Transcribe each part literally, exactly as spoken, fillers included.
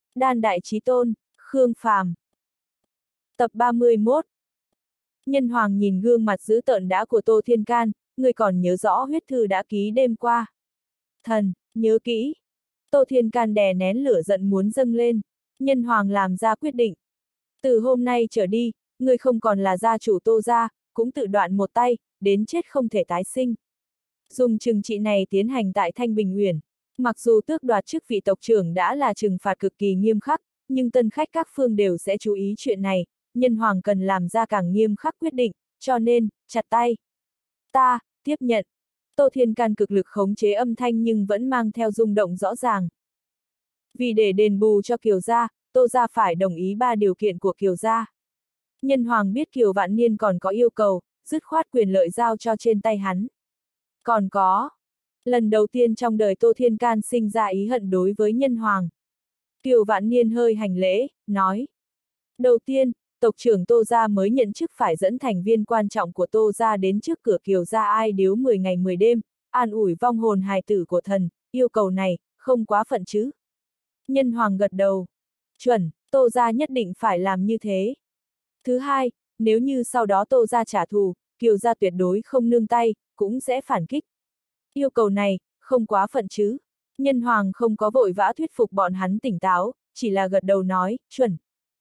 Đan đại chí tôn, Khương Phàm. Tập ba mươi mốt. Nhân Hoàng nhìn gương mặt dữ tợn đã của Tô Thiên Can, người còn nhớ rõ huyết thư đã ký đêm qua. Thần, nhớ kỹ. Tô Thiên Can đè nén lửa giận muốn dâng lên. Nhân Hoàng làm ra quyết định. Từ hôm nay trở đi, người không còn là gia chủ Tô gia, cũng tự đoạn một tay, đến chết không thể tái sinh. Dùng trừng trị này tiến hành tại Thanh Bình Uyển. Mặc dù tước đoạt chức vị tộc trưởng đã là trừng phạt cực kỳ nghiêm khắc, nhưng tân khách các phương đều sẽ chú ý chuyện này, Nhân Hoàng cần làm ra càng nghiêm khắc quyết định, cho nên, chặt tay. Ta, tiếp nhận. Tô Thiên Can cực lực khống chế âm thanh nhưng vẫn mang theo rung động rõ ràng. Vì để đền bù cho Kiều gia, Tô gia phải đồng ý ba điều kiện của Kiều gia. Nhân Hoàng biết Kiều Vạn Niên còn có yêu cầu, dứt khoát quyền lợi giao cho trên tay hắn. Còn có, lần đầu tiên trong đời Tô Thiên Can sinh ra ý hận đối với Nhân Hoàng. Kiều Vạn Niên hơi hành lễ, nói. Đầu tiên, tộc trưởng Tô gia mới nhận chức phải dẫn thành viên quan trọng của Tô gia đến trước cửa Kiều gia ai điếu mười ngày mười đêm, an ủi vong hồn hài tử của thần, yêu cầu này, không quá phận chứ. Nhân Hoàng gật đầu. Chuẩn, Tô gia nhất định phải làm như thế. Thứ hai, nếu như sau đó Tô gia trả thù, Kiều gia tuyệt đối không nương tay, cũng sẽ phản kích. Yêu cầu này, không quá phận chứ. Nhân Hoàng không có vội vã thuyết phục bọn hắn tỉnh táo, chỉ là gật đầu nói, chuẩn.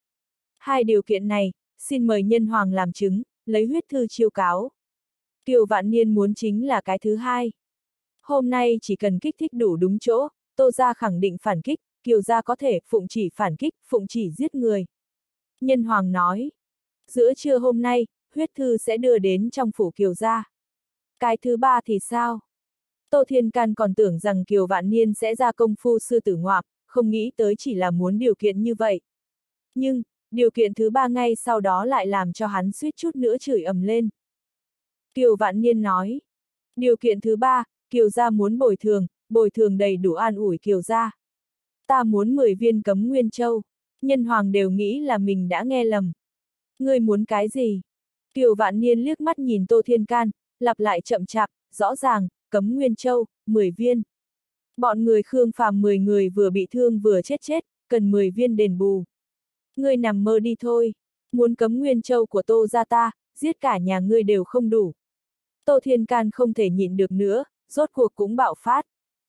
Hai điều kiện này, xin mời Nhân Hoàng làm chứng, lấy huyết thư chiêu cáo. Kiều Vạn Niên muốn chính là cái thứ hai. Hôm nay chỉ cần kích thích đủ đúng chỗ, Tô gia khẳng định phản kích, Kiều gia có thể phụng chỉ phản kích, phụng chỉ giết người. Nhân Hoàng nói, giữa trưa hôm nay, huyết thư sẽ đưa đến trong phủ Kiều gia. Cái thứ ba thì sao? Tô Thiên Can còn tưởng rằng Kiều Vạn Niên sẽ ra công phu sư tử ngoạm, không nghĩ tới chỉ là muốn điều kiện như vậy. Nhưng, điều kiện thứ ba ngay sau đó lại làm cho hắn suýt chút nữa chửi ầm lên. Kiều Vạn Niên nói, điều kiện thứ ba, Kiều gia muốn bồi thường, bồi thường đầy đủ an ủi Kiều gia. Ta muốn mười viên cấm nguyên châu. Nhân Hoàng đều nghĩ là mình đã nghe lầm. Ngươi muốn cái gì? Kiều Vạn Niên liếc mắt nhìn Tô Thiên Can, lặp lại chậm chạp, rõ ràng, cấm nguyên châu, mười viên. Bọn người Khương Phàm mười người vừa bị thương vừa chết chết, cần mười viên đền bù. Ngươi nằm mơ đi thôi. Muốn cấm nguyên châu của Tô gia ta, giết cả nhà ngươi đều không đủ. Tô Thiên Can không thể nhịn được nữa, rốt cuộc cũng bạo phát.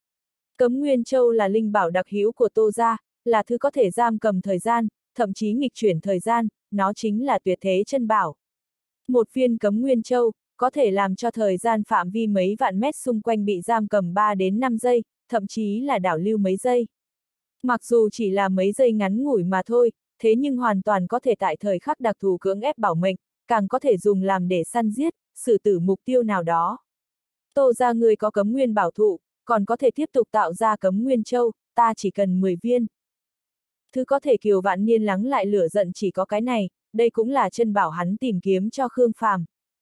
Cấm nguyên châu là linh bảo đặc hữu của Tô gia, là thứ có thể giam cầm thời gian, thậm chí nghịch chuyển thời gian, nó chính là tuyệt thế chân bảo. Một viên cấm nguyên châu, có thể làm cho thời gian phạm vi mấy vạn mét xung quanh bị giam cầm ba đến năm giây, thậm chí là đảo lưu mấy giây. Mặc dù chỉ là mấy giây ngắn ngủi mà thôi, thế nhưng hoàn toàn có thể tại thời khắc đặc thù cưỡng ép bảo mệnh, càng có thể dùng làm để săn giết, xử tử mục tiêu nào đó. Tô gia người có cấm nguyên bảo thụ, còn có thể tiếp tục tạo ra cấm nguyên châu, ta chỉ cần mười viên. Thứ có thể Kiều Vạn Niên lắng lại lửa giận chỉ có cái này, đây cũng là chân bảo hắn tìm kiếm cho Khương Phàm.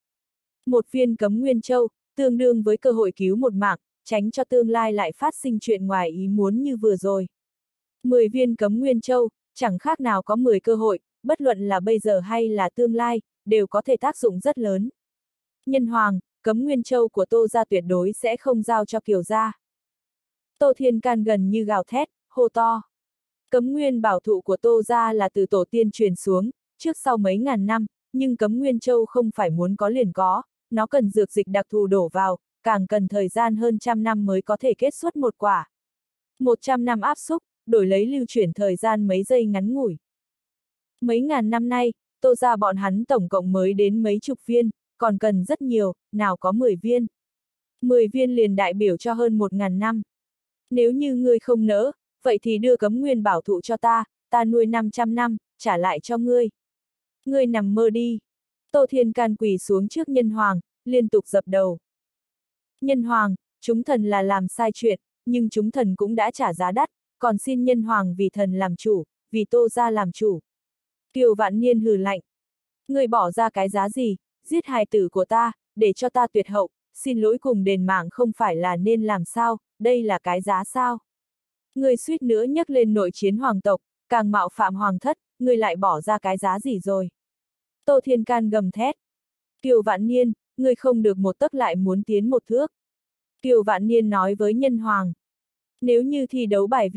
Một viên cấm nguyên châu, tương đương với cơ hội cứu một mạng, tránh cho tương lai lại phát sinh chuyện ngoài ý muốn như vừa rồi. mười viên cấm nguyên châu, chẳng khác nào có mười cơ hội, bất luận là bây giờ hay là tương lai, đều có thể tác dụng rất lớn. Nhân Hoàng, cấm nguyên châu của Tô gia tuyệt đối sẽ không giao cho Kiều gia. Tô Thiên Can gần như gào thét, hô to. Cấm nguyên bảo thụ của Tô gia là từ tổ tiên truyền xuống, trước sau mấy ngàn năm, nhưng cấm nguyên châu không phải muốn có liền có, nó cần dược dịch đặc thù đổ vào, càng cần thời gian hơn trăm năm mới có thể kết xuất một quả. Một trăm năm áp xúc, đổi lấy lưu chuyển thời gian mấy giây ngắn ngủi. Mấy ngàn năm nay, Tô gia bọn hắn tổng cộng mới đến mấy chục viên, còn cần rất nhiều, nào có mười viên. mười viên liền đại biểu cho hơn một ngàn năm. Nếu như ngươi không nỡ, vậy thì đưa cấm nguyên bảo thụ cho ta, ta nuôi năm trăm năm, trả lại cho ngươi. Ngươi nằm mơ đi. Tô Thiên Can quỳ xuống trước Nhân Hoàng, liên tục dập đầu. Nhân Hoàng, chúng thần là làm sai chuyện, nhưng chúng thần cũng đã trả giá đắt, còn xin Nhân Hoàng vì thần làm chủ, vì Tô gia làm chủ. Kiều Vạn Niên hừ lạnh. Ngươi bỏ ra cái giá gì, giết hài tử của ta, để cho ta tuyệt hậu, xin lỗi cùng đền mạng không phải là nên làm sao, đây là cái giá sao? Ngươi suýt nữa nhắc lên nội chiến hoàng tộc, càng mạo phạm hoàng thất, ngươi lại bỏ ra cái giá gì rồi? Tô Thiên Can gầm thét. Kiều Vạn Niên, ngươi không được một tấc lại muốn tiến một thước. Kiều Vạn Niên nói với Nhân Hoàng. Nếu như thi đấu bài vị,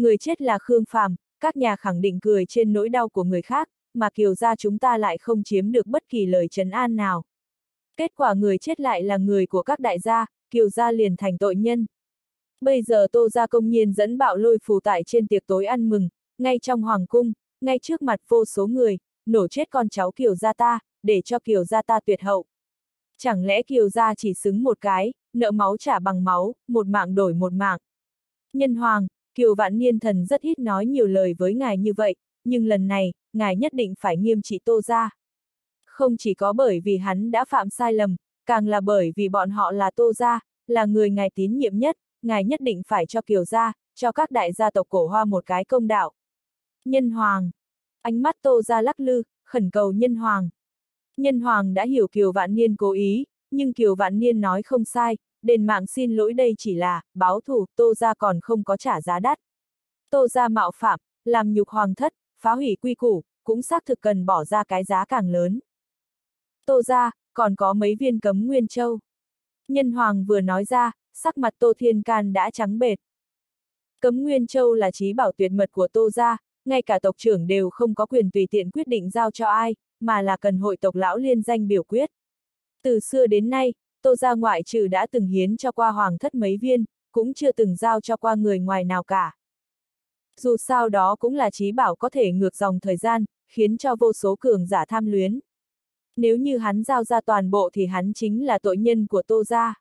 người chết là Khương Phàm, các nhà khẳng định cười trên nỗi đau của người khác, mà Kiều gia chúng ta lại không chiếm được bất kỳ lời trấn an nào. Kết quả người chết lại là người của các đại gia, Kiều gia liền thành tội nhân. Bây giờ Tô gia công nhiên dẫn bạo lôi phù tại trên tiệc tối ăn mừng, ngay trong hoàng cung, ngay trước mặt vô số người, nổ chết con cháu Kiều gia ta, để cho Kiều gia ta tuyệt hậu. Chẳng lẽ Kiều gia chỉ xứng một cái, nợ máu trả bằng máu, một mạng đổi một mạng. Nhân hoàng, Kiều Vạn Niên thần rất ít nói nhiều lời với ngài như vậy, nhưng lần này, ngài nhất định phải nghiêm trị Tô gia. Không chỉ có bởi vì hắn đã phạm sai lầm, càng là bởi vì bọn họ là Tô gia, là người ngài tín nhiệm nhất, ngài nhất định phải cho Kiều gia, cho các đại gia tộc cổ Hoa một cái công đạo. Nhân hoàng. Ánh mắt Tô gia lắc lư, khẩn cầu Nhân hoàng. Nhân hoàng đã hiểu Kiều Vạn Niên cố ý, nhưng Kiều Vạn Niên nói không sai, đền mạng xin lỗi đây chỉ là, báo thù, Tô gia còn không có trả giá đắt. Tô gia mạo phạm, làm nhục hoàng thất, phá hủy quy củ, cũng xác thực cần bỏ ra cái giá càng lớn. Tô gia, còn có mấy viên cấm nguyên châu. Nhân hoàng vừa nói ra, sắc mặt Tô Thiên Can đã trắng bệch. Cấm nguyên châu là trí bảo tuyệt mật của Tô gia, ngay cả tộc trưởng đều không có quyền tùy tiện quyết định giao cho ai, mà là cần hội tộc lão liên danh biểu quyết. Từ xưa đến nay, Tô gia ngoại trừ đã từng hiến cho qua hoàng thất mấy viên, cũng chưa từng giao cho qua người ngoài nào cả. Dù sao đó cũng là trí bảo có thể ngược dòng thời gian, khiến cho vô số cường giả tham luyến. Nếu như hắn giao ra toàn bộ thì hắn chính là tội nhân của Tô gia.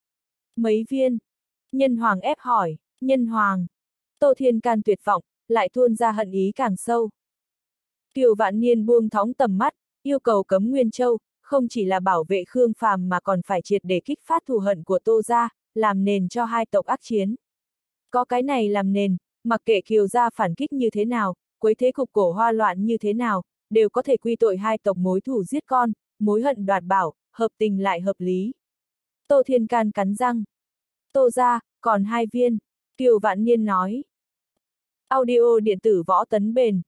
Mấy viên? Nhân hoàng ép hỏi, nhân hoàng. Tô Thiên Can tuyệt vọng, lại tuôn ra hận ý càng sâu. Kiều Vạn Niên buông thõng tầm mắt, yêu cầu cấm Nguyên Châu, không chỉ là bảo vệ Khương Phàm mà còn phải triệt để kích phát thù hận của Tô gia, làm nền cho hai tộc ác chiến. Có cái này làm nền, mặc kệ Kiều gia phản kích như thế nào, quấy thế cục cổ Hoa loạn như thế nào, đều có thể quy tội hai tộc mối thù giết con, mối hận đoạt bảo, hợp tình lại hợp lý. Tô Thiên Can cắn răng. Tô gia, còn hai viên, Kiều Vạn Niên nói. Audio điện tử võ tấn bền.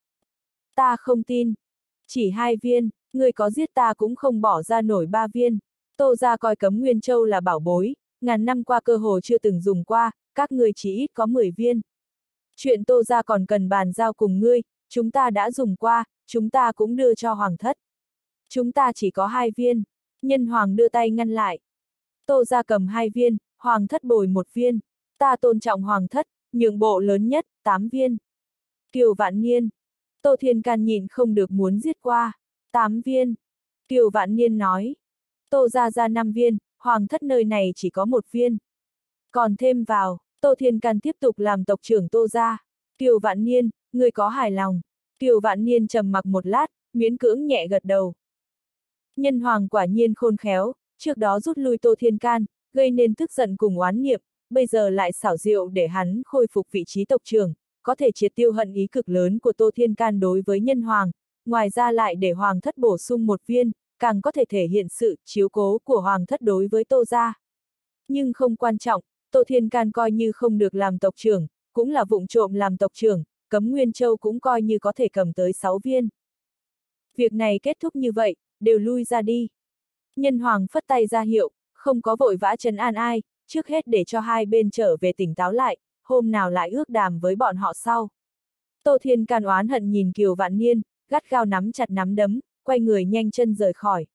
Ta không tin. Chỉ hai viên, người có giết ta cũng không bỏ ra nổi ba viên. Tô gia coi cấm Nguyên Châu là bảo bối, ngàn năm qua cơ hồ chưa từng dùng qua, các người chỉ ít có mười viên. Chuyện Tô gia còn cần bàn giao cùng ngươi, chúng ta đã dùng qua, chúng ta cũng đưa cho hoàng thất. Chúng ta chỉ có hai viên. Nhân hoàng đưa tay ngăn lại. Tô gia cầm hai viên, hoàng thất bồi một viên. Ta tôn trọng hoàng thất, nhượng bộ lớn nhất, tám viên. Kiều Vạn Niên. Tô Thiên Can nhìn không được muốn giết qua. Tám viên. Kiều Vạn Niên nói. Tô gia ra năm viên, hoàng thất nơi này chỉ có một viên. Còn thêm vào, Tô Thiên Can tiếp tục làm tộc trưởng Tô gia. Kiều Vạn Niên, người có hài lòng. Kiều Vạn Niên trầm mặc một lát, miễn cưỡng nhẹ gật đầu. Nhân hoàng quả nhiên khôn khéo, trước đó rút lui Tô Thiên Can, gây nên tức giận cùng oán niệm, bây giờ lại xảo diệu để hắn khôi phục vị trí tộc trưởng, có thể triệt tiêu hận ý cực lớn của Tô Thiên Can đối với nhân hoàng, ngoài ra lại để hoàng thất bổ sung một viên, càng có thể thể hiện sự chiếu cố của hoàng thất đối với Tô gia. Nhưng không quan trọng, Tô Thiên Can coi như không được làm tộc trưởng, cũng là vụng trộm làm tộc trưởng, cấm Nguyên Châu cũng coi như có thể cầm tới sáu viên. Việc này kết thúc như vậy, đều lui ra đi. Nhân hoàng phất tay ra hiệu, không có vội vã trấn an ai, trước hết để cho hai bên trở về tỉnh táo lại, hôm nào lại ước đàm với bọn họ sau. Tô Thiên Can oán hận nhìn Kiều Vạn Niên, gắt gao nắm chặt nắm đấm, quay người nhanh chân rời khỏi.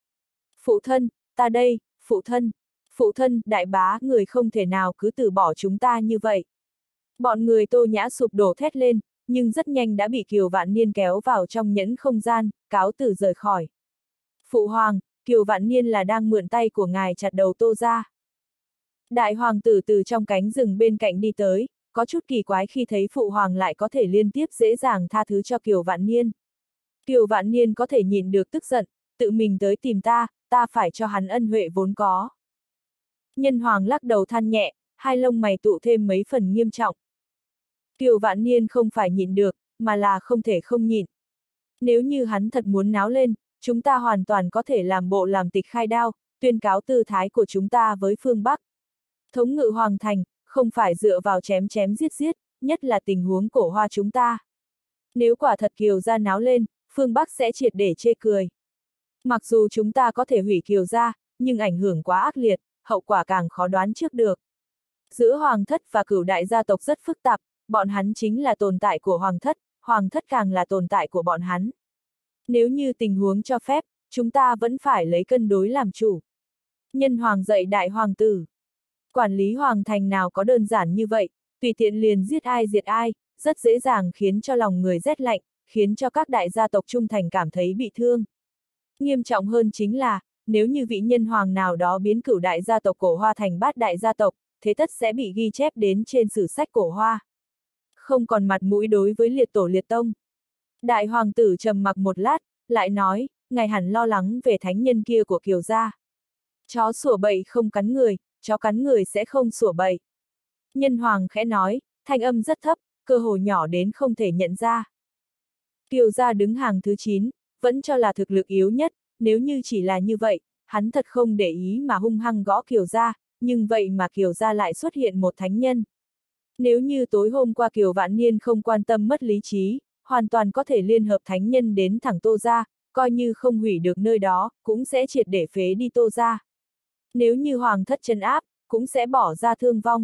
Phụ thân, ta đây, phụ thân, phụ thân, đại bá, người không thể nào cứ từ bỏ chúng ta như vậy. Bọn người Tô Nhã sụp đổ thét lên, nhưng rất nhanh đã bị Kiều Vạn Niên kéo vào trong nhẫn không gian, cáo từ rời khỏi. Phụ hoàng, Kiều Vạn Niên là đang mượn tay của ngài chặt đầu Tô gia. Đại hoàng tử từ trong cánh rừng bên cạnh đi tới, có chút kỳ quái khi thấy phụ hoàng lại có thể liên tiếp dễ dàng tha thứ cho Kiều Vạn Niên. Kiều Vạn Niên có thể nhìn được tức giận, tự mình tới tìm ta, ta phải cho hắn ân huệ vốn có. Nhân hoàng lắc đầu than nhẹ, hai lông mày tụ thêm mấy phần nghiêm trọng. Kiều Vạn Niên không phải nhịn được, mà là không thể không nhịn. Nếu như hắn thật muốn náo lên, chúng ta hoàn toàn có thể làm bộ làm tịch khai đao, tuyên cáo tư thái của chúng ta với phương Bắc. Thống ngự hoàng thành, không phải dựa vào chém chém giết giết, nhất là tình huống cổ Hoa chúng ta. Nếu quả thật Kiều gia náo lên, phương Bắc sẽ triệt để chê cười. Mặc dù chúng ta có thể hủy Kiều gia, nhưng ảnh hưởng quá ác liệt, hậu quả càng khó đoán trước được. Giữa hoàng thất và cửu đại gia tộc rất phức tạp, bọn hắn chính là tồn tại của hoàng thất, hoàng thất càng là tồn tại của bọn hắn. Nếu như tình huống cho phép, chúng ta vẫn phải lấy cân đối làm chủ. Nhân hoàng dạy đại hoàng tử. Quản lý hoàng thành nào có đơn giản như vậy, tùy tiện liền giết ai diệt ai, rất dễ dàng khiến cho lòng người rét lạnh, khiến cho các đại gia tộc trung thành cảm thấy bị thương. Nghiêm trọng hơn chính là, nếu như vị nhân hoàng nào đó biến cửu đại gia tộc cổ Hoa thành bát đại gia tộc, thế tất sẽ bị ghi chép đến trên sử sách cổ Hoa. Không còn mặt mũi đối với liệt tổ liệt tông. Đại hoàng tử trầm mặc một lát, lại nói, ngài hẳn lo lắng về thánh nhân kia của Kiều gia. Chó sủa bậy không cắn người, chó cắn người sẽ không sủa bậy. Nhân hoàng khẽ nói, thanh âm rất thấp, cơ hồ nhỏ đến không thể nhận ra. Kiều gia đứng hàng thứ chín, vẫn cho là thực lực yếu nhất, nếu như chỉ là như vậy, hắn thật không để ý mà hung hăng gõ Kiều gia, nhưng vậy mà Kiều gia lại xuất hiện một thánh nhân. Nếu như tối hôm qua Kiều Vạn Niên không quan tâm mất lý trí, hoàn toàn có thể liên hợp thánh nhân đến thẳng Tô gia, coi như không hủy được nơi đó, cũng sẽ triệt để phế đi Tô gia. Nếu như hoàng thất trấn áp, cũng sẽ bỏ ra thương vong.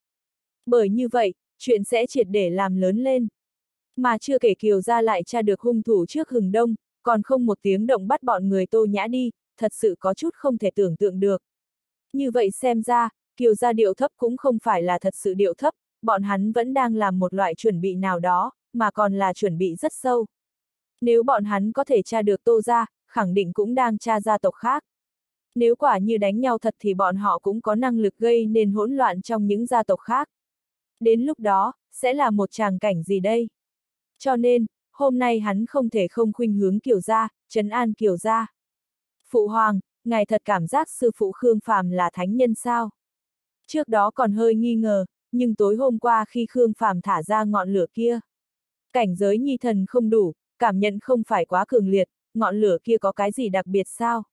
Bởi như vậy, chuyện sẽ triệt để làm lớn lên. Mà chưa kể Kiều gia lại tra được hung thủ trước hừng đông, còn không một tiếng động bắt bọn người Tô Nhã đi, thật sự có chút không thể tưởng tượng được. Như vậy xem ra, Kiều gia điệu thấp cũng không phải là thật sự điệu thấp, bọn hắn vẫn đang làm một loại chuẩn bị nào đó, mà còn là chuẩn bị rất sâu. Nếu bọn hắn có thể tra được Tô gia, khẳng định cũng đang tra gia tộc khác. Nếu quả như đánh nhau thật thì bọn họ cũng có năng lực gây nên hỗn loạn trong những gia tộc khác. Đến lúc đó, sẽ là một tràng cảnh gì đây? Cho nên, hôm nay hắn không thể không khuynh hướng Kiều gia, trấn an Kiều gia. Phụ hoàng, ngài thật cảm giác sư phụ Khương Phàm là thánh nhân sao? Trước đó còn hơi nghi ngờ, nhưng tối hôm qua khi Khương Phàm thả ra ngọn lửa kia, cảnh giới nhi thần không đủ, cảm nhận không phải quá cường liệt, ngọn lửa kia có cái gì đặc biệt sao?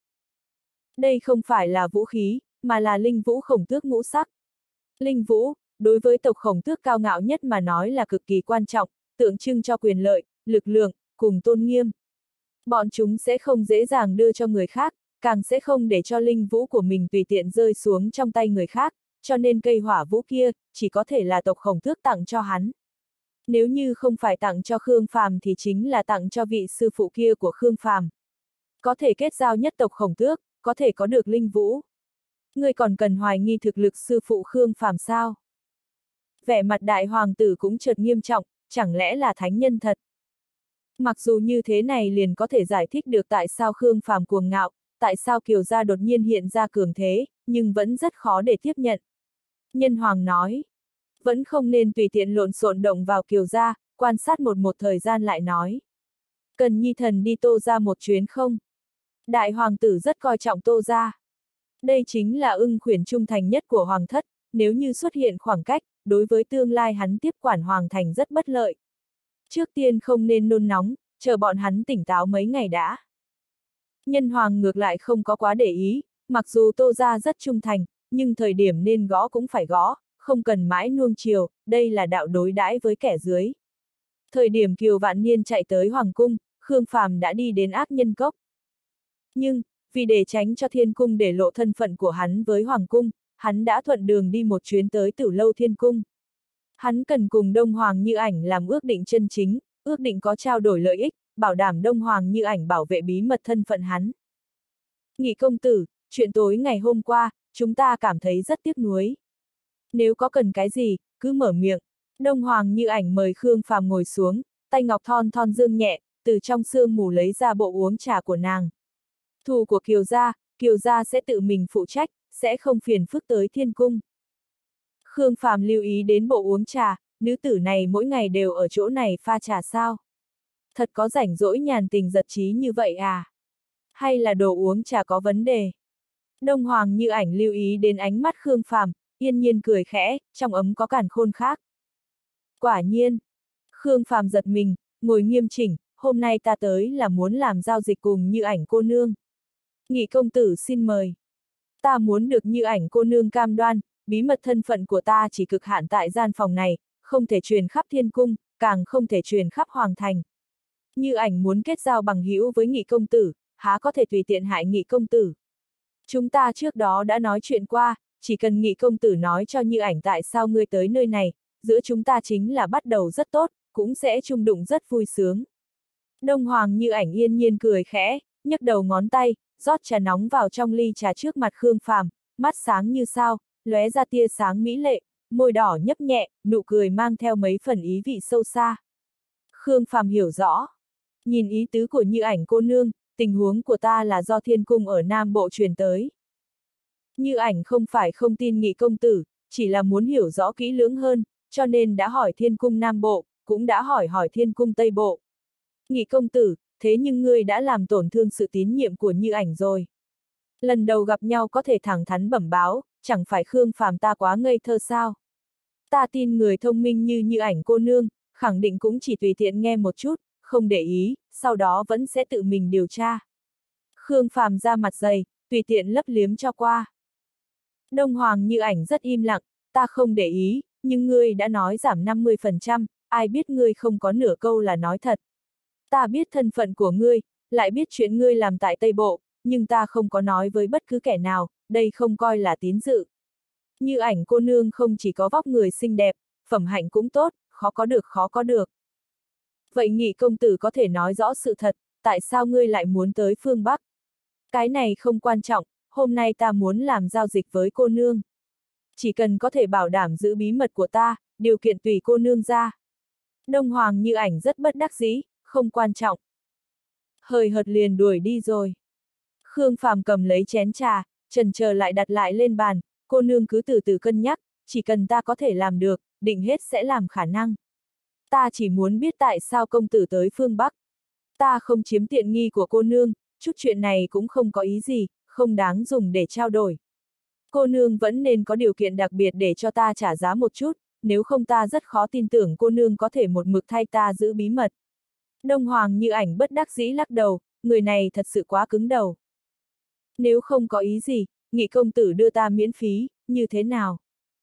Đây không phải là vũ khí, mà là linh vũ khổng tước ngũ sắc. Linh vũ, đối với tộc khổng tước cao ngạo nhất mà nói là cực kỳ quan trọng, tượng trưng cho quyền lợi, lực lượng, cùng tôn nghiêm. Bọn chúng sẽ không dễ dàng đưa cho người khác, càng sẽ không để cho linh vũ của mình tùy tiện rơi xuống trong tay người khác, cho nên cây hỏa vũ kia, chỉ có thể là tộc khổng tước tặng cho hắn. Nếu như không phải tặng cho Khương Phàm thì chính là tặng cho vị sư phụ kia của Khương Phàm. Có thể kết giao nhất tộc khổng tước, có thể có được linh vũ. Ngươi còn cần hoài nghi thực lực sư phụ Khương Phàm sao? Vẻ mặt đại hoàng tử cũng chợt nghiêm trọng, chẳng lẽ là thánh nhân thật? Mặc dù như thế này liền có thể giải thích được tại sao Khương Phàm cuồng ngạo, tại sao Kiều gia đột nhiên hiện ra cường thế, nhưng vẫn rất khó để tiếp nhận. Nhân hoàng nói, vẫn không nên tùy tiện lộn xộn động vào Kiều gia, quan sát một một thời gian lại nói. Cần nhi thần đi Tô gia một chuyến không? Đại hoàng tử rất coi trọng Tô gia. Đây chính là ưng khuyển trung thành nhất của hoàng thất, nếu như xuất hiện khoảng cách, đối với tương lai hắn tiếp quản hoàng thành rất bất lợi. Trước tiên không nên nôn nóng, chờ bọn hắn tỉnh táo mấy ngày đã. Nhân hoàng ngược lại không có quá để ý, mặc dù Tô gia rất trung thành, nhưng thời điểm nên gõ cũng phải gõ, không cần mãi nuông chiều, đây là đạo đối đãi với kẻ dưới. Thời điểm Kiều Vạn Niên chạy tới hoàng cung, Khương Phàm đã đi đến ác nhân cốc. Nhưng, vì để tránh cho thiên cung để lộ thân phận của hắn với hoàng cung, hắn đã thuận đường đi một chuyến tới Tử Lâu Thiên Cung. Hắn cần cùng Đông Hoàng Như Ảnh làm ước định chân chính, ước định có trao đổi lợi ích, bảo đảm Đông Hoàng Như Ảnh bảo vệ bí mật thân phận hắn. Nghị công tử, chuyện tối ngày hôm qua, chúng ta cảm thấy rất tiếc nuối. Nếu có cần cái gì, cứ mở miệng. Đông Hoàng Như Ảnh mời Khương Phàm ngồi xuống, tay ngọc thon thon dương nhẹ, từ trong sương mù lấy ra bộ uống trà của nàng. Thù của Kiều gia, Kiều gia sẽ tự mình phụ trách, sẽ không phiền phức tới thiên cung. Khương Phàm lưu ý đến bộ uống trà, nữ tử này mỗi ngày đều ở chỗ này pha trà sao? Thật có rảnh rỗi nhàn tình giật trí như vậy à? Hay là đồ uống trà có vấn đề? Đông Hoàng Như Ảnh lưu ý đến ánh mắt Khương Phàm, yên nhiên cười khẽ, trong ấm có càn khôn khác. Quả nhiên, Khương Phàm giật mình, ngồi nghiêm chỉnh, hôm nay ta tới là muốn làm giao dịch cùng Như Ảnh cô nương. Nghị công tử xin mời. Ta muốn được Như Ảnh cô nương cam đoan, bí mật thân phận của ta chỉ cực hạn tại gian phòng này, không thể truyền khắp thiên cung, càng không thể truyền khắp hoàng thành. Như Ảnh muốn kết giao bằng hữu với Nghị công tử, há có thể tùy tiện hại Nghị công tử. Chúng ta trước đó đã nói chuyện qua, chỉ cần Nghị công tử nói cho Như Ảnh tại sao ngươi tới nơi này, giữa chúng ta chính là bắt đầu rất tốt, cũng sẽ chung đụng rất vui sướng. Đông Hoàng Như Ảnh yên nhiên cười khẽ, nhấc đầu ngón tay, rót trà nóng vào trong ly trà trước mặt Khương Phàm, mắt sáng như sao, lóe ra tia sáng mỹ lệ, môi đỏ nhấp nhẹ, nụ cười mang theo mấy phần ý vị sâu xa. Khương Phàm hiểu rõ. Nhìn ý tứ của Như Ảnh cô nương, tình huống của ta là do thiên cung ở Nam Bộ truyền tới. Như Ảnh không phải không tin Nghị công tử, chỉ là muốn hiểu rõ kỹ lưỡng hơn, cho nên đã hỏi thiên cung Nam Bộ, cũng đã hỏi hỏi thiên cung Tây Bộ. Nghị công tử, thế nhưng ngươi đã làm tổn thương sự tín nhiệm của Như Ảnh rồi. Lần đầu gặp nhau có thể thẳng thắn bẩm báo, chẳng phải Khương Phàm ta quá ngây thơ sao? Ta tin người thông minh như Như Ảnh cô nương, khẳng định cũng chỉ tùy tiện nghe một chút, không để ý, sau đó vẫn sẽ tự mình điều tra. Khương Phàm ra mặt dày, tùy tiện lấp liếm cho qua. Đông Hoàng Như Ảnh rất im lặng, ta không để ý, nhưng ngươi đã nói giảm năm mươi phần trăm, ai biết ngươi không có nửa câu là nói thật. Ta biết thân phận của ngươi, lại biết chuyện ngươi làm tại Tây Bộ, nhưng ta không có nói với bất cứ kẻ nào, đây không coi là tín dự. Như Ảnh cô nương không chỉ có vóc người xinh đẹp, phẩm hạnh cũng tốt, khó có được khó có được. Vậy Nghị công tử có thể nói rõ sự thật, tại sao ngươi lại muốn tới phương Bắc? Cái này không quan trọng, hôm nay ta muốn làm giao dịch với cô nương. Chỉ cần có thể bảo đảm giữ bí mật của ta, điều kiện tùy cô nương ra. Đông Hoàng Như Ảnh rất bất đắc dĩ, không quan trọng. Hời hợt liền đuổi đi rồi. Khương Phàm cầm lấy chén trà, chần chờ lại đặt lại lên bàn, cô nương cứ từ từ cân nhắc, chỉ cần ta có thể làm được, định hết sẽ làm khả năng. Ta chỉ muốn biết tại sao công tử tới phương Bắc. Ta không chiếm tiện nghi của cô nương, chút chuyện này cũng không có ý gì, không đáng dùng để trao đổi. Cô nương vẫn nên có điều kiện đặc biệt để cho ta trả giá một chút, nếu không ta rất khó tin tưởng cô nương có thể một mực thay ta giữ bí mật. Đông Hoàng Như Ảnh bất đắc dĩ lắc đầu, người này thật sự quá cứng đầu. Nếu không có ý gì, Nghị công tử đưa ta miễn phí, như thế nào?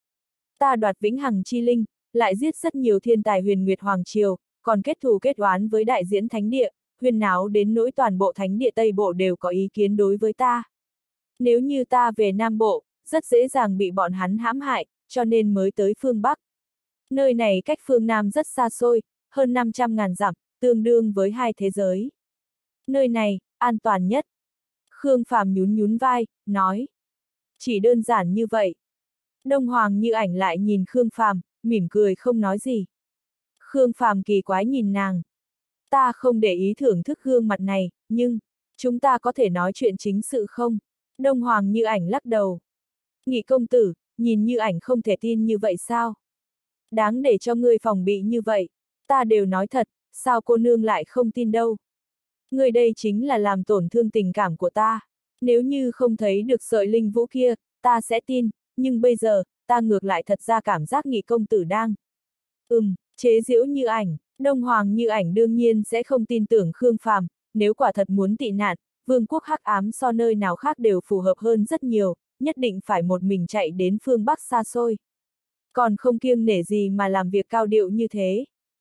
Ta đoạt vĩnh hằng chi linh, lại giết rất nhiều thiên tài huyền nguyệt hoàng triều, còn kết thù kết oán với đại diễn thánh địa, huyên náo đến nỗi toàn bộ thánh địa Tây Bộ đều có ý kiến đối với ta. Nếu như ta về Nam Bộ, rất dễ dàng bị bọn hắn hãm hại, cho nên mới tới phương Bắc. Nơi này cách phương Nam rất xa xôi, hơn năm trăm ngàn dặm, tương đương với hai thế giới. Nơi này, an toàn nhất. Khương Phàm nhún nhún vai, nói. Chỉ đơn giản như vậy. Đông Hoàng Như Ảnh lại nhìn Khương Phàm, mỉm cười không nói gì. Khương Phàm kỳ quái nhìn nàng. Ta không để ý thưởng thức gương mặt này, nhưng, chúng ta có thể nói chuyện chính sự không? Đông Hoàng Như Ảnh lắc đầu. Nghị công tử, nhìn Như Ảnh không thể tin như vậy sao? Đáng để cho ngươi phòng bị như vậy. Ta đều nói thật, sao cô nương lại không tin đâu? Ngươi đây chính là làm tổn thương tình cảm của ta. Nếu như không thấy được sợi linh vũ kia, ta sẽ tin, nhưng bây giờ, ta ngược lại thật ra cảm giác Nghị công tử đang. Ừm, chế giễu Như Ảnh, Đông Hoàng Như Ảnh đương nhiên sẽ không tin tưởng Khương Phàm, nếu quả thật muốn tị nạn, vương quốc hắc ám so nơi nào khác đều phù hợp hơn rất nhiều, nhất định phải một mình chạy đến phương Bắc xa xôi. Còn không kiêng nể gì mà làm việc cao điệu như thế.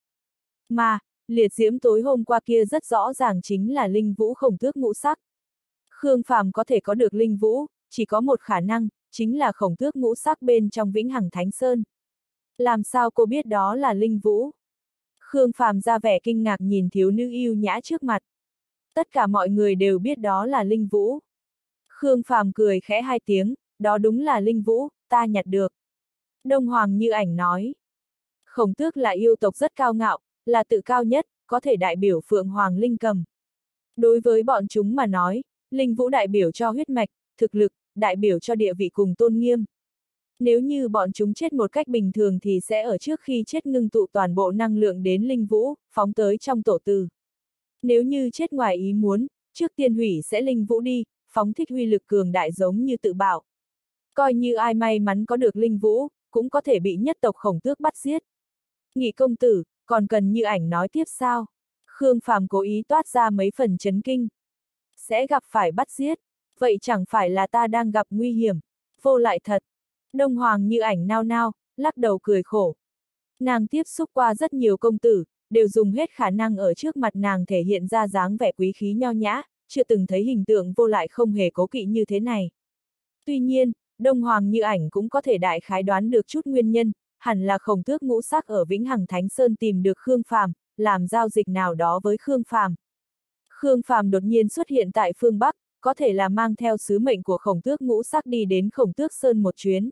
Mà, liệt diễm tối hôm qua kia rất rõ ràng chính là linh vũ khổng tước ngũ sắc. Khương Phàm có thể có được linh vũ, chỉ có một khả năng, chính là khổng tước ngũ sắc bên trong Vĩnh Hằng Thánh Sơn. Làm sao cô biết đó là linh vũ? Khương Phàm ra vẻ kinh ngạc nhìn thiếu nữ yêu nhã trước mặt. Tất cả mọi người đều biết đó là linh vũ. Khương Phàm cười khẽ hai tiếng, đó đúng là linh vũ, ta nhặt được. Đông Hoàng Như Ảnh nói. Khổng tước là yêu tộc rất cao ngạo, là tự cao nhất, có thể đại biểu Phượng Hoàng Linh Cầm. Đối với bọn chúng mà nói, linh vũ đại biểu cho huyết mạch, thực lực, đại biểu cho địa vị cùng tôn nghiêm. Nếu như bọn chúng chết một cách bình thường thì sẽ ở trước khi chết ngưng tụ toàn bộ năng lượng đến linh vũ, phóng tới trong tổ từ. Nếu như chết ngoài ý muốn, trước tiên hủy sẽ linh vũ đi, phóng thích huy lực cường đại giống như tự bạo. Coi như ai may mắn có được linh vũ, cũng có thể bị nhất tộc khổng tước bắt giết. Nghị công tử, còn cần Như Ảnh nói tiếp sao? Khương Phàm cố ý toát ra mấy phần chấn kinh. Sẽ gặp phải bắt giết, vậy chẳng phải là ta đang gặp nguy hiểm, vô lại thật. Đông Hoàng Như Ảnh nao nao, lắc đầu cười khổ. Nàng tiếp xúc qua rất nhiều công tử, đều dùng hết khả năng ở trước mặt nàng thể hiện ra dáng vẻ quý khí nho nhã, chưa từng thấy hình tượng vô lại không hề cố kỵ như thế này. Tuy nhiên, Đông Hoàng Như Ảnh cũng có thể đại khái đoán được chút nguyên nhân, hẳn là Khổng Tước ngũ sắc ở Vĩnh Hằng Thánh Sơn tìm được Khương Phàm, làm giao dịch nào đó với Khương Phàm. Khương Phàm đột nhiên xuất hiện tại phương Bắc, có thể là mang theo sứ mệnh của Khổng Tước ngũ sắc đi đến Khổng Tước Sơn một chuyến.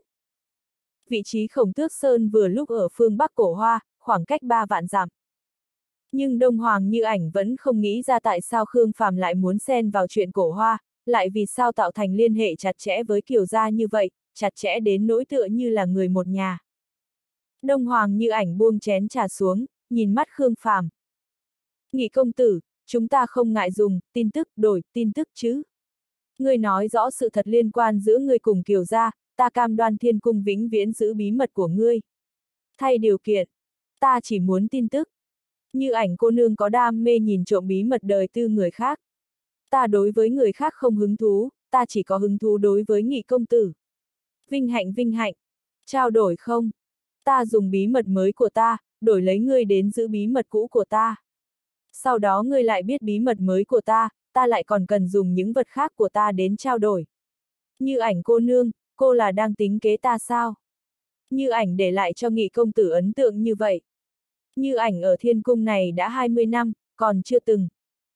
Vị trí Khổng Tước Sơn vừa lúc ở phương Bắc Cổ Hoa, khoảng cách ba vạn dặm. Nhưng Đông Hoàng Như Ảnh vẫn không nghĩ ra tại sao Khương Phàm lại muốn xen vào chuyện Cổ Hoa, lại vì sao tạo thành liên hệ chặt chẽ với Kiều gia như vậy, chặt chẽ đến nỗi tựa như là người một nhà. Đông Hoàng Như Ảnh buông chén trà xuống, nhìn mắt Khương Phàm. Nghị công tử, chúng ta không ngại dùng tin tức đổi tin tức chứ. Ngươi nói rõ sự thật liên quan giữa ngươi cùng Kiều gia, ta cam đoan Thiên Cung vĩnh viễn giữ bí mật của ngươi. Thay điều kiện, ta chỉ muốn tin tức. Như Ảnh cô nương có đam mê nhìn trộm bí mật đời tư người khác. Ta đối với người khác không hứng thú, ta chỉ có hứng thú đối với Nghị công tử. Vinh hạnh vinh hạnh, trao đổi không? Ta dùng bí mật mới của ta, đổi lấy ngươi đến giữ bí mật cũ của ta. Sau đó ngươi lại biết bí mật mới của ta, ta lại còn cần dùng những vật khác của ta đến trao đổi. Như Ảnh cô nương, cô là đang tính kế ta sao? Như Ảnh để lại cho Nghị công tử ấn tượng như vậy. Như Ảnh ở Thiên Cung này đã hai mươi năm, còn chưa từng.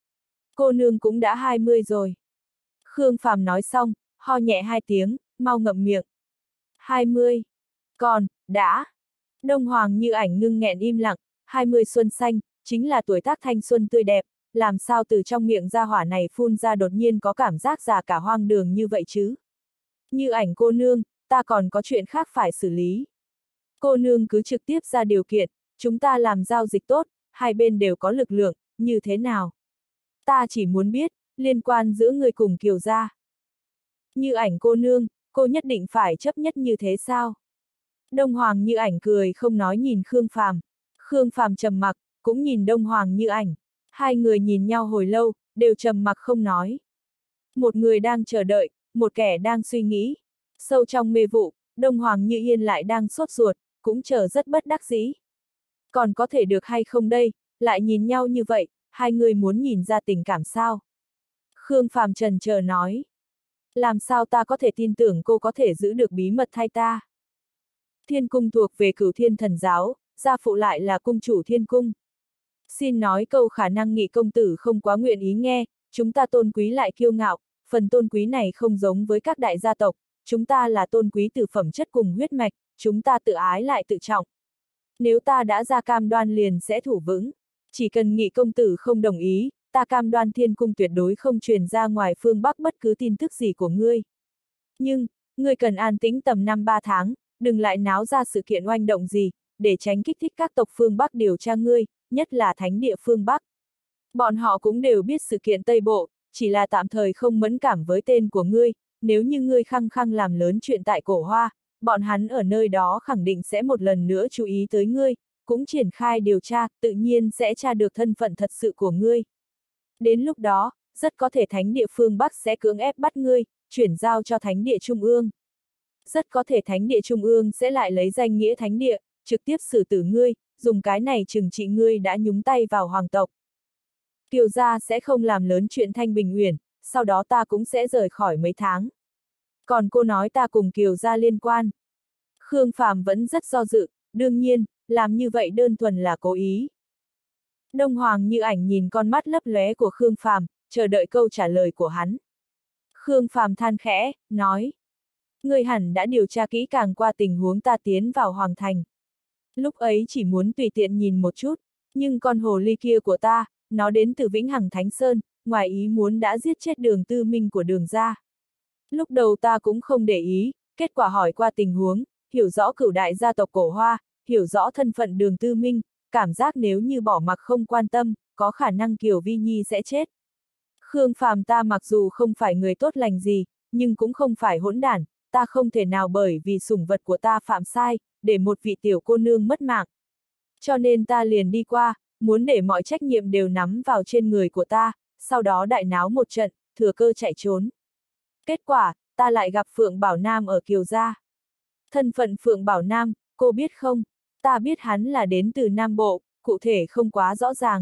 Cô nương cũng đã hai mươi rồi. Khương Phàm nói xong, ho nhẹ hai tiếng, mau ngậm miệng. hai mươi. Còn, đã. Đông Hoàng Như Ảnh ngưng nghẹn im lặng, hai mươi xuân xanh, chính là tuổi tác thanh xuân tươi đẹp, làm sao từ trong miệng gia hỏa này phun ra đột nhiên có cảm giác già cả hoang đường như vậy chứ? Như Ảnh cô nương, ta còn có chuyện khác phải xử lý. Cô nương cứ trực tiếp ra điều kiện, chúng ta làm giao dịch tốt, hai bên đều có lực lượng, như thế nào? Ta chỉ muốn biết, liên quan giữa người cùng Kiều gia. Như Ảnh cô nương, cô nhất định phải chấp nhất như thế sao? Đông Hoàng Như Ảnh cười không nói nhìn Khương Phàm. Khương Phàm trầm mặc, cũng nhìn Đông Hoàng Như Ảnh. Hai người nhìn nhau hồi lâu, đều trầm mặc không nói. Một người đang chờ đợi, một kẻ đang suy nghĩ. Sâu trong mê vụ, Đông Hoàng Như Yên lại đang sốt ruột, cũng chờ rất bất đắc dĩ. Còn có thể được hay không đây, lại nhìn nhau như vậy, hai người muốn nhìn ra tình cảm sao? Khương Phàm trần chờ nói. Làm sao ta có thể tin tưởng cô có thể giữ được bí mật thay ta? Thiên Cung thuộc về Cửu Thiên Thần Giáo, gia phụ lại là cung chủ Thiên Cung. Xin nói câu khả năng Nghị công tử không quá nguyện ý nghe, chúng ta tôn quý lại kiêu ngạo, phần tôn quý này không giống với các đại gia tộc, chúng ta là tôn quý từ phẩm chất cùng huyết mạch, chúng ta tự ái lại tự trọng. Nếu ta đã ra cam đoan liền sẽ thủ vững, chỉ cần Nghị công tử không đồng ý, ta cam đoan Thiên Cung tuyệt đối không truyền ra ngoài phương Bắc bất cứ tin tức gì của ngươi. Nhưng, ngươi cần an tĩnh tầm năm ba tháng, đừng lại náo ra sự kiện oanh động gì, để tránh kích thích các tộc phương Bắc điều tra ngươi, nhất là thánh địa phương Bắc. Bọn họ cũng đều biết sự kiện Tây Bộ, chỉ là tạm thời không mẫn cảm với tên của ngươi, nếu như ngươi khăng khăng làm lớn chuyện tại Cổ Hoa, bọn hắn ở nơi đó khẳng định sẽ một lần nữa chú ý tới ngươi, cũng triển khai điều tra, tự nhiên sẽ tra được thân phận thật sự của ngươi. Đến lúc đó, rất có thể thánh địa phương Bắc sẽ cưỡng ép bắt ngươi, chuyển giao cho thánh địa Trung ương. Rất có thể thánh địa Trung ương sẽ lại lấy danh nghĩa thánh địa, trực tiếp xử tử ngươi, dùng cái này trừng trị ngươi đã nhúng tay vào hoàng tộc. Kiều gia sẽ không làm lớn chuyện Thanh Bình Uyển, sau đó ta cũng sẽ rời khỏi mấy tháng. Còn cô nói ta cùng Kiều gia liên quan. Khương Phàm vẫn rất do dự, đương nhiên, làm như vậy đơn thuần là cố ý. Đông Hoàng Như Ảnh nhìn con mắt lấp lóe của Khương Phàm, chờ đợi câu trả lời của hắn. Khương Phàm than khẽ, nói. Ngươi hẳn đã điều tra kỹ càng qua tình huống ta tiến vào Hoàng Thành. Lúc ấy chỉ muốn tùy tiện nhìn một chút, nhưng con hồ ly kia của ta, nó đến từ Vĩnh Hằng Thánh Sơn, ngoài ý muốn đã giết chết Đường Tư Minh của Đường gia. Lúc đầu ta cũng không để ý, kết quả hỏi qua tình huống, hiểu rõ cửu đại gia tộc Cổ Hoa, hiểu rõ thân phận Đường Tư Minh, cảm giác nếu như bỏ mặc không quan tâm, có khả năng Kiều Vi Nhi sẽ chết. Khương Phàm ta mặc dù không phải người tốt lành gì, nhưng cũng không phải hỗn đản, ta không thể nào bởi vì sủng vật của ta phạm sai, để một vị tiểu cô nương mất mạng. Cho nên ta liền đi qua, muốn để mọi trách nhiệm đều nắm vào trên người của ta, sau đó đại náo một trận, thừa cơ chạy trốn. Kết quả, ta lại gặp Phượng Bảo Nam ở Kiều gia. Thân phận Phượng Bảo Nam, cô biết không? Ta biết hắn là đến từ Nam Bộ, cụ thể không quá rõ ràng.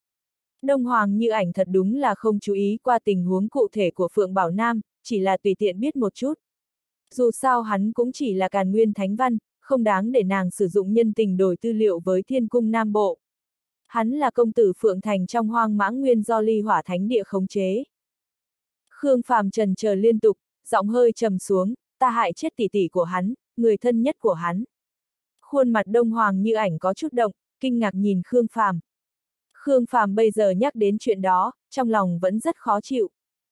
Đông Hoàng Như Ảnh thật đúng là không chú ý qua tình huống cụ thể của Phượng Bảo Nam, chỉ là tùy tiện biết một chút. Dù sao hắn cũng chỉ là Càn Nguyên Thánh Văn, không đáng để nàng sử dụng nhân tình đổi tư liệu với Thiên Cung Nam Bộ. Hắn là công tử Phượng Thành trong Hoang Mãng Nguyên do Ly Hỏa Thánh Địa khống chế. Khương Phàm trần chờ liên tục, giọng hơi trầm xuống, ta hại chết tỷ tỷ của hắn, người thân nhất của hắn. Khuôn mặt Đông Hoàng Như Ảnh có chút động, kinh ngạc nhìn Khương Phàm. Khương Phàm bây giờ nhắc đến chuyện đó, trong lòng vẫn rất khó chịu.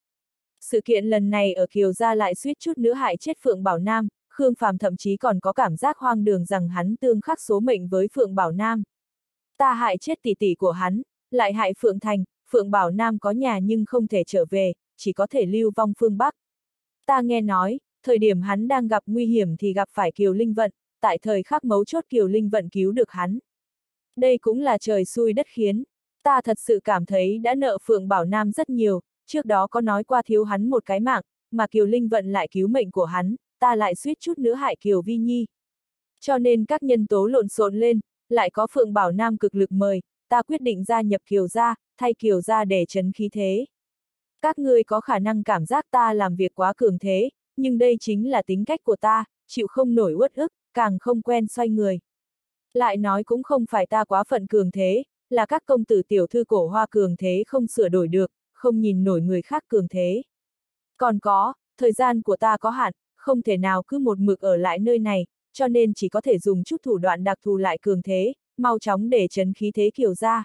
Sự kiện lần này ở Kiều Gia lại suýt chút nữa hại chết Phượng Bảo Nam, Khương Phàm thậm chí còn có cảm giác hoang đường rằng hắn tương khắc số mệnh với Phượng Bảo Nam. Ta hại chết tỷ tỷ của hắn, lại hại Phượng Thành, Phượng Bảo Nam có nhà nhưng không thể trở về, chỉ có thể lưu vong phương Bắc. Ta nghe nói, thời điểm hắn đang gặp nguy hiểm thì gặp phải Kiều Linh Vận, tại thời khắc mấu chốt Kiều Linh Vận cứu được hắn. Đây cũng là trời xui đất khiến, ta thật sự cảm thấy đã nợ Phượng Bảo Nam rất nhiều, trước đó có nói qua thiếu hắn một cái mạng, mà Kiều Linh Vận lại cứu mệnh của hắn, ta lại suýt chút nữa hại Kiều Vi Nhi. Cho nên các nhân tố lộn xộn lên, lại có Phượng Bảo Nam cực lực mời, ta quyết định gia nhập Kiều Gia, thay Kiều Gia để trấn khí thế. Các ngươi có khả năng cảm giác ta làm việc quá cường thế, nhưng đây chính là tính cách của ta, chịu không nổi uất ức, càng không quen xoay người. Lại nói cũng không phải ta quá phận cường thế, là các công tử tiểu thư cổ hoa cường thế không sửa đổi được, không nhìn nổi người khác cường thế. Còn có, thời gian của ta có hạn, không thể nào cứ một mực ở lại nơi này, cho nên chỉ có thể dùng chút thủ đoạn đặc thù lại cường thế, mau chóng để trấn khí thế Kiều Gia.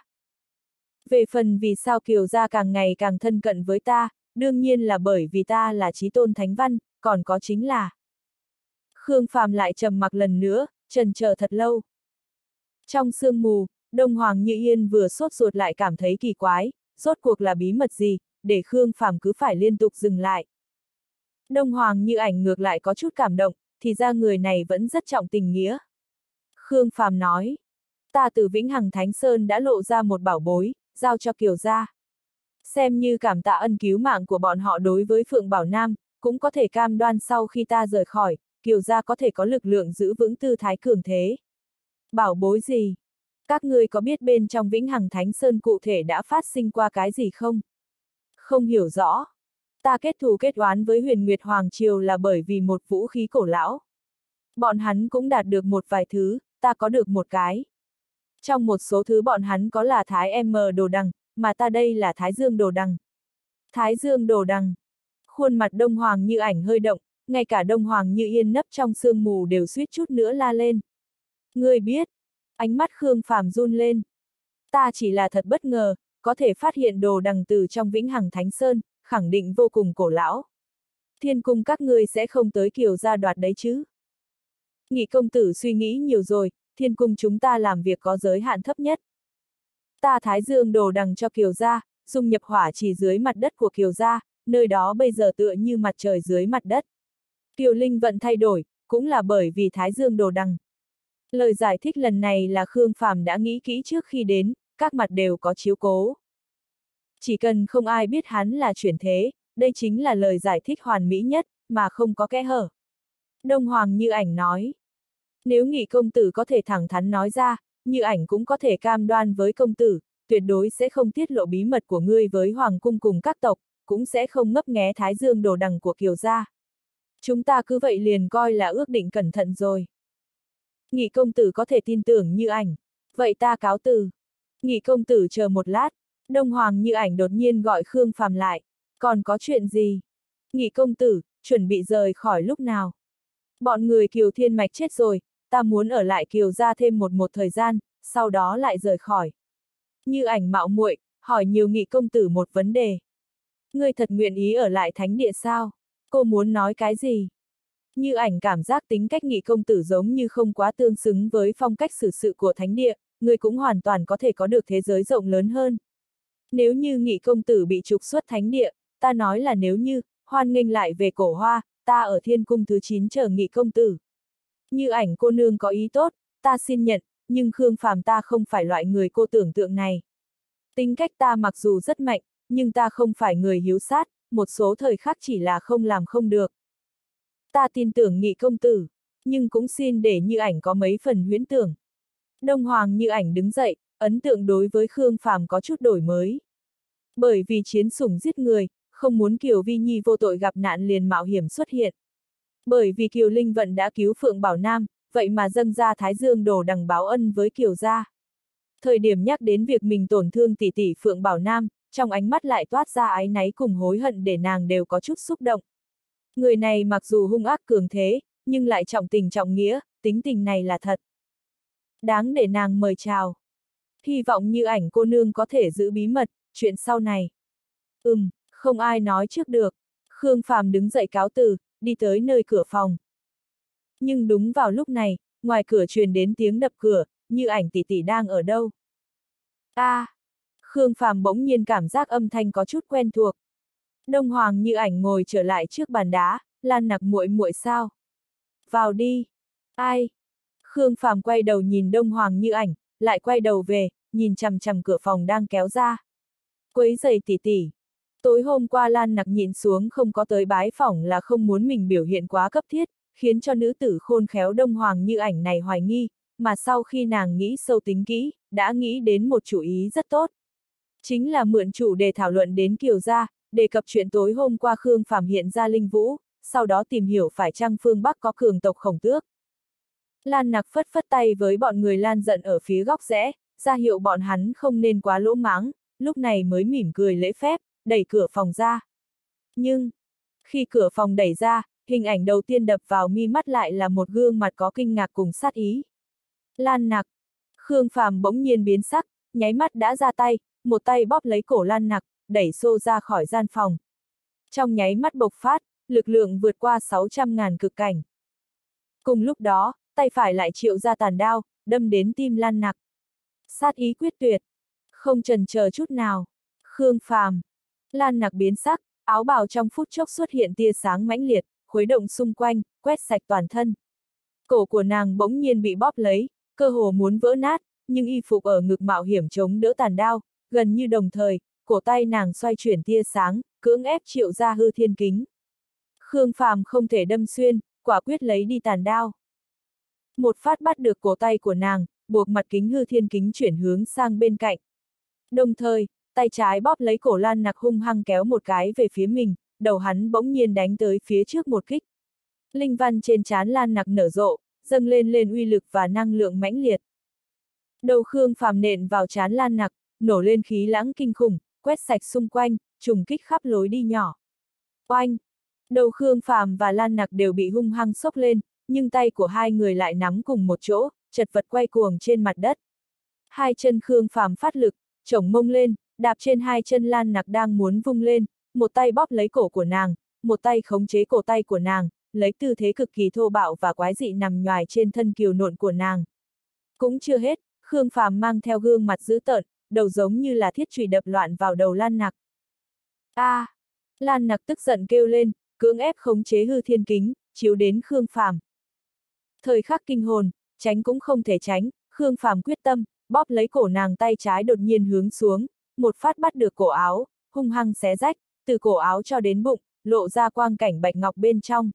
Về phần vì sao Kiều Gia càng ngày càng thân cận với ta, đương nhiên là bởi vì ta là chí tôn thánh văn, còn có chính là... Khương Phàm lại trầm mặc lần nữa, trần chờ thật lâu. Trong sương mù, Đông Hoàng Như Yên vừa sốt ruột lại cảm thấy kỳ quái, rốt cuộc là bí mật gì, để Khương Phàm cứ phải liên tục dừng lại. Đông Hoàng Như Ảnh ngược lại có chút cảm động, thì ra người này vẫn rất trọng tình nghĩa. Khương Phàm nói, ta từ Vĩnh Hằng Thánh Sơn đã lộ ra một bảo bối, giao cho Kiều Gia. Xem như cảm tạ ân cứu mạng của bọn họ đối với Phượng Bảo Nam, cũng có thể cam đoan sau khi ta rời khỏi, Kiều Gia có thể có lực lượng giữ vững tư thái cường thế. Bảo bối gì? Các ngươi có biết bên trong Vĩnh Hằng Thánh Sơn cụ thể đã phát sinh qua cái gì không? Không hiểu rõ. Ta kết thù kết oán với Huyền Nguyệt Hoàng Triều là bởi vì một vũ khí cổ lão. Bọn hắn cũng đạt được một vài thứ, ta có được một cái. Trong một số thứ bọn hắn có là Thái M Đồ Đằng, mà ta đây là Thái Dương Đồ Đằng. Thái Dương Đồ Đằng. Khuôn mặt Đông Hoàng Như Ảnh hơi động, ngay cả Đông Hoàng Như Yên nấp trong sương mù đều suýt chút nữa la lên. Ngươi biết. Ánh mắt Khương Phàm run lên. Ta chỉ là thật bất ngờ, có thể phát hiện đồ đằng từ trong Vĩnh Hằng Thánh Sơn, khẳng định vô cùng cổ lão. Thiên cung các ngươi sẽ không tới Kiều Gia đoạt đấy chứ? Nghị công tử suy nghĩ nhiều rồi, thiên cung chúng ta làm việc có giới hạn thấp nhất. Ta Thái Dương đồ đằng cho Kiều Gia, dung nhập hỏa chỉ dưới mặt đất của Kiều Gia, nơi đó bây giờ tựa như mặt trời dưới mặt đất. Kiều Linh Vận thay đổi, cũng là bởi vì Thái Dương đồ đằng. Lời giải thích lần này là Khương Phàm đã nghĩ kỹ trước khi đến, các mặt đều có chiếu cố. Chỉ cần không ai biết hắn là chuyển thế, đây chính là lời giải thích hoàn mỹ nhất, mà không có kẽ hở. Đông Hoàng Như Ảnh nói. Nếu Nghị công tử có thể thẳng thắn nói ra, Như Ảnh cũng có thể cam đoan với công tử, tuyệt đối sẽ không tiết lộ bí mật của ngươi với Hoàng cung cùng các tộc, cũng sẽ không ngấp nghé Thái Dương đồ đằng của Kiều Gia. Chúng ta cứ vậy liền coi là ước định cẩn thận rồi. Nghị công tử có thể tin tưởng Như Ảnh. Vậy ta cáo từ. Nghị công tử chờ một lát. Đông Hoàng Như Ảnh đột nhiên gọi Khương Phàm lại. Còn có chuyện gì? Nghị công tử, chuẩn bị rời khỏi lúc nào? Bọn người Kiều Thiên Mạch chết rồi, ta muốn ở lại Kiều Gia thêm một một thời gian, sau đó lại rời khỏi. Như Ảnh mạo muội hỏi nhiều Nghị công tử một vấn đề. Ngươi thật nguyện ý ở lại thánh địa sao? Cô muốn nói cái gì? Như Ảnh cảm giác tính cách Nghị công tử giống như không quá tương xứng với phong cách xử sự của thánh địa, người cũng hoàn toàn có thể có được thế giới rộng lớn hơn. Nếu như Nghị công tử bị trục xuất thánh địa, ta nói là nếu như, hoan nghênh lại về cổ hoa, ta ở thiên cung thứ chín chờ Nghị công tử. Như Ảnh cô nương có ý tốt, ta xin nhận, nhưng Khương Phàm ta không phải loại người cô tưởng tượng này. Tính cách ta mặc dù rất mạnh, nhưng ta không phải người hiếu sát, một số thời khắc chỉ là không làm không được. Ta tin tưởng Nghị công tử, nhưng cũng xin để Như Ảnh có mấy phần huyễn tưởng. Đông Hoàng Như Ảnh đứng dậy, ấn tượng đối với Khương Phàm có chút đổi mới. Bởi vì chiến sủng giết người, không muốn Kiều Vi Nhi vô tội gặp nạn liền mạo hiểm xuất hiện. Bởi vì Kiều Linh Vận đã cứu Phượng Bảo Nam, vậy mà dâng ra Thái Dương đồ đằng báo ân với Kiều gia. Thời điểm nhắc đến việc mình tổn thương tỷ tỷ Phượng Bảo Nam, trong ánh mắt lại toát ra áy náy cùng hối hận để nàng đều có chút xúc động. Người này mặc dù hung ác cường thế, nhưng lại trọng tình trọng nghĩa, tính tình này là thật. Đáng để nàng mời chào. Hy vọng Như Ảnh cô nương có thể giữ bí mật, chuyện sau này. Ừm, không ai nói trước được. Khương Phàm đứng dậy cáo từ, đi tới nơi cửa phòng. Nhưng đúng vào lúc này, ngoài cửa truyền đến tiếng đập cửa, Như Ảnh tỷ tỷ đang ở đâu? A, à, Khương Phàm bỗng nhiên cảm giác âm thanh có chút quen thuộc. Đông Hoàng Như Ảnh ngồi trở lại trước bàn đá, Lan Nặc muội muội sao? Vào đi. Ai? Khương Phàm quay đầu nhìn Đông Hoàng Như Ảnh, lại quay đầu về, nhìn chằm chằm cửa phòng đang kéo ra. Quấy giày tỷ tỷ. Tối hôm qua Lan Nặc nhịn xuống không có tới bái phỏng là không muốn mình biểu hiện quá cấp thiết, khiến cho nữ tử khôn khéo Đông Hoàng Như Ảnh này hoài nghi, mà sau khi nàng nghĩ sâu tính kỹ, đã nghĩ đến một chủ ý rất tốt. Chính là mượn chủ đề thảo luận đến Kiều gia, đề cập chuyện tối hôm qua Khương Phàm hiện ra linh vũ, sau đó tìm hiểu phải chăng phương Bắc có cường tộc Khổng Tước. Lan Nặc phất phất tay với bọn người Lan giận ở phía góc rẽ, ra hiệu bọn hắn không nên quá lỗ mãng, lúc này mới mỉm cười lễ phép, đẩy cửa phòng ra. Nhưng, khi cửa phòng đẩy ra, hình ảnh đầu tiên đập vào mi mắt lại là một gương mặt có kinh ngạc cùng sát ý. Lan Nặc. Khương Phàm bỗng nhiên biến sắc, nháy mắt đã ra tay, một tay bóp lấy cổ Lan Nặc, đẩy xô ra khỏi gian phòng. Trong nháy mắt bộc phát, lực lượng vượt qua sáu trăm ngàn cực cảnh. Cùng lúc đó, tay phải lại triệu ra tàn đao, đâm đến tim Lan Nặc. Sát ý quyết tuyệt. Không chần chờ chút nào. Khương Phàm. Lan Nặc biến sắc, áo bào trong phút chốc xuất hiện tia sáng mãnh liệt, khuấy động xung quanh, quét sạch toàn thân. Cổ của nàng bỗng nhiên bị bóp lấy, cơ hồ muốn vỡ nát, nhưng y phục ở ngực mạo hiểm chống đỡ tàn đao, gần như đồng thời, cổ tay nàng xoay chuyển tia sáng, cưỡng ép triệu ra hư thiên kính. Khương Phàm không thể đâm xuyên, quả quyết lấy đi tàn đao. Một phát bắt được cổ tay của nàng, buộc mặt kính hư thiên kính chuyển hướng sang bên cạnh. Đồng thời, tay trái bóp lấy cổ Lan Nặc hung hăng kéo một cái về phía mình, đầu hắn bỗng nhiên đánh tới phía trước một kích. Linh văn trên trán Lan Nặc nở rộ, dâng lên lên uy lực và năng lượng mãnh liệt. Đầu Khương Phàm nện vào trán Lan Nặc, nổ lên khí lãng kinh khủng, quét sạch xung quanh, trùng kích khắp lối đi nhỏ. Oanh! Đầu Khương Phàm và Lan Nặc đều bị hung hăng xốc lên, nhưng tay của hai người lại nắm cùng một chỗ, chật vật quay cuồng trên mặt đất. Hai chân Khương Phàm phát lực, chổng mông lên, đạp trên hai chân Lan Nặc đang muốn vung lên, một tay bóp lấy cổ của nàng, một tay khống chế cổ tay của nàng, lấy tư thế cực kỳ thô bạo và quái dị nằm nhoài trên thân kiều nộn của nàng. Cũng chưa hết, Khương Phàm mang theo gương mặt dữ tợn, đầu giống như là thiết chùy đập loạn vào đầu Lan Nặc. A! À, Lan Nặc tức giận kêu lên, cưỡng ép khống chế hư thiên kính, chiếu đến Khương Phàm. Thời khắc kinh hồn, tránh cũng không thể tránh, Khương Phàm quyết tâm, bóp lấy cổ nàng tay trái đột nhiên hướng xuống, một phát bắt được cổ áo, hung hăng xé rách, từ cổ áo cho đến bụng, lộ ra quang cảnh bạch ngọc bên trong.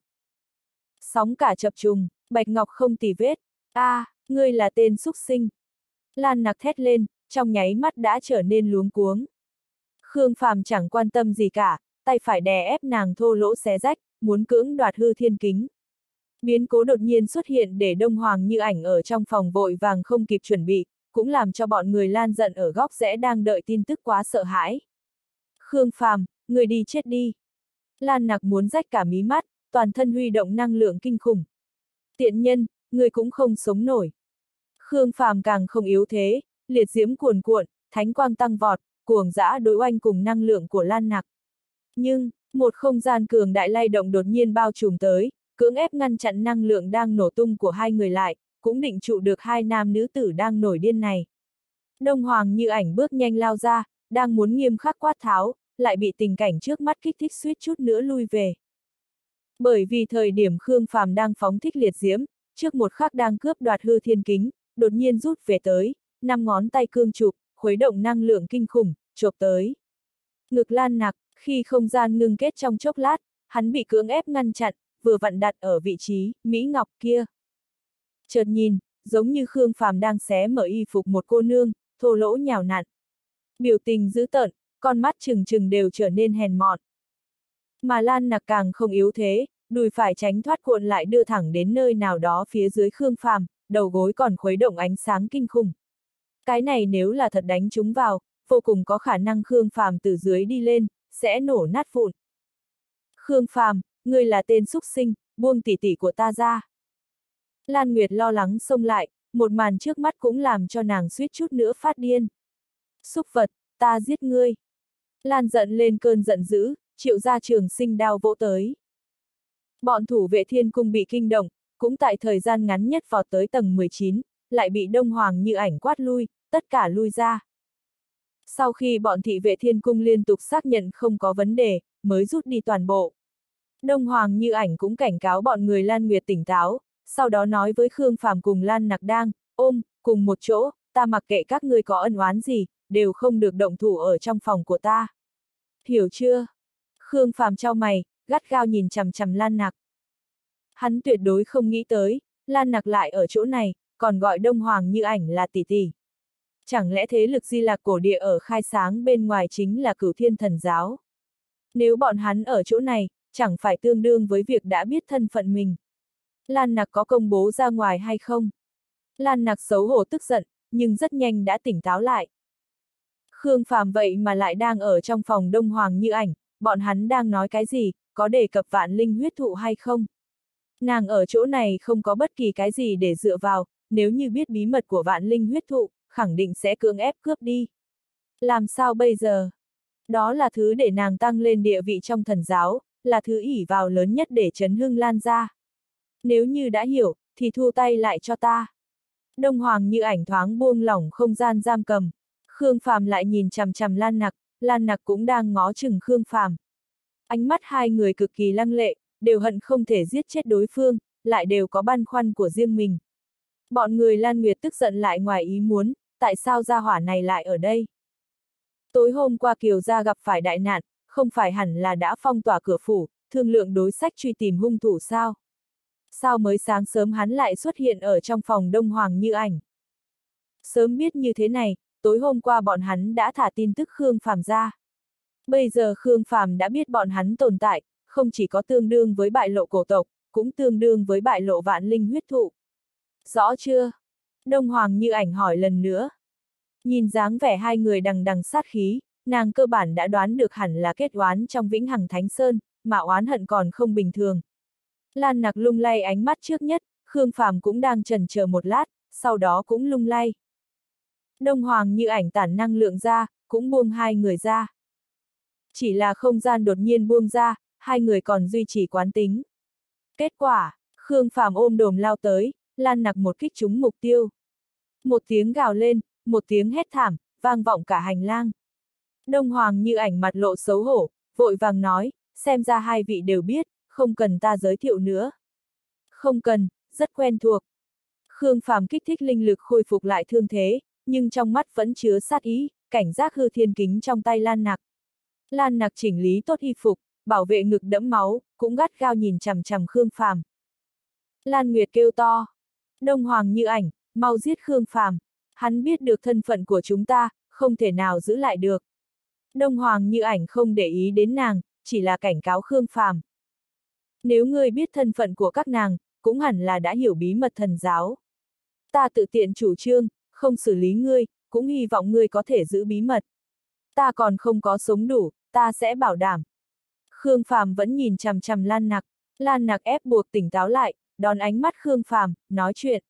Sóng cả chập trùng, bạch ngọc không tì vết. A, à, ngươi là tên xúc sinh. Lan Nặc thét lên, trong nháy mắt đã trở nên luống cuống. Khương Phàm chẳng quan tâm gì cả, tay phải đè ép nàng thô lỗ xé rách, muốn cưỡng đoạt hư thiên kính. Biến cố đột nhiên xuất hiện để Đông Hoàng Như Ảnh ở trong phòng vội vàng không kịp chuẩn bị, cũng làm cho bọn người Lan giận ở góc rẽ đang đợi tin tức quá sợ hãi. Khương Phàm, người đi chết đi. Lan Nặc muốn rách cả mí mắt, toàn thân huy động năng lượng kinh khủng. Tiện nhân, người cũng không sống nổi. Khương Phàm càng không yếu thế, liệt diễm cuồn cuộn, thánh quang tăng vọt, cuồng dã đối oanh cùng năng lượng của Lan Nặc. Nhưng, một không gian cường đại lay động đột nhiên bao trùm tới, cưỡng ép ngăn chặn năng lượng đang nổ tung của hai người lại, cũng định trụ được hai nam nữ tử đang nổi điên này. Đông Hoàng Như Ảnh bước nhanh lao ra, đang muốn nghiêm khắc quát tháo, lại bị tình cảnh trước mắt kích thích suýt chút nữa lui về. Bởi vì thời điểm Khương Phàm đang phóng thích liệt diễm, trước một khắc đang cướp đoạt hư thiên kính, đột nhiên rút về tới, năm ngón tay cương chụp, khuấy động năng lượng kinh khủng, chộp tới. Ngực Lan Nặc, khi không gian ngưng kết trong chốc lát, hắn bị cưỡng ép ngăn chặn, vừa vặn đặt ở vị trí Mỹ Ngọc kia. Chợt nhìn, giống như Khương Phàm đang xé mở y phục một cô nương, thô lỗ nhào nặn. Biểu tình dữ tợn, con mắt trừng trừng đều trở nên hèn mọn. Mà Lan Nặc càng không yếu thế, đùi phải tránh thoát cuộn lại đưa thẳng đến nơi nào đó phía dưới Khương Phàm, đầu gối còn khuấy động ánh sáng kinh khủng. Cái này nếu là thật đánh chúng vào, vô cùng có khả năng Khương Phàm từ dưới đi lên, sẽ nổ nát vụn. Khương Phàm, ngươi là tên xúc sinh, buông tỷ tỷ của ta ra. Lan Nguyệt lo lắng xông lại, một màn trước mắt cũng làm cho nàng suýt chút nữa phát điên. Xúc vật, ta giết ngươi. Lan giận lên cơn giận dữ, triệu ra trường sinh đao vỗ tới. Bọn thủ vệ thiên cung bị kinh động, cũng tại thời gian ngắn nhất vọt tới tầng mười chín, lại bị Đông Hoàng Như Ảnh quát lui, tất cả lui ra. Sau khi bọn thị vệ thiên cung liên tục xác nhận không có vấn đề, mới rút đi toàn bộ. Đông Hoàng Như Ảnh cũng cảnh cáo bọn người Lan Nguyệt tỉnh táo, sau đó nói với Khương Phàm cùng Lan Nặc đang ôm cùng một chỗ, ta mặc kệ các ngươi có ân oán gì, đều không được động thủ ở trong phòng của ta. Hiểu chưa? Khương Phàm chau mày, gắt gao nhìn chằm chằm Lan Nặc. Hắn tuyệt đối không nghĩ tới, Lan Nặc lại ở chỗ này, còn gọi Đông Hoàng Như Ảnh là tỷ tỷ. Chẳng lẽ thế lực Di Lạc cổ địa ở khai sáng bên ngoài chính là Cửu Thiên Thần Giáo? Nếu bọn hắn ở chỗ này, chẳng phải tương đương với việc đã biết thân phận mình. Lan Nặc có công bố ra ngoài hay không? Lan Nặc xấu hổ tức giận, nhưng rất nhanh đã tỉnh táo lại. Khương Phàm vậy mà lại đang ở trong phòng Đông Hoàng Như Ảnh, bọn hắn đang nói cái gì, có đề cập vạn linh huyết thụ hay không? Nàng ở chỗ này không có bất kỳ cái gì để dựa vào, nếu như biết bí mật của vạn linh huyết thụ, khẳng định sẽ cưỡng ép cướp đi. Làm sao bây giờ? Đó là thứ để nàng tăng lên địa vị trong thần giáo, là thứ ỷ vào lớn nhất để chấn hưng Lan ra. Nếu như đã hiểu, thì thu tay lại cho ta. Đông Hoàng Như Ảnh thoáng buông lỏng không gian giam cầm. Khương Phàm lại nhìn chằm chằm Lan Nặc, Lan Nặc cũng đang ngó chừng Khương Phàm. Ánh mắt hai người cực kỳ lăng lệ, đều hận không thể giết chết đối phương, lại đều có băn khoăn của riêng mình. Bọn người Lan Nguyệt tức giận lại ngoài ý muốn, tại sao gia hỏa này lại ở đây? Tối hôm qua Kiều gia gặp phải đại nạn, không phải hẳn là đã phong tỏa cửa phủ, thương lượng đối sách truy tìm hung thủ sao? Sao mới sáng sớm hắn lại xuất hiện ở trong phòng Đông Hoàng Như Ảnh? Sớm biết như thế này, tối hôm qua bọn hắn đã thả tin tức Khương Phàm ra. Bây giờ Khương Phàm đã biết bọn hắn tồn tại, không chỉ có tương đương với bại lộ cổ tộc, cũng tương đương với bại lộ vạn linh huyết thụ. Rõ chưa? Đông Hoàng Như Ảnh hỏi lần nữa. Nhìn dáng vẻ hai người đằng đằng sát khí, nàng cơ bản đã đoán được hẳn là kết oán trong Vĩnh Hằng Thánh Sơn, mà oán hận còn không bình thường. Lan Nặc lung lay ánh mắt trước nhất, Khương Phàm cũng đang chần chờ một lát, sau đó cũng lung lay. Đông Hoàng Như Ảnh tản năng lượng ra, cũng buông hai người ra. Chỉ là không gian đột nhiên buông ra, hai người còn duy trì quán tính. Kết quả, Khương Phàm ôm đồm lao tới, Lan Nặc một kích trúng mục tiêu. Một tiếng gào lên, một tiếng hét thảm, vang vọng cả hành lang. Đông Hoàng Như Ảnh mặt lộ xấu hổ, vội vàng nói, xem ra hai vị đều biết, không cần ta giới thiệu nữa. Không cần, rất quen thuộc. Khương Phàm kích thích linh lực khôi phục lại thương thế, nhưng trong mắt vẫn chứa sát ý, cảnh giác hư thiên kính trong tay Lan Nặc. Lan Nặc chỉnh lý tốt y phục, bảo vệ ngực đẫm máu, cũng gắt gao nhìn chằm chằm Khương Phàm. Lan Nguyệt kêu to. Đông Hoàng Như Ảnh, mau giết Khương Phàm. Hắn biết được thân phận của chúng ta, không thể nào giữ lại được. Đông Hoàng Như Ảnh không để ý đến nàng, chỉ là cảnh cáo Khương Phàm. Nếu ngươi biết thân phận của các nàng, cũng hẳn là đã hiểu bí mật thần giáo. Ta tự tiện chủ trương, không xử lý ngươi, cũng hy vọng ngươi có thể giữ bí mật. Ta còn không có sống đủ, ta sẽ bảo đảm. Khương Phàm vẫn nhìn chằm chằm Lan Nặc, Lan Nặc ép buộc tỉnh táo lại, đón ánh mắt Khương Phàm, nói chuyện.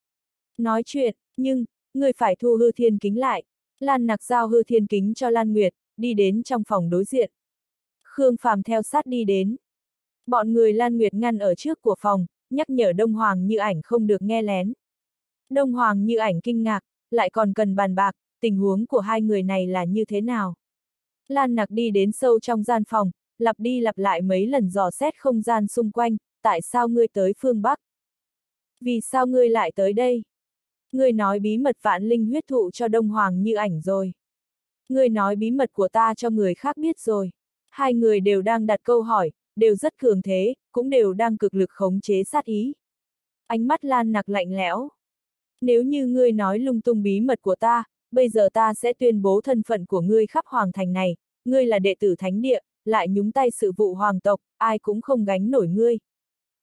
Nói chuyện, nhưng, ngươi phải thu hư thiên kính lại. Lan Nặc giao hư thiên kính cho Lan Nguyệt, đi đến trong phòng đối diện. Khương Phàm theo sát đi đến. Bọn người Lan Nguyệt ngăn ở trước của phòng, nhắc nhở Đông Hoàng Như Ảnh không được nghe lén. Đông Hoàng Như Ảnh kinh ngạc, lại còn cần bàn bạc, tình huống của hai người này là như thế nào. Lan Nặc đi đến sâu trong gian phòng, lặp đi lặp lại mấy lần dò xét không gian xung quanh, tại sao ngươi tới phương Bắc? Vì sao ngươi lại tới đây? Ngươi nói bí mật vạn linh huyết thụ cho Đông Hoàng Như Ảnh rồi. Ngươi nói bí mật của ta cho người khác biết rồi. Hai người đều đang đặt câu hỏi, đều rất cường thế, cũng đều đang cực lực khống chế sát ý. Ánh mắt Lan Nặc lạnh lẽo. Nếu như ngươi nói lung tung bí mật của ta, bây giờ ta sẽ tuyên bố thân phận của ngươi khắp hoàng thành này, ngươi là đệ tử thánh địa, lại nhúng tay sự vụ hoàng tộc, ai cũng không gánh nổi ngươi,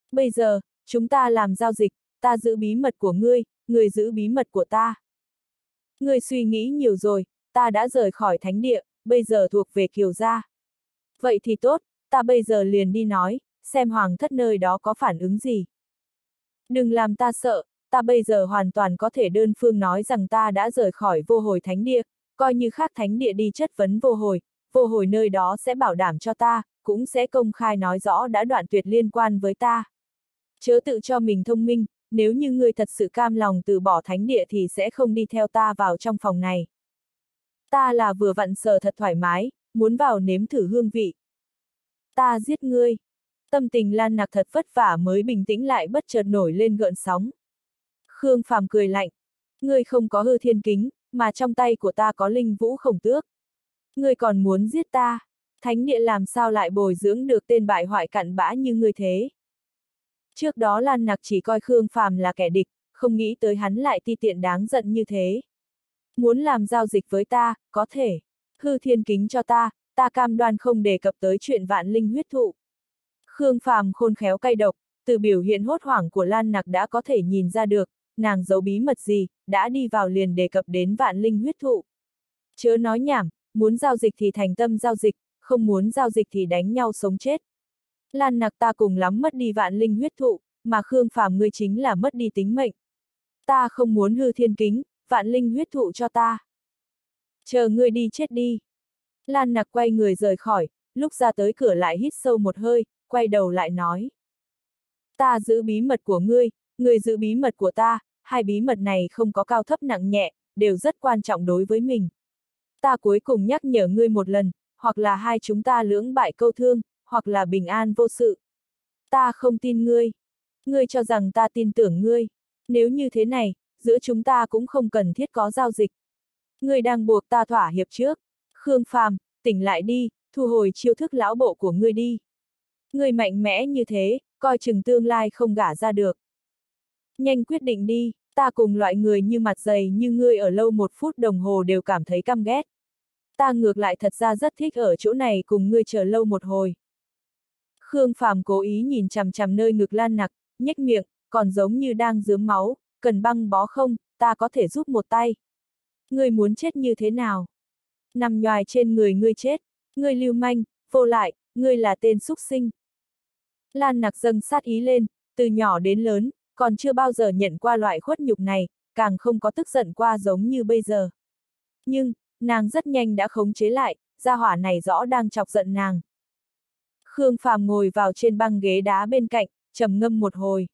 Bây giờ, chúng ta làm giao dịch, ta giữ bí mật của ngươi, ngươi giữ bí mật của ta. Ngươi suy nghĩ nhiều rồi, ta đã rời khỏi thánh địa, bây giờ thuộc về Kiều gia. Vậy thì tốt, ta bây giờ liền đi nói, xem hoàng thất nơi đó có phản ứng gì. Đừng làm ta sợ, ta bây giờ hoàn toàn có thể đơn phương nói rằng ta đã rời khỏi vô hồi thánh địa, coi như khác thánh địa đi chất vấn vô hồi, vô hồi nơi đó sẽ bảo đảm cho ta, cũng sẽ công khai nói rõ đã đoạn tuyệt liên quan với ta. Chớ tự cho mình thông minh, nếu như ngươi thật sự cam lòng từ bỏ thánh địa thì sẽ không đi theo ta vào trong phòng này. Ta là vừa vặn sờ thật thoải mái, muốn vào nếm thử hương vị. Ta giết ngươi. Tâm tình Lan Nặc thật vất vả mới bình tĩnh lại bất chợt nổi lên gợn sóng. Khương Phàm cười lạnh. Ngươi không có hư thiên kính, mà trong tay của ta có linh vũ khổng tước. Ngươi còn muốn giết ta? Thánh địa làm sao lại bồi dưỡng được tên bại hoại cặn bã như ngươi thế? Trước đó Lan Nặc chỉ coi Khương Phàm là kẻ địch, không nghĩ tới hắn lại ti tiện đáng giận như thế. Muốn làm giao dịch với ta, có thể. Hư thiên kính cho ta, ta cam đoan không đề cập tới chuyện vạn linh huyết thụ. Khương Phàm khôn khéo cay độc, từ biểu hiện hốt hoảng của Lan Nặc đã có thể nhìn ra được, nàng giấu bí mật gì, đã đi vào liền đề cập đến vạn linh huyết thụ. Chớ nói nhảm, muốn giao dịch thì thành tâm giao dịch, không muốn giao dịch thì đánh nhau sống chết. Lan Nặc ta cùng lắm mất đi vạn linh huyết thụ, mà Khương Phàm ngươi chính là mất đi tính mệnh. Ta không muốn hư thiên kính, vạn linh huyết thụ cho ta. Chờ ngươi đi chết đi. Lan Nặc quay người rời khỏi, lúc ra tới cửa lại hít sâu một hơi, quay đầu lại nói. Ta giữ bí mật của ngươi, ngươi giữ bí mật của ta, hai bí mật này không có cao thấp nặng nhẹ, đều rất quan trọng đối với mình. Ta cuối cùng nhắc nhở ngươi một lần, hoặc là hai chúng ta lưỡng bại câu thương, hoặc là bình an vô sự. Ta không tin ngươi. Ngươi cho rằng ta tin tưởng ngươi. Nếu như thế này, giữa chúng ta cũng không cần thiết có giao dịch. Ngươi đang buộc ta thỏa hiệp trước. Khương Phàm, tỉnh lại đi, thu hồi chiêu thức lão bộ của ngươi đi. Ngươi mạnh mẽ như thế, coi chừng tương lai không gả ra được. Nhanh quyết định đi, ta cùng loại người như mặt dày như ngươi ở lâu một phút đồng hồ đều cảm thấy căm ghét. Ta ngược lại thật ra rất thích ở chỗ này cùng ngươi chờ lâu một hồi. Khương Phàm cố ý nhìn chằm chằm nơi ngực Lan Nặc, nhếch miệng, còn giống như đang rướm máu, cần băng bó không, ta có thể giúp một tay. Ngươi muốn chết như thế nào? Nằm nhoài trên người ngươi chết, ngươi lưu manh, vô lại, ngươi là tên súc sinh. Lan Nặc dâng sát ý lên, từ nhỏ đến lớn, còn chưa bao giờ nhận qua loại khuất nhục này, càng không có tức giận qua giống như bây giờ. Nhưng, nàng rất nhanh đã khống chế lại, gia hỏa này rõ đang chọc giận nàng. Khương Phàm ngồi vào trên băng ghế đá bên cạnh, trầm ngâm một hồi.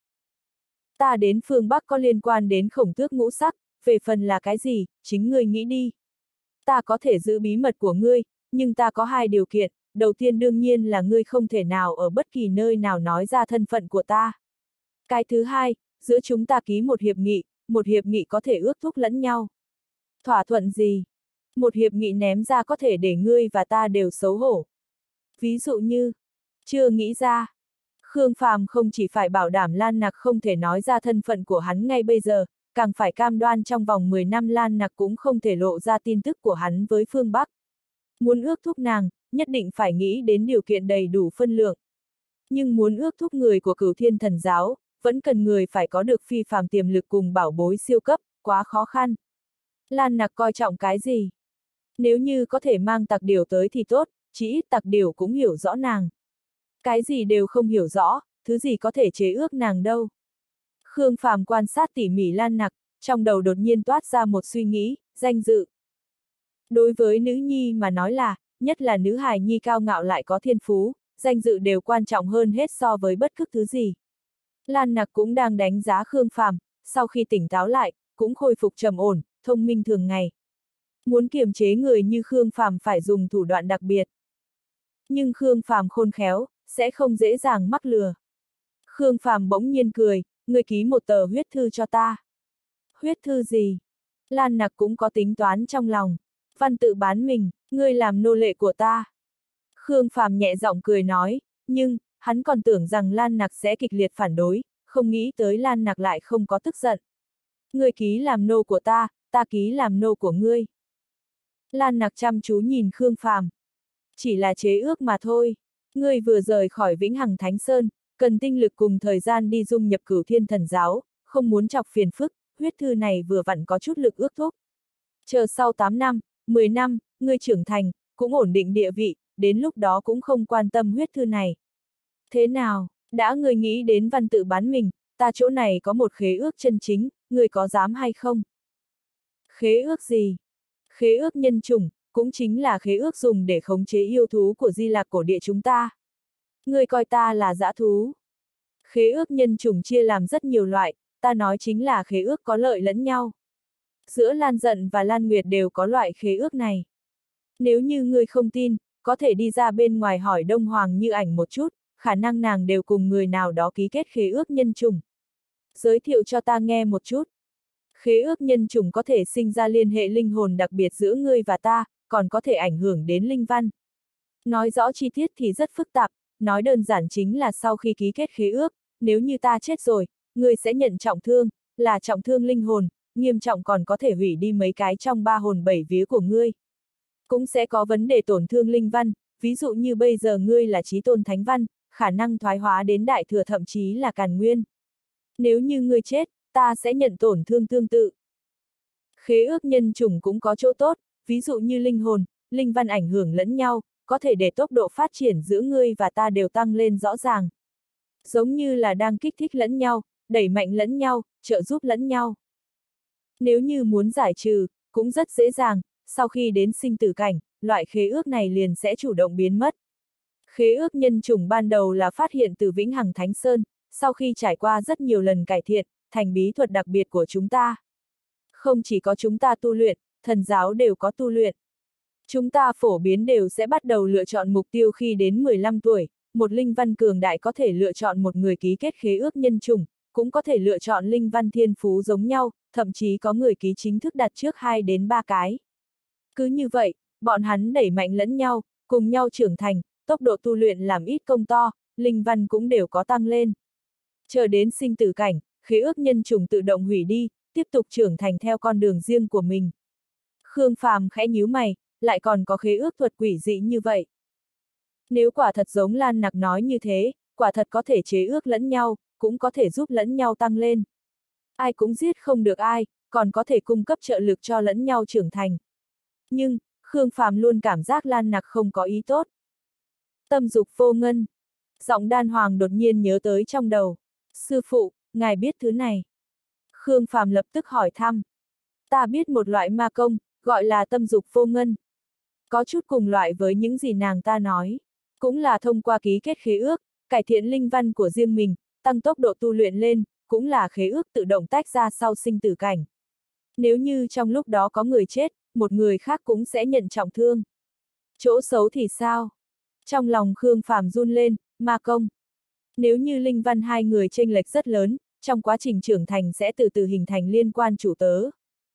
Ta đến phương Bắc có liên quan đến khổng tước ngũ sắc, về phần là cái gì, chính ngươi nghĩ đi. Ta có thể giữ bí mật của ngươi, nhưng ta có hai điều kiện, đầu tiên đương nhiên là ngươi không thể nào ở bất kỳ nơi nào nói ra thân phận của ta. Cái thứ hai, giữa chúng ta ký một hiệp nghị, một hiệp nghị có thể ước thúc lẫn nhau. Thỏa thuận gì? Một hiệp nghị ném ra có thể để ngươi và ta đều xấu hổ. Ví dụ như, chưa nghĩ ra. Khương Phàm không chỉ phải bảo đảm Lan Nặc không thể nói ra thân phận của hắn ngay bây giờ, càng phải cam đoan trong vòng mười năm Lan Nặc cũng không thể lộ ra tin tức của hắn với phương Bắc. Muốn ước thúc nàng, nhất định phải nghĩ đến điều kiện đầy đủ phân lượng. Nhưng muốn ước thúc người của Cửu Thiên Thần Giáo, vẫn cần người phải có được phi phàm tiềm lực cùng bảo bối siêu cấp, quá khó khăn. Lan Nặc coi trọng cái gì? Nếu như có thể mang Tặc Điểu tới thì tốt, chỉ ít Tặc Điểu cũng hiểu rõ nàng. Cái gì đều không hiểu rõ, thứ gì có thể chế ước nàng đâu. Khương Phàm quan sát tỉ mỉ Lan Nặc, trong đầu đột nhiên toát ra một suy nghĩ, danh dự. Đối với nữ nhi mà nói là, nhất là nữ hài nhi cao ngạo lại có thiên phú, danh dự đều quan trọng hơn hết so với bất cứ thứ gì. Lan Nặc cũng đang đánh giá Khương Phàm, sau khi tỉnh táo lại, cũng khôi phục trầm ổn, thông minh thường ngày. Muốn kiềm chế người như Khương Phàm phải dùng thủ đoạn đặc biệt. Nhưng Khương Phàm khôn khéo, sẽ không dễ dàng mắc lừa. Khương Phàm bỗng nhiên cười, ngươi ký một tờ huyết thư cho ta. Huyết thư gì? Lan Nặc cũng có tính toán trong lòng. Văn tự bán mình, ngươi làm nô lệ của ta. Khương Phàm nhẹ giọng cười nói, nhưng, hắn còn tưởng rằng Lan Nặc sẽ kịch liệt phản đối, không nghĩ tới Lan Nặc lại không có tức giận. Ngươi ký làm nô của ta, ta ký làm nô của ngươi. Lan Nặc chăm chú nhìn Khương Phàm. Chỉ là chế ước mà thôi. Ngươi vừa rời khỏi Vĩnh Hằng Thánh Sơn, cần tinh lực cùng thời gian đi dung nhập Cửu Thiên Thần Giáo, không muốn chọc phiền phức, huyết thư này vừa vặn có chút lực ước thúc. Chờ sau tám năm, mười năm, ngươi trưởng thành, cũng ổn định địa vị, đến lúc đó cũng không quan tâm huyết thư này. Thế nào, đã ngươi nghĩ đến văn tự bán mình, ta chỗ này có một khế ước chân chính, ngươi có dám hay không? Khế ước gì? Khế ước nhân chủng, cũng chính là khế ước dùng để khống chế yêu thú của Di Lạc cổ địa chúng ta. Ngươi coi ta là dã thú. Khế ước nhân chủng chia làm rất nhiều loại, ta nói chính là khế ước có lợi lẫn nhau. Giữa Lan Dận và Lan Nguyệt đều có loại khế ước này. Nếu như ngươi không tin, có thể đi ra bên ngoài hỏi Đông Hoàng Như Ảnh một chút, khả năng nàng đều cùng người nào đó ký kết khế ước nhân chủng. Giới thiệu cho ta nghe một chút. Khế ước nhân chủng có thể sinh ra liên hệ linh hồn đặc biệt giữa ngươi và ta, còn có thể ảnh hưởng đến linh văn. Nói rõ chi tiết thì rất phức tạp, nói đơn giản chính là sau khi ký kết khế ước, nếu như ta chết rồi, ngươi sẽ nhận trọng thương, là trọng thương linh hồn, nghiêm trọng còn có thể hủy đi mấy cái trong ba hồn bảy vía của ngươi. Cũng sẽ có vấn đề tổn thương linh văn, ví dụ như bây giờ ngươi là chí tôn thánh văn, khả năng thoái hóa đến đại thừa thậm chí là càn nguyên. Nếu như ngươi chết, ta sẽ nhận tổn thương tương tự. Khế ước nhân chủng cũng có chỗ tốt, ví dụ như linh hồn, linh văn ảnh hưởng lẫn nhau, có thể để tốc độ phát triển giữa ngươi và ta đều tăng lên rõ ràng. Giống như là đang kích thích lẫn nhau, đẩy mạnh lẫn nhau, trợ giúp lẫn nhau. Nếu như muốn giải trừ, cũng rất dễ dàng, sau khi đến sinh tử cảnh, loại khế ước này liền sẽ chủ động biến mất. Khế ước nhân chủng ban đầu là phát hiện từ Vĩnh Hằng Thánh Sơn, sau khi trải qua rất nhiều lần cải thiện, thành bí thuật đặc biệt của chúng ta. Không chỉ có chúng ta tu luyện, thần giáo đều có tu luyện. Chúng ta phổ biến đều sẽ bắt đầu lựa chọn mục tiêu khi đến mười lăm tuổi, một linh văn cường đại có thể lựa chọn một người ký kết khế ước nhân chủng, cũng có thể lựa chọn linh văn thiên phú giống nhau, thậm chí có người ký chính thức đặt trước hai đến ba cái. Cứ như vậy, bọn hắn đẩy mạnh lẫn nhau, cùng nhau trưởng thành, tốc độ tu luyện làm ít công to, linh văn cũng đều có tăng lên. Chờ đến sinh tử cảnh, khế ước nhân chủng tự động hủy đi, tiếp tục trưởng thành theo con đường riêng của mình. Khương Phàm khẽ nhíu mày, lại còn có khế ước thuật quỷ dị như vậy. Nếu quả thật giống Lan Nặc nói như thế, quả thật có thể chế ước lẫn nhau, cũng có thể giúp lẫn nhau tăng lên. Ai cũng giết không được ai, còn có thể cung cấp trợ lực cho lẫn nhau trưởng thành. Nhưng, Khương Phàm luôn cảm giác Lan Nặc không có ý tốt. Tâm dục vô ngân. Giọng Đan Hoàng đột nhiên nhớ tới trong đầu. Sư phụ, ngài biết thứ này. Khương Phàm lập tức hỏi thăm. Ta biết một loại ma công, gọi là tâm dục vô ngân. Có chút cùng loại với những gì nàng ta nói. Cũng là thông qua ký kết khế ước, cải thiện linh văn của riêng mình, tăng tốc độ tu luyện lên, cũng là khế ước tự động tách ra sau sinh tử cảnh. Nếu như trong lúc đó có người chết, một người khác cũng sẽ nhận trọng thương. Chỗ xấu thì sao? Trong lòng Khương Phàm run lên, ma công. Nếu như linh văn hai người chênh lệch rất lớn, trong quá trình trưởng thành sẽ từ từ hình thành liên quan chủ tớ.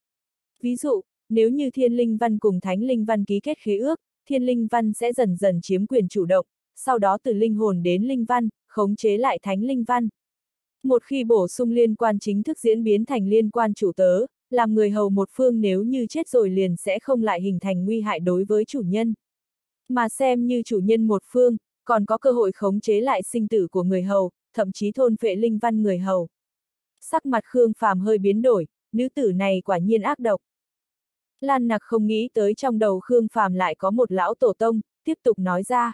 Ví dụ, nếu như thiên linh văn cùng thánh linh văn ký kết khế ước, thiên linh văn sẽ dần dần chiếm quyền chủ động, sau đó từ linh hồn đến linh văn, khống chế lại thánh linh văn. Một khi bổ sung liên quan chính thức diễn biến thành liên quan chủ tớ, làm người hầu một phương nếu như chết rồi liền sẽ không lại hình thành nguy hại đối với chủ nhân. Mà xem như chủ nhân một phương, còn có cơ hội khống chế lại sinh tử của người hầu, thậm chí thôn phệ linh văn người hầu. Sắc mặt Khương Phàm hơi biến đổi, nữ tử này quả nhiên ác độc. Lan Nặc không nghĩ tới trong đầu Khương Phàm lại có một lão tổ tông, tiếp tục nói ra.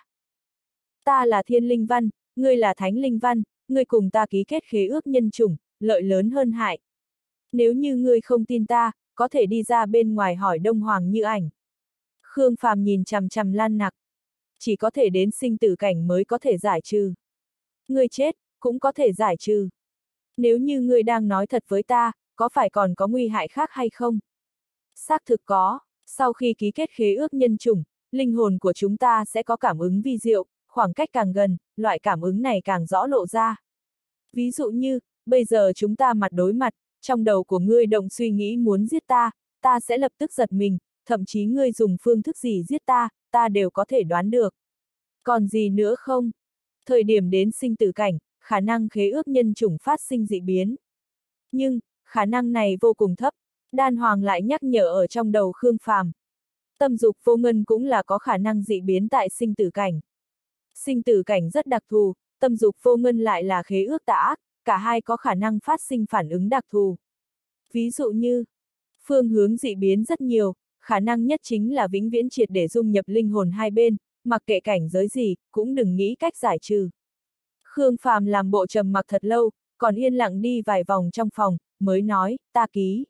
Ta là thiên linh văn, ngươi là thánh linh văn, ngươi cùng ta ký kết khế ước nhân chủng, lợi lớn hơn hại. Nếu như ngươi không tin ta, có thể đi ra bên ngoài hỏi Đông Hoàng Như Ảnh. Khương Phàm nhìn chằm chằm Lan Nặc. Chỉ có thể đến sinh tử cảnh mới có thể giải trừ. Ngươi chết, cũng có thể giải trừ. Nếu như ngươi đang nói thật với ta, có phải còn có nguy hại khác hay không? Xác thực có, sau khi ký kết khế ước nhân chủng, linh hồn của chúng ta sẽ có cảm ứng vi diệu, khoảng cách càng gần, loại cảm ứng này càng rõ lộ ra. Ví dụ như, bây giờ chúng ta mặt đối mặt, trong đầu của ngươi động suy nghĩ muốn giết ta, ta sẽ lập tức giật mình, thậm chí ngươi dùng phương thức gì giết ta, ta đều có thể đoán được. Còn gì nữa không? Thời điểm đến sinh tử cảnh, khả năng khế ước nhân chủng phát sinh dị biến. Nhưng, khả năng này vô cùng thấp, Đan Hoàng lại nhắc nhở ở trong đầu Khương Phàm. Tâm dục vô ngân cũng là có khả năng dị biến tại sinh tử cảnh. Sinh tử cảnh rất đặc thù, tâm dục vô ngân lại là khế ước tà ác, cả hai có khả năng phát sinh phản ứng đặc thù. Ví dụ như, phương hướng dị biến rất nhiều, khả năng nhất chính là vĩnh viễn triệt để dung nhập linh hồn hai bên, mặc kệ cảnh giới gì, cũng đừng nghĩ cách giải trừ. Khương Phàm làm bộ trầm mặc thật lâu, còn yên lặng đi vài vòng trong phòng, mới nói, ta ký.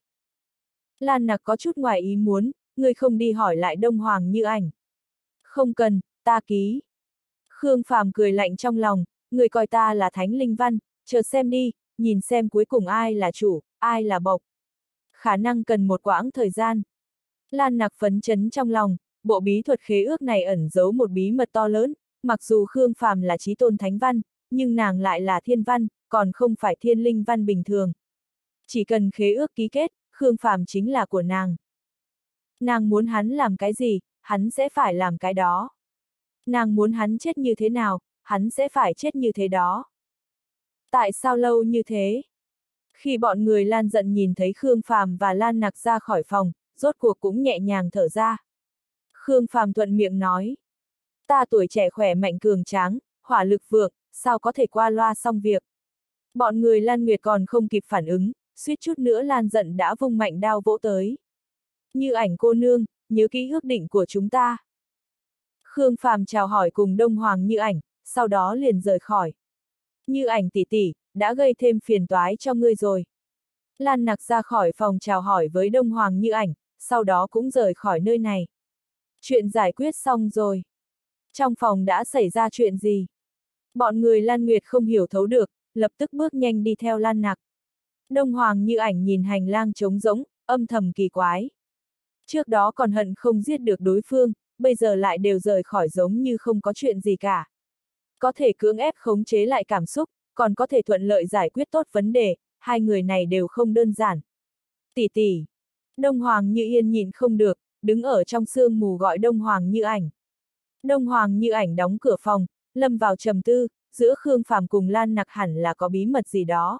Lan Nặc có chút ngoài ý muốn, ngươi không đi hỏi lại Đông Hoàng Như Ảnh. Không cần, ta ký. Khương Phàm cười lạnh trong lòng, người coi ta là thánh linh văn, chờ xem đi, nhìn xem cuối cùng ai là chủ, ai là bộc. Khả năng cần một quãng thời gian. Lan Nặc phấn chấn trong lòng, bộ bí thuật khế ước này ẩn giấu một bí mật to lớn, mặc dù Khương Phàm là chí tôn thánh văn, nhưng nàng lại là thiên văn, còn không phải thiên linh văn bình thường. Chỉ cần khế ước ký kết, Khương Phàm chính là của nàng. Nàng muốn hắn làm cái gì, hắn sẽ phải làm cái đó. Nàng muốn hắn chết như thế nào, hắn sẽ phải chết như thế đó. Tại sao lâu như thế? Khi bọn người Lan giận nhìn thấy Khương Phàm và Lan Nặc ra khỏi phòng, rốt cuộc cũng nhẹ nhàng thở ra. Khương Phàm thuận miệng nói. Ta tuổi trẻ khỏe mạnh cường tráng, hỏa lực vượng, sao có thể qua loa xong việc. Bọn người Lan Nguyệt còn không kịp phản ứng, suýt chút nữa Lan giận đã vung mạnh đao vỗ tới. Như Ảnh cô nương, nhớ kỹ ước định của chúng ta. Khương Phàm chào hỏi cùng Đông Hoàng Như Ảnh, sau đó liền rời khỏi. Như Ảnh tỷ tỷ, đã gây thêm phiền toái cho ngươi rồi. Lan Nặc ra khỏi phòng chào hỏi với Đông Hoàng Như Ảnh, sau đó cũng rời khỏi nơi này. Chuyện giải quyết xong rồi. Trong phòng đã xảy ra chuyện gì? Bọn người Lan Nguyệt không hiểu thấu được, lập tức bước nhanh đi theo Lan Nặc. Đông Hoàng Như Ảnh nhìn hành lang trống rỗng, âm thầm kỳ quái. Trước đó còn hận không giết được đối phương, bây giờ lại đều rời khỏi giống như không có chuyện gì cả. Có thể cưỡng ép khống chế lại cảm xúc, còn có thể thuận lợi giải quyết tốt vấn đề, hai người này đều không đơn giản. Tỷ tỷ. Đông Hoàng Như Yên nhịn không được, đứng ở trong sương mù gọi Đông Hoàng Như Ảnh. Đông Hoàng Như Ảnh đóng cửa phòng, lâm vào trầm tư, giữa Khương Phàm cùng Lan Nặc hẳn là có bí mật gì đó.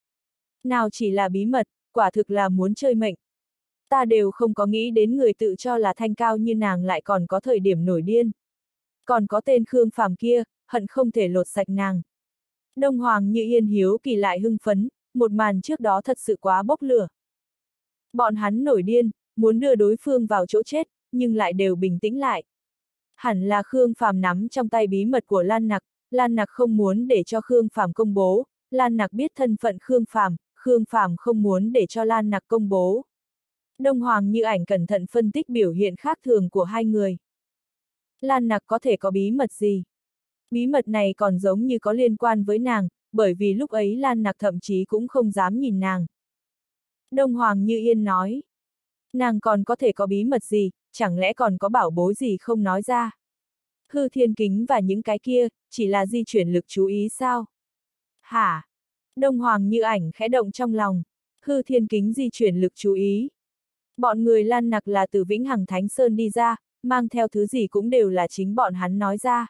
Nào chỉ là bí mật, quả thực là muốn chơi mệnh. Ta đều không có nghĩ đến người tự cho là thanh cao như nàng lại còn có thời điểm nổi điên. Còn có tên Khương Phàm kia, hận không thể lột sạch nàng. Đông Hoàng Như Yên hiếu kỳ lại hưng phấn, một màn trước đó thật sự quá bốc lửa. Bọn hắn nổi điên, muốn đưa đối phương vào chỗ chết, nhưng lại đều bình tĩnh lại. Hẳn là Khương Phàm nắm trong tay bí mật của Lan Nặc, Lan Nặc không muốn để cho Khương Phàm công bố, Lan Nặc biết thân phận Khương Phàm, Khương Phàm không muốn để cho Lan Nặc công bố. Đông Hoàng Như Ảnh cẩn thận phân tích biểu hiện khác thường của hai người. Lan Nặc có thể có bí mật gì? Bí mật này còn giống như có liên quan với nàng, bởi vì lúc ấy Lan Nặc thậm chí cũng không dám nhìn nàng. Đông Hoàng Như Yên nói. Nàng còn có thể có bí mật gì, chẳng lẽ còn có bảo bối gì không nói ra? Hư thiên kính và những cái kia, chỉ là di chuyển lực chú ý sao? Hả? Đông Hoàng Như Ảnh khẽ động trong lòng. Hư thiên kính di chuyển lực chú ý. Bọn người Lan Nặc là từ Vĩnh Hằng Thánh Sơn đi ra, mang theo thứ gì cũng đều là chính bọn hắn nói ra.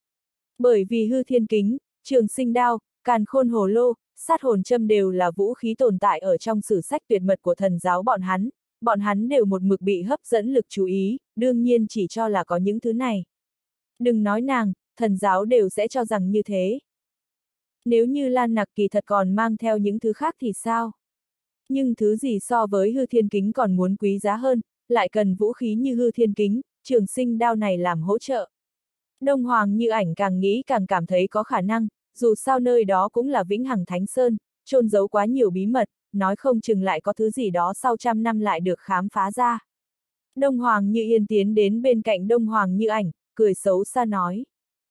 Bởi vì hư thiên kính, trường sinh đao, càn khôn hồ lô, sát hồn châm đều là vũ khí tồn tại ở trong sử sách tuyệt mật của thần giáo bọn hắn, bọn hắn đều một mực bị hấp dẫn lực chú ý, đương nhiên chỉ cho là có những thứ này. Đừng nói nàng, thần giáo đều sẽ cho rằng như thế. Nếu như Lan Nặc kỳ thật còn mang theo những thứ khác thì sao? Nhưng thứ gì so với hư thiên kính còn muốn quý giá hơn, lại cần vũ khí như hư thiên kính, trường sinh đao này làm hỗ trợ. Đông Hoàng Như Ảnh càng nghĩ càng cảm thấy có khả năng, dù sao nơi đó cũng là Vĩnh Hằng Thánh Sơn, chôn giấu quá nhiều bí mật, nói không chừng lại có thứ gì đó sau trăm năm lại được khám phá ra. Đông Hoàng Như Yên tiến đến bên cạnh Đông Hoàng Như Ảnh, cười xấu xa nói.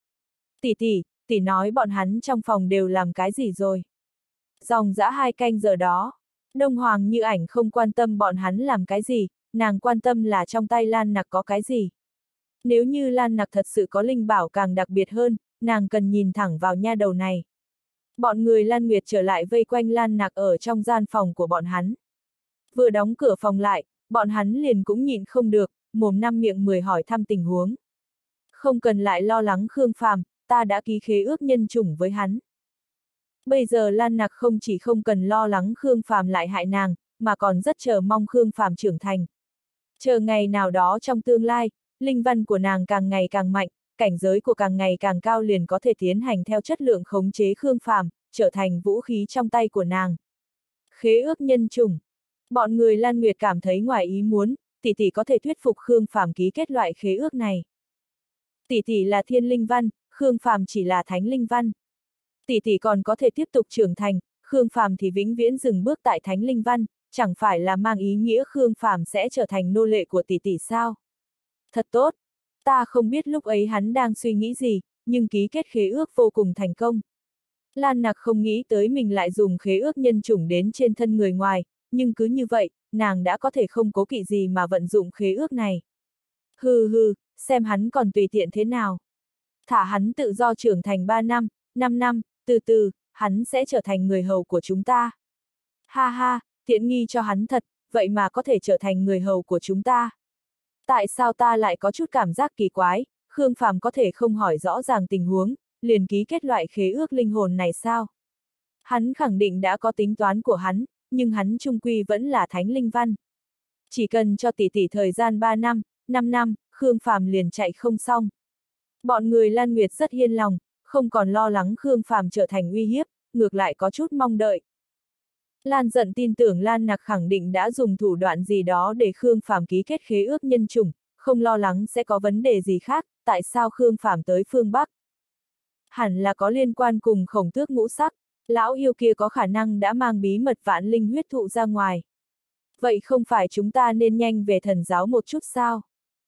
Tỷ tỷ, tỷ nói bọn hắn trong phòng đều làm cái gì rồi? Dòng dã hai canh giờ đó, Đông Hoàng Như Ảnh không quan tâm bọn hắn làm cái gì, nàng quan tâm là trong tay Lan Nặc có cái gì. Nếu như Lan Nặc thật sự có linh bảo càng đặc biệt hơn, nàng cần nhìn thẳng vào nha đầu này. Bọn người Lan Nguyệt trở lại vây quanh Lan Nặc ở trong gian phòng của bọn hắn. Vừa đóng cửa phòng lại, bọn hắn liền cũng nhịn không được, mồm năm miệng mười hỏi thăm tình huống. Không cần lại lo lắng Khương Phàm, ta đã ký khế ước nhân chủng với hắn. Bây giờ Lan Nặc không chỉ không cần lo lắng Khương Phàm lại hại nàng, mà còn rất chờ mong Khương Phàm trưởng thành. Chờ ngày nào đó trong tương lai, linh văn của nàng càng ngày càng mạnh, cảnh giới của càng ngày càng cao liền có thể tiến hành theo chất lượng khống chế Khương Phàm, trở thành vũ khí trong tay của nàng. Khế ước nhân chủng. Bọn người Lan Nguyệt cảm thấy ngoài ý muốn, tỷ tỷ có thể thuyết phục Khương Phàm ký kết loại khế ước này. Tỷ tỷ là thiên linh văn, Khương Phàm chỉ là thánh linh văn. Tỷ tỷ còn có thể tiếp tục trưởng thành, Khương Phàm thì vĩnh viễn dừng bước tại thánh linh văn, chẳng phải là mang ý nghĩa Khương Phàm sẽ trở thành nô lệ của tỷ tỷ sao? Thật tốt. Ta không biết lúc ấy hắn đang suy nghĩ gì, nhưng ký kết khế ước vô cùng thành công. Lan Nặc không nghĩ tới mình lại dùng khế ước nhân chủng đến trên thân người ngoài, nhưng cứ như vậy, nàng đã có thể không cố kỵ gì mà vận dụng khế ước này. Hừ hừ, xem hắn còn tùy tiện thế nào. Thả hắn tự do trưởng thành ba năm, năm năm, từ từ, hắn sẽ trở thành người hầu của chúng ta. Ha ha, tiện nghi cho hắn thật, vậy mà có thể trở thành người hầu của chúng ta. Tại sao ta lại có chút cảm giác kỳ quái, Khương Phàm có thể không hỏi rõ ràng tình huống, liền ký kết loại khế ước linh hồn này sao? Hắn khẳng định đã có tính toán của hắn, nhưng hắn chung quy vẫn là thánh linh văn. Chỉ cần cho tỷ tỷ thời gian ba năm, năm năm, Khương Phàm liền chạy không xong. Bọn người Lan Nguyệt rất yên lòng, không còn lo lắng Khương Phàm trở thành uy hiếp, ngược lại có chút mong đợi. Lan Dận tin tưởng Lan Nặc khẳng định đã dùng thủ đoạn gì đó để Khương Phàm ký kết khế ước nhân chủng, không lo lắng sẽ có vấn đề gì khác, tại sao Khương Phàm tới phương Bắc? Hẳn là có liên quan cùng Khổng Tước ngũ sắc, lão yêu kia có khả năng đã mang bí mật vạn linh huyết thụ ra ngoài. Vậy không phải chúng ta nên nhanh về thần giáo một chút sao?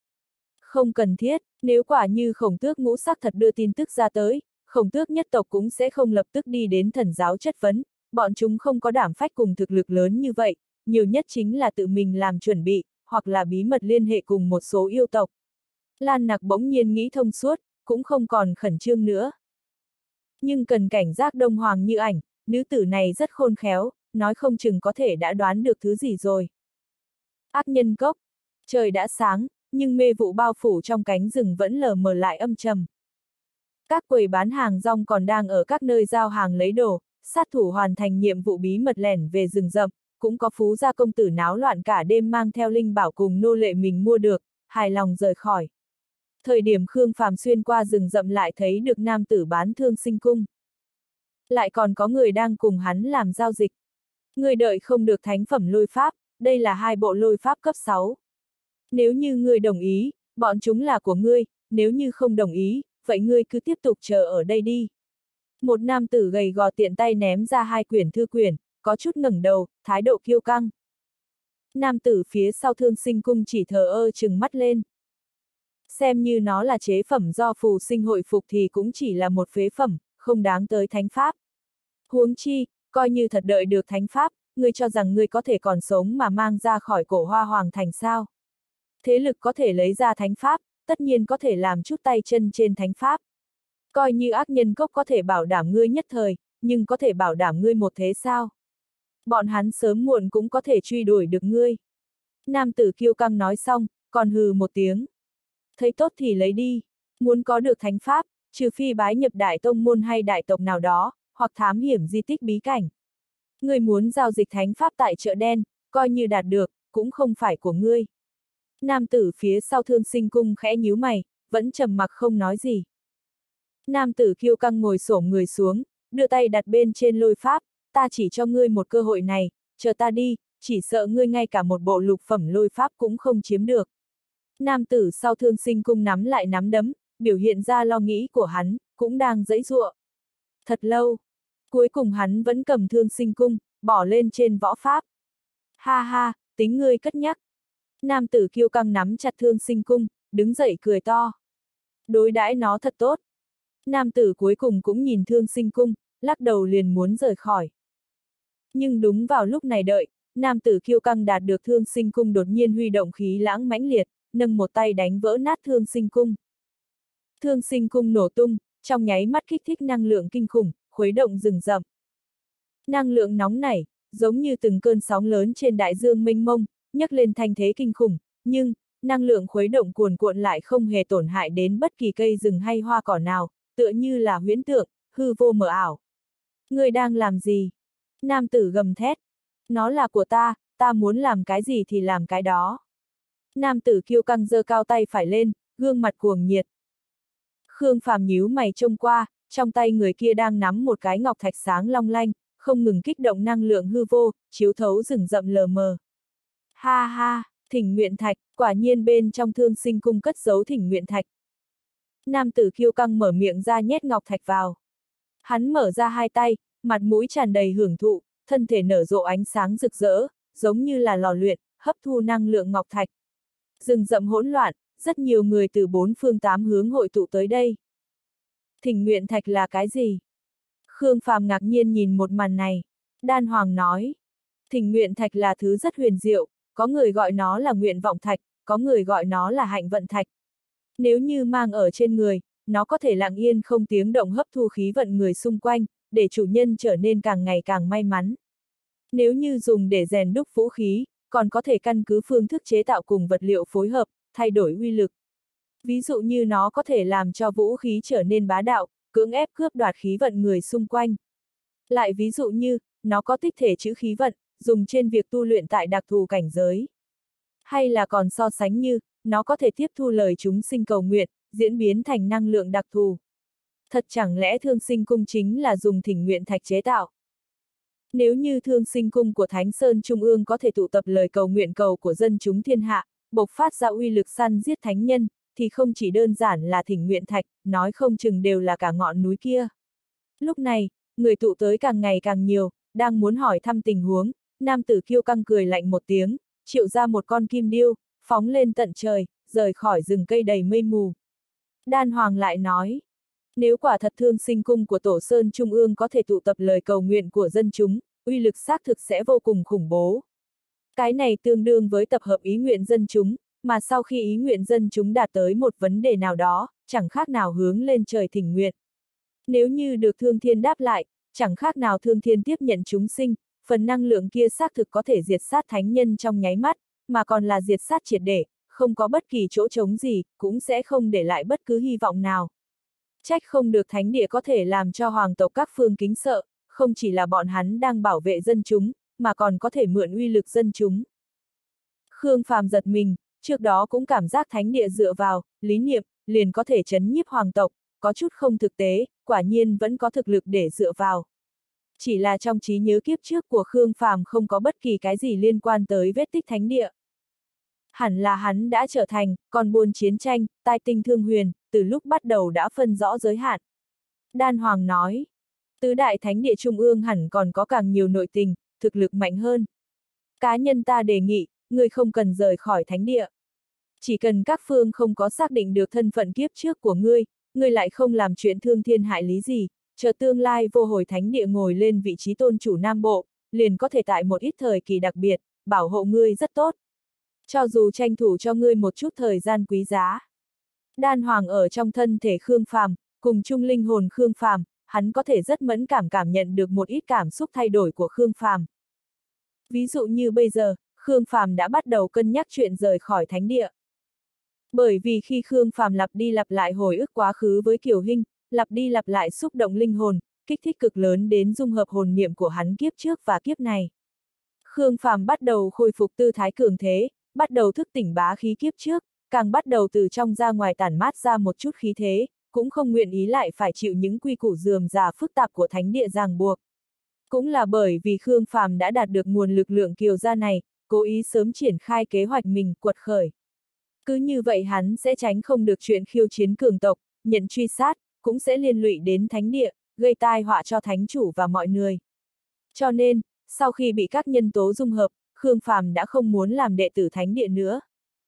Không cần thiết, nếu quả như Khổng Tước ngũ sắc thật đưa tin tức ra tới, Khổng Tước nhất tộc cũng sẽ không lập tức đi đến thần giáo chất vấn, bọn chúng không có đảm phách cùng thực lực lớn như vậy, nhiều nhất chính là tự mình làm chuẩn bị, hoặc là bí mật liên hệ cùng một số yêu tộc. Lan Nặc bỗng nhiên nghĩ thông suốt, cũng không còn khẩn trương nữa. Nhưng cần cảnh giác Đông Hoàng Như Ảnh, nữ tử này rất khôn khéo, nói không chừng có thể đã đoán được thứ gì rồi. Ác nhân cốc, trời đã sáng, nhưng mê vụ bao phủ trong cánh rừng vẫn lờ mờ lại âm trầm. Các quầy bán hàng rong còn đang ở các nơi giao hàng lấy đồ, sát thủ hoàn thành nhiệm vụ bí mật lẻn về rừng rậm, cũng có phú gia công tử náo loạn cả đêm mang theo linh bảo cùng nô lệ mình mua được, hài lòng rời khỏi. Thời điểm Khương Phàm xuyên qua rừng rậm lại thấy được nam tử bán thương sinh cung. Lại còn có người đang cùng hắn làm giao dịch. Người đợi không được thánh phẩm lôi pháp, đây là hai bộ lôi pháp cấp sáu. Nếu như ngươi đồng ý, bọn chúng là của ngươi, nếu như không đồng ý, vậy ngươi cứ tiếp tục chờ ở đây đi. Một nam tử gầy gò tiện tay ném ra hai quyển thư quyển, có chút ngẩng đầu, thái độ kiêu căng. Nam tử phía sau thương sinh cung chỉ thờ ơ trừng mắt lên. Xem như nó là chế phẩm do phù sinh hội phục thì cũng chỉ là một phế phẩm, không đáng tới thánh pháp. Huống chi, coi như thật đợi được thánh pháp, ngươi cho rằng ngươi có thể còn sống mà mang ra khỏi cổ Hoa Hoàng thành sao? Thế lực có thể lấy ra thánh pháp, tất nhiên có thể làm chút tay chân trên thánh pháp. Coi như ác nhân cốc có thể bảo đảm ngươi nhất thời, nhưng có thể bảo đảm ngươi một thế sao? Bọn hắn sớm muộn cũng có thể truy đuổi được ngươi. Nam tử kiêu căng nói xong, còn hừ một tiếng. Thấy tốt thì lấy đi, muốn có được thánh pháp, trừ phi bái nhập đại tông môn hay đại tộc nào đó, hoặc thám hiểm di tích bí cảnh. Ngươi muốn giao dịch thánh pháp tại chợ đen, coi như đạt được, cũng không phải của ngươi. Nam tử phía sau thương sinh cung khẽ nhíu mày, vẫn trầm mặc không nói gì. Nam tử kiêu căng ngồi xổm người xuống, đưa tay đặt bên trên lôi pháp, ta chỉ cho ngươi một cơ hội này, chờ ta đi, chỉ sợ ngươi ngay cả một bộ lục phẩm lôi pháp cũng không chiếm được. Nam tử sau thương sinh cung nắm lại nắm đấm, biểu hiện ra lo nghĩ của hắn, cũng đang giãy giụa. Thật lâu, cuối cùng hắn vẫn cầm thương sinh cung, bỏ lên trên võ pháp. Ha ha, tính ngươi cất nhắc. Nam tử kiêu căng nắm chặt thương sinh cung, đứng dậy cười to. Đối đãi nó thật tốt. Nam tử cuối cùng cũng nhìn thương sinh cung, lắc đầu liền muốn rời khỏi. Nhưng đúng vào lúc này đợi, nam tử kiêu căng đạt được thương sinh cung đột nhiên huy động khí lãng mãnh liệt, nâng một tay đánh vỡ nát thương sinh cung. Thương sinh cung nổ tung, trong nháy mắt kích thích năng lượng kinh khủng, khuấy động rừng rậm. Năng lượng nóng nảy, giống như từng cơn sóng lớn trên đại dương mênh mông, nhấc lên thanh thế kinh khủng, nhưng, năng lượng khuấy động cuồn cuộn lại không hề tổn hại đến bất kỳ cây rừng hay hoa cỏ nào, tựa như là huyễn tượng, hư vô mờ ảo. Ngươi đang làm gì? Nam tử gầm thét. Nó là của ta, ta muốn làm cái gì thì làm cái đó. Nam tử kiêu căng giơ cao tay phải lên, gương mặt cuồng nhiệt. Khương Phàm nhíu mày trông qua, trong tay người kia đang nắm một cái ngọc thạch sáng long lanh, không ngừng kích động năng lượng hư vô, chiếu thấu rừng rậm lờ mờ. Ha ha, thỉnh nguyện thạch, quả nhiên bên trong Thương Sinh cung cất giấu thỉnh nguyện thạch. Nam tử kiêu căng mở miệng ra nhét ngọc thạch vào. Hắn mở ra hai tay, mặt mũi tràn đầy hưởng thụ, thân thể nở rộ ánh sáng rực rỡ, giống như là lò luyện, hấp thu năng lượng ngọc thạch. Rừng rậm hỗn loạn, rất nhiều người từ bốn phương tám hướng hội tụ tới đây. Thỉnh nguyện thạch là cái gì? Khương Phàm ngạc nhiên nhìn một màn này. Đan Hoàng nói, thỉnh nguyện thạch là thứ rất huyền diệu, có người gọi nó là nguyện vọng thạch, có người gọi nó là hạnh vận thạch. Nếu như mang ở trên người, nó có thể lặng yên không tiếng động hấp thu khí vận người xung quanh, để chủ nhân trở nên càng ngày càng may mắn. Nếu như dùng để rèn đúc vũ khí, còn có thể căn cứ phương thức chế tạo cùng vật liệu phối hợp, thay đổi uy lực. Ví dụ như nó có thể làm cho vũ khí trở nên bá đạo, cưỡng ép cướp đoạt khí vận người xung quanh. Lại ví dụ như, nó có tích thể trữ khí vận, dùng trên việc tu luyện tại đặc thù cảnh giới. Hay là còn so sánh như, nó có thể tiếp thu lời chúng sinh cầu nguyện, diễn biến thành năng lượng đặc thù. Thật chẳng lẽ Thương Sinh cung chính là dùng thỉnh nguyện thạch chế tạo? Nếu như Thương Sinh cung của Thánh Sơn Trung ương có thể tụ tập lời cầu nguyện cầu của dân chúng thiên hạ, bộc phát ra uy lực săn giết thánh nhân, thì không chỉ đơn giản là thỉnh nguyện thạch, nói không chừng đều là cả ngọn núi kia. Lúc này, người tụ tới càng ngày càng nhiều, đang muốn hỏi thăm tình huống, nam tử kiêu căng cười lạnh một tiếng, triệu ra một con kim điêu, phóng lên tận trời, rời khỏi rừng cây đầy mây mù. Đan Hoàng lại nói, nếu quả thật Thương Sinh cung của Tổ Sơn Trung ương có thể tụ tập lời cầu nguyện của dân chúng, uy lực xác thực sẽ vô cùng khủng bố. Cái này tương đương với tập hợp ý nguyện dân chúng, mà sau khi ý nguyện dân chúng đạt tới một vấn đề nào đó, chẳng khác nào hướng lên trời thỉnh nguyện. Nếu như được Thương Thiên đáp lại, chẳng khác nào Thương Thiên tiếp nhận chúng sinh, phần năng lượng kia xác thực có thể diệt sát thánh nhân trong nháy mắt, mà còn là diệt sát triệt để, không có bất kỳ chỗ trống gì, cũng sẽ không để lại bất cứ hy vọng nào. Trách không được thánh địa có thể làm cho hoàng tộc các phương kính sợ, không chỉ là bọn hắn đang bảo vệ dân chúng, mà còn có thể mượn uy lực dân chúng. Khương Phàm giật mình, trước đó cũng cảm giác thánh địa dựa vào, lý niệm, liền có thể trấn nhiếp hoàng tộc, có chút không thực tế, quả nhiên vẫn có thực lực để dựa vào. Chỉ là trong trí nhớ kiếp trước của Khương Phàm không có bất kỳ cái gì liên quan tới vết tích thánh địa. Hẳn là hắn đã trở thành, con buôn chiến tranh, tai tinh thương huyền, từ lúc bắt đầu đã phân rõ giới hạn. Đan Hoàng nói, tứ đại thánh địa trung ương hẳn còn có càng nhiều nội tình, thực lực mạnh hơn. Cá nhân ta đề nghị, ngươi không cần rời khỏi thánh địa. Chỉ cần các phương không có xác định được thân phận kiếp trước của ngươi, ngươi lại không làm chuyện thương thiên hại lý gì, chờ tương lai vô hồi thánh địa ngồi lên vị trí tôn chủ Nam Bộ, liền có thể tại một ít thời kỳ đặc biệt, bảo hộ ngươi rất tốt. Cho dù tranh thủ cho ngươi một chút thời gian quý giá. Đan Hoàng ở trong thân thể Khương Phàm, cùng chung linh hồn Khương Phàm, hắn có thể rất mẫn cảm cảm nhận được một ít cảm xúc thay đổi của Khương Phàm. Ví dụ như bây giờ, Khương Phàm đã bắt đầu cân nhắc chuyện rời khỏi thánh địa. Bởi vì khi Khương Phàm lặp đi lặp lại hồi ức quá khứ với Kiều Hinh, lặp đi lặp lại xúc động linh hồn, kích thích cực lớn đến dung hợp hồn niệm của hắn kiếp trước và kiếp này. Khương Phàm bắt đầu khôi phục tư thái cường thế, bắt đầu thức tỉnh bá khí kiếp trước, càng bắt đầu từ trong ra ngoài tản mát ra một chút khí thế, cũng không nguyện ý lại phải chịu những quy củ rườm rà phức tạp của thánh địa ràng buộc. Cũng là bởi vì Khương Phàm đã đạt được nguồn lực lượng kiều gia này, cố ý sớm triển khai kế hoạch mình quật khởi. Cứ như vậy hắn sẽ tránh không được chuyện khiêu chiến cường tộc, nhận truy sát, cũng sẽ liên lụy đến thánh địa, gây tai họa cho thánh chủ và mọi người. Cho nên, sau khi bị các nhân tố dung hợp, Khương Phàm đã không muốn làm đệ tử thánh địa nữa.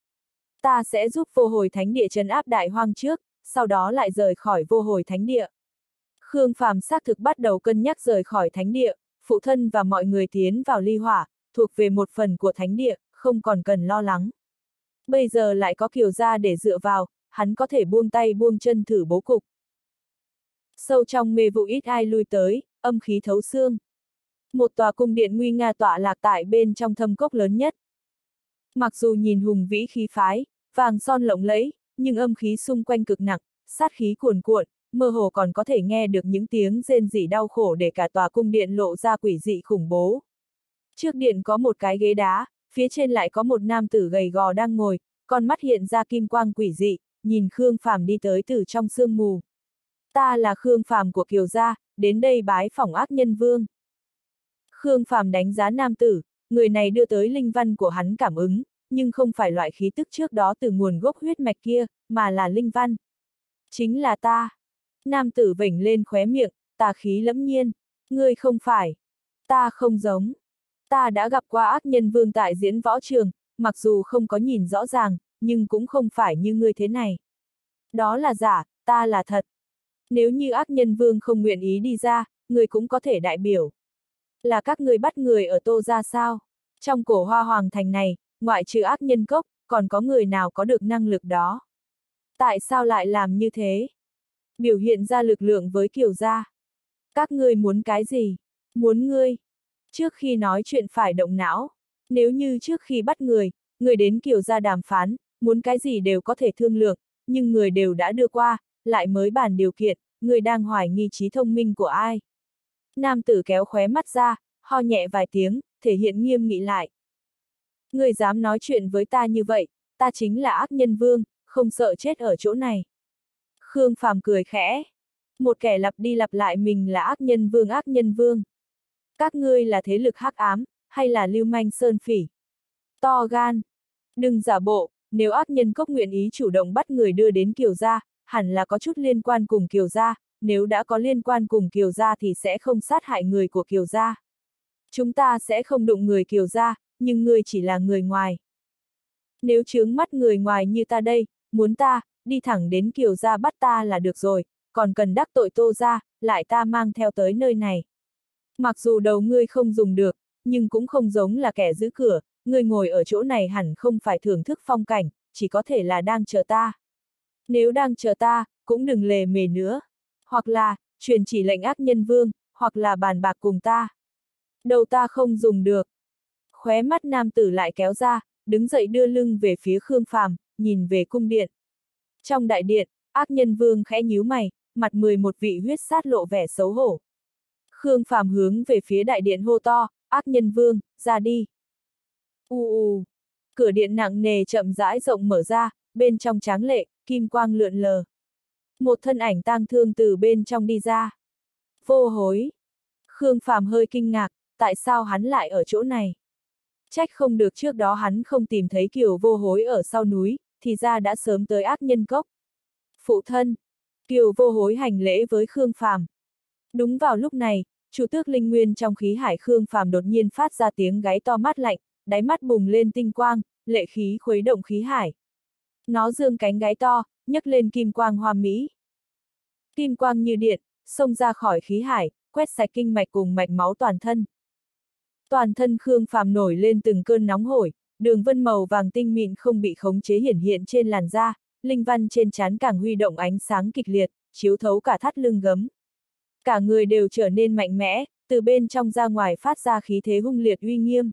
Ta sẽ giúp vô hồi thánh địa trấn áp đại hoang trước, sau đó lại rời khỏi vô hồi thánh địa. Khương Phàm xác thực bắt đầu cân nhắc rời khỏi thánh địa, phụ thân và mọi người tiến vào ly hỏa, thuộc về một phần của thánh địa, không còn cần lo lắng. Bây giờ lại có Kiều gia để dựa vào, hắn có thể buông tay buông chân thử bố cục. Sâu trong mê vụ ít ai lui tới, âm khí thấu xương. Một tòa cung điện nguy nga tọa lạc tại bên trong thâm cốc lớn nhất. Mặc dù nhìn hùng vĩ khí phái, vàng son lộng lẫy, nhưng âm khí xung quanh cực nặng, sát khí cuồn cuộn, mơ hồ còn có thể nghe được những tiếng rên rỉ đau khổ để cả tòa cung điện lộ ra quỷ dị khủng bố. Trước điện có một cái ghế đá, phía trên lại có một nam tử gầy gò đang ngồi, con mắt hiện ra kim quang quỷ dị, nhìn Khương Phàm đi tới từ trong sương mù. Ta là Khương Phàm của Kiều gia, đến đây bái phỏng ác nhân vương. Khương Phàm đánh giá nam tử, người này đưa tới linh văn của hắn cảm ứng, nhưng không phải loại khí tức trước đó từ nguồn gốc huyết mạch kia, mà là linh văn. Chính là ta. Nam tử vểnh lên khóe miệng, tà khí lẫm nhiên. Ngươi không phải. Ta không giống. Ta đã gặp qua ác nhân vương tại diễn võ trường, mặc dù không có nhìn rõ ràng, nhưng cũng không phải như ngươi thế này. Đó là giả, ta là thật. Nếu như ác nhân vương không nguyện ý đi ra, ngươi cũng có thể đại biểu. Là các ngươi bắt người ở Tô gia sao? Trong cổ Hoa Hoàng thành này, ngoại trừ ác nhân cốc, còn có người nào có được năng lực đó? Tại sao lại làm như thế? Biểu hiện ra lực lượng với Kiều gia. Các ngươi muốn cái gì? Muốn ngươi. Trước khi nói chuyện phải động não. Nếu như trước khi bắt người, người đến Kiều gia đàm phán, muốn cái gì đều có thể thương lượng, nhưng người đều đã đưa qua, lại mới bàn điều kiện, người đang hoài nghi trí thông minh của ai? Nam tử kéo khóe mắt ra, ho nhẹ vài tiếng, thể hiện nghiêm nghị lại. Người dám nói chuyện với ta như vậy, ta chính là ác nhân vương, không sợ chết ở chỗ này. Khương Phàm cười khẽ. Một kẻ lặp đi lặp lại mình là ác nhân vương ác nhân vương. Các ngươi là thế lực hắc ám, hay là lưu manh sơn phỉ? To gan. Đừng giả bộ, nếu ác nhân cốc nguyện ý chủ động bắt người đưa đến Kiều gia, hẳn là có chút liên quan cùng Kiều gia, nếu đã có liên quan cùng Kiều gia thì sẽ không sát hại người của Kiều gia. Chúng ta sẽ không đụng người Kiều gia, nhưng ngươi chỉ là người ngoài. Nếu chướng mắt người ngoài như ta đây, muốn ta, đi thẳng đến Kiều gia bắt ta là được rồi, còn cần đắc tội Tô gia, lại ta mang theo tới nơi này. Mặc dù đầu ngươi không dùng được, nhưng cũng không giống là kẻ giữ cửa, ngươi ngồi ở chỗ này hẳn không phải thưởng thức phong cảnh, chỉ có thể là đang chờ ta. Nếu đang chờ ta, cũng đừng lề mề nữa. Hoặc là, truyền chỉ lệnh ác nhân vương, hoặc là bàn bạc cùng ta. Đầu ta không dùng được. Khóe mắt nam tử lại kéo ra, đứng dậy đưa lưng về phía Khương Phàm, nhìn về cung điện. Trong đại điện, ác nhân vương khẽ nhíu mày, mặt mười một vị huyết sát lộ vẻ xấu hổ. Khương Phàm hướng về phía đại điện hô to, ác nhân vương, ra đi. U u. Cửa điện nặng nề chậm rãi rộng mở ra, bên trong tráng lệ, kim quang lượn lờ. Một thân ảnh tang thương từ bên trong đi ra. Vô hối. Khương Phàm hơi kinh ngạc, tại sao hắn lại ở chỗ này? Trách không được trước đó hắn không tìm thấy Kiều Vô Hối ở sau núi, thì ra đã sớm tới ác nhân cốc. Phụ thân. Kiều Vô Hối hành lễ với Khương Phàm. Đúng vào lúc này, chủ tước linh nguyên trong khí hải Khương Phàm đột nhiên phát ra tiếng gáy to mát lạnh, đáy mắt bùng lên tinh quang, lệ khí khuấy động khí hải. Nó giương cánh gáy to, nhấc lên kim quang hoa mỹ. Kim quang như điện, xông ra khỏi khí hải, quét sạch kinh mạch cùng mạch máu toàn thân. Toàn thân Khương Phàm nổi lên từng cơn nóng hổi, đường vân màu vàng tinh mịn không bị khống chế hiển hiện trên làn da, linh văn trên trán càng huy động ánh sáng kịch liệt, chiếu thấu cả thắt lưng gấm. Cả người đều trở nên mạnh mẽ, từ bên trong ra ngoài phát ra khí thế hung liệt uy nghiêm.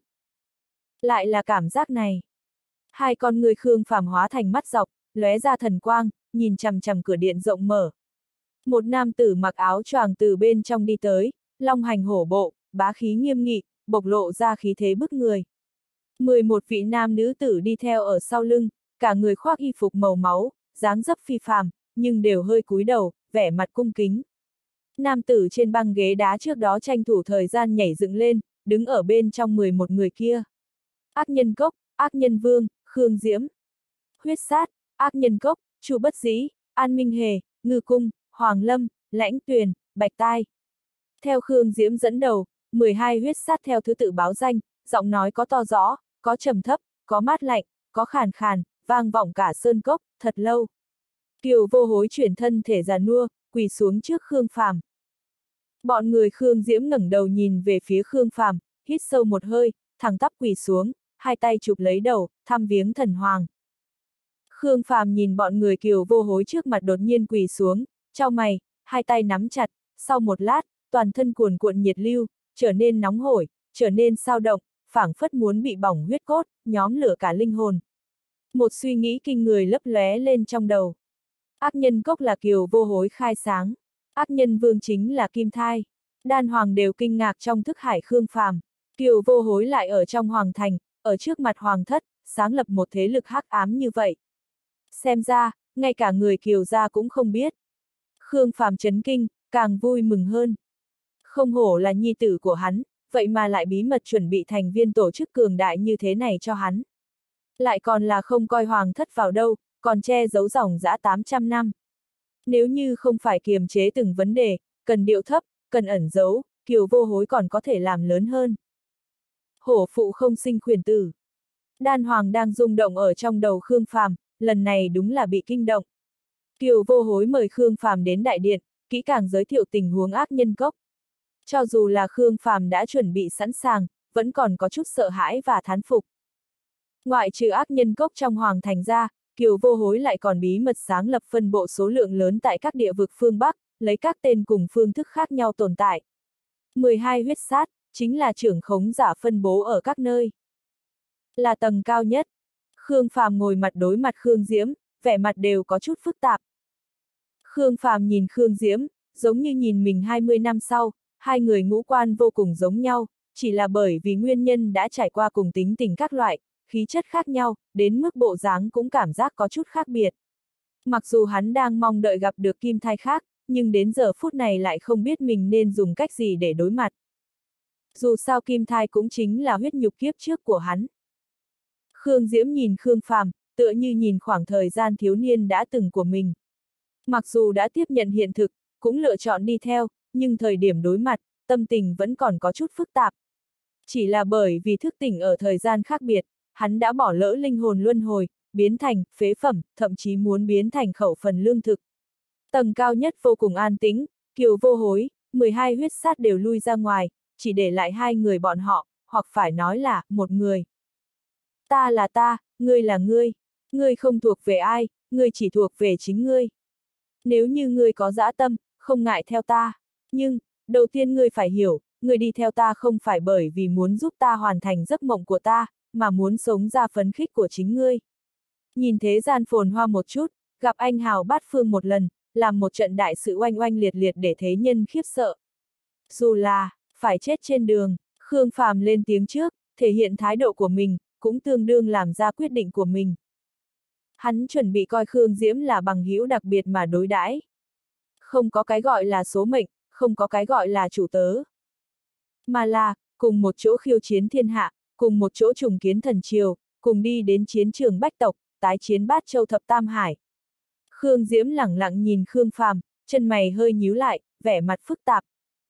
Lại là cảm giác này. Hai con người Khương Phàm hóa thành mắt dọc, lóe ra thần quang, nhìn chằm chằm cửa điện rộng mở. Một nam tử mặc áo choàng từ bên trong đi tới, long hành hổ bộ, bá khí nghiêm nghị, bộc lộ ra khí thế bức người. mười một vị nam nữ tử đi theo ở sau lưng, cả người khoác y phục màu máu, dáng dấp phi phàm, nhưng đều hơi cúi đầu, vẻ mặt cung kính. Nam tử trên băng ghế đá trước đó tranh thủ thời gian nhảy dựng lên, đứng ở bên trong mười một người kia. Ác nhân cốc, ác nhân vương, Khương Diễm. Huyết sát, ác nhân cốc, Chu Bất Dĩ, An Minh Hề, Ngư Cung, Hoàng Lâm, Lãnh Tuyền, Bạch Tai. Theo Khương Diễm dẫn đầu, mười hai huyết sát theo thứ tự báo danh, giọng nói có to rõ, có trầm thấp, có mát lạnh, có khàn khàn, vang vọng cả sơn cốc, thật lâu. Kiều Vô Hối chuyển thân thể già nua, quỳ xuống trước Khương Phàm. Bọn người Khương Diễm ngẩng đầu nhìn về phía Khương Phàm, hít sâu một hơi, thẳng tắp quỳ xuống, hai tay chụp lấy đầu, thăm viếng thần hoàng. Khương Phàm nhìn bọn người Kiều Vô Hối trước mặt đột nhiên quỳ xuống, chau mày, hai tay nắm chặt, sau một lát, toàn thân cuồn cuộn nhiệt lưu, trở nên nóng hổi, trở nên sao động, phảng phất muốn bị bỏng huyết cốt, nhóm lửa cả linh hồn. Một suy nghĩ kinh người lấp lóe lên trong đầu. Ác nhân cốc là Kiều Vô Hối khai sáng, ác nhân vương chính là Kim Thai. Đan hoàng đều kinh ngạc trong thức hải Khương Phàm. Kiều Vô Hối lại ở trong hoàng thành, ở trước mặt hoàng thất, sáng lập một thế lực hắc ám như vậy. Xem ra, ngay cả người Kiều gia cũng không biết. Khương Phàm chấn kinh, càng vui mừng hơn. Không hổ là nhi tử của hắn, vậy mà lại bí mật chuẩn bị thành viên tổ chức cường đại như thế này cho hắn. Lại còn là không coi hoàng thất vào đâu, còn che giấu dòng dã tám trăm năm. Nếu như không phải kiềm chế từng vấn đề, cần điệu thấp, cần ẩn giấu, Kiều Vô Hối còn có thể làm lớn hơn. Hổ phụ không sinh khuyển tử. Đan Hoàng đang rung động ở trong đầu Khương Phàm, lần này đúng là bị kinh động. Kiều Vô Hối mời Khương Phàm đến đại điện, kỹ càng giới thiệu tình huống ác nhân cốc. Cho dù là Khương Phàm đã chuẩn bị sẵn sàng, vẫn còn có chút sợ hãi và thán phục. Ngoại trừ ác nhân cốc trong Hoàng thành ra, Kiều Vô Hối lại còn bí mật sáng lập phân bộ số lượng lớn tại các địa vực phương Bắc, lấy các tên cùng phương thức khác nhau tồn tại. mười hai huyết sát, chính là trưởng khống giả phân bố ở các nơi. Là tầng cao nhất. Khương Phàm ngồi mặt đối mặt Khương Diễm, vẻ mặt đều có chút phức tạp. Khương Phàm nhìn Khương Diễm, giống như nhìn mình hai mươi năm sau, hai người ngũ quan vô cùng giống nhau, chỉ là bởi vì nguyên nhân đã trải qua cùng tính tình các loại, khí chất khác nhau, đến mức bộ dáng cũng cảm giác có chút khác biệt. Mặc dù hắn đang mong đợi gặp được kim thai khác, nhưng đến giờ phút này lại không biết mình nên dùng cách gì để đối mặt. Dù sao kim thai cũng chính là huyết nhục kiếp trước của hắn. Khương Diễm nhìn Khương Phàm, tựa như nhìn khoảng thời gian thiếu niên đã từng của mình. Mặc dù đã tiếp nhận hiện thực, cũng lựa chọn đi theo, nhưng thời điểm đối mặt, tâm tình vẫn còn có chút phức tạp. Chỉ là bởi vì thức tỉnh ở thời gian khác biệt, hắn đã bỏ lỡ linh hồn luân hồi, biến thành phế phẩm, thậm chí muốn biến thành khẩu phần lương thực. Tầng cao nhất vô cùng an tĩnh, Kiều Vô Hối, mười hai huyết sát đều lui ra ngoài, chỉ để lại hai người bọn họ, hoặc phải nói là, một người. Ta là ta, ngươi là ngươi. Ngươi không thuộc về ai, ngươi chỉ thuộc về chính ngươi. Nếu như ngươi có dã tâm, không ngại theo ta. Nhưng, đầu tiên ngươi phải hiểu, ngươi đi theo ta không phải bởi vì muốn giúp ta hoàn thành giấc mộng của ta, mà muốn sống ra phấn khích của chính ngươi. Nhìn thế gian phồn hoa một chút, gặp anh hào bát phương một lần, làm một trận đại sự oanh oanh liệt liệt để thế nhân khiếp sợ. Dù là, phải chết trên đường, Khương Phàm lên tiếng trước, thể hiện thái độ của mình, cũng tương đương làm ra quyết định của mình. Hắn chuẩn bị coi Khương Diễm là bằng hữu đặc biệt mà đối đãi. Không có cái gọi là số mệnh, không có cái gọi là chủ tớ. Mà là, cùng một chỗ khiêu chiến thiên hạ, cùng một chỗ trùng kiến thần triều, cùng đi đến chiến trường bách tộc, tái chiến bát châu thập tam hải. Khương Diễm lẳng lặng nhìn Khương Phàm, chân mày hơi nhíu lại, vẻ mặt phức tạp.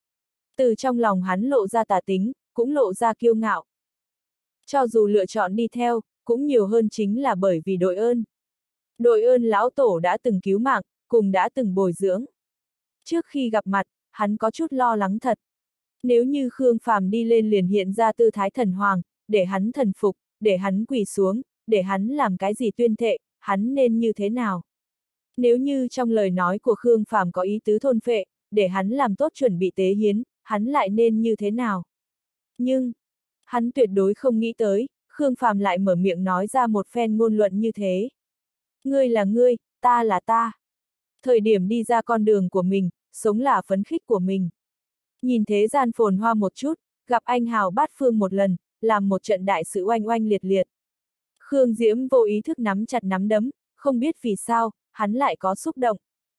Từ trong lòng hắn lộ ra tà tính, cũng lộ ra kiêu ngạo. Cho dù lựa chọn đi theo, cũng nhiều hơn chính là bởi vì đội ơn. Đội ơn lão tổ đã từng cứu mạng, cùng đã từng bồi dưỡng. Trước khi gặp mặt, hắn có chút lo lắng thật. Nếu như Khương Phàm đi lên liền hiện ra tư thái thần hoàng, để hắn thần phục, để hắn quỳ xuống, để hắn làm cái gì tuyên thệ, hắn nên như thế nào? Nếu như trong lời nói của Khương Phàm có ý tứ thôn phệ, để hắn làm tốt chuẩn bị tế hiến, hắn lại nên như thế nào? Nhưng, hắn tuyệt đối không nghĩ tới, Khương Phàm lại mở miệng nói ra một phen ngôn luận như thế. Ngươi là ngươi, ta là ta. Thời điểm đi ra con đường của mình, sống là phấn khích của mình. Nhìn thế gian phồn hoa một chút, gặp anh hào bát phương một lần, làm một trận đại sự oanh oanh liệt liệt. Khương Diễm vô ý thức nắm chặt nắm đấm, không biết vì sao, hắn lại có xúc động.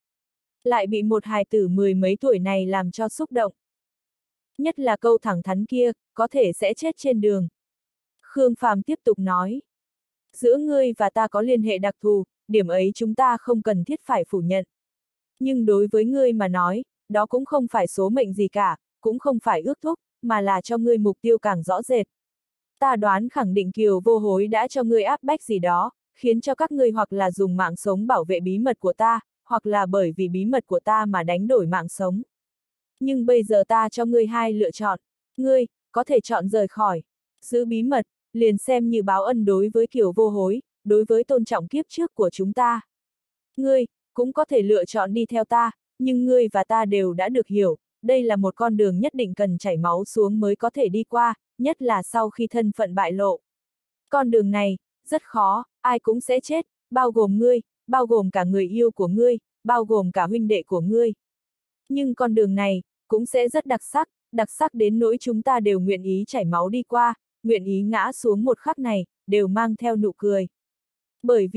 Lại bị một hài tử mười mấy tuổi này làm cho xúc động. Nhất là câu thẳng thắn kia, có thể sẽ chết trên đường. Khương Phàm tiếp tục nói. Giữa ngươi và ta có liên hệ đặc thù, điểm ấy chúng ta không cần thiết phải phủ nhận. Nhưng đối với ngươi mà nói, đó cũng không phải số mệnh gì cả, cũng không phải ước thúc, mà là cho ngươi mục tiêu càng rõ rệt. Ta đoán khẳng định Kiều Vô Hối đã cho ngươi áp bách gì đó, khiến cho các ngươi hoặc là dùng mạng sống bảo vệ bí mật của ta, hoặc là bởi vì bí mật của ta mà đánh đổi mạng sống. Nhưng bây giờ ta cho ngươi hai lựa chọn, ngươi, có thể chọn rời khỏi, giữ bí mật, liền xem như báo ân đối với Kiều Vô Hối, đối với tôn trọng kiếp trước của chúng ta. Ngươi, cũng có thể lựa chọn đi theo ta, nhưng ngươi và ta đều đã được hiểu, đây là một con đường nhất định cần chảy máu xuống mới có thể đi qua, nhất là sau khi thân phận bại lộ. Con đường này, rất khó, ai cũng sẽ chết, bao gồm ngươi, bao gồm cả người yêu của ngươi, bao gồm cả huynh đệ của ngươi. Nhưng con đường này, cũng sẽ rất đặc sắc, đặc sắc đến nỗi chúng ta đều nguyện ý chảy máu đi qua, nguyện ý ngã xuống một khắc này, đều mang theo nụ cười. Bởi vì,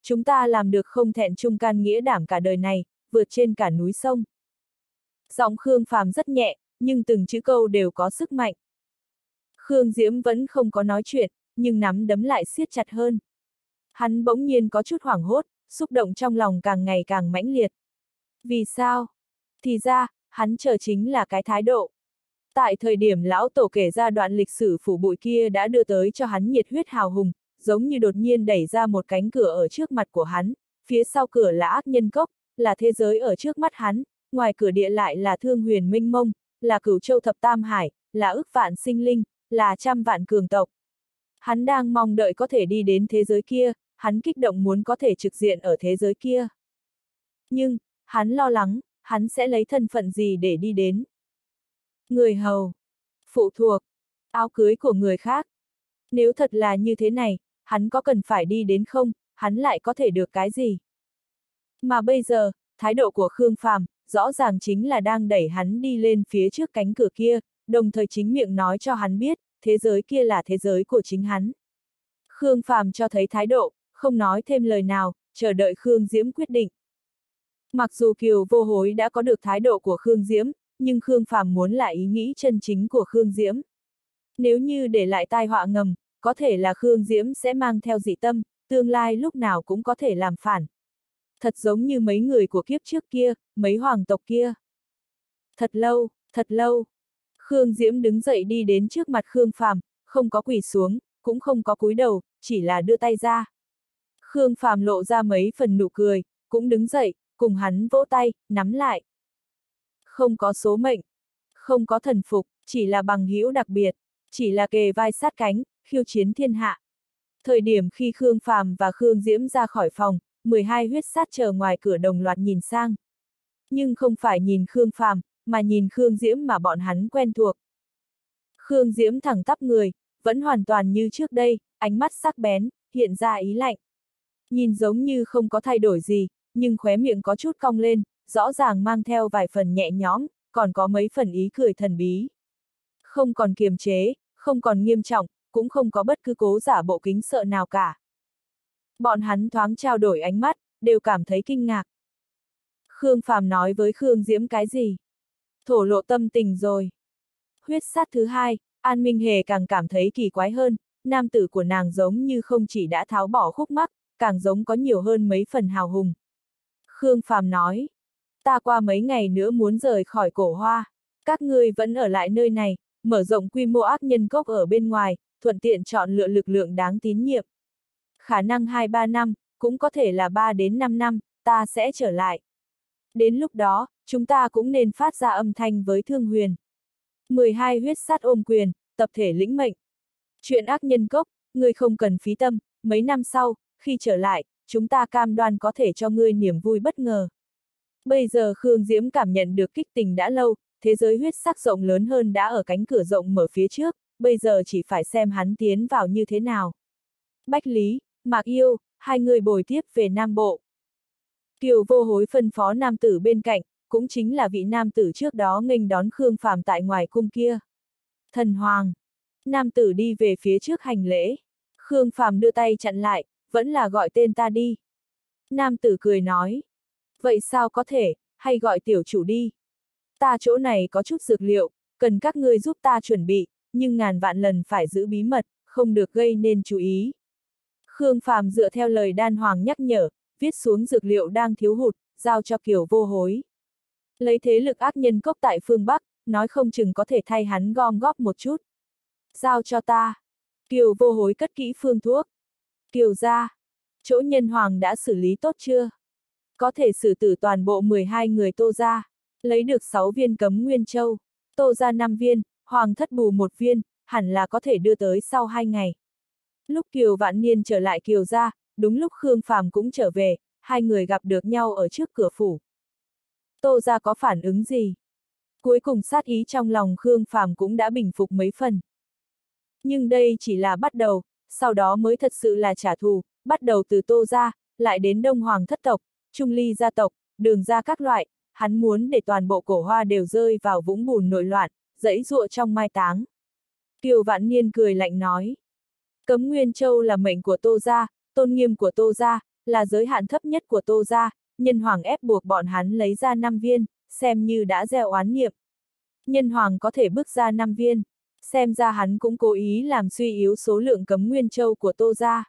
chúng ta làm được không thẹn trung can nghĩa đảm cả đời này, vượt trên cả núi sông. Giọng Khương Phàm rất nhẹ, nhưng từng chữ câu đều có sức mạnh. Khương Diễm vẫn không có nói chuyện, nhưng nắm đấm lại siết chặt hơn. Hắn bỗng nhiên có chút hoảng hốt, xúc động trong lòng càng ngày càng mãnh liệt. Vì sao? Thì ra, hắn chờ chính là cái thái độ. Tại thời điểm lão tổ kể ra đoạn lịch sử phủ bụi kia đã đưa tới cho hắn nhiệt huyết hào hùng, giống như đột nhiên đẩy ra một cánh cửa ở trước mặt của hắn, phía sau cửa là ác nhân cốc, là thế giới ở trước mắt hắn, ngoài cửa địa lại là thương huyền minh mông, là cửu châu thập tam hải, là ức vạn sinh linh, là trăm vạn cường tộc. Hắn đang mong đợi có thể đi đến thế giới kia, hắn kích động muốn có thể trực diện ở thế giới kia. Nhưng, hắn lo lắng, hắn sẽ lấy thân phận gì để đi đến. Người hầu, phụ thuộc, áo cưới của người khác. Nếu thật là như thế này, hắn có cần phải đi đến không, hắn lại có thể được cái gì? Mà bây giờ, thái độ của Khương Phàm rõ ràng chính là đang đẩy hắn đi lên phía trước cánh cửa kia, đồng thời chính miệng nói cho hắn biết, thế giới kia là thế giới của chính hắn. Khương Phàm cho thấy thái độ, không nói thêm lời nào, chờ đợi Khương Diễm quyết định. Mặc dù Kiều Vô Hối đã có được thái độ của Khương Diễm, nhưng Khương Phàm muốn là ý nghĩ chân chính của Khương Diễm. Nếu như để lại tai họa ngầm, có thể là Khương Diễm sẽ mang theo dị tâm, tương lai lúc nào cũng có thể làm phản. Thật giống như mấy người của kiếp trước kia, mấy hoàng tộc kia. Thật lâu, thật lâu. Khương Diễm đứng dậy đi đến trước mặt Khương Phàm, không có quỳ xuống, cũng không có cúi đầu, chỉ là đưa tay ra. Khương Phàm lộ ra mấy phần nụ cười, cũng đứng dậy, cùng hắn vỗ tay, nắm lại. Không có số mệnh, không có thần phục, chỉ là bằng hữu đặc biệt, chỉ là kề vai sát cánh, khiêu chiến thiên hạ. Thời điểm khi Khương Phàm và Khương Diễm ra khỏi phòng, mười hai huyết sát chờ ngoài cửa đồng loạt nhìn sang. Nhưng không phải nhìn Khương Phàm, mà nhìn Khương Diễm mà bọn hắn quen thuộc. Khương Diễm thẳng tắp người, vẫn hoàn toàn như trước đây, ánh mắt sắc bén, hiện ra ý lạnh. Nhìn giống như không có thay đổi gì, nhưng khóe miệng có chút cong lên, rõ ràng mang theo vài phần nhẹ nhõm, còn có mấy phần ý cười thần bí. Không còn kiềm chế, không còn nghiêm trọng, cũng không có bất cứ cố giả bộ kính sợ nào cả. Bọn hắn thoáng trao đổi ánh mắt, đều cảm thấy kinh ngạc. Khương Phàm nói với Khương Diễm cái gì? Thổ lộ tâm tình rồi. Huyết sát thứ hai, An Minh Hề càng cảm thấy kỳ quái hơn, nam tử của nàng giống như không chỉ đã tháo bỏ khúc mắc, càng giống có nhiều hơn mấy phần hào hùng. Khương Phàm nói, ta qua mấy ngày nữa muốn rời khỏi Cổ Hoa, các ngươi vẫn ở lại nơi này, mở rộng quy mô ác nhân cốc ở bên ngoài, thuận tiện chọn lựa lực lượng đáng tín nhiệm. Khả năng hai ba năm, cũng có thể là ba đến năm năm, ta sẽ trở lại. Đến lúc đó, chúng ta cũng nên phát ra âm thanh với Thương Huyền. mười hai huyết sát ôm quyền, tập thể lĩnh mệnh. Chuyện ác nhân cốc, ngươi không cần phí tâm, mấy năm sau, khi trở lại, chúng ta cam đoan có thể cho ngươi niềm vui bất ngờ. Bây giờ Khương Diễm cảm nhận được kích tình đã lâu, thế giới huyết sắc rộng lớn hơn đã ở cánh cửa rộng mở phía trước, bây giờ chỉ phải xem hắn tiến vào như thế nào. Bách Lý, Mạc Yêu, hai người bồi tiếp về Nam Bộ. Kiều Vô Hối phân phó nam tử bên cạnh, cũng chính là vị nam tử trước đó nghênh đón Khương Phàm tại ngoài cung kia. Thần Hoàng. Nam tử đi về phía trước hành lễ. Khương Phàm đưa tay chặn lại, vẫn là gọi tên ta đi. Nam tử cười nói. Vậy sao có thể, hay gọi tiểu chủ đi. Ta chỗ này có chút dược liệu, cần các ngươi giúp ta chuẩn bị, nhưng ngàn vạn lần phải giữ bí mật, không được gây nên chú ý. Khương Phàm dựa theo lời Đan Hoàng nhắc nhở, viết xuống dược liệu đang thiếu hụt, giao cho Kiều Vô Hối. Lấy thế lực ác nhân cốc tại phương Bắc, nói không chừng có thể thay hắn gom góp một chút. Giao cho ta. Kiều Vô Hối cất kỹ phương thuốc. Kiều gia, chỗ nhân hoàng đã xử lý tốt chưa? Có thể xử tử toàn bộ mười hai người Tô gia, lấy được sáu viên cấm nguyên châu, Tô gia năm viên, hoàng thất bù một viên, hẳn là có thể đưa tới sau hai ngày. Lúc Kiều Vạn Niên trở lại Kiều gia, đúng lúc Khương Phàm cũng trở về, hai người gặp được nhau ở trước cửa phủ. Tô gia có phản ứng gì? Cuối cùng sát ý trong lòng Khương Phàm cũng đã bình phục mấy phần. Nhưng đây chỉ là bắt đầu, sau đó mới thật sự là trả thù, bắt đầu từ Tô gia, lại đến Đông Hoàng thất tộc, Trung Ly gia tộc, Đường gia các loại, hắn muốn để toàn bộ Cổ Hoa đều rơi vào vũng bùn nội loạn, giãy giụa trong mai táng. Kiều Vạn Niên cười lạnh nói. Cấm Nguyên Châu là mệnh của Tô gia, tôn nghiêm của Tô gia, là giới hạn thấp nhất của Tô gia, Nhân Hoàng ép buộc bọn hắn lấy ra năm viên, xem như đã gieo oán niệm. Nhân Hoàng có thể bước ra năm viên, xem ra hắn cũng cố ý làm suy yếu số lượng cấm nguyên châu của Tô gia.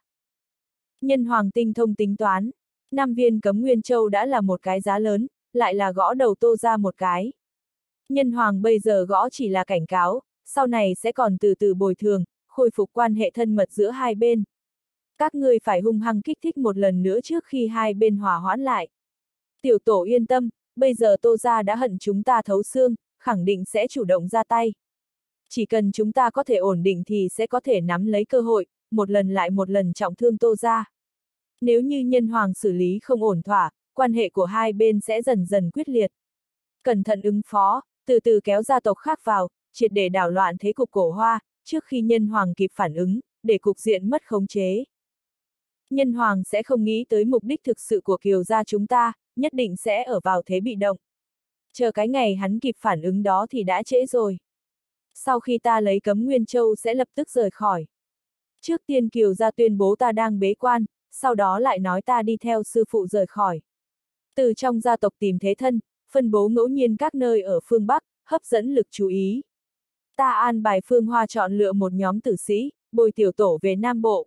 Nhân Hoàng tinh thông tính toán, năm viên cấm nguyên châu đã là một cái giá lớn, lại là gõ đầu Tô gia một cái. Nhân Hoàng bây giờ gõ chỉ là cảnh cáo, sau này sẽ còn từ từ bồi thường, khôi phục quan hệ thân mật giữa hai bên. Các ngươi phải hung hăng kích thích một lần nữa trước khi hai bên hòa hoãn lại. Tiểu tổ yên tâm, bây giờ Tô gia đã hận chúng ta thấu xương, khẳng định sẽ chủ động ra tay. Chỉ cần chúng ta có thể ổn định thì sẽ có thể nắm lấy cơ hội, một lần lại một lần trọng thương Tô gia. Nếu như Nhân Hoàng xử lý không ổn thỏa, quan hệ của hai bên sẽ dần dần quyết liệt. Cẩn thận ứng phó, từ từ kéo gia tộc khác vào, triệt để đảo loạn thế cục Cổ Hoa, trước khi Nhân Hoàng kịp phản ứng, để cục diện mất khống chế. Nhân Hoàng sẽ không nghĩ tới mục đích thực sự của Kiều gia chúng ta, nhất định sẽ ở vào thế bị động. Chờ cái ngày hắn kịp phản ứng đó thì đã trễ rồi. Sau khi ta lấy cấm Nguyên Châu sẽ lập tức rời khỏi. Trước tiên Kiều gia tuyên bố ta đang bế quan, sau đó lại nói ta đi theo sư phụ rời khỏi. Từ trong gia tộc tìm thế thân, phân bố ngẫu nhiên các nơi ở phương Bắc, hấp dẫn lực chú ý. Ta an bài Phương Hoa chọn lựa một nhóm tử sĩ, bồi tiểu tổ về Nam Bộ.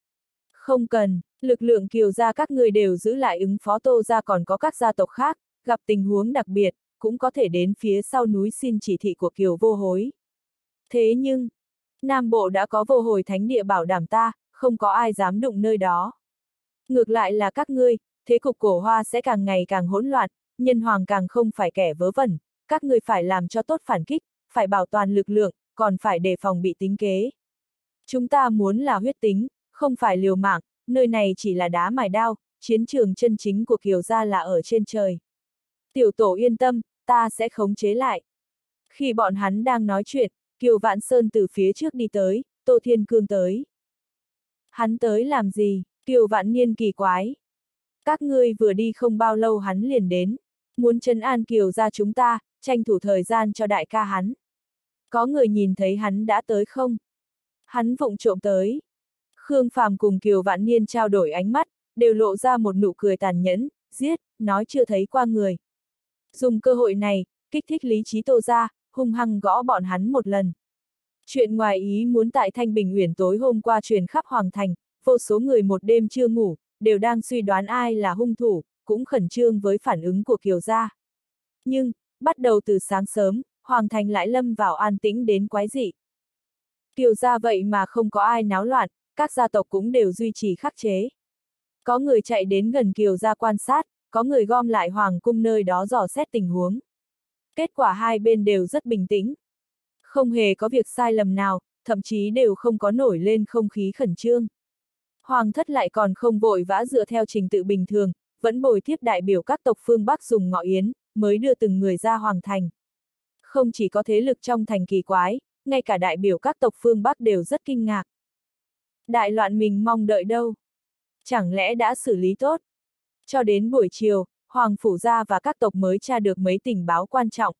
Không cần, lực lượng Kiều gia các người đều giữ lại ứng phó Tô gia, còn có các gia tộc khác, gặp tình huống đặc biệt, cũng có thể đến phía sau núi xin chỉ thị của Kiều Vô Hối. Thế nhưng, Nam Bộ đã có Vô Hồi Thánh Địa bảo đảm ta, không có ai dám đụng nơi đó. Ngược lại là các ngươi, thế cục Cổ Hoa sẽ càng ngày càng hỗn loạn, Nhân Hoàng càng không phải kẻ vớ vẩn, các ngươi phải làm cho tốt phản kích, phải bảo toàn lực lượng, còn phải đề phòng bị tính kế. Chúng ta muốn là huyết tính, không phải liều mạng, nơi này chỉ là đá mài đao, chiến trường chân chính của Kiều gia là ở trên trời. Tiểu tổ yên tâm, ta sẽ khống chế lại. Khi bọn hắn đang nói chuyện, Kiều Vạn Sơn từ phía trước đi tới, Tô Thiên Cương tới. Hắn tới làm gì? Kiều Vạn Niên kỳ quái. Các ngươi vừa đi không bao lâu hắn liền đến, muốn trấn an Kiều gia chúng ta, tranh thủ thời gian cho đại ca hắn. Có người nhìn thấy hắn đã tới không? Hắn vụng trộm tới. Khương Phàm cùng Kiều Vạn Niên trao đổi ánh mắt, đều lộ ra một nụ cười tàn nhẫn, giết, nói chưa thấy qua người. Dùng cơ hội này, kích thích lý trí Tô gia, hung hăng gõ bọn hắn một lần. Chuyện ngoài ý muốn tại Thanh Bình Uyển tối hôm qua truyền khắp Hoàng Thành, vô số người một đêm chưa ngủ, đều đang suy đoán ai là hung thủ, cũng khẩn trương với phản ứng của Kiều gia. Nhưng, bắt đầu từ sáng sớm, Hoàng Thành lại lâm vào an tĩnh đến quái dị. Kiều gia vậy mà không có ai náo loạn, các gia tộc cũng đều duy trì khắc chế. Có người chạy đến gần Kiều gia quan sát, có người gom lại Hoàng cung nơi đó dò xét tình huống. Kết quả hai bên đều rất bình tĩnh. Không hề có việc sai lầm nào, thậm chí đều không có nổi lên không khí khẩn trương. Hoàng thất lại còn không vội vã dựa theo trình tự bình thường, vẫn bồi tiếp đại biểu các tộc phương Bắc dùng ngọ yến, mới đưa từng người ra Hoàng thành. Không chỉ có thế lực trong thành kỳ quái, ngay cả đại biểu các tộc phương Bắc đều rất kinh ngạc. Đại loạn mình mong đợi đâu? Chẳng lẽ đã xử lý tốt? Cho đến buổi chiều, Hoàng phủ gia và các tộc mới tra được mấy tình báo quan trọng.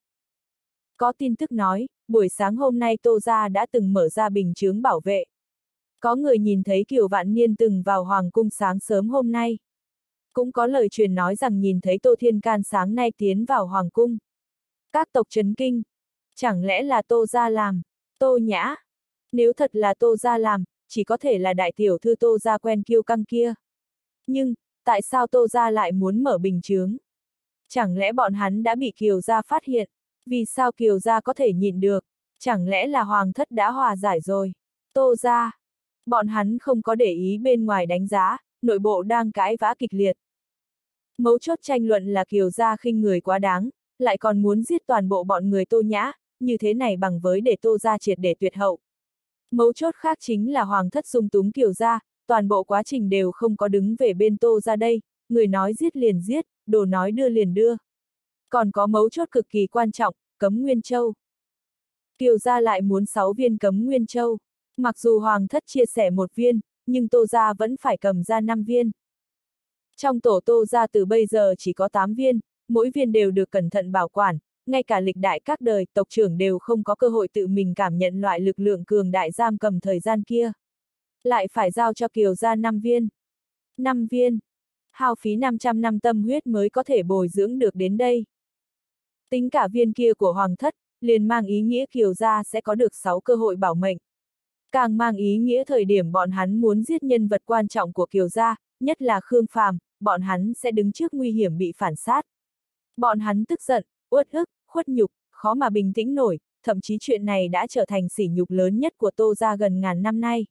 Có tin tức nói, buổi sáng hôm nay Tô gia đã từng mở ra bình chướng bảo vệ. Có người nhìn thấy Kiều Vạn Niên từng vào Hoàng cung sáng sớm hôm nay. Cũng có lời truyền nói rằng nhìn thấy Tô Thiên Can sáng nay tiến vào Hoàng cung. Các tộc chấn kinh. Chẳng lẽ là Tô gia làm? Tô Nhã? Nếu thật là Tô gia làm, chỉ có thể là đại tiểu thư Tô gia quen kiêu căng kia. Nhưng, tại sao Tô gia lại muốn mở bình chướng? Chẳng lẽ bọn hắn đã bị Kiều gia phát hiện? Vì sao Kiều gia có thể nhịn được? Chẳng lẽ là Hoàng thất đã hòa giải rồi? Tô gia? Bọn hắn không có để ý bên ngoài đánh giá, nội bộ đang cãi vã kịch liệt. Mấu chốt tranh luận là Kiều gia khinh người quá đáng, lại còn muốn giết toàn bộ bọn người Tô Nhã, như thế này bằng với để Tô gia triệt để tuyệt hậu. Mấu chốt khác chính là Hoàng thất dung túng Kiều gia, toàn bộ quá trình đều không có đứng về bên Tô gia đây, người nói giết liền giết, đồ nói đưa liền đưa. Còn có mấu chốt cực kỳ quan trọng, cấm Nguyên Châu. Kiều gia lại muốn sáu viên cấm Nguyên Châu. Mặc dù Hoàng thất chia sẻ một viên, nhưng Tô gia vẫn phải cầm ra năm viên. Trong tổ Tô gia từ bây giờ chỉ có tám viên, mỗi viên đều được cẩn thận bảo quản, ngay cả lịch đại các đời tộc trưởng đều không có cơ hội tự mình cảm nhận loại lực lượng cường đại giam cầm thời gian kia. Lại phải giao cho Kiều gia năm viên. năm viên. hao phí năm trăm năm tâm huyết mới có thể bồi dưỡng được đến đây. Tính cả viên kia của hoàng thất, liền mang ý nghĩa Kiều gia sẽ có được sáu cơ hội bảo mệnh. Càng mang ý nghĩa thời điểm bọn hắn muốn giết nhân vật quan trọng của Kiều gia, nhất là Khương Phàm, bọn hắn sẽ đứng trước nguy hiểm bị phản sát. Bọn hắn tức giận, uất ức, khuất nhục, khó mà bình tĩnh nổi, thậm chí chuyện này đã trở thành sỉ nhục lớn nhất của Tô gia gần ngàn năm nay.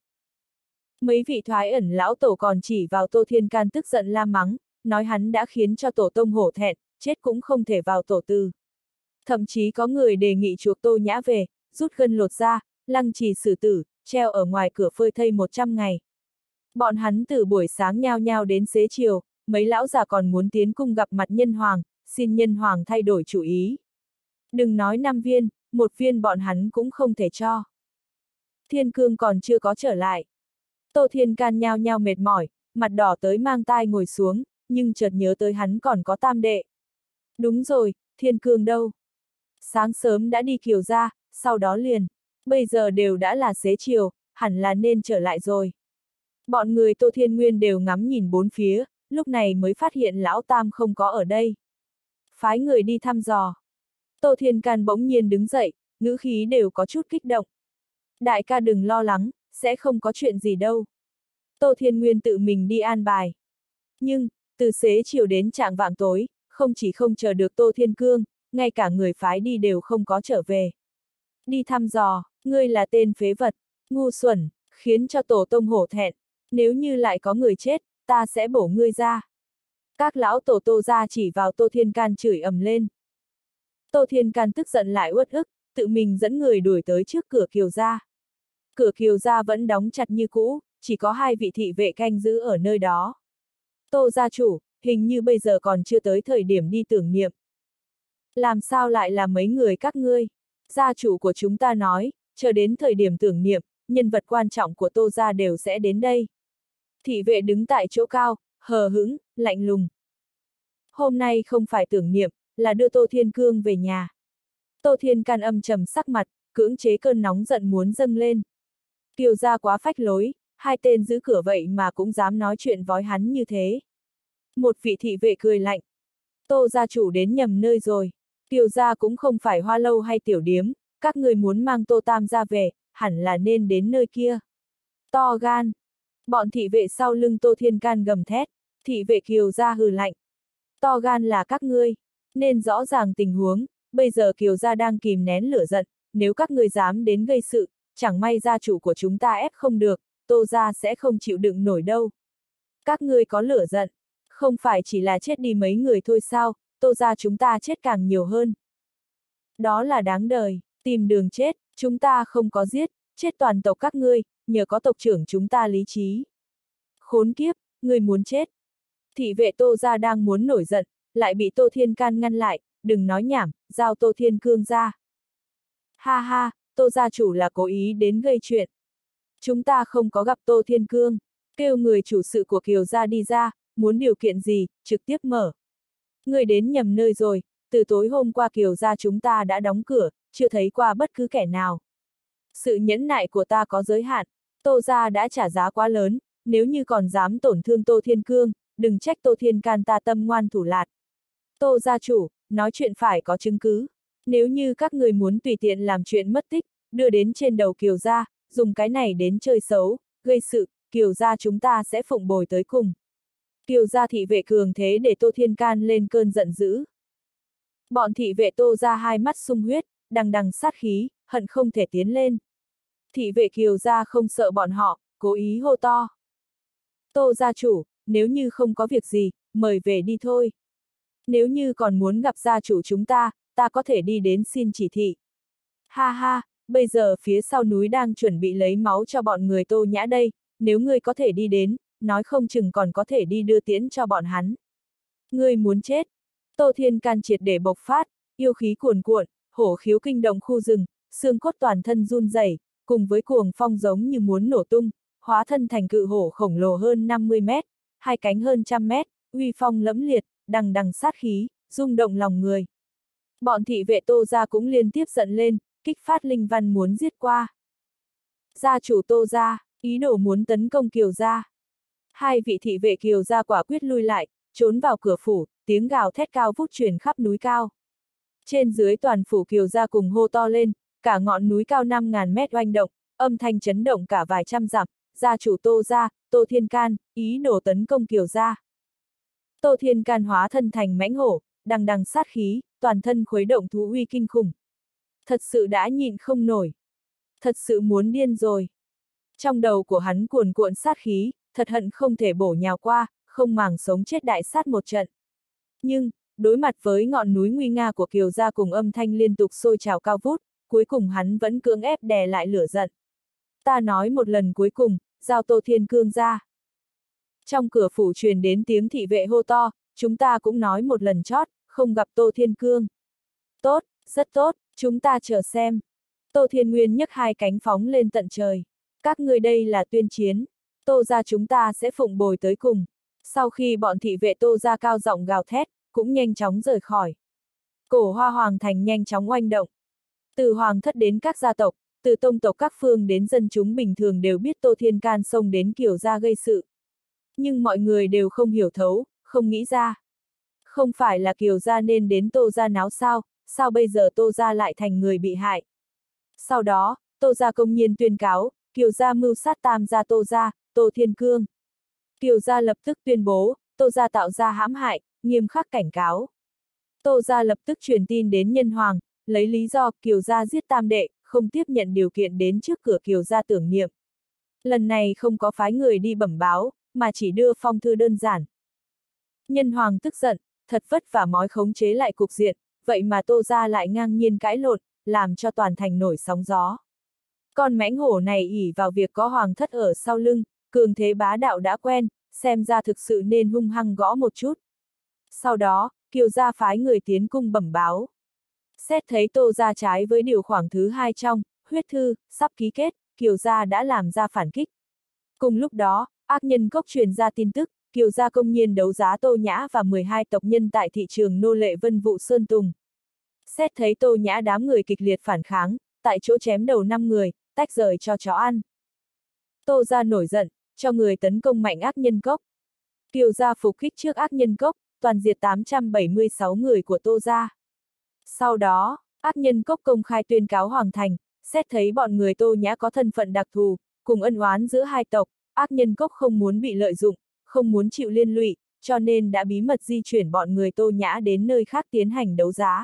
Mấy vị thoái ẩn lão tổ còn chỉ vào Tô Thiên Can tức giận la mắng, nói hắn đã khiến cho tổ tông hổ thẹn, chết cũng không thể vào tổ tư. Thậm chí có người đề nghị chuộc Tô Nhã về, rút gân lột ra, lăng trì xử tử, treo ở ngoài cửa phơi thây một trăm ngày. Bọn hắn từ buổi sáng nhao nhao đến xế chiều, mấy lão già còn muốn tiến cung gặp mặt nhân hoàng, xin nhân hoàng thay đổi chủ ý. Đừng nói năm viên, một viên bọn hắn cũng không thể cho. Thiên Cương còn chưa có trở lại. Tô Thiên Can nhao nhao mệt mỏi, mặt đỏ tới mang tai ngồi xuống, nhưng chợt nhớ tới hắn còn có tam đệ. Đúng rồi, Thiên Cương đâu? Sáng sớm đã đi Kiều gia, sau đó liền. Bây giờ đều đã là xế chiều, hẳn là nên trở lại rồi. Bọn người Tô Thiên Nguyên đều ngắm nhìn bốn phía, lúc này mới phát hiện lão tam không có ở đây. Phái người đi thăm dò. Tô Thiên Can bỗng nhiên đứng dậy, ngữ khí đều có chút kích động. Đại ca đừng lo lắng, sẽ không có chuyện gì đâu. Tô Thiên Nguyên tự mình đi an bài. Nhưng, từ xế chiều đến trạng vạng tối, không chỉ không chờ được Tô Thiên Cương, ngay cả người phái đi đều không có trở về. Đi thăm dò, ngươi là tên phế vật, ngu xuẩn, khiến cho tổ tông hổ thẹn, nếu như lại có người chết, ta sẽ bổ ngươi ra. Các lão tổ Tô gia chỉ vào Tô Thiên Can chửi ầm lên. Tô Thiên Can tức giận lại uất ức, tự mình dẫn người đuổi tới trước cửa Kiều gia. Cửa Kiều gia vẫn đóng chặt như cũ, chỉ có hai vị thị vệ canh giữ ở nơi đó. Tô gia chủ, hình như bây giờ còn chưa tới thời điểm đi tưởng niệm. Làm sao lại là mấy người các ngươi? Gia chủ của chúng ta nói, chờ đến thời điểm tưởng niệm, nhân vật quan trọng của Tô gia đều sẽ đến đây. Thị vệ đứng tại chỗ cao, hờ hững, lạnh lùng. Hôm nay không phải tưởng niệm, là đưa Tô Thiên Cương về nhà. Tô Thiên Can âm trầm sắc mặt, cưỡng chế cơn nóng giận muốn dâng lên. Kiều gia quá phách lối, hai tên giữ cửa vậy mà cũng dám nói chuyện vói hắn như thế. Một vị thị vệ cười lạnh. Tô gia chủ đến nhầm nơi rồi. Kiều gia cũng không phải hoa lâu hay tiểu điếm, các người muốn mang Tô Tam gia về, hẳn là nên đến nơi kia. To gan. Bọn thị vệ sau lưng Tô Thiên Can gầm thét, thị vệ Kiều gia hừ lạnh. To gan là các ngươi, nên rõ ràng tình huống, bây giờ Kiều gia đang kìm nén lửa giận, nếu các ngươi dám đến gây sự, chẳng may gia chủ của chúng ta ép không được, Tô gia sẽ không chịu đựng nổi đâu. Các ngươi có lửa giận, không phải chỉ là chết đi mấy người thôi sao, Tô gia chúng ta chết càng nhiều hơn. Đó là đáng đời, tìm đường chết, chúng ta không có giết, chết toàn tộc các ngươi, nhờ có tộc trưởng chúng ta lý trí. Khốn kiếp, ngươi muốn chết. Thị vệ Tô gia đang muốn nổi giận, lại bị Tô Thiên Can ngăn lại, đừng nói nhảm, giao Tô Thiên Cương ra. Ha ha, Tô gia chủ là cố ý đến gây chuyện. Chúng ta không có gặp Tô Thiên Cương, kêu người chủ sự của Kiều gia đi ra, muốn điều kiện gì, trực tiếp mở. Người đến nhầm nơi rồi, từ tối hôm qua Kiều gia chúng ta đã đóng cửa, chưa thấy qua bất cứ kẻ nào. Sự nhẫn nại của ta có giới hạn, Tô gia đã trả giá quá lớn, nếu như còn dám tổn thương Tô Thiên Cương, đừng trách Tô Thiên Can ta tâm ngoan thủ lạt. Tô gia chủ, nói chuyện phải có chứng cứ. Nếu như các người muốn tùy tiện làm chuyện mất tích, đưa đến trên đầu Kiều gia, dùng cái này đến chơi xấu, gây sự, Kiều gia chúng ta sẽ phụng bồi tới cùng. Kiều gia thị vệ cường thế để Tô Thiên Can lên cơn giận dữ. Bọn thị vệ Tô gia hai mắt sung huyết, đằng đằng sát khí, hận không thể tiến lên. Thị vệ Kiều gia không sợ bọn họ, cố ý hô to. Tô gia chủ, nếu như không có việc gì, mời về đi thôi. Nếu như còn muốn gặp gia chủ chúng ta, ta có thể đi đến xin chỉ thị. Ha ha, bây giờ phía sau núi đang chuẩn bị lấy máu cho bọn người Tô Nhã đây, nếu ngươi có thể đi đến, nói không chừng còn có thể đi đưa tiễn cho bọn hắn. Ngươi muốn chết. Tô Thiên Can triệt để bộc phát, yêu khí cuồn cuộn, hổ khiếu kinh động khu rừng, xương cốt toàn thân run rẩy, cùng với cuồng phong giống như muốn nổ tung, hóa thân thành cự hổ khổng lồ hơn năm mươi mét, hai cánh hơn trăm mét, uy phong lẫm liệt, đằng đằng sát khí, rung động lòng người. Bọn thị vệ Tô gia cũng liên tiếp giận lên, kích phát linh văn muốn giết qua. Gia chủ Tô gia, ý đồ muốn tấn công Kiều gia. Hai vị thị vệ Kiều gia quả quyết lui lại, trốn vào cửa phủ, tiếng gào thét cao vút truyền khắp núi cao. Trên dưới toàn phủ Kiều gia cùng hô to lên, cả ngọn núi cao năm ngàn mét oanh động, âm thanh chấn động cả vài trăm dặm, gia chủ Tô gia, Tô Thiên Can, ý đồ tấn công Kiều gia. Tô Thiên Can hóa thân thành mãnh hổ, đằng đằng sát khí, toàn thân khuấy động thú uy kinh khủng. Thật sự đã nhịn không nổi. Thật sự muốn điên rồi. Trong đầu của hắn cuồn cuộn sát khí, thật hận không thể bổ nhào qua, không màng sống chết đại sát một trận. Nhưng, đối mặt với ngọn núi nguy nga của Kiều gia cùng âm thanh liên tục sôi trào cao vút, cuối cùng hắn vẫn cưỡng ép đè lại lửa giận. Ta nói một lần cuối cùng, giao Tô Thiên Cương ra. Trong cửa phủ truyền đến tiếng thị vệ hô to, chúng ta cũng nói một lần chót, không gặp Tô Thiên Cương. Tốt, rất tốt, chúng ta chờ xem. Tô Thiên Nguyên nhấc hai cánh phóng lên tận trời. Các ngươi đây là tuyên chiến. Tô gia chúng ta sẽ phụng bồi tới cùng. Sau khi bọn thị vệ Tô gia cao giọng gào thét, cũng nhanh chóng rời khỏi. Cổ Hoa Hoàng thành nhanh chóng oanh động. Từ hoàng thất đến các gia tộc, từ tông tộc các phương đến dân chúng bình thường đều biết Tô Thiên Can xông đến Kiều gia gây sự. Nhưng mọi người đều không hiểu thấu, không nghĩ ra. Không phải là Kiều gia nên đến Tô gia náo sao, sao bây giờ Tô gia lại thành người bị hại. Sau đó, Tô gia công nhiên tuyên cáo, Kiều gia mưu sát tam gia Tô gia, Tô Thiên Cương. Kiều gia lập tức tuyên bố, Tô gia tạo ra hãm hại, nghiêm khắc cảnh cáo. Tô gia lập tức truyền tin đến Nhân Hoàng, lấy lý do Kiều gia giết tam đệ, không tiếp nhận điều kiện đến trước cửa Kiều gia tưởng niệm. Lần này không có phái người đi bẩm báo, mà chỉ đưa phong thư đơn giản. Nhân Hoàng tức giận, thật vất vả mói khống chế lại cục diện, vậy mà Tô gia lại ngang nhiên cãi lộn, làm cho toàn thành nổi sóng gió. Con mãnh hổ này ỷ vào việc có hoàng thất ở sau lưng, cường thế bá đạo đã quen, xem ra thực sự nên hung hăng gõ một chút. Sau đó, Kiều gia phái người tiến cung bẩm báo. Xét thấy Tô gia trái với điều khoản thứ hai trong huyết thư sắp ký kết, Kiều gia đã làm ra phản kích. Cùng lúc đó, ác nhân cốc truyền ra tin tức, Kiều gia công nhiên đấu giá Tô Nhã và mười hai tộc nhân tại thị trường nô lệ Vân Vụ Sơn Tùng. Xét thấy Tô Nhã đám người kịch liệt phản kháng, tại chỗ chém đầu năm người, tách rời cho chó ăn. Tô gia nổi giận, cho người tấn công mạnh ác nhân cốc. Kiều gia phục kích trước ác nhân cốc, toàn diệt tám trăm bảy mươi sáu người của Tô gia. Sau đó, ác nhân cốc công khai tuyên cáo hoàng thành, xét thấy bọn người Tô Nhã có thân phận đặc thù, cùng ân oán giữa hai tộc, ác nhân cốc không muốn bị lợi dụng, không muốn chịu liên lụy, cho nên đã bí mật di chuyển bọn người Tô Nhã đến nơi khác tiến hành đấu giá.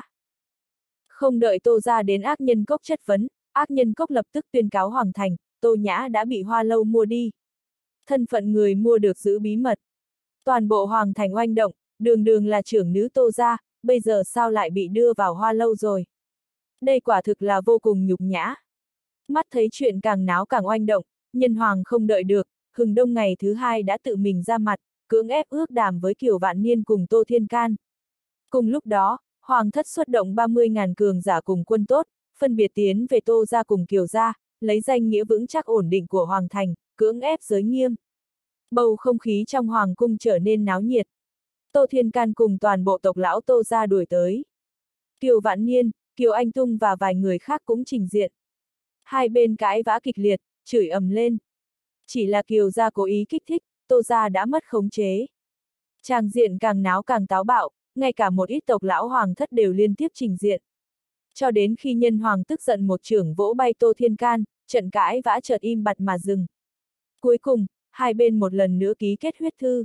Không đợi Tô gia đến ác nhân cốc chất vấn, ác nhân cốc lập tức tuyên cáo hoàng thành, Tô Nhã đã bị Hoa Lâu mua đi. Thân phận người mua được giữ bí mật. Toàn bộ hoàng thành oanh động, đường đường là trưởng nữ Tô gia, bây giờ sao lại bị đưa vào Hoa Lâu rồi. Đây quả thực là vô cùng nhục nhã. Mắt thấy chuyện càng náo càng oanh động, Nhân Hoàng không đợi được, Hừng Đông ngày thứ hai đã tự mình ra mặt, cưỡng ép ước đàm với Kiều Vạn Niên cùng Tô Thiên Can. Cùng lúc đó, Hoàng thất xuất động ba mươi ngàn cường giả cùng quân tốt, phân biệt tiến về Tô gia cùng Kiều gia, lấy danh nghĩa vững chắc ổn định của Hoàng thành, cưỡng ép giới nghiêm. Bầu không khí trong Hoàng cung trở nên náo nhiệt. Tô Thiên Can cùng toàn bộ tộc lão Tô gia đuổi tới. Kiều Vạn Niên, Kiều Anh Tung và vài người khác cũng trình diện. Hai bên cãi vã kịch liệt, chửi ầm lên. Chỉ là Kiều gia cố ý kích thích, Tô gia đã mất khống chế. Tràng diện càng náo càng táo bạo, ngay cả một ít tộc lão hoàng thất đều liên tiếp trình diện. Cho đến khi Nhân Hoàng tức giận một chưởng vỗ bay Tô Thiên Can, trận cãi vã chợt im bặt mà dừng. Cuối cùng, hai bên một lần nữa ký kết huyết thư.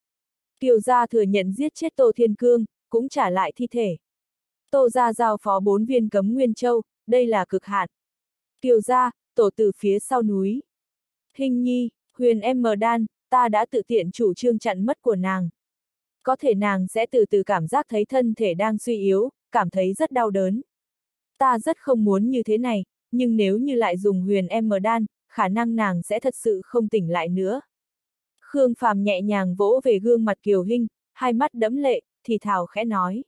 Kiều gia thừa nhận giết chết Tô Thiên Cương, cũng trả lại thi thể. Tô gia giao phó bốn viên cấm nguyên châu, đây là cực hạn. Kiều gia, tổ từ phía sau núi. Hình nhi, Huyền em mờ đan, ta đã tự tiện chủ trương chặn mất của nàng. Có thể nàng sẽ từ từ cảm giác thấy thân thể đang suy yếu, cảm thấy rất đau đớn. Ta rất không muốn như thế này, nhưng nếu như lại dùng Huyền em mờ đan, khả năng nàng sẽ thật sự không tỉnh lại nữa. Khương Phàm nhẹ nhàng vỗ về gương mặt Kiều Hinh, hai mắt đẫm lệ, thì thào khẽ nói.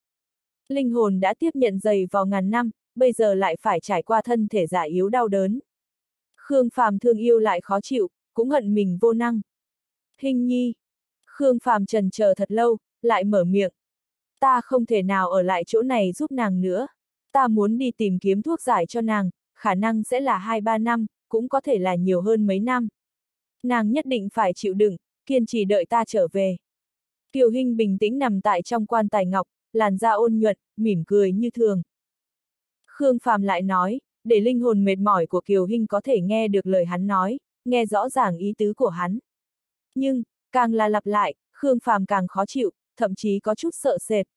Linh hồn đã tiếp nhận dày vò ngàn năm, bây giờ lại phải trải qua thân thể già yếu đau đớn. Khương Phàm thương yêu lại khó chịu, cũng hận mình vô năng. Hình nhi. Khương Phàm trần chờ thật lâu, lại mở miệng. Ta không thể nào ở lại chỗ này giúp nàng nữa. Ta muốn đi tìm kiếm thuốc giải cho nàng, khả năng sẽ là hai ba năm, cũng có thể là nhiều hơn mấy năm. Nàng nhất định phải chịu đựng, kiên trì đợi ta trở về. Kiều Hinh bình tĩnh nằm tại trong quan tài ngọc, làn da ôn nhuận, mỉm cười như thường. Khương Phàm lại nói, để linh hồn mệt mỏi của Kiều Hinh có thể nghe được lời hắn nói, nghe rõ ràng ý tứ của hắn. Nhưng, càng là lặp lại, Khương Phàm càng khó chịu, thậm chí có chút sợ sệt.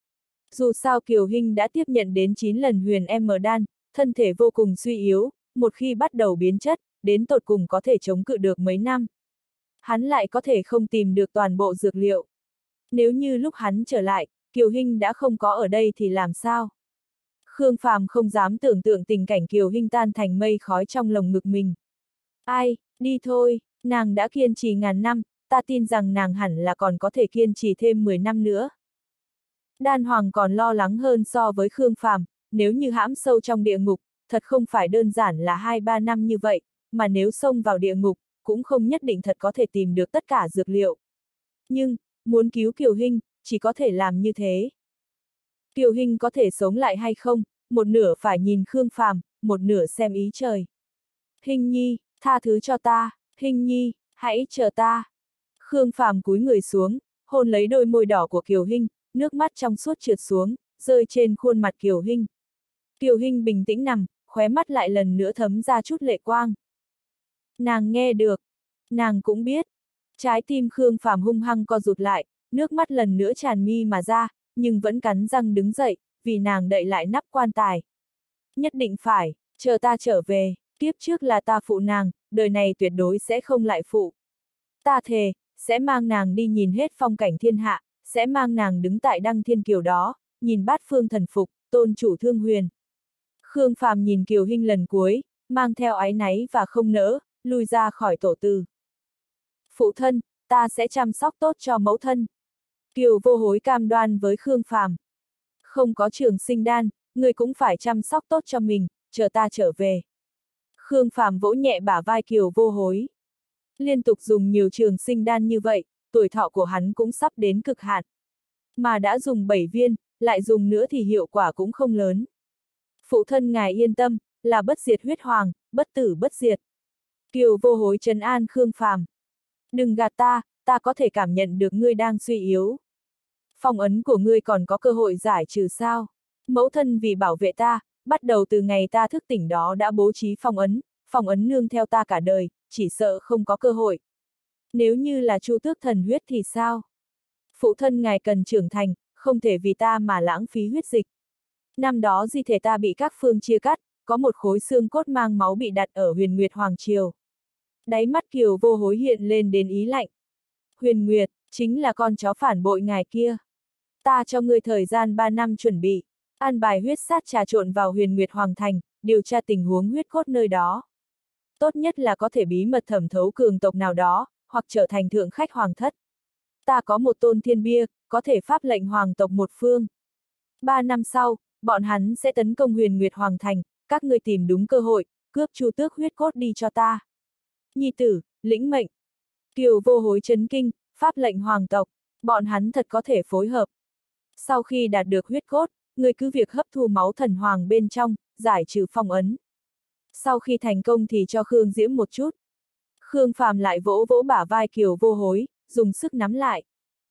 Dù sao Kiều Hinh đã tiếp nhận đến chín lần huyền M đan, thân thể vô cùng suy yếu, một khi bắt đầu biến chất, đến tột cùng có thể chống cự được mấy năm. Hắn lại có thể không tìm được toàn bộ dược liệu. Nếu như lúc hắn trở lại, Kiều Hinh đã không có ở đây thì làm sao? Khương Phàm không dám tưởng tượng tình cảnh Kiều Hinh tan thành mây khói trong lồng ngực mình. Ai, đi thôi, nàng đã kiên trì ngàn năm, ta tin rằng nàng hẳn là còn có thể kiên trì thêm mười năm nữa. Đan Hoàng còn lo lắng hơn so với Khương Phàm, nếu như hãm sâu trong địa ngục, thật không phải đơn giản là hai ba năm như vậy, mà nếu xông vào địa ngục, cũng không nhất định thật có thể tìm được tất cả dược liệu. Nhưng, muốn cứu Kiều Hinh, chỉ có thể làm như thế. Kiều Hinh có thể sống lại hay không, một nửa phải nhìn Khương Phàm, một nửa xem ý trời. Hinh nhi, tha thứ cho ta, Hinh nhi, hãy chờ ta. Khương Phàm cúi người xuống, hôn lấy đôi môi đỏ của Kiều Hinh, nước mắt trong suốt trượt xuống, rơi trên khuôn mặt Kiều Hinh. Kiều Hinh bình tĩnh nằm, khóe mắt lại lần nữa thấm ra chút lệ quang. Nàng nghe được, nàng cũng biết. Trái tim Khương Phàm hung hăng co rụt lại, nước mắt lần nữa tràn mi mà ra, nhưng vẫn cắn răng đứng dậy, vì nàng đậy lại nắp quan tài. Nhất định phải, chờ ta trở về, kiếp trước là ta phụ nàng, đời này tuyệt đối sẽ không lại phụ. Ta thề, sẽ mang nàng đi nhìn hết phong cảnh thiên hạ, sẽ mang nàng đứng tại đăng thiên kiều đó, nhìn bát phương thần phục, tôn chủ thương huyền. Khương Phàm nhìn Kiều Hinh lần cuối, mang theo áy náy và không nỡ, lui ra khỏi tổ từ. Phụ thân, ta sẽ chăm sóc tốt cho mẫu thân. Kiều Vô Hối cam đoan với Khương Phàm. Không có trường sinh đan, người cũng phải chăm sóc tốt cho mình, chờ ta trở về. Khương Phàm vỗ nhẹ bả vai Kiều Vô Hối. Liên tục dùng nhiều trường sinh đan như vậy, tuổi thọ của hắn cũng sắp đến cực hạn. Mà đã dùng bảy viên, lại dùng nữa thì hiệu quả cũng không lớn. Phụ thân ngài yên tâm, là bất diệt huyết hoàng, bất tử bất diệt. Kiều Vô Hối trấn an Khương Phàm. Đừng gạt ta, ta có thể cảm nhận được ngươi đang suy yếu. Phong ấn của ngươi còn có cơ hội giải trừ sao? Mẫu thân vì bảo vệ ta, bắt đầu từ ngày ta thức tỉnh đó đã bố trí phong ấn, phong ấn nương theo ta cả đời, chỉ sợ không có cơ hội. Nếu như là Chu Tước thần huyết thì sao? Phụ thân ngài cần trưởng thành, không thể vì ta mà lãng phí huyết dịch. Năm đó di thể ta bị các phương chia cắt, có một khối xương cốt mang máu bị đặt ở Huyền Nguyệt Hoàng Triều. Đáy mắt Kiều Vô Hối hiện lên đến ý lạnh. Huyền Nguyệt, chính là con chó phản bội ngài kia. Ta cho ngươi thời gian ba năm chuẩn bị, an bài huyết sát trà trộn vào Huyền Nguyệt Hoàng Thành, điều tra tình huống huyết cốt nơi đó. Tốt nhất là có thể bí mật thẩm thấu cường tộc nào đó, hoặc trở thành thượng khách hoàng thất. Ta có một tôn thiên bia, có thể pháp lệnh hoàng tộc một phương. Ba năm sau, bọn hắn sẽ tấn công Huyền Nguyệt Hoàng Thành, các ngươi tìm đúng cơ hội, cướp Chu Tước huyết cốt đi cho ta. Nhi tử, lĩnh mệnh. Kiều Vô Hối chấn kinh, pháp lệnh hoàng tộc, bọn hắn thật có thể phối hợp. Sau khi đạt được huyết cốt, người cứ việc hấp thu máu thần hoàng bên trong, giải trừ phong ấn. Sau khi thành công thì cho Khương Diễm một chút. Khương Phàm lại vỗ vỗ bả vai Kiều Vô Hối, dùng sức nắm lại.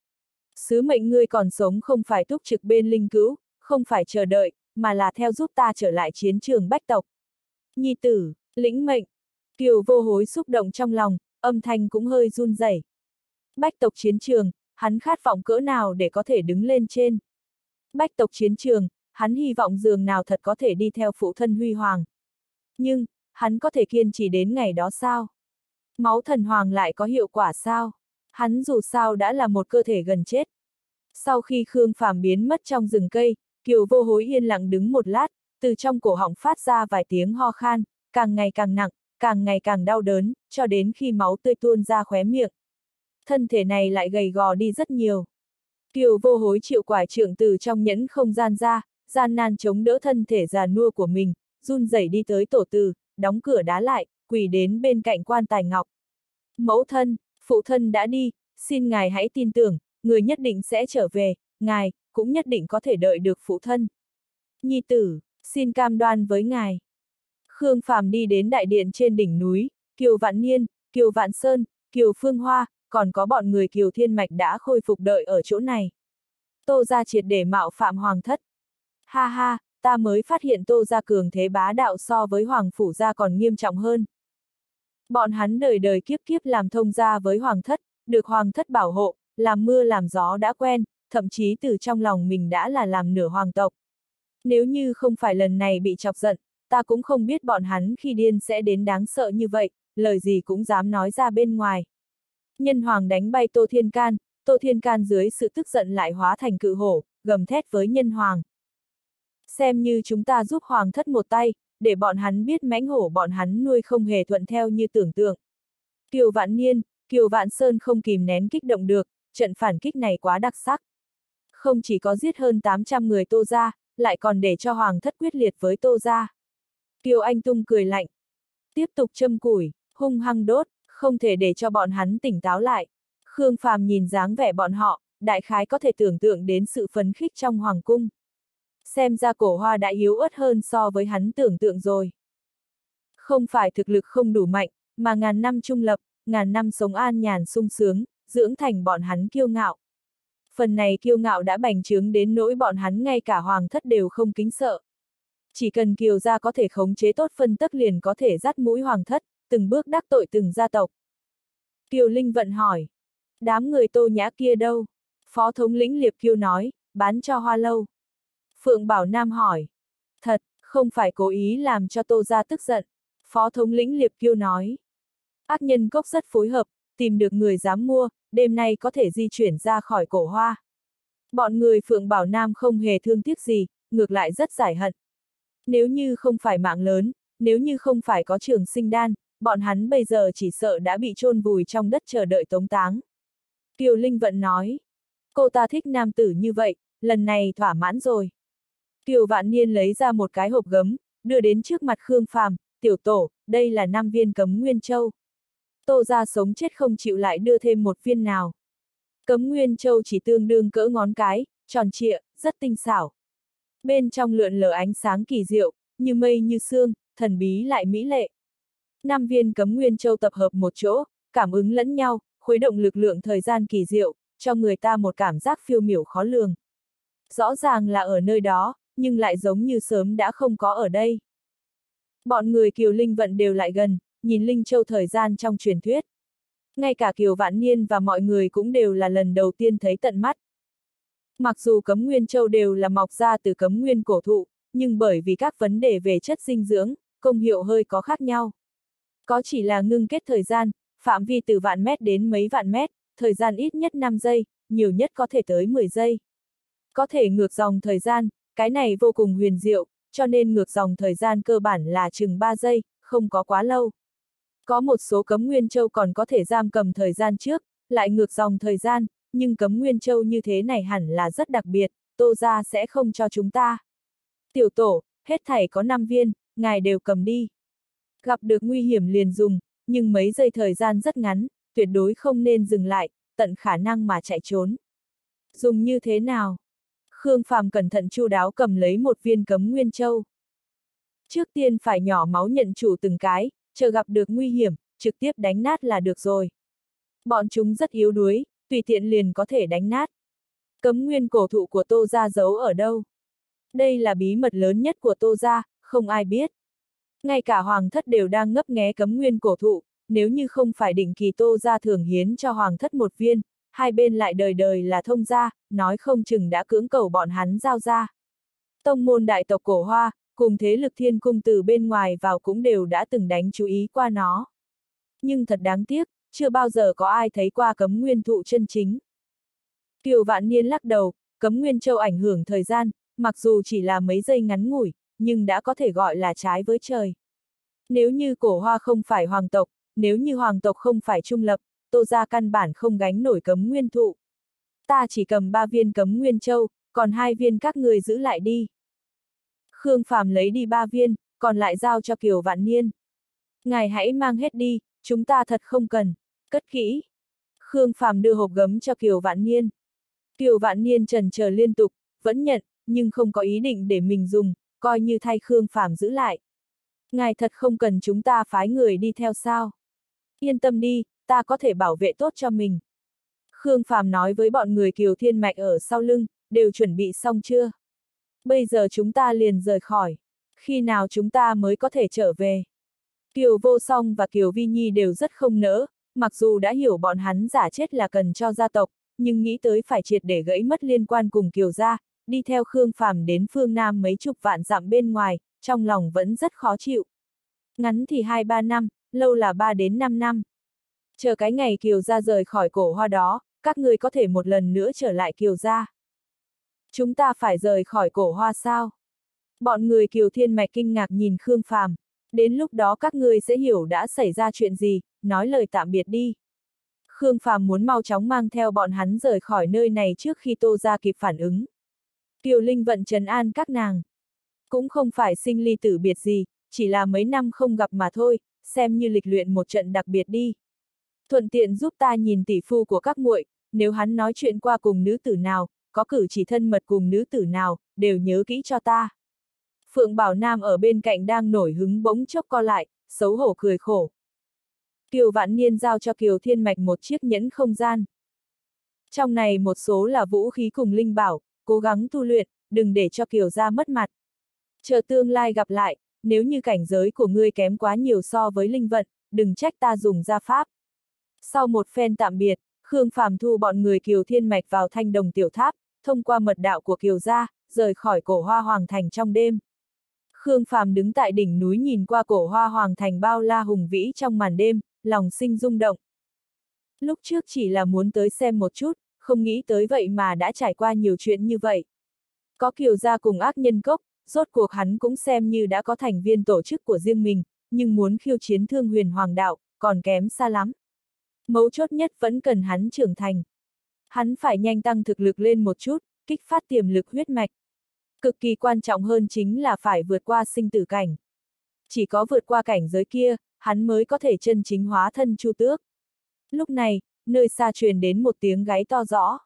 Sứ mệnh ngươi còn sống không phải túc trực bên linh cữu, không phải chờ đợi, mà là theo giúp ta trở lại chiến trường bách tộc. Nhi tử, lĩnh mệnh. Kiều Vô Hối xúc động trong lòng, âm thanh cũng hơi run rẩy. Bách tộc chiến trường, hắn khát vọng cỡ nào để có thể đứng lên trên. Bách tộc chiến trường, hắn hy vọng dường nào thật có thể đi theo phụ thân huy hoàng. Nhưng, hắn có thể kiên trì đến ngày đó sao? Máu thần hoàng lại có hiệu quả sao? Hắn dù sao đã là một cơ thể gần chết. Sau khi Khương Phàm biến mất trong rừng cây, Kiều Vô Hối yên lặng đứng một lát, từ trong cổ họng phát ra vài tiếng ho khan, càng ngày càng nặng, càng ngày càng đau đớn, cho đến khi máu tươi tuôn ra khóe miệng. Thân thể này lại gầy gò đi rất nhiều. Kiều Vô Hối chịu quải trượng từ trong nhẫn không gian ra, gian nan chống đỡ thân thể già nua của mình, run rẩy đi tới tổ từ, đóng cửa đá lại, quỳ đến bên cạnh quan tài ngọc. Mẫu thân, phụ thân đã đi, xin ngài hãy tin tưởng, người nhất định sẽ trở về, ngài, cũng nhất định có thể đợi được phụ thân. Nhi tử, xin cam đoan với ngài. Khương Phàm đi đến đại điện trên đỉnh núi, Kiều Vạn Niên, Kiều Vạn Sơn, Kiều Phương Hoa, còn có bọn người Kiều Thiên Mạch đã khôi phục đợi ở chỗ này. Tô gia triệt để mạo phạm hoàng thất. Ha ha, ta mới phát hiện Tô gia cường thế bá đạo so với hoàng phủ gia còn nghiêm trọng hơn. Bọn hắn đời đời kiếp kiếp làm thông gia với hoàng thất, được hoàng thất bảo hộ, làm mưa làm gió đã quen, thậm chí từ trong lòng mình đã là làm nửa hoàng tộc. Nếu như không phải lần này bị chọc giận, ta cũng không biết bọn hắn khi điên sẽ đến đáng sợ như vậy, lời gì cũng dám nói ra bên ngoài. Nhân hoàng đánh bay Tô Thiên Can, Tô Thiên Can dưới sự tức giận lại hóa thành cự hổ, gầm thét với nhân hoàng. Xem như chúng ta giúp hoàng thất một tay, để bọn hắn biết mãnh hổ bọn hắn nuôi không hề thuận theo như tưởng tượng. Kiều Vạn Niên, Kiều Vạn Sơn không kìm nén kích động được, trận phản kích này quá đặc sắc. Không chỉ có giết hơn tám trăm người Tô gia, lại còn để cho hoàng thất quyết liệt với Tô gia. Kiều Anh Tung cười lạnh. Tiếp tục châm củi, hung hăng đốt, không thể để cho bọn hắn tỉnh táo lại. Khương Phàm nhìn dáng vẻ bọn họ, đại khái có thể tưởng tượng đến sự phấn khích trong hoàng cung. Xem ra Cổ Hoa đã yếu ớt hơn so với hắn tưởng tượng rồi. Không phải thực lực không đủ mạnh, mà ngàn năm trung lập, ngàn năm sống an nhàn sung sướng, dưỡng thành bọn hắn kiêu ngạo. Phần này kiêu ngạo đã bành trướng đến nỗi bọn hắn ngay cả hoàng thất đều không kính sợ. Chỉ cần Kiều gia có thể khống chế tốt phân tấc liền có thể dắt mũi hoàng thất, từng bước đắc tội từng gia tộc. Kiều Linh Vận hỏi. Đám người Tô Nhã kia đâu? Phó thống lĩnh Liệp Kiêu nói, bán cho Hoa Lâu. Phượng Bảo Nam hỏi. Thật, không phải cố ý làm cho Tô gia tức giận. Phó thống lĩnh Liệp Kiêu nói. Ác nhân cốc rất phối hợp, tìm được người dám mua, đêm nay có thể di chuyển ra khỏi Cổ Hoa. Bọn người Phượng Bảo Nam không hề thương tiếc gì, ngược lại rất giải hận. Nếu như không phải mạng lớn, nếu như không phải có Trường Sinh Đan, bọn hắn bây giờ chỉ sợ đã bị chôn vùi trong đất chờ đợi tống táng. Kiều Linh Vận nói. Cô ta thích nam tử như vậy, lần này thỏa mãn rồi. Kiều Vạn Niên lấy ra một cái hộp gấm, đưa đến trước mặt Khương Phàm, tiểu tổ, đây là năm viên Cấm Nguyên Châu. Tô gia sống chết không chịu lại đưa thêm một viên nào. Cấm Nguyên Châu chỉ tương đương cỡ ngón cái, tròn trịa, rất tinh xảo. Bên trong lượn lờ ánh sáng kỳ diệu, như mây như sương, thần bí lại mỹ lệ. Năm viên Cấm Nguyên Châu tập hợp một chỗ, cảm ứng lẫn nhau, khuấy động lực lượng thời gian kỳ diệu, cho người ta một cảm giác phiêu miểu khó lường. Rõ ràng là ở nơi đó, nhưng lại giống như sớm đã không có ở đây. Bọn người Kiều Linh Vận đều lại gần, nhìn Linh Châu thời gian trong truyền thuyết. Ngay cả Kiều Vạn Niên và mọi người cũng đều là lần đầu tiên thấy tận mắt. Mặc dù Cấm Nguyên Châu đều là mọc ra từ Cấm Nguyên cổ thụ, nhưng bởi vì các vấn đề về chất dinh dưỡng, công hiệu hơi có khác nhau. Có chỉ là ngưng kết thời gian, phạm vi từ vạn mét đến mấy vạn mét, thời gian ít nhất năm giây, nhiều nhất có thể tới mười giây. Có thể ngược dòng thời gian, cái này vô cùng huyền diệu, cho nên ngược dòng thời gian cơ bản là chừng ba giây, không có quá lâu. Có một số Cấm Nguyên Châu còn có thể giam cầm thời gian trước, lại ngược dòng thời gian, nhưng Cấm Nguyên Châu như thế này hẳn là rất đặc biệt, Tô gia sẽ không cho chúng ta. Tiểu tổ, hết thảy có năm viên, ngài đều cầm đi. Gặp được nguy hiểm liền dùng, nhưng mấy giây thời gian rất ngắn, tuyệt đối không nên dừng lại, tận khả năng mà chạy trốn. Dùng như thế nào? Khương Phàm cẩn thận chu đáo cầm lấy một viên Cấm Nguyên Châu. Trước tiên phải nhỏ máu nhận chủ từng cái, chờ gặp được nguy hiểm, trực tiếp đánh nát là được rồi. Bọn chúng rất yếu đuối, tùy tiện liền có thể đánh nát. Cấm Nguyên cổ thụ của Tô gia giấu ở đâu? Đây là bí mật lớn nhất của Tô gia, không ai biết. Ngay cả hoàng thất đều đang ngấp nghé Cấm Nguyên cổ thụ, nếu như không phải định kỳ Tô gia thường hiến cho hoàng thất một viên, hai bên lại đời đời là thông gia, nói không chừng đã cưỡng cầu bọn hắn giao ra. Tông môn đại tộc Cổ Hoa, cùng thế lực Thiên Cung từ bên ngoài vào cũng đều đã từng đánh chú ý qua nó. Nhưng thật đáng tiếc, chưa bao giờ có ai thấy qua Cấm Nguyên thụ chân chính. Kiều Vạn Niên lắc đầu, Cấm Nguyên Châu ảnh hưởng thời gian, mặc dù chỉ là mấy giây ngắn ngủi, nhưng đã có thể gọi là trái với trời. Nếu như Cổ Hoa không phải hoàng tộc, nếu như hoàng tộc không phải trung lập, Tô gia căn bản không gánh nổi Cấm Nguyên thụ. Ta chỉ cầm ba viên Cấm Nguyên Châu, còn hai viên các người giữ lại đi. Khương Phàm lấy đi ba viên, còn lại giao cho Kiều Vạn Niên. Ngài hãy mang hết đi, chúng ta thật không cần, cất kỹ. Khương Phàm đưa hộp gấm cho Kiều Vạn Niên. Kiều Vạn Niên trần chờ liên tục, vẫn nhận, nhưng không có ý định để mình dùng, coi như thay Khương Phàm giữ lại. Ngài thật không cần chúng ta phái người đi theo sao? Yên tâm đi, ta có thể bảo vệ tốt cho mình. Khương Phàm nói với bọn người Kiều Thiên Mạch ở sau lưng, đều chuẩn bị xong chưa? Bây giờ chúng ta liền rời khỏi. Khi nào chúng ta mới có thể trở về? Kiều Vô Song và Kiều Vi Nhi đều rất không nỡ, mặc dù đã hiểu bọn hắn giả chết là cần cho gia tộc, nhưng nghĩ tới phải triệt để gãy mất liên quan cùng Kiều gia, đi theo Khương Phàm đến phương Nam mấy chục vạn dặm bên ngoài, trong lòng vẫn rất khó chịu. Ngắn thì hai ba năm, lâu là ba đến năm năm. Chờ cái ngày Kiều gia rời khỏi cổ hoa đó, các người có thể một lần nữa trở lại Kiều gia. Chúng ta phải rời khỏi cổ hoa sao? Bọn người Kiều Thiên Mạch kinh ngạc nhìn Khương Phàm. Đến lúc đó các ngươi sẽ hiểu đã xảy ra chuyện gì, nói lời tạm biệt đi. Khương Phàm muốn mau chóng mang theo bọn hắn rời khỏi nơi này trước khi Tô gia kịp phản ứng. Kiều Linh vận trấn an các nàng. Cũng không phải sinh ly tử biệt gì, chỉ là mấy năm không gặp mà thôi, xem như lịch luyện một trận đặc biệt đi. Thuận tiện giúp ta nhìn tỷ phu của các muội, nếu hắn nói chuyện qua cùng nữ tử nào, có cử chỉ thân mật cùng nữ tử nào, đều nhớ kỹ cho ta. Phượng Bảo Nam ở bên cạnh đang nổi hứng bỗng chốc co lại, xấu hổ cười khổ. Kiều Vạn Niên giao cho Kiều Thiên Mạch một chiếc nhẫn không gian. Trong này một số là vũ khí cùng linh bảo, cố gắng tu luyện, đừng để cho Kiều gia mất mặt. Chờ tương lai gặp lại, nếu như cảnh giới của ngươi kém quá nhiều so với linh vận, đừng trách ta dùng gia pháp. Sau một phen tạm biệt, Khương Phàm thu bọn người Kiều Thiên Mạch vào Thanh Đồng Tiểu Tháp, thông qua mật đạo của Kiều gia, rời khỏi cổ Hoa Hoàng Thành trong đêm. Khương Phàm đứng tại đỉnh núi nhìn qua cổ Hoa Hoàng Thành bao la hùng vĩ trong màn đêm, lòng sinh rung động. Lúc trước chỉ là muốn tới xem một chút, không nghĩ tới vậy mà đã trải qua nhiều chuyện như vậy. Có Kiều gia cùng ác nhân cốc, rốt cuộc hắn cũng xem như đã có thành viên tổ chức của riêng mình, nhưng muốn khiêu chiến Thương Huyền Hoàng đạo, còn kém xa lắm. Mấu chốt nhất vẫn cần hắn trưởng thành. Hắn phải nhanh tăng thực lực lên một chút, kích phát tiềm lực huyết mạch. Cực kỳ quan trọng hơn chính là phải vượt qua sinh tử cảnh. Chỉ có vượt qua cảnh giới kia, hắn mới có thể chân chính hóa thân Chu Tước. Lúc này, nơi xa truyền đến một tiếng gáy to rõ.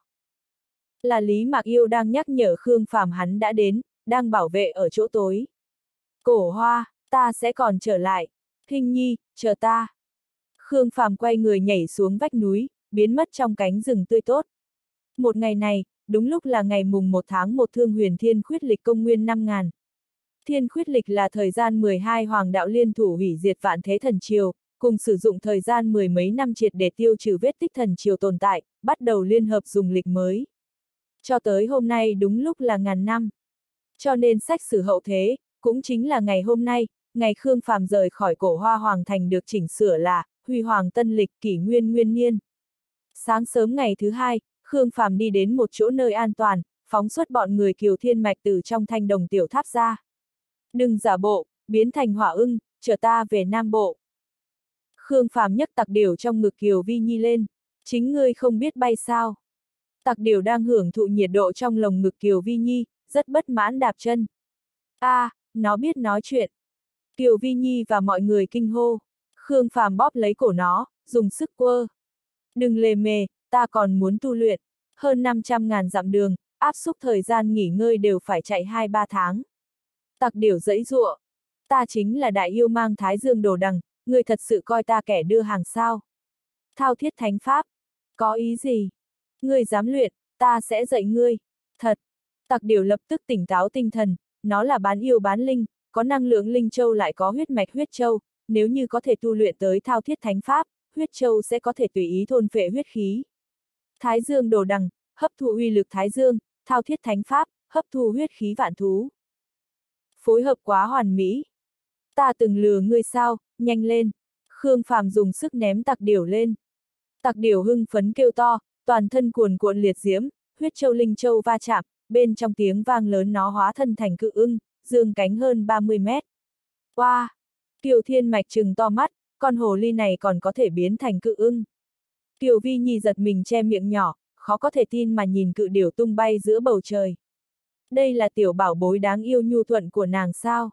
Là Lý Mạc Yêu đang nhắc nhở Khương Phàm hắn đã đến, đang bảo vệ ở chỗ tối. Cổ Hoa, ta sẽ còn trở lại. Thinh Nhi, chờ ta. Khương Phàm quay người nhảy xuống vách núi, biến mất trong cánh rừng tươi tốt. Một ngày này, đúng lúc là ngày mùng một tháng một Thương Huyền Thiên Khuyết lịch công nguyên năm ngàn. Thiên Khuyết lịch là thời gian mười hai hoàng đạo liên thủ hủy diệt vạn thế thần triều, cùng sử dụng thời gian mười mấy năm triệt để tiêu trừ vết tích thần triều tồn tại, bắt đầu liên hợp dùng lịch mới. Cho tới hôm nay đúng lúc là ngàn năm. Cho nên sách sử hậu thế, cũng chính là ngày hôm nay, ngày Khương Phàm rời khỏi cổ Hoa Hoàng Thành được chỉnh sửa là Huy Hoàng Tân Lịch kỷ nguyên nguyên niên. Sáng sớm ngày thứ hai, Khương Phàm đi đến một chỗ nơi an toàn, phóng xuất bọn người Kiều Thiên Mạch từ trong Thanh Đồng Tiểu Tháp ra. Đừng giả bộ, biến thành hỏa ưng, chở ta về Nam Bộ. Khương Phàm nhấc tặc điểu trong ngực Kiều Vi Nhi lên. Chính ngươi không biết bay sao? Tặc điểu đang hưởng thụ nhiệt độ trong lồng ngực Kiều Vi Nhi, rất bất mãn đạp chân. A, à, nó biết nói chuyện. Kiều Vi Nhi và mọi người kinh hô. Khương Phàm bóp lấy cổ nó, dùng sức quơ. Đừng lề mề, ta còn muốn tu luyện. Hơn năm trăm ngàn dặm đường, áp xúc thời gian nghỉ ngơi đều phải chạy hai ba tháng. Tặc điểu giãy giụa. Ta chính là đại yêu mang Thái Dương Đồ Đằng, ngươi thật sự coi ta kẻ đưa hàng sao? Thao thiết thánh pháp. Có ý gì? Ngươi dám luyện, ta sẽ dạy ngươi. Thật. Tặc điểu lập tức tỉnh táo tinh thần, nó là bán yêu bán linh, có năng lượng linh châu lại có huyết mạch huyết châu, nếu như có thể tu luyện tới thao thiết thánh pháp, huyết châu sẽ có thể tùy ý thôn phệ huyết khí. Thái Dương Đồ Đằng, hấp thu uy lực Thái Dương, thao thiết thánh pháp, hấp thu huyết khí vạn thú. Phối hợp quá hoàn mỹ. Ta từng lừa ngươi sao, nhanh lên. Khương Phàm dùng sức ném tặc điểu lên. Tặc điểu hưng phấn kêu to, toàn thân cuồn cuộn liệt diễm, huyết châu linh châu va chạm, bên trong tiếng vang lớn nó hóa thân thành cự ưng, dương cánh hơn ba mươi mét. Wow! Kiều Thiên Mạch trừng to mắt, con hồ ly này còn có thể biến thành cự ưng. Kiều Vi Nhi giật mình che miệng nhỏ, khó có thể tin mà nhìn cự điểu tung bay giữa bầu trời. Đây là tiểu bảo bối đáng yêu nhu thuận của nàng sao?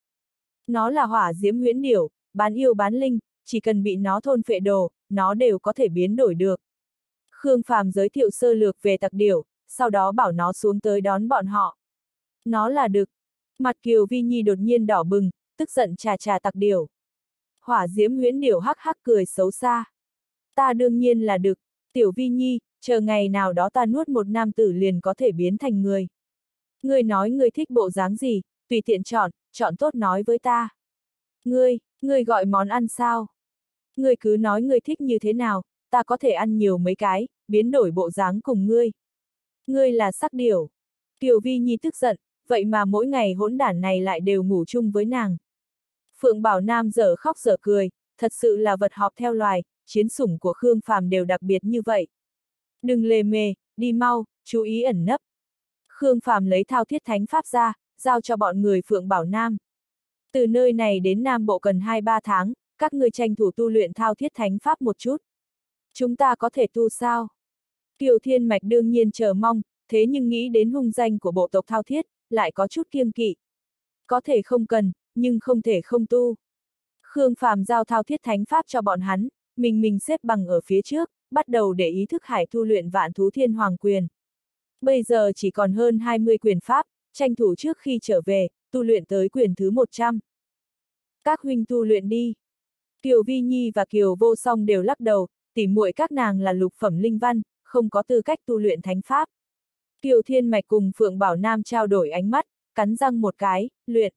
Nó là hỏa diễm huyễn điểu, bán yêu bán linh, chỉ cần bị nó thôn phệ đồ, nó đều có thể biến đổi được. Khương Phàm giới thiệu sơ lược về tặc điểu, sau đó bảo nó xuống tới đón bọn họ. Nó là đực. Mặt Kiều Vi Nhi đột nhiên đỏ bừng, tức giận chà chà tặc điểu. Hỏa diễm huyễn điểu hắc hắc cười xấu xa. Ta đương nhiên là được, Tiểu Vi Nhi, chờ ngày nào đó ta nuốt một nam tử liền có thể biến thành người. Ngươi nói ngươi thích bộ dáng gì, tùy tiện chọn, chọn tốt nói với ta. Ngươi, ngươi gọi món ăn sao? Ngươi cứ nói ngươi thích như thế nào, ta có thể ăn nhiều mấy cái, biến đổi bộ dáng cùng ngươi. Ngươi là sắc điểu. Tiểu Vi Nhi tức giận, vậy mà mỗi ngày hỗn đản này lại đều ngủ chung với nàng. Phượng Bảo Nam dở khóc dở cười, thật sự là vật họp theo loài, chiến sủng của Khương Phàm đều đặc biệt như vậy. Đừng lề mề, đi mau, chú ý ẩn nấp. Khương Phàm lấy thao thiết thánh pháp ra, giao cho bọn người Phượng Bảo Nam. Từ nơi này đến Nam Bộ cần hai ba tháng, các ngươi tranh thủ tu luyện thao thiết thánh pháp một chút. Chúng ta có thể tu sao? Kiều Thiên Mạch đương nhiên chờ mong, thế nhưng nghĩ đến hung danh của bộ tộc thao thiết, lại có chút kiêng kỵ. Có thể không cần, nhưng không thể không tu. Khương Phàm giao thao thiết thánh pháp cho bọn hắn, mình mình xếp bằng ở phía trước, bắt đầu để ý thức hải tu luyện vạn thú thiên hoàng quyền. Bây giờ chỉ còn hơn hai mươi quyền pháp, tranh thủ trước khi trở về, tu luyện tới quyền thứ một trăm. Các huynh tu luyện đi. Kiều Vi Nhi và Kiều Vô Song đều lắc đầu, tỉ muội các nàng là lục phẩm linh văn, không có tư cách tu luyện thánh pháp. Kiều Thiên Mạch cùng Phượng Bảo Nam trao đổi ánh mắt, cắn răng một cái, luyện.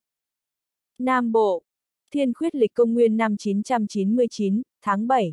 Nam Bộ, Thiên Khuyết lịch công nguyên năm chín trăm chín mươi chín, tháng bảy.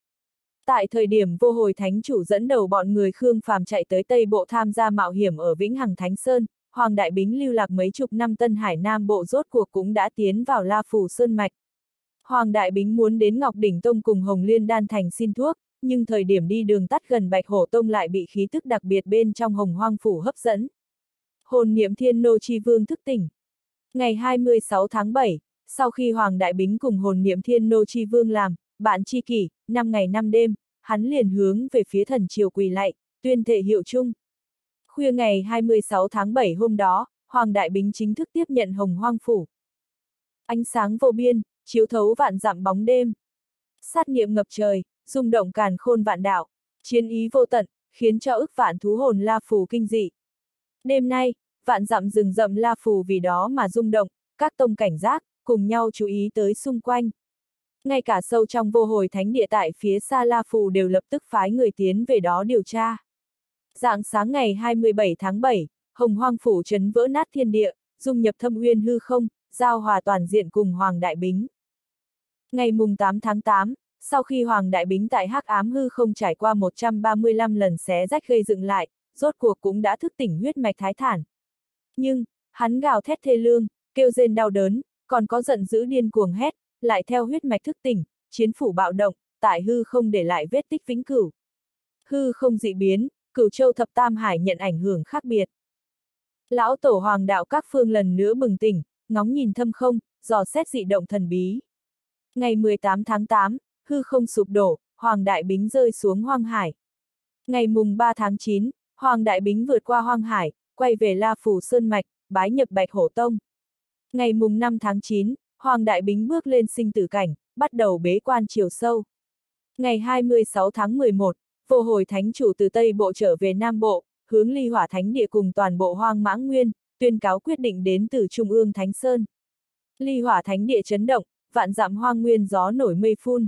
Tại thời điểm Vô Hồi Thánh Chủ dẫn đầu bọn người Khương Phàm chạy tới Tây Bộ tham gia mạo hiểm ở Vĩnh Hằng Thánh Sơn, Hoàng Đại Bính lưu lạc mấy chục năm Tân Hải Nam Bộ rốt cuộc cũng đã tiến vào La Phủ Sơn Mạch. Hoàng Đại Bính muốn đến Ngọc Đỉnh Tông cùng Hồng Liên Đan Thành xin thuốc, nhưng thời điểm đi đường tắt gần Bạch Hổ Tông lại bị khí tức đặc biệt bên trong Hồng Hoang Phủ hấp dẫn. Hồn niệm Thiên Nô Chi Vương thức tỉnh. Ngày hai mươi sáu tháng bảy, sau khi Hoàng Đại Bính cùng hồn niệm Thiên Nô Chi Vương làm bạn tri kỷ, năm ngày năm đêm, hắn liền hướng về phía thần triều quỳ lạy, tuyên thệ hiệu chung. Khuya ngày hai mươi sáu tháng bảy hôm đó, Hoàng Đại Bính chính thức tiếp nhận Hồng Hoang Phủ. Ánh sáng vô biên, chiếu thấu vạn dặm bóng đêm. Sát niệm ngập trời, rung động càn khôn vạn đạo, chiến ý vô tận, khiến cho ức vạn thú hồn La Phù kinh dị. Đêm nay, vạn dặm rừng rậm La Phù vì đó mà rung động, các tông cảnh giác, cùng nhau chú ý tới xung quanh. Ngay cả sâu trong Vô Hồi Thánh Địa tại phía xa La Phù đều lập tức phái người tiến về đó điều tra. Rạng sáng ngày hai mươi bảy tháng bảy, Hồng Hoang Phủ chấn vỡ nát thiên địa, dung nhập thâm uyên hư không, giao hòa toàn diện cùng Hoàng Đại Bính. Ngày mùng tám tháng tám, sau khi Hoàng Đại Bính tại hắc ám hư không trải qua một trăm ba mươi lăm lần xé rách gây dựng lại, rốt cuộc cũng đã thức tỉnh huyết mạch thái thản. Nhưng, hắn gào thét thê lương, kêu rên đau đớn, còn có giận dữ điên cuồng hét, lại theo huyết mạch thức tỉnh, chiến phủ bạo động, tại hư không để lại vết tích vĩnh cửu. Hư không dị biến, Cửu Châu thập tam hải nhận ảnh hưởng khác biệt. Lão tổ Hoàng đạo các phương lần nữa bừng tỉnh, ngóng nhìn thâm không, dò xét dị động thần bí. Ngày mười tám tháng tám, hư không sụp đổ, Hoàng Đại Bính rơi xuống Hoang Hải. Ngày mùng ba tháng chín, Hoàng Đại Bính vượt qua Hoang Hải, quay về La Phủ Sơn Mạch, bái nhập Bạch Hổ Tông. Ngày mùng năm tháng chín, Hoàng Đại Bính bước lên sinh tử cảnh, bắt đầu bế quan chiều sâu. Ngày hai mươi sáu tháng mười một, Vô Hồi Thánh Chủ từ Tây Bộ trở về Nam Bộ, hướng Ly Hỏa Thánh Địa cùng toàn bộ Hoang Mãng Nguyên, tuyên cáo quyết định đến từ Trung ương Thánh Sơn. Ly Hỏa Thánh Địa chấn động, vạn dặm Hoang Nguyên gió nổi mây phun.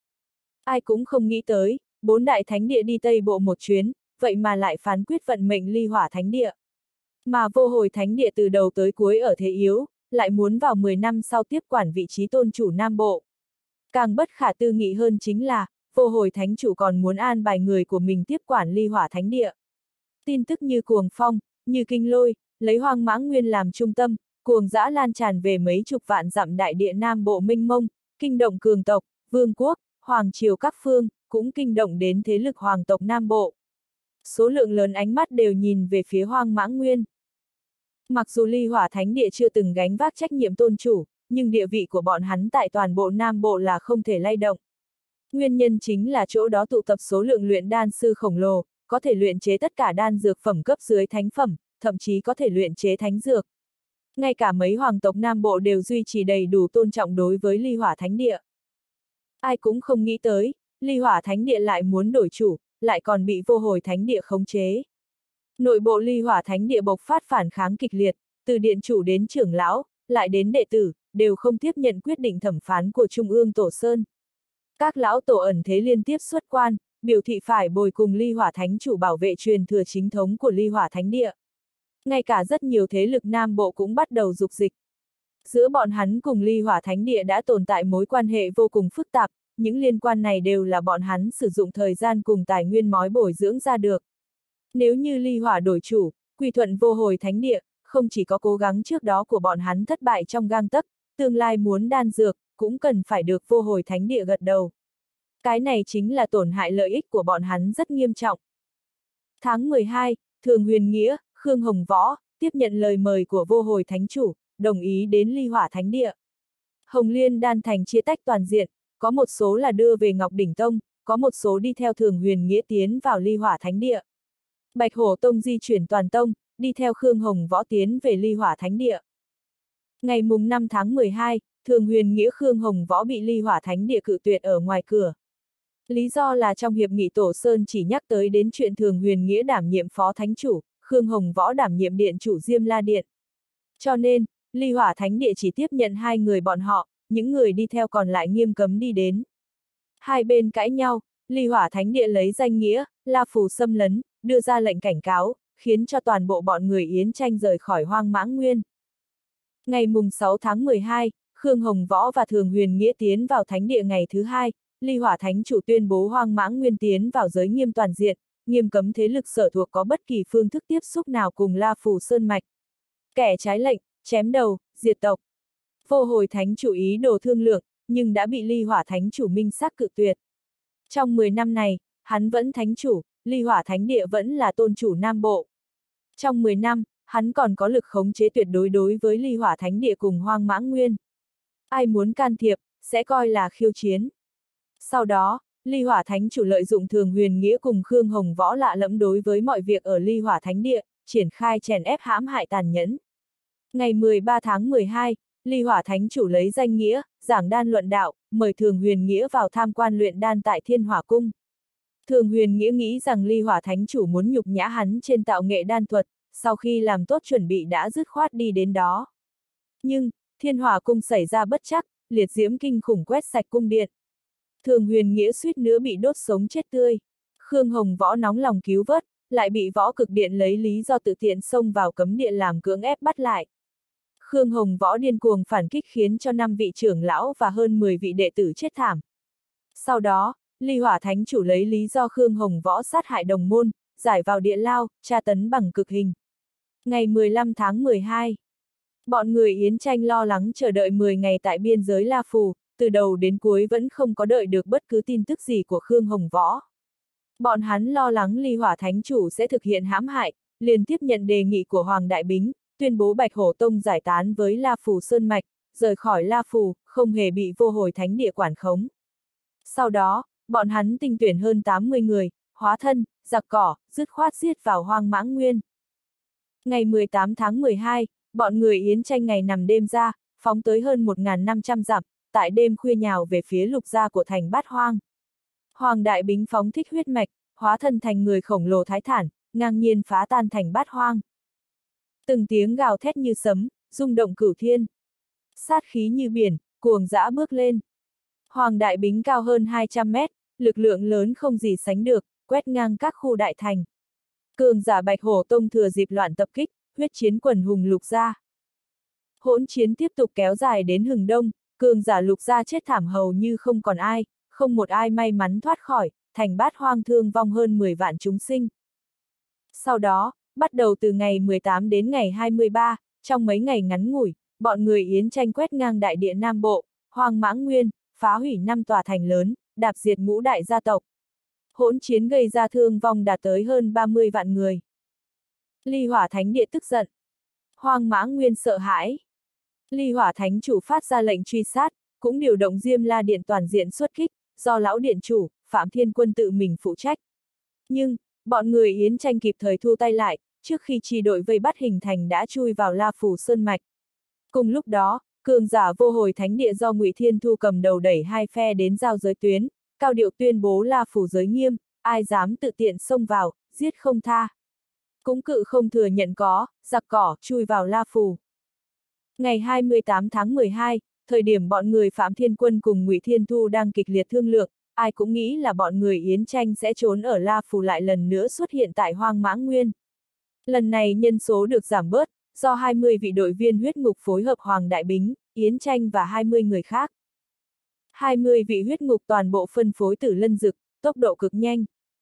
Ai cũng không nghĩ tới, bốn đại thánh địa đi Tây Bộ một chuyến, vậy mà lại phán quyết vận mệnh Ly Hỏa Thánh Địa. Mà Vô Hồi Thánh Địa từ đầu tới cuối ở thế yếu, lại muốn vào mười năm sau tiếp quản vị trí tôn chủ Nam Bộ. Càng bất khả tư nghị hơn chính là, Vô Hồi Thánh Chủ còn muốn an bài người của mình tiếp quản Ly Hỏa Thánh Địa. Tin tức như cuồng phong, như kinh lôi, lấy Hoang Mãng Nguyên làm trung tâm, cuồng dã lan tràn về mấy chục vạn dặm đại địa Nam Bộ mênh mông, kinh động cường tộc, vương quốc, hoàng triều các phương, cũng kinh động đến thế lực hoàng tộc Nam Bộ. Số lượng lớn ánh mắt đều nhìn về phía Hoang Mãng Nguyên. Mặc dù Ly Hỏa Thánh Địa chưa từng gánh vác trách nhiệm tôn chủ, nhưng địa vị của bọn hắn tại toàn bộ Nam Bộ là không thể lay động. Nguyên nhân chính là chỗ đó tụ tập số lượng luyện đan sư khổng lồ, có thể luyện chế tất cả đan dược phẩm cấp dưới thánh phẩm, thậm chí có thể luyện chế thánh dược. Ngay cả mấy hoàng tộc Nam Bộ đều duy trì đầy đủ tôn trọng đối với Ly Hỏa Thánh Địa. Ai cũng không nghĩ tới, Ly Hỏa Thánh Địa lại muốn đổi chủ, lại còn bị Vô Hồi Thánh Địa khống chế. Nội bộ Ly Hỏa Thánh Địa bộc phát phản kháng kịch liệt, từ điện chủ đến trưởng lão, lại đến đệ tử, đều không tiếp nhận quyết định thẩm phán của Trung ương Tổ Sơn. Các lão tổ ẩn thế liên tiếp xuất quan, biểu thị phải bồi cùng Ly Hỏa Thánh Chủ bảo vệ truyền thừa chính thống của Ly Hỏa Thánh Địa. Ngay cả rất nhiều thế lực Nam Bộ cũng bắt đầu dục dịch. Giữa bọn hắn cùng Ly Hỏa Thánh Địa đã tồn tại mối quan hệ vô cùng phức tạp, những liên quan này đều là bọn hắn sử dụng thời gian cùng tài nguyên mói bồi dưỡng ra được. Nếu như Ly Hỏa đổi chủ, quy thuận vô hồi Thánh Địa, không chỉ có cố gắng trước đó của bọn hắn thất bại trong gang tấc, tương lai muốn đan dược, cũng cần phải được vô hồi Thánh Địa gật đầu. Cái này chính là tổn hại lợi ích của bọn hắn rất nghiêm trọng. Tháng mười hai, Thường Huyền Nghĩa, Khương Hồng Võ, tiếp nhận lời mời của vô hồi Thánh Chủ, đồng ý đến Ly Hỏa Thánh Địa. Hồng Liên Đan Thành chia tách toàn diện, có một số là đưa về Ngọc Đỉnh Tông, có một số đi theo Thường Huyền Nghĩa tiến vào Ly Hỏa Thánh Địa. Bạch Hổ Tông di chuyển toàn tông, đi theo Khương Hồng Võ tiến về Ly Hỏa Thánh Địa. Ngày mùng năm tháng mười hai, Thường Huyền Nghĩa Khương Hồng Võ bị Ly Hỏa Thánh Địa cự tuyệt ở ngoài cửa. Lý do là trong hiệp nghị Tổ Sơn chỉ nhắc tới đến chuyện Thường Huyền Nghĩa đảm nhiệm Phó Thánh Chủ, Khương Hồng Võ đảm nhiệm Điện Chủ Diêm La Điện. Cho nên, Ly Hỏa Thánh Địa chỉ tiếp nhận hai người bọn họ, những người đi theo còn lại nghiêm cấm đi đến. Hai bên cãi nhau, Ly Hỏa Thánh Địa lấy danh nghĩa, La Phù xâm lấn, đưa ra lệnh cảnh cáo, khiến cho toàn bộ bọn người Yến Tranh rời khỏi Hoang Mãng Nguyên. Ngày mùng sáu tháng mười hai, Khương Hồng Võ và Thường Huyền Nghĩa tiến vào Thánh Địa ngày thứ hai, Ly Hỏa Thánh Chủ tuyên bố Hoang Mãng Nguyên tiến vào giới nghiêm toàn diện, nghiêm cấm thế lực sở thuộc có bất kỳ phương thức tiếp xúc nào cùng La Phù Sơn Mạch. Kẻ trái lệnh, chém đầu, diệt tộc. Vô hồi Thánh Chủ ý đồ thương lượng, nhưng đã bị Ly Hỏa Thánh Chủ minh xác cự tuyệt. Trong mười năm này, hắn vẫn Thánh Chủ, Ly Hỏa Thánh Địa vẫn là tôn chủ Nam Bộ. Trong mười năm, hắn còn có lực khống chế tuyệt đối đối với Ly Hỏa Thánh Địa cùng Hoang Mãng Nguyên. Ai muốn can thiệp, sẽ coi là khiêu chiến. Sau đó, Ly Hỏa Thánh Chủ lợi dụng Thường Huyền Nghĩa cùng Khương Hồng Võ lạ lẫm đối với mọi việc ở Ly Hỏa Thánh Địa, triển khai chèn ép hãm hại tàn nhẫn. Ngày mười ba tháng mười hai, Ly Hỏa Thánh Chủ lấy danh nghĩa, giảng đan luận đạo, mời Thường Huyền Nghĩa vào tham quan luyện đan tại Thiên Hỏa Cung. Thường Huyền Nghĩa nghĩ rằng Ly Hỏa Thánh Chủ muốn nhục nhã hắn trên tạo nghệ đan thuật, sau khi làm tốt chuẩn bị đã dứt khoát đi đến đó. Nhưng, Thiên Hỏa Cung xảy ra bất trắc, liệt diễm kinh khủng quét sạch cung điện. Thường Huyền Nghĩa suýt nữa bị đốt sống chết tươi. Khương Hồng Võ nóng lòng cứu vớt, lại bị Võ Cực Điện lấy lý do tự tiện xông vào cấm điện làm cưỡng ép bắt lại. Khương Hồng Võ điên cuồng phản kích khiến cho năm vị trưởng lão và hơn mười vị đệ tử chết thảm. Sau đó, Ly Hỏa Thánh Chủ lấy lý do Khương Hồng Võ sát hại đồng môn, giải vào địa lao, tra tấn bằng cực hình. Ngày mười lăm tháng mười hai, bọn người Yến Tranh lo lắng chờ đợi mười ngày tại biên giới La Phù, từ đầu đến cuối vẫn không có đợi được bất cứ tin tức gì của Khương Hồng Võ. Bọn hắn lo lắng Ly Hỏa Thánh Chủ sẽ thực hiện hãm hại, liền tiếp nhận đề nghị của Hoàng Đại Bính, tuyên bố Bạch Hổ Tông giải tán với La Phù Sơn Mạch, rời khỏi La Phù, không hề bị vô hồi Thánh Địa quản khống. Sau đó, bọn hắn tinh tuyển hơn tám mươi người, hóa thân, giặc cỏ, dứt khoát giết vào Hoang Mãng Nguyên. Ngày mười tám tháng mười hai, bọn người Yến Tranh ngày nằm đêm ra, phóng tới hơn một nghìn năm trăm dặm, tại đêm khuya nhào về phía lục gia của thành Bát Hoang. Hoàng Đại Bính phóng thích huyết mạch, hóa thân thành người khổng lồ thái thản, ngang nhiên phá tan thành Bát Hoang. Từng tiếng gào thét như sấm, rung động cửu thiên. Sát khí như biển, cuồng dã bước lên. Hoàng Đại Bính cao hơn hai trăm mét, lực lượng lớn không gì sánh được, quét ngang các khu đại thành. Cường giả Bạch Hổ Tông thừa dịp loạn tập kích, huyết chiến quần hùng lục gia. Hỗn chiến tiếp tục kéo dài đến hừng đông, cường giả lục gia chết thảm hầu như không còn ai, không một ai may mắn thoát khỏi, thành Bát Hoang thương vong hơn mười vạn chúng sinh. Sau đó, bắt đầu từ ngày mười tám đến ngày hai mươi ba, trong mấy ngày ngắn ngủi, bọn người Yến Tranh quét ngang đại địa Nam Bộ, Hoang Mãng Nguyên, phá hủy năm tòa thành lớn, đạp diệt ngũ đại gia tộc. Hỗn chiến gây ra thương vong đạt tới hơn ba mươi vạn người. Ly Hỏa Thánh Địa tức giận. Hoang Mãng Nguyên sợ hãi. Ly Hỏa Thánh Chủ phát ra lệnh truy sát, cũng điều động Diêm La Điện toàn diện xuất kích, do lão điện chủ, Phạm Thiên Quân tự mình phụ trách. Nhưng, bọn người Yến Tranh kịp thời thu tay lại, trước khi chi đội vây bắt hình thành đã chui vào La Phù Sơn Mạch. Cùng lúc đó, cường giả vô hồi Thánh Địa do Ngụy Thiên Thu cầm đầu đẩy hai phe đến giao giới tuyến, cao điệu tuyên bố La Phù giới nghiêm, ai dám tự tiện xông vào, giết không tha. Cũng cự không thừa nhận có, giặc cỏ, chui vào La Phù. Ngày hai mươi tám tháng mười hai, thời điểm bọn người Phạm Thiên Quân cùng Ngụy Thiên Thu đang kịch liệt thương lượng, ai cũng nghĩ là bọn người Yến Tranh sẽ trốn ở La Phù lại lần nữa xuất hiện tại Hoang Mã Nguyên. Lần này nhân số được giảm bớt, do hai mươi vị đội viên huyết ngục phối hợp Hoàng Đại Bính, Yến Tranh và hai mươi người khác. hai mươi vị huyết ngục toàn bộ phân phối từ lân dực, tốc độ cực nhanh.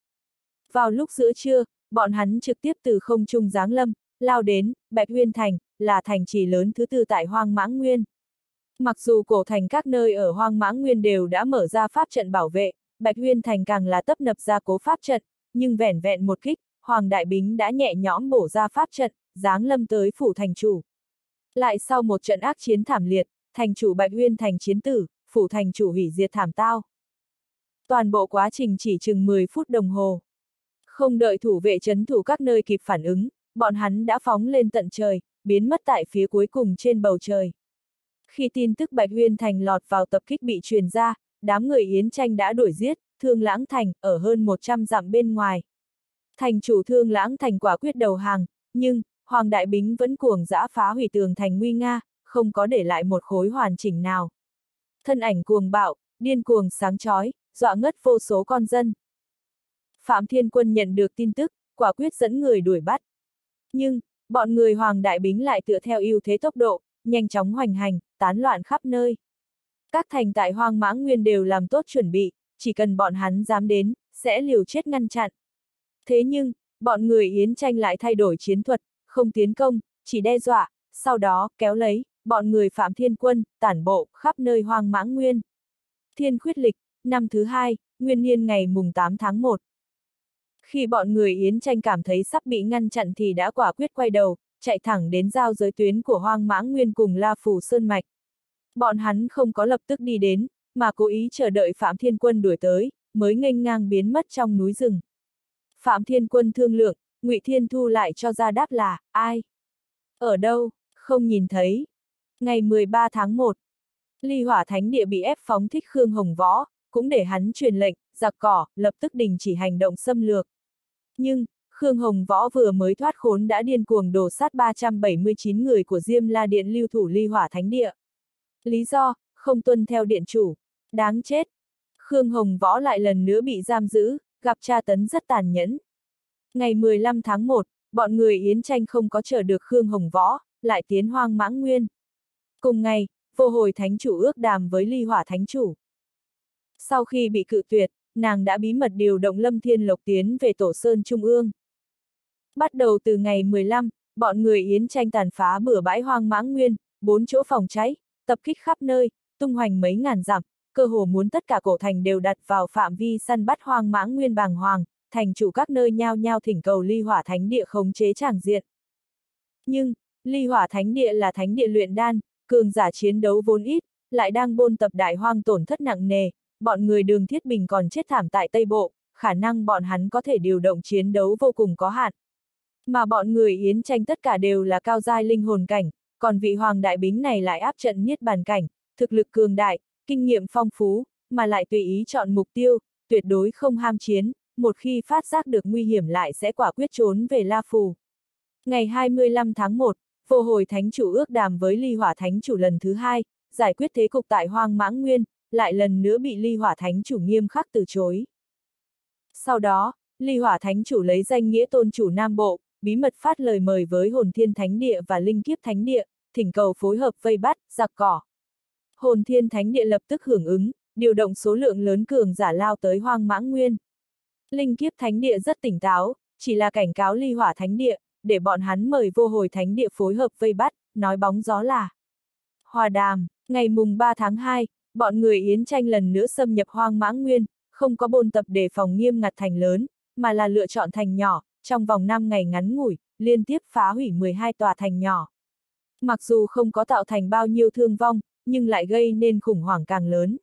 Vào lúc giữa trưa, bọn hắn trực tiếp từ không trung giáng lâm, lao đến Bạch Huyên Thành, là thành trì lớn thứ tư tại Hoang Mã Nguyên. Mặc dù cổ thành các nơi ở Hoang Mã Nguyên đều đã mở ra pháp trận bảo vệ, Bạch Huyên Thành càng là tấp nập gia cố pháp trận, nhưng vẻn vẹn một kích, Hoàng Đại Bính đã nhẹ nhõm bổ ra pháp trận, giáng lâm tới phủ thành chủ. Lại sau một trận ác chiến thảm liệt, thành chủ Bạch Huyên Thành chiến tử, phủ thành chủ hủy diệt thảm tao. Toàn bộ quá trình chỉ chừng mười phút đồng hồ. Không đợi thủ vệ trấn thủ các nơi kịp phản ứng, bọn hắn đã phóng lên tận trời, biến mất tại phía cuối cùng trên bầu trời. Khi tin tức Bạch Huyên Thành lọt vào tập kích bị truyền ra, đám người Yến Tranh đã đuổi giết, Thương Lãng Thành, ở hơn một trăm dặm bên ngoài. Thành chủ Thương Lãng Thành quả quyết đầu hàng, nhưng, Hoàng Đại Bính vẫn cuồng dã phá hủy tường thành nguy nga, không có để lại một khối hoàn chỉnh nào. Thân ảnh cuồng bạo, điên cuồng sáng chói, dọa ngất vô số con dân. Phạm Thiên Quân nhận được tin tức, quả quyết dẫn người đuổi bắt. Nhưng, bọn người Hoàng Đại Bính lại tựa theo ưu thế tốc độ, nhanh chóng hoành hành, tán loạn khắp nơi. Các thành tại Hoang Mã Nguyên đều làm tốt chuẩn bị, chỉ cần bọn hắn dám đến, sẽ liều chết ngăn chặn. Thế nhưng, bọn người Yến Tranh lại thay đổi chiến thuật, không tiến công, chỉ đe dọa, sau đó, kéo lấy, bọn người Phạm Thiên Quân, tản bộ, khắp nơi Hoang Mã Nguyên. Thiên Khuyết Lịch, năm thứ hai, nguyên niên ngày mùng tám tháng một. Khi bọn người Yến Tranh cảm thấy sắp bị ngăn chặn thì đã quả quyết quay đầu, chạy thẳng đến giao giới tuyến của Hoang Mã Nguyên cùng La Phù Sơn Mạch. Bọn hắn không có lập tức đi đến, mà cố ý chờ đợi Phạm Thiên Quân đuổi tới, mới nghênh ngang biến mất trong núi rừng. Phạm Thiên Quân thương lượng, Ngụy Thiên Thu lại cho ra đáp là, ai? Ở đâu? Không nhìn thấy. Ngày mười ba tháng một, Ly Hỏa Thánh Địa bị ép phóng thích Khương Hồng Võ, cũng để hắn truyền lệnh, giặc cỏ, lập tức đình chỉ hành động xâm lược. Nhưng, Khương Hồng Võ vừa mới thoát khốn đã điên cuồng đổ sát ba trăm bảy mươi chín người của Diêm La Điện lưu thủ Ly Hỏa Thánh Địa. Lý do, không tuân theo điện chủ. Đáng chết. Khương Hồng Võ lại lần nữa bị giam giữ, gặp tra tấn rất tàn nhẫn. Ngày mười lăm tháng một, bọn người Yến Tranh không có chờ được Khương Hồng Võ, lại tiến Hoang Mã Nguyên. Cùng ngày, Vô Hồi Thánh Chủ ước đàm với Ly Hỏa Thánh Chủ. Sau khi bị cự tuyệt, nàng đã bí mật điều động Lâm Thiên Lộc tiến về Tổ Sơn Trung ương. Bắt đầu từ ngày mười lăm, bọn người Yến Tranh tàn phá bừa bãi Hoang Mã Nguyên, bốn chỗ phòng cháy, tập kích khắp nơi, tung hoành mấy ngàn dặm, cơ hồ muốn tất cả cổ thành đều đặt vào phạm vi săn bắt Hoang Mã Nguyên bàng hoàng, thành chủ các nơi nhao nhao thỉnh cầu Ly Hỏa Thánh Địa khống chế tràng diện. Nhưng, Ly Hỏa Thánh Địa là thánh địa luyện đan, cường giả chiến đấu vốn ít, lại đang bôn tập đại hoang tổn thất nặng nề, bọn người Đường Thiết Bình còn chết thảm tại Tây Bộ, khả năng bọn hắn có thể điều động chiến đấu vô cùng có hạn. Mà bọn người Yến Tranh tất cả đều là cao giai linh hồn cảnh, còn vị Hoàng Đại Bính này lại áp trận niết bàn cảnh, thực lực cường đại, kinh nghiệm phong phú, mà lại tùy ý chọn mục tiêu, tuyệt đối không ham chiến, một khi phát giác được nguy hiểm lại sẽ quả quyết trốn về La Phù. Ngày hai mươi lăm tháng một, Vô Hồi Thánh Chủ ước đàm với Ly Hỏa Thánh Chủ lần thứ hai, giải quyết thế cục tại Hoang Mã Nguyên, lại lần nữa bị Ly Hỏa Thánh Chủ nghiêm khắc từ chối. Sau đó, Ly Hỏa Thánh Chủ lấy danh nghĩa tôn chủ Nam Bộ, bí mật phát lời mời với Hồn Thiên Thánh Địa và Linh Kiếp Thánh Địa, thỉnh cầu phối hợp vây bắt, giặc cỏ. Hồn Thiên Thánh Địa lập tức hưởng ứng, điều động số lượng lớn cường giả lao tới Hoang Mã Nguyên. Linh Kiếp Thánh Địa rất tỉnh táo, chỉ là cảnh cáo Ly Hỏa Thánh Địa, để bọn hắn mời Vô Hồi Thánh Địa phối hợp vây bắt, nói bóng gió là hòa đàm. Ngày mùng ba tháng hai, bọn người Yến Tranh lần nữa xâm nhập Hoang Mã Nguyên, không có bôn tập đề phòng nghiêm ngặt thành lớn, mà là lựa chọn thành nhỏ, trong vòng năm ngày ngắn ngủi, liên tiếp phá hủy mười hai tòa thành nhỏ. Mặc dù không có tạo thành bao nhiêu thương vong, nhưng lại gây nên khủng hoảng càng lớn.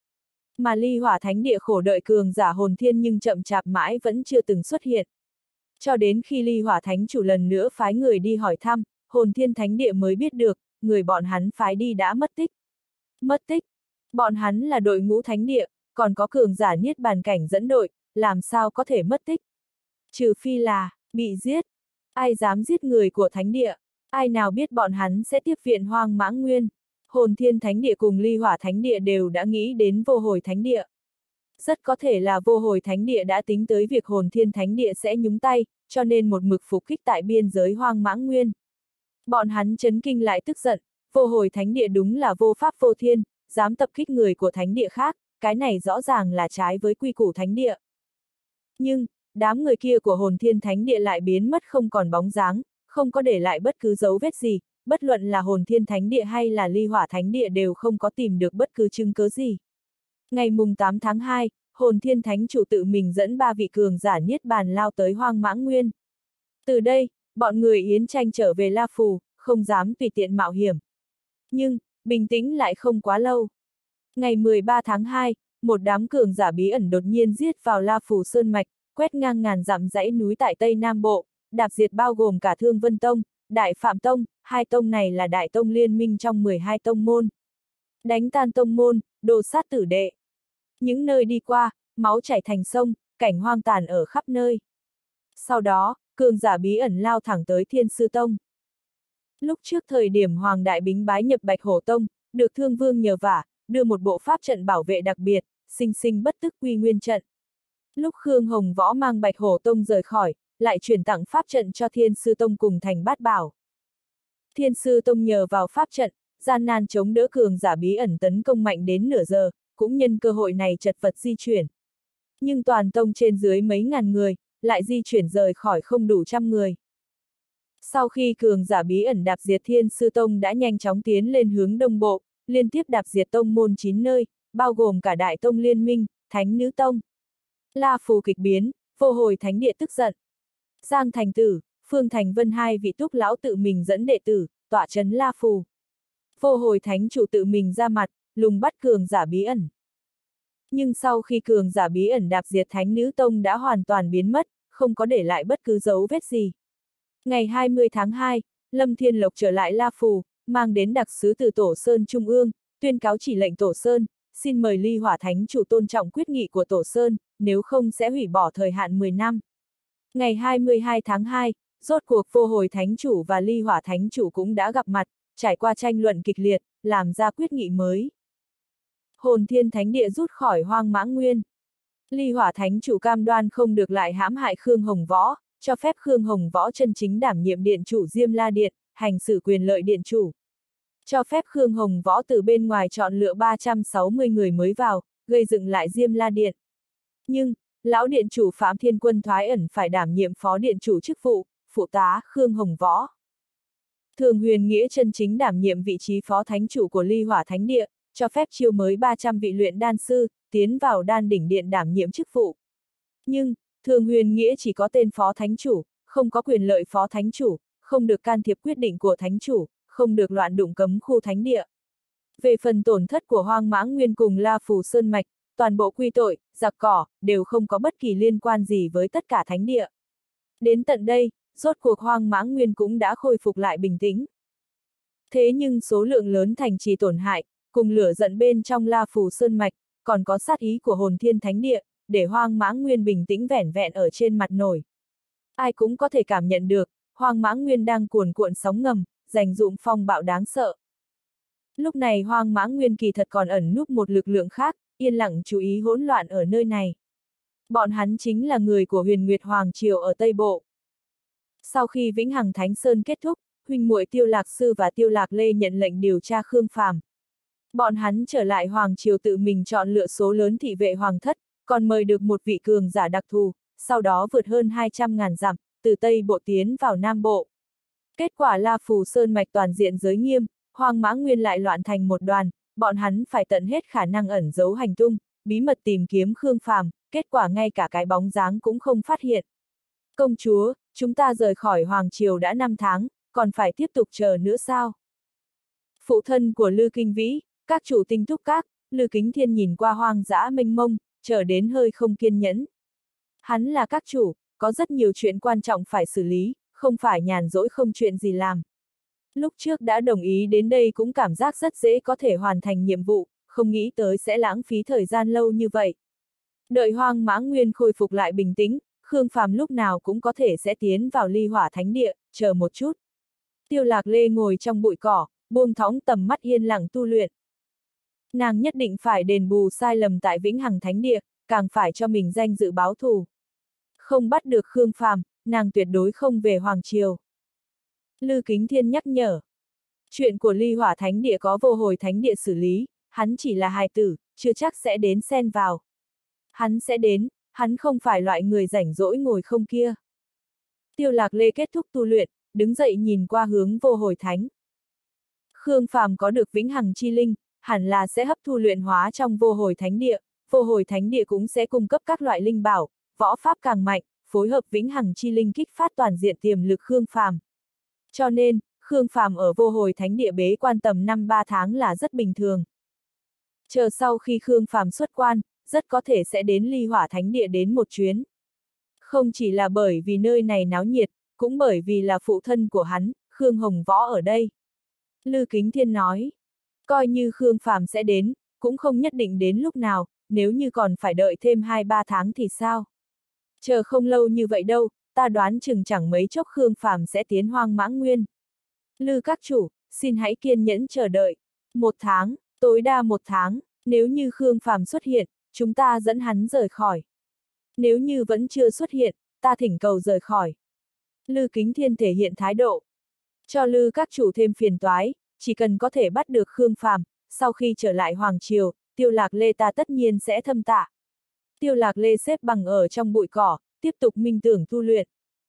Mà Ly Hỏa Thánh Địa khổ đợi cường giả Hồn Thiên nhưng chậm chạp mãi vẫn chưa từng xuất hiện. Cho đến khi Ly Hỏa Thánh Chủ lần nữa phái người đi hỏi thăm, Hồn Thiên Thánh Địa mới biết được, người bọn hắn phái đi đã mất tích. Mất tích? Bọn hắn là đội ngũ Thánh Địa, còn có cường giả niết bàn cảnh dẫn đội, làm sao có thể mất tích? Trừ phi là, bị giết. Ai dám giết người của Thánh Địa? Ai nào biết bọn hắn sẽ tiếp viện Hoang Mã Nguyên? Hồn Thiên Thánh Địa cùng Ly Hỏa Thánh Địa đều đã nghĩ đến Vô Hồi Thánh Địa. Rất có thể là Vô Hồi Thánh Địa đã tính tới việc Hồn Thiên Thánh Địa sẽ nhúng tay, cho nên một mực phục kích tại biên giới Hoang Mãng Nguyên. Bọn hắn chấn kinh lại tức giận, Vô Hồi Thánh Địa đúng là vô pháp vô thiên, dám tập kích người của Thánh Địa khác, cái này rõ ràng là trái với quy củ Thánh Địa. Nhưng, đám người kia của Hồn Thiên Thánh Địa lại biến mất không còn bóng dáng, không có để lại bất cứ dấu vết gì, bất luận là Hồn Thiên Thánh Địa hay là Ly Hỏa Thánh Địa đều không có tìm được bất cứ chứng cớ gì. Ngày mùng tám tháng hai, Hồn Thiên Thánh Chủ tự mình dẫn ba vị cường giả niết bàn lao tới Hoang Mãng Nguyên. Từ đây, bọn người Yến Tranh trở về La Phù, không dám tùy tiện mạo hiểm. Nhưng, bình tĩnh lại không quá lâu. Ngày mười ba tháng hai, một đám cường giả bí ẩn đột nhiên giết vào La Phù Sơn Mạch, quét ngang ngàn dặm dãy núi tại Tây Nam Bộ, đạp diệt bao gồm cả Thương Vân Tông, Đại Phạm Tông, hai tông này là đại tông liên minh trong mười hai tông môn. Đánh tan tông môn, đồ sát tử đệ. Những nơi đi qua, máu chảy thành sông, cảnh hoang tàn ở khắp nơi. Sau đó, cường giả bí ẩn lao thẳng tới Thiên Sư Tông. Lúc trước thời điểm Hoàng Đại Bính bái nhập Bạch Hổ Tông, được Thương Vương nhờ vả, đưa một bộ pháp trận bảo vệ đặc biệt, sinh sinh bất tức quy nguyên trận. Lúc Khương Hồng Võ mang Bạch Hổ Tông rời khỏi, lại chuyển tặng pháp trận cho Thiên Sư Tông cùng thành bát bảo. Thiên Sư Tông nhờ vào pháp trận, gian nan chống đỡ cường giả bí ẩn tấn công mạnh đến nửa giờ, cũng nhân cơ hội này chật vật di chuyển. Nhưng toàn tông trên dưới mấy ngàn người, lại di chuyển rời khỏi không đủ trăm người. Sau khi cường giả bí ẩn đạp diệt Thiên Sư Tông đã nhanh chóng tiến lên hướng đông bộ, liên tiếp đạp diệt tông môn chín nơi, bao gồm cả Đại Tông Liên Minh, Thánh Nữ Tông. La Phù kịch biến, Vô Hồi Thánh Địa tức giận. Giang Thành Tử, Phương Thành Vân hai vị túc lão tự mình dẫn đệ tử, tọa trấn La Phù. Vô Hồi Thánh Chủ tự mình ra mặt, lùng bắt cường giả bí ẩn. Nhưng sau khi cường giả bí ẩn đạp diệt Thánh Nữ Tông đã hoàn toàn biến mất, không có để lại bất cứ dấu vết gì. Ngày hai mươi tháng hai, Lâm Thiên Lộc trở lại La Phù, mang đến đặc sứ từ Tổ Sơn Trung ương, tuyên cáo chỉ lệnh Tổ Sơn, xin mời Ly Hỏa Thánh Chủ tôn trọng quyết nghị của Tổ Sơn, nếu không sẽ hủy bỏ thời hạn mười năm. Ngày hai mươi hai tháng hai, rốt cuộc Vô Hồi Thánh Chủ và Ly Hỏa Thánh Chủ cũng đã gặp mặt, trải qua tranh luận kịch liệt, làm ra quyết nghị mới. Hồn Thiên Thánh Địa rút khỏi Hoang Mãng Nguyên. Ly Hỏa Thánh Chủ cam đoan không được lại hãm hại Khương Hồng Võ, cho phép Khương Hồng Võ chân chính đảm nhiệm điện chủ Diêm La Điện, hành xử quyền lợi điện chủ. Cho phép Khương Hồng Võ từ bên ngoài chọn lựa ba trăm sáu mươi người mới vào, gây dựng lại Diêm La Điện. Nhưng, lão điện chủ Phạm Thiên Quân thoái ẩn phải đảm nhiệm phó điện chủ chức vụ, phụ tá Khương Hồng Võ. Thường Huyền Nghĩa chân chính đảm nhiệm vị trí phó thánh chủ của Ly Hỏa Thánh Địa, cho phép chiêu mới ba trăm vị luyện đan sư, tiến vào đan đỉnh điện đảm nhiệm chức vụ. Nhưng, Thường Huyền Nghĩa chỉ có tên phó thánh chủ, không có quyền lợi phó thánh chủ, không được can thiệp quyết định của thánh chủ, không được loạn đụng cấm khu thánh địa. Về phần tổn thất của Hoang Mãng Nguyên cùng La Phù Sơn Mạch, toàn bộ quy tội, giặc cỏ, đều không có bất kỳ liên quan gì với tất cả thánh địa. Đến tận đây, rốt cuộc Hoang Mãng Nguyên cũng đã khôi phục lại bình tĩnh. Thế nhưng số lượng lớn thành trì tổn hại, cùng lửa giận bên trong La Phù Sơn Mạch, còn có sát ý của Hồn Thiên Thánh Địa, để Hoang Mãng Nguyên bình tĩnh vẻn vẹn ở trên mặt nổi. Ai cũng có thể cảm nhận được, Hoang Mãng Nguyên đang cuồn cuộn sóng ngầm, giành dụm phong bạo đáng sợ. Lúc này Hoang Mãng Nguyên kỳ thật còn ẩn núp một lực lượng khác, yên lặng chú ý hỗn loạn ở nơi này. Bọn hắn chính là người của Huyền Nguyệt Hoàng Triều ở Tây Bộ. Sau khi Vĩnh Hằng Thánh Sơn kết thúc, huynh muội Tiêu Lạc Sư và Tiêu Lạc Lê nhận lệnh điều tra Khương Phàm. Bọn hắn trở lại Hoàng Triều tự mình chọn lựa số lớn thị vệ Hoàng thất, còn mời được một vị cường giả đặc thù, sau đó vượt hơn hai trăm ngàn dặm, từ Tây Bộ tiến vào Nam Bộ. Kết quả La Phù Sơn Mạch toàn diện giới nghiêm, Hoang Mãng Nguyên lại loạn thành một đoàn, bọn hắn phải tận hết khả năng ẩn giấu hành tung, bí mật tìm kiếm Khương Phàm, kết quả ngay cả cái bóng dáng cũng không phát hiện. Công chúa, chúng ta rời khỏi Hoàng Triều đã năm tháng, còn phải tiếp tục chờ nữa sao? Phụ thân của Lư Kinh Vĩ, các chủ Tinh Túc Các, Lư Kính Thiên nhìn qua hoang dã mênh mông, chờ đến hơi không kiên nhẫn. Hắn là các chủ, có rất nhiều chuyện quan trọng phải xử lý, không phải nhàn rỗi không chuyện gì làm. Lúc trước đã đồng ý đến đây cũng cảm giác rất dễ có thể hoàn thành nhiệm vụ, không nghĩ tới sẽ lãng phí thời gian lâu như vậy. Đợi Hoang Mãng Nguyên khôi phục lại bình tĩnh, Khương Phàm lúc nào cũng có thể sẽ tiến vào Ly Hỏa Thánh Địa, chờ một chút. Tiêu Lạc Lê ngồi trong bụi cỏ, buông thõng tầm mắt yên lặng tu luyện. Nàng nhất định phải đền bù sai lầm tại Vĩnh Hằng Thánh Địa, càng phải cho mình danh dự báo thù. Không bắt được Khương Phàm, nàng tuyệt đối không về Hoàng Triều. Lư Kính Thiên nhắc nhở. Chuyện của Ly Hỏa Thánh Địa có Vô Hồi Thánh Địa xử lý, hắn chỉ là hài tử, chưa chắc sẽ đến xen vào. Hắn sẽ đến, hắn không phải loại người rảnh rỗi ngồi không kia. Tiêu Lạc Lê kết thúc tu luyện, đứng dậy nhìn qua hướng Vô Hồi Thánh. Khương Phàm có được Vĩnh Hằng Chi Linh, hẳn là sẽ hấp thu luyện hóa trong Vô Hồi Thánh Địa, Vô Hồi Thánh Địa cũng sẽ cung cấp các loại linh bảo, võ pháp càng mạnh, phối hợp Vĩnh Hằng Chi Linh kích phát toàn diện tiềm lực Khương Phàm. Cho nên, Khương Phàm ở Vô Hồi Thánh Địa bế quan tầm năm ba tháng là rất bình thường. Chờ sau khi Khương Phàm xuất quan, rất có thể sẽ đến Ly Hỏa Thánh Địa đến một chuyến. Không chỉ là bởi vì nơi này náo nhiệt, cũng bởi vì là phụ thân của hắn, Khương Hồng Võ ở đây. Lư Kính Thiên nói, coi như Khương Phàm sẽ đến, cũng không nhất định đến lúc nào, nếu như còn phải đợi thêm hai ba tháng thì sao? Chờ không lâu như vậy đâu, ta đoán chừng chẳng mấy chốc Khương Phàm sẽ tiến Hoang Mãng Nguyên. Lư các chủ, xin hãy kiên nhẫn chờ đợi. Một tháng, tối đa một tháng, nếu như Khương Phàm xuất hiện, chúng ta dẫn hắn rời khỏi. Nếu như vẫn chưa xuất hiện, ta thỉnh cầu rời khỏi. Lư Kính Thiên thể hiện thái độ. Cho Lư các chủ thêm phiền toái, chỉ cần có thể bắt được Khương Phàm, sau khi trở lại Hoàng Triều, Tiêu Lạc Lê ta tất nhiên sẽ thâm tạ. Tiêu Lạc Lê xếp bằng ở trong bụi cỏ, tiếp tục minh tưởng tu luyện.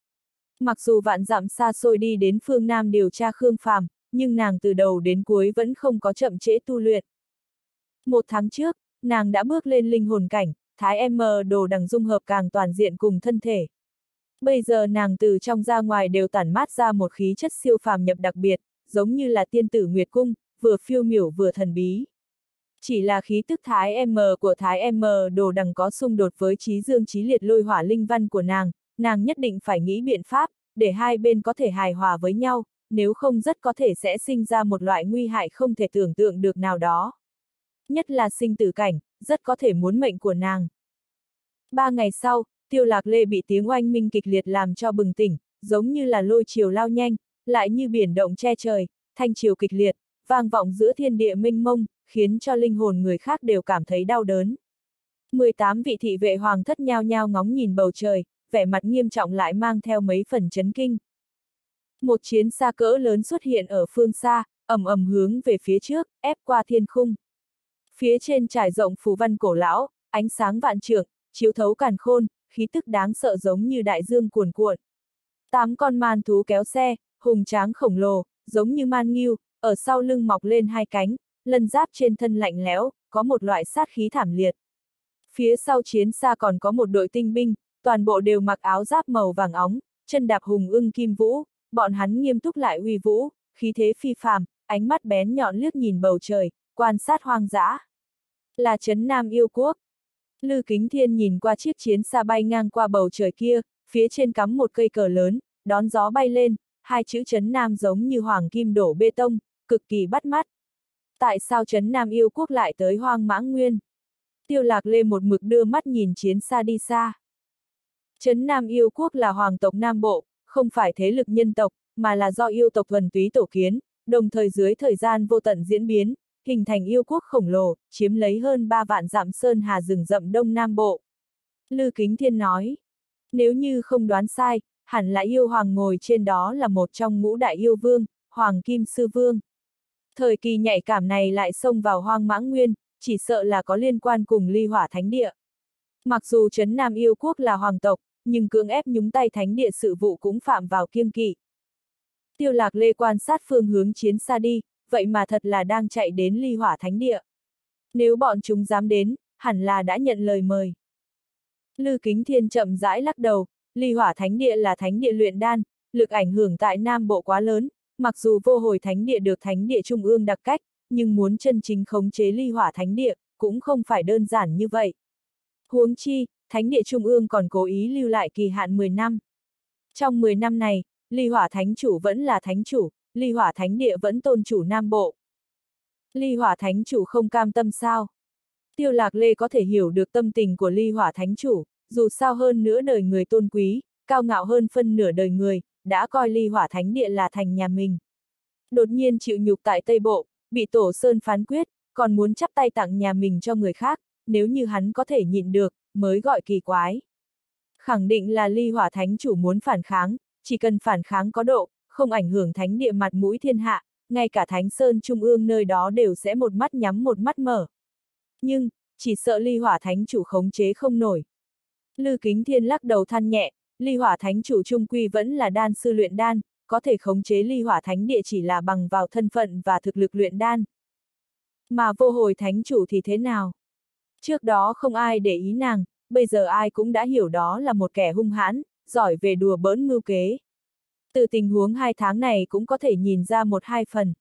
Mặc dù vạn dặm xa xôi đi đến phương Nam điều tra Khương Phàm, nhưng nàng từ đầu đến cuối vẫn không có chậm trễ tu luyện. Một tháng trước, nàng đã bước lên linh hồn cảnh, thái M đồ đằng dung hợp càng toàn diện cùng thân thể. Bây giờ nàng từ trong ra ngoài đều tản mát ra một khí chất siêu phàm nhập đặc biệt, giống như là tiên tử Nguyệt Cung, vừa phiêu miểu vừa thần bí. Chỉ là khí tức thái M của thái M đồ đằng có xung đột với trí dương trí liệt lôi hỏa linh văn của nàng, nàng nhất định phải nghĩ biện pháp, để hai bên có thể hài hòa với nhau, nếu không rất có thể sẽ sinh ra một loại nguy hại không thể tưởng tượng được nào đó. Nhất là sinh tử cảnh, rất có thể muốn mệnh của nàng. Ba ngày sau, Tiêu Lạc Lê bị tiếng oanh minh kịch liệt làm cho bừng tỉnh, giống như là lôi chiều lao nhanh, lại như biển động che trời, thanh chiều kịch liệt, vang vọng giữa thiên địa mênh mông, khiến cho linh hồn người khác đều cảm thấy đau đớn. mười tám vị thị vệ hoàng thất nhao nhao ngóng nhìn bầu trời, vẻ mặt nghiêm trọng lại mang theo mấy phần chấn kinh. Một chiến xa cỡ lớn xuất hiện ở phương xa, ầm ầm hướng về phía trước, ép qua thiên khung. Phía trên trải rộng phù văn cổ lão, ánh sáng vạn trượng, chiếu thấu càn khôn, khí tức đáng sợ giống như đại dương cuồn cuộn. Tám con man thú kéo xe, hùng tráng khổng lồ, giống như man ngưu, ở sau lưng mọc lên hai cánh, lân giáp trên thân lạnh lẽo, có một loại sát khí thảm liệt. Phía sau chiến xa còn có một đội tinh binh, toàn bộ đều mặc áo giáp màu vàng óng, chân đạp hùng ưng kim vũ, bọn hắn nghiêm túc lại uy vũ, khí thế phi phàm, ánh mắt bén nhọn liếc nhìn bầu trời, quan sát hoang dã. Là Trấn Nam Yêu Quốc. Lư Kính Thiên nhìn qua chiếc chiến xa bay ngang qua bầu trời kia, phía trên cắm một cây cờ lớn, đón gió bay lên, hai chữ Trấn Nam giống như hoàng kim đổ bê tông, cực kỳ bắt mắt. Tại sao Trấn Nam Yêu Quốc lại tới Hoang Mãng Nguyên? Tiêu Lạc Lê một mực đưa mắt nhìn chiến xa đi xa. Trấn Nam Yêu Quốc là hoàng tộc Nam Bộ, không phải thế lực nhân tộc, mà là do yêu tộc thuần túy tổ kiến, đồng thời dưới thời gian vô tận diễn biến, hình thành yêu quốc khổng lồ, chiếm lấy hơn ba vạn dặm sơn hà rừng rậm Đông Nam Bộ. Lư Kính Thiên nói, nếu như không đoán sai, hẳn là yêu hoàng ngồi trên đó là một trong ngũ đại yêu vương, Hoàng Kim Sư Vương. Thời kỳ nhạy cảm này lại xông vào Hoang Mãng Nguyên, chỉ sợ là có liên quan cùng Ly Hỏa Thánh Địa. Mặc dù Trấn Nam Yêu Quốc là hoàng tộc, nhưng cưỡng ép nhúng tay thánh địa sự vụ cũng phạm vào kiêng kỵ. Tiêu Lạc Lê quan sát phương hướng chiến xa đi, vậy mà thật là đang chạy đến Ly Hỏa Thánh Địa. Nếu bọn chúng dám đến, hẳn là đã nhận lời mời. Lư Kính Thiên chậm rãi lắc đầu, Ly Hỏa Thánh Địa là thánh địa luyện đan, lực ảnh hưởng tại Nam Bộ quá lớn, mặc dù Vô Hồi Thánh Địa được thánh địa trung ương đặc cách, nhưng muốn chân chính khống chế Ly Hỏa Thánh Địa, cũng không phải đơn giản như vậy. Huống chi, thánh địa trung ương còn cố ý lưu lại kỳ hạn mười năm. Trong mười năm này, Ly Hỏa Thánh chủ vẫn là thánh chủ, Ly Hỏa Thánh Địa vẫn tôn chủ Nam Bộ. Ly Hỏa Thánh chủ không cam tâm sao? Tiêu Lạc Lê có thể hiểu được tâm tình của Ly Hỏa Thánh chủ, dù sao hơn nửa đời người tôn quý, cao ngạo hơn phân nửa đời người, đã coi Ly Hỏa Thánh Địa là thành nhà mình. Đột nhiên chịu nhục tại Tây Bộ, bị Tổ Sơn phán quyết, còn muốn chắp tay tặng nhà mình cho người khác, nếu như hắn có thể nhịn được, mới gọi kỳ quái. Khẳng định là Ly Hỏa Thánh Chủ muốn phản kháng, chỉ cần phản kháng có độ, không ảnh hưởng thánh địa mặt mũi thiên hạ, ngay cả Thánh Sơn Trung ương nơi đó đều sẽ một mắt nhắm một mắt mở. Nhưng, chỉ sợ Ly Hỏa Thánh Chủ khống chế không nổi. Lư Kính Thiên lắc đầu than nhẹ, Ly Hỏa Thánh Chủ trung quy vẫn là đan sư luyện đan, có thể khống chế Ly Hỏa Thánh Địa chỉ là bằng vào thân phận và thực lực luyện đan. Mà Vô Hồi Thánh Chủ thì thế nào? Trước đó không ai để ý nàng, bây giờ ai cũng đã hiểu đó là một kẻ hung hãn, giỏi về đùa bỡn mưu kế. Từ tình huống hai tháng này cũng có thể nhìn ra một hai phần.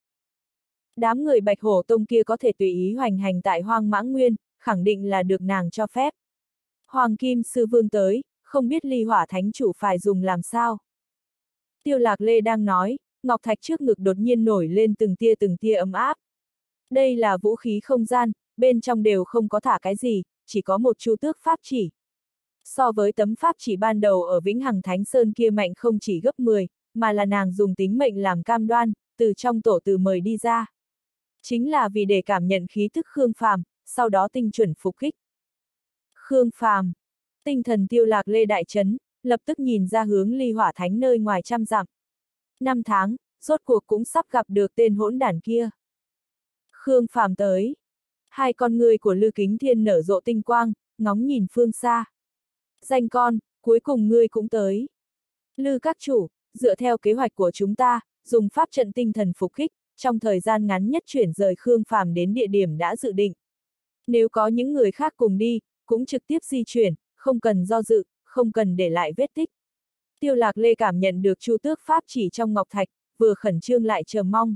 Đám người Bạch Hổ Tông kia có thể tùy ý hoành hành tại Hoang Mãng Nguyên, khẳng định là được nàng cho phép. Hoàng Kim Sư Vương tới, không biết Ly Hỏa Thánh Chủ phải dùng làm sao. Tiêu Lạc Lê đang nói, ngọc thạch trước ngực đột nhiên nổi lên từng tia từng tia ấm áp. Đây là vũ khí không gian, bên trong đều không có thả cái gì, chỉ có một chu tước pháp chỉ. So với tấm pháp chỉ ban đầu ở Vĩnh Hằng Thánh Sơn kia mạnh không chỉ gấp mười, mà là nàng dùng tính mệnh làm cam đoan, từ trong tổ từ mời đi ra. Chính là vì để cảm nhận khí tức Khương Phàm, sau đó tinh chuẩn phục kích. Khương Phàm, tinh thần Tiêu Lạc Lê đại chấn, lập tức nhìn ra hướng Ly Hỏa Thánh nơi ngoài trăm dặm. Năm tháng, rốt cuộc cũng sắp gặp được tên hỗn đản kia. Khương Phàm tới. Hai con người của Lư Kính Thiên nở rộ tinh quang, ngóng nhìn phương xa. Danh con, cuối cùng ngươi cũng tới. Lư các chủ, dựa theo kế hoạch của chúng ta, dùng pháp trận tinh thần phục kích, trong thời gian ngắn nhất chuyển rời Khương Phàm đến địa điểm đã dự định. Nếu có những người khác cùng đi, cũng trực tiếp di chuyển, không cần do dự, không cần để lại vết tích. Tiêu Lạc Lê cảm nhận được chu tước pháp chỉ trong ngọc thạch, vừa khẩn trương lại chờ mong.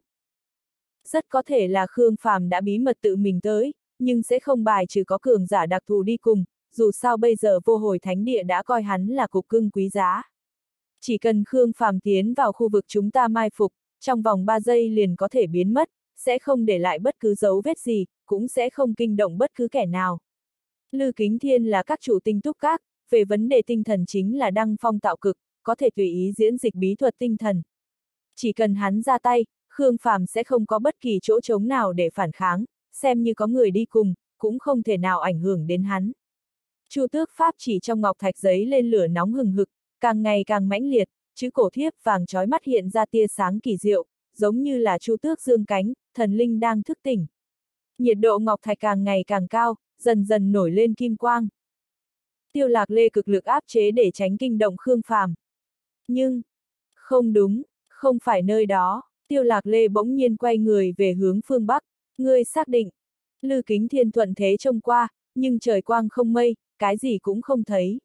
Rất có thể là Khương Phàm đã bí mật tự mình tới, nhưng sẽ không bài trừ có cường giả đặc thù đi cùng, dù sao bây giờ Vô Hồi Thánh Địa đã coi hắn là cục cưng quý giá. Chỉ cần Khương Phàm tiến vào khu vực chúng ta mai phục, trong vòng ba giây liền có thể biến mất, sẽ không để lại bất cứ dấu vết gì, cũng sẽ không kinh động bất cứ kẻ nào. Lư Kính Thiên là các chủ tinh túc các, về vấn đề tinh thần chính là đăng phong tạo cực, có thể tùy ý diễn dịch bí thuật tinh thần. Chỉ cần hắn ra tay, Khương Phàm sẽ không có bất kỳ chỗ trống nào để phản kháng, xem như có người đi cùng, cũng không thể nào ảnh hưởng đến hắn. Chu tước pháp chỉ trong ngọc thạch giấy lên lửa nóng hừng hực, càng ngày càng mãnh liệt, chữ cổ thiếp vàng chói mắt hiện ra tia sáng kỳ diệu, giống như là chu tước dương cánh, thần linh đang thức tỉnh. Nhiệt độ ngọc thạch càng ngày càng cao, dần dần nổi lên kim quang. Tiêu Lạc Lê cực lực áp chế để tránh kinh động Khương Phàm. Nhưng, không đúng, không phải nơi đó. Tiêu Lạc Lê bỗng nhiên quay người về hướng phương Bắc, ngươi xác định. Lư Kính Thiên thuận thế trông qua, nhưng trời quang không mây, cái gì cũng không thấy.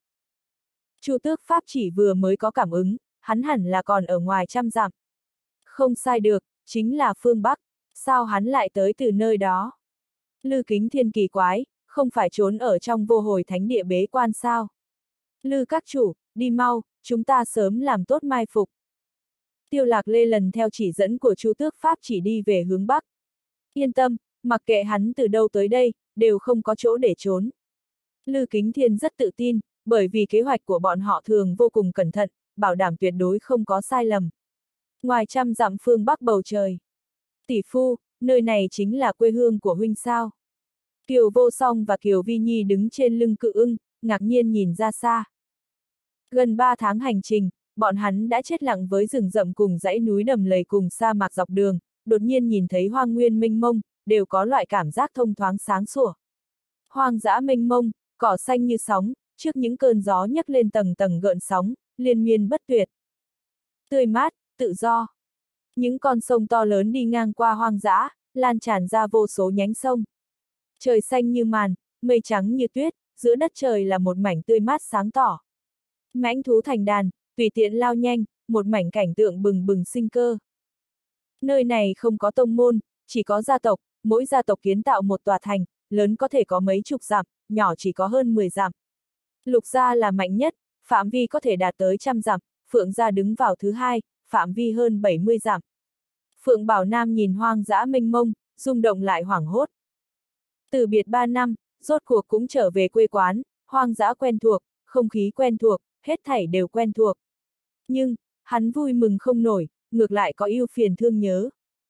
Chu tước pháp chỉ vừa mới có cảm ứng, hắn hẳn là còn ở ngoài trăm dặm. Không sai được, chính là phương Bắc, sao hắn lại tới từ nơi đó? Lư Kính Thiên kỳ quái, không phải trốn ở trong Vô Hồi Thánh Địa bế quan sao? Lư các chủ, đi mau, chúng ta sớm làm tốt mai phục. Tiêu Lạc Lê lần theo chỉ dẫn của Chu tước pháp chỉ đi về hướng Bắc. Yên tâm, mặc kệ hắn từ đâu tới đây, đều không có chỗ để trốn. Lư Kính Thiên rất tự tin, bởi vì kế hoạch của bọn họ thường vô cùng cẩn thận, bảo đảm tuyệt đối không có sai lầm. Ngoài trăm dặm phương Bắc bầu trời. Tỷ phu, nơi này chính là quê hương của huynh sao? Kiều Vô Song và Kiều Vi Nhi đứng trên lưng cự ưng, ngạc nhiên nhìn ra xa. Gần ba tháng hành trình, bọn hắn đã chết lặng với rừng rậm cùng dãy núi đầm lầy cùng sa mạc dọc đường, đột nhiên nhìn thấy hoang nguyên mênh mông, đều có loại cảm giác thông thoáng sáng sủa. Hoang dã mênh mông, cỏ xanh như sóng, trước những cơn gió nhấc lên tầng tầng gợn sóng, liên miên bất tuyệt. Tươi mát, tự do. Những con sông to lớn đi ngang qua hoang dã, lan tràn ra vô số nhánh sông. Trời xanh như màn, mây trắng như tuyết, giữa đất trời là một mảnh tươi mát sáng tỏ. Mãnh thú thành đàn, tùy tiện lao nhanh, một mảnh cảnh tượng bừng bừng sinh cơ. Nơi này không có tông môn, chỉ có gia tộc, mỗi gia tộc kiến tạo một tòa thành, lớn có thể có mấy chục dặm, nhỏ chỉ có hơn mười dặm. Lục gia là mạnh nhất, phạm vi có thể đạt tới trăm dặm, Phượng gia đứng vào thứ hai, phạm vi hơn bảy mươi dặm. Phượng Bảo Nam nhìn hoang dã mênh mông, rung động lại hoảng hốt. Từ biệt ba năm, rốt cuộc cũng trở về quê quán, hoang dã quen thuộc, không khí quen thuộc, hết thảy đều quen thuộc. Nhưng, hắn vui mừng không nổi, ngược lại có ưu phiền thương nhớ.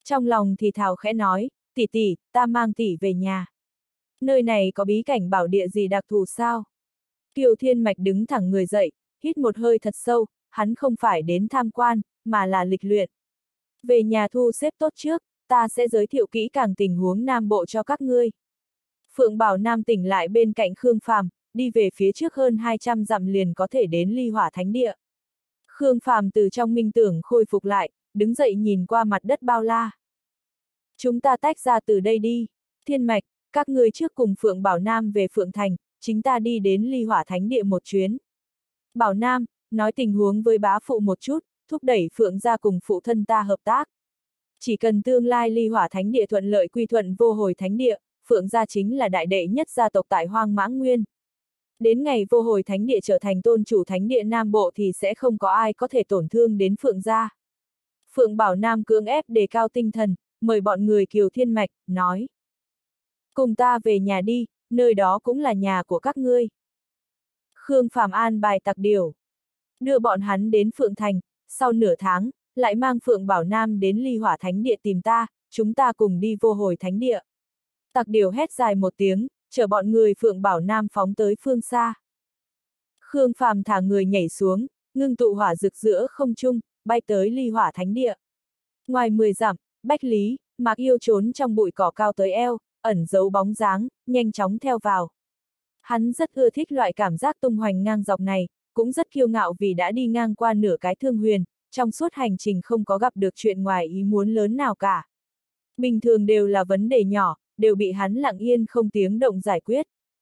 Trong lòng thì thào khẽ nói, tỷ tỷ, ta mang tỷ về nhà. Nơi này có bí cảnh bảo địa gì đặc thù sao? Kiều Thiên Mạch đứng thẳng người dậy, hít một hơi thật sâu, hắn không phải đến tham quan, mà là lịch luyện. Về nhà thu xếp tốt trước, ta sẽ giới thiệu kỹ càng tình huống Nam Bộ cho các ngươi. Phượng Bảo Nam tỉnh lại bên cạnh Khương Phàm, đi về phía trước hơn hai trăm dặm liền có thể đến Ly Hỏa Thánh Địa. Khương Phàm từ trong minh tưởng khôi phục lại, đứng dậy nhìn qua mặt đất bao la. Chúng ta tách ra từ đây đi. Thiên Mạch, các ngươi trước cùng Phượng Bảo Nam về Phượng Thành, chính ta đi đến Ly Hỏa Thánh Địa một chuyến. Bảo Nam, nói tình huống với bá phụ một chút, thúc đẩy Phượng gia cùng phụ thân ta hợp tác. Chỉ cần tương lai Ly Hỏa Thánh Địa thuận lợi quy thuận Vô Hồi Thánh Địa, Phượng gia chính là đại đệ nhất gia tộc tại Hoang Mãng Nguyên. Đến ngày Vô Hồi Thánh Địa trở thành tôn chủ Thánh Địa Nam Bộ thì sẽ không có ai có thể tổn thương đến Phượng gia. Phượng Bảo Nam cưỡng ép đề cao tinh thần, mời bọn người Kiều Thiên Mạch, nói. Cùng ta về nhà đi, nơi đó cũng là nhà của các ngươi. Khương Phàm an bài tặc điều. Đưa bọn hắn đến Phượng Thành, sau nửa tháng, lại mang Phượng Bảo Nam đến Ly Hỏa Thánh Địa tìm ta, chúng ta cùng đi Vô Hồi Thánh Địa. Tặc điều hét dài một tiếng, chở bọn người Phượng Bảo Nam phóng tới phương xa. Khương Phàm thả người nhảy xuống, ngưng tụ hỏa rực giữa không trung, bay tới Ly Hỏa Thánh Địa. Ngoài mười dặm, Bách Lý, Mạc Yêu trốn trong bụi cỏ cao tới eo, ẩn giấu bóng dáng, nhanh chóng theo vào. Hắn rất ưa thích loại cảm giác tung hoành ngang dọc này, cũng rất kiêu ngạo vì đã đi ngang qua nửa cái thương huyền, trong suốt hành trình không có gặp được chuyện ngoài ý muốn lớn nào cả. Bình thường đều là vấn đề nhỏ, đều bị hắn lặng yên không tiếng động giải quyết.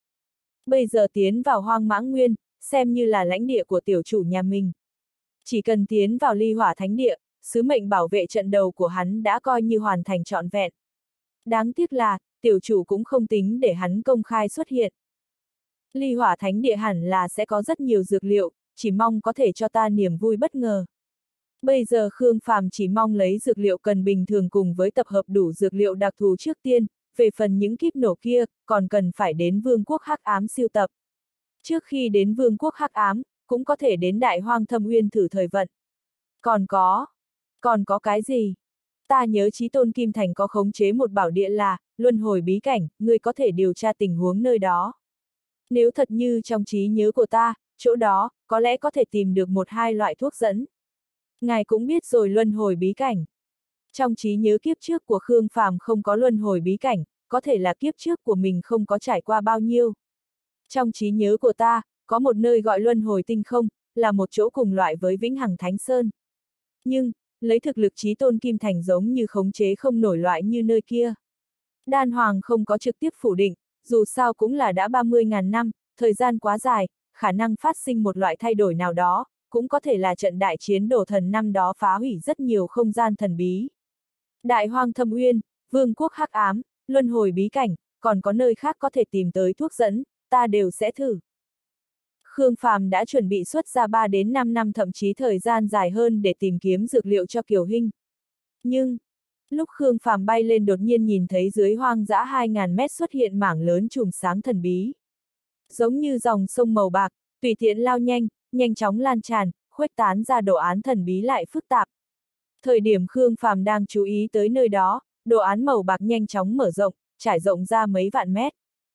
Bây giờ tiến vào Hoang Mãng Nguyên, xem như là lãnh địa của tiểu chủ nhà mình. Chỉ cần tiến vào Ly Hỏa Thánh Địa, sứ mệnh bảo vệ trận đầu của hắn đã coi như hoàn thành trọn vẹn. Đáng tiếc là, tiểu chủ cũng không tính để hắn công khai xuất hiện. Ly Hỏa Thánh Địa hẳn là sẽ có rất nhiều dược liệu, chỉ mong có thể cho ta niềm vui bất ngờ. Bây giờ Khương Phàm chỉ mong lấy dược liệu cần bình thường cùng với tập hợp đủ dược liệu đặc thù trước tiên, về phần những kíp nổ kia, còn cần phải đến Vương quốc Hắc Ám siêu tập. Trước khi đến Vương quốc Hắc Ám, cũng có thể đến Đại Hoang Thâm Uyên thử thời vận. Còn có, còn có cái gì? Ta nhớ Chí Tôn Kim Thành có khống chế một bảo địa là Luân Hồi Bí Cảnh, ngươi có thể điều tra tình huống nơi đó. Nếu thật như trong trí nhớ của ta, chỗ đó, có lẽ có thể tìm được một hai loại thuốc dẫn. Ngài cũng biết rồi Luân Hồi Bí Cảnh. Trong trí nhớ kiếp trước của Khương Phàm không có Luân Hồi Bí Cảnh, có thể là kiếp trước của mình không có trải qua bao nhiêu. Trong trí nhớ của ta, có một nơi gọi Luân Hồi Tinh Không, là một chỗ cùng loại với Vĩnh Hằng Thánh Sơn. Nhưng, lấy thực lực Chí Tôn Kim Thành giống như khống chế không nổi loại như nơi kia. Đan Hoàng không có trực tiếp phủ định, dù sao cũng là đã ba mươi ngàn năm, thời gian quá dài, khả năng phát sinh một loại thay đổi nào đó, cũng có thể là trận đại chiến đổ thần năm đó phá hủy rất nhiều không gian thần bí. Đại Hoang Thâm Uyên, Vương quốc Hắc Ám, Luân Hồi Bí Cảnh, còn có nơi khác có thể tìm tới thuốc dẫn, ta đều sẽ thử. Khương Phàm đã chuẩn bị xuất ra ba đến năm năm thậm chí thời gian dài hơn để tìm kiếm dược liệu cho Kiều Hinh. Nhưng, lúc Khương Phàm bay lên đột nhiên nhìn thấy dưới hoang dã hai ngàn mét xuất hiện mảng lớn chùm sáng thần bí. Giống như dòng sông màu bạc, tùy tiện lao nhanh, nhanh chóng lan tràn, khuếch tán ra đồ án thần bí lại phức tạp. Thời điểm Khương Phàm đang chú ý tới nơi đó, đồ án màu bạc nhanh chóng mở rộng, trải rộng ra mấy vạn mét.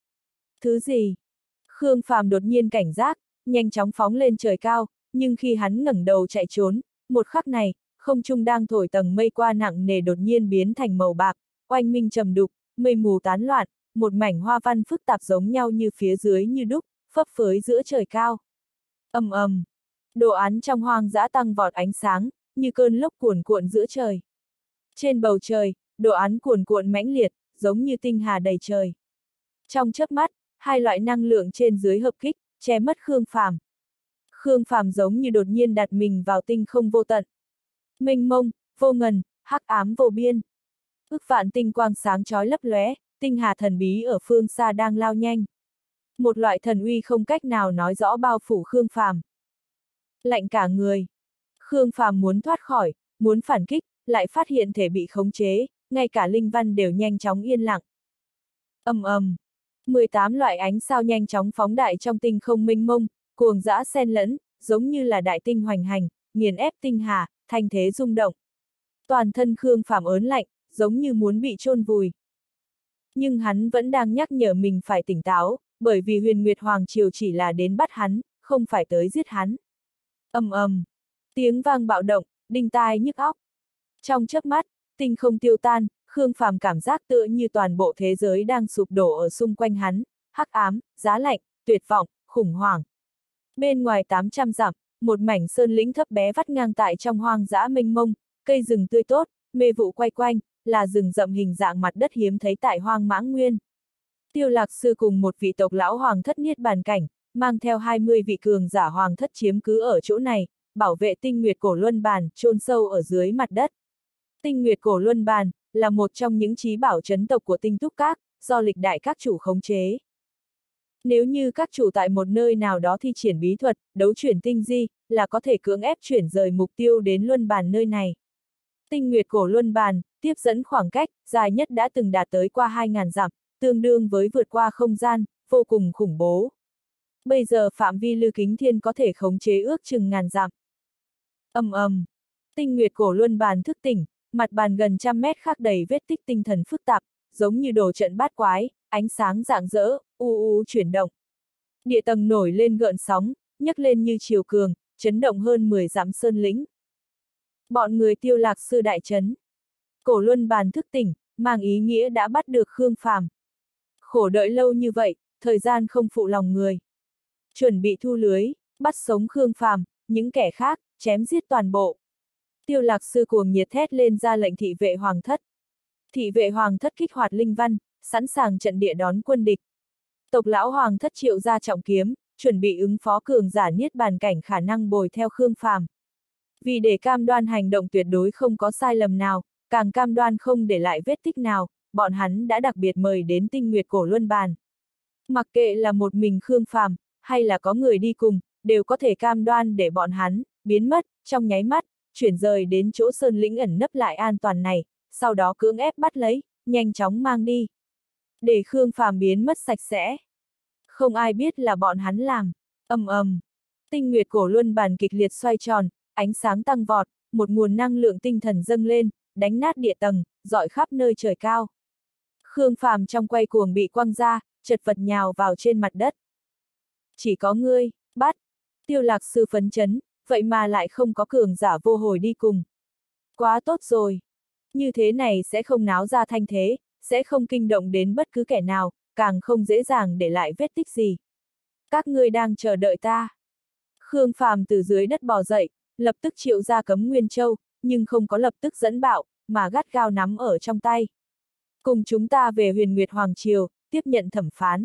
Thứ gì? Khương Phàm đột nhiên cảnh giác, nhanh chóng phóng lên trời cao, nhưng khi hắn ngẩng đầu chạy trốn, một khắc này, không trung đang thổi tầng mây qua nặng nề đột nhiên biến thành màu bạc, oanh minh trầm đục, mây mù tán loạn, một mảnh hoa văn phức tạp giống nhau như phía dưới như đúc, phấp phới giữa trời cao. Ầm ầm, đồ án trong hoang dã tăng vọt ánh sáng, như cơn lốc cuồn cuộn giữa trời. Trên bầu trời, đồ án cuồn cuộn mãnh liệt, giống như tinh hà đầy trời. Trong chớp mắt, hai loại năng lượng trên dưới hợp kích, che mất Khương Phàm. Khương Phàm giống như đột nhiên đặt mình vào tinh không vô tận. Mênh mông, vô ngần, hắc ám vô biên. Ức vạn tinh quang sáng chói lấp lóe, tinh hà thần bí ở phương xa đang lao nhanh. Một loại thần uy không cách nào nói rõ bao phủ Khương Phàm. Lạnh cả người. Khương Phàm muốn thoát khỏi, muốn phản kích, lại phát hiện thể bị khống chế, ngay cả linh văn đều nhanh chóng yên lặng. Ầm ầm. mười tám loại ánh sao nhanh chóng phóng đại trong tinh không mênh mông, cuồng dã xen lẫn, giống như là đại tinh hoành hành, nghiền ép tinh hà, thanh thế rung động. Toàn thân Khương Phàm ớn lạnh, giống như muốn bị chôn vùi. Nhưng hắn vẫn đang nhắc nhở mình phải tỉnh táo, bởi vì Huyền Nguyệt Hoàng Triều chỉ là đến bắt hắn, không phải tới giết hắn. Ầm ầm, tiếng vang bạo động, đinh tai nhức óc. Trong chớp mắt, tinh không tiêu tan, Khương Phàm cảm giác tựa như toàn bộ thế giới đang sụp đổ ở xung quanh hắn, hắc ám, giá lạnh, tuyệt vọng, khủng hoảng. Bên ngoài tám trăm dặm, một mảnh sơn lĩnh thấp bé vắt ngang tại trong hoang dã mênh mông, cây rừng tươi tốt, mê vụ quay quanh, là rừng rậm hình dạng mặt đất hiếm thấy tại Hoang Mãng Nguyên. Tiêu Lạc Sư cùng một vị tộc lão hoàng thất niết bàn cảnh, mang theo hai mươi vị cường giả hoàng thất chiếm cứ ở chỗ này, bảo vệ tinh nguyệt cổ luân bàn, chôn sâu ở dưới mặt đất. Tinh nguyệt cổ luân bàn, là một trong những chí bảo chấn tộc của tinh túc các, do lịch đại các chủ khống chế. Nếu như các chủ tại một nơi nào đó thi triển bí thuật, đấu chuyển tinh di, là có thể cưỡng ép chuyển rời mục tiêu đến luân bàn nơi này. Tinh nguyệt cổ luân bàn, tiếp dẫn khoảng cách, dài nhất đã từng đạt tới qua hai nghìn dặm, tương đương với vượt qua không gian, vô cùng khủng bố. Bây giờ phạm vi Lư Kính Thiên có thể khống chế ước chừng ngàn dặm. Ầm ầm, tinh nguyệt cổ luân bàn thức tỉnh, mặt bàn gần trăm mét khắc đầy vết tích tinh thần phức tạp, giống như đồ trận bát quái, ánh sáng rạng rỡ, u u chuyển động. Địa tầng nổi lên gợn sóng, nhấc lên như triều cường, chấn động hơn mười dặm sơn lĩnh. Bọn người Tiêu Lạc Sư đại chấn. Cổ luân bàn thức tỉnh, mang ý nghĩa đã bắt được Khương Phàm. Khổ đợi lâu như vậy, thời gian không phụ lòng người. Chuẩn bị thu lưới, bắt sống Khương Phàm, những kẻ khác, chém giết toàn bộ. Tiêu Lạc Sư cuồng nhiệt thét lên ra lệnh thị vệ hoàng thất. Thị vệ hoàng thất kích hoạt linh văn, sẵn sàng trận địa đón quân địch. Tộc lão hoàng thất triệu ra trọng kiếm, chuẩn bị ứng phó cường giả niết bàn cảnh khả năng bồi theo Khương Phàm. Vì để cam đoan hành động tuyệt đối không có sai lầm nào, càng cam đoan không để lại vết tích nào, bọn hắn đã đặc biệt mời đến tinh nguyệt cổ luân bàn. Mặc kệ là một mình Khương Phàm, hay là có người đi cùng, đều có thể cam đoan để bọn hắn biến mất, trong nháy mắt, chuyển rời đến chỗ sơn lĩnh ẩn nấp lại an toàn này, sau đó cưỡng ép bắt lấy, nhanh chóng mang đi. Để Khương Phàm biến mất sạch sẽ. Không ai biết là bọn hắn làm. Ầm ầm. Tinh nguyệt cổ luân bàn kịch liệt xoay tròn, ánh sáng tăng vọt, một nguồn năng lượng tinh thần dâng lên, đánh nát địa tầng, rọi khắp nơi trời cao. Khương Phàm trong quay cuồng bị quăng ra, chật vật nhào vào trên mặt đất. Chỉ có ngươi, bắt. Tiêu Lạc Sư phấn chấn, vậy mà lại không có cường giả vô hồi đi cùng. Quá tốt rồi. Như thế này sẽ không náo ra thanh thế, sẽ không kinh động đến bất cứ kẻ nào, càng không dễ dàng để lại vết tích gì. Các ngươi đang chờ đợi ta. Khương Phàm từ dưới đất bò dậy, lập tức triệu ra Cấm Nguyên Châu, nhưng không có lập tức dẫn bạo, mà gắt gao nắm ở trong tay. Cùng chúng ta về Huyền Nguyệt Hoàng Triều, tiếp nhận thẩm phán.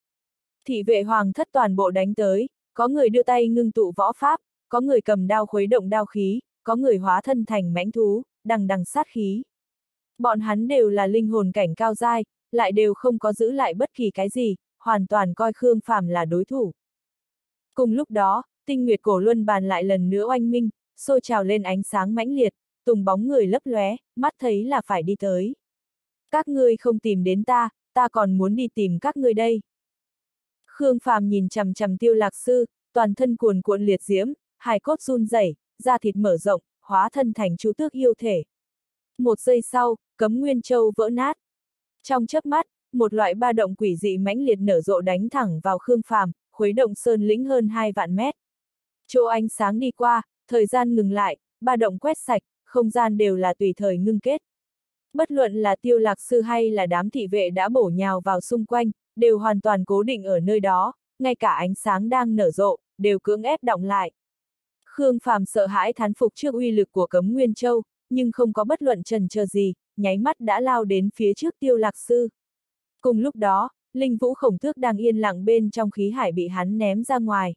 Thị vệ hoàng thất toàn bộ đánh tới, có người đưa tay ngưng tụ võ pháp, có người cầm đao khuấy động đao khí, có người hóa thân thành mãnh thú, đằng đằng sát khí. Bọn hắn đều là linh hồn cảnh cao giai, lại đều không có giữ lại bất kỳ cái gì, hoàn toàn coi Khương Phàm là đối thủ. Cùng lúc đó, tinh nguyệt cổ luân bàn lại lần nữa oanh minh, sôi trào lên ánh sáng mãnh liệt, tùng bóng người lấp lóe, mắt thấy là phải đi tới. Các ngươi không tìm đến ta, ta còn muốn đi tìm các ngươi đây. Khương Phàm nhìn chằm chằm Tiêu Lạc Sư, toàn thân cuồn cuộn liệt diễm, hài cốt run rẩy, da thịt mở rộng, hóa thân thành chu tước yêu thể. Một giây sau, Cấm Nguyên Châu vỡ nát. Trong chớp mắt, một loại ba động quỷ dị mãnh liệt nở rộ đánh thẳng vào Khương Phàm, khuấy động sơn lĩnh hơn hai vạn mét. Chỗ ánh sáng đi qua, thời gian ngừng lại, ba động quét sạch, không gian đều là tùy thời ngưng kết. Bất luận là Tiêu Lạc Sư hay là đám thị vệ đã bổ nhào vào xung quanh, đều hoàn toàn cố định ở nơi đó, ngay cả ánh sáng đang nở rộ, đều cưỡng ép đọng lại. Khương Phàm sợ hãi thán phục trước uy lực của Cấm Nguyên Châu, nhưng không có bất luận chần chờ gì, nháy mắt đã lao đến phía trước Tiêu Lạc Sư. Cùng lúc đó, linh vũ khổng tước đang yên lặng bên trong khí hải bị hắn ném ra ngoài.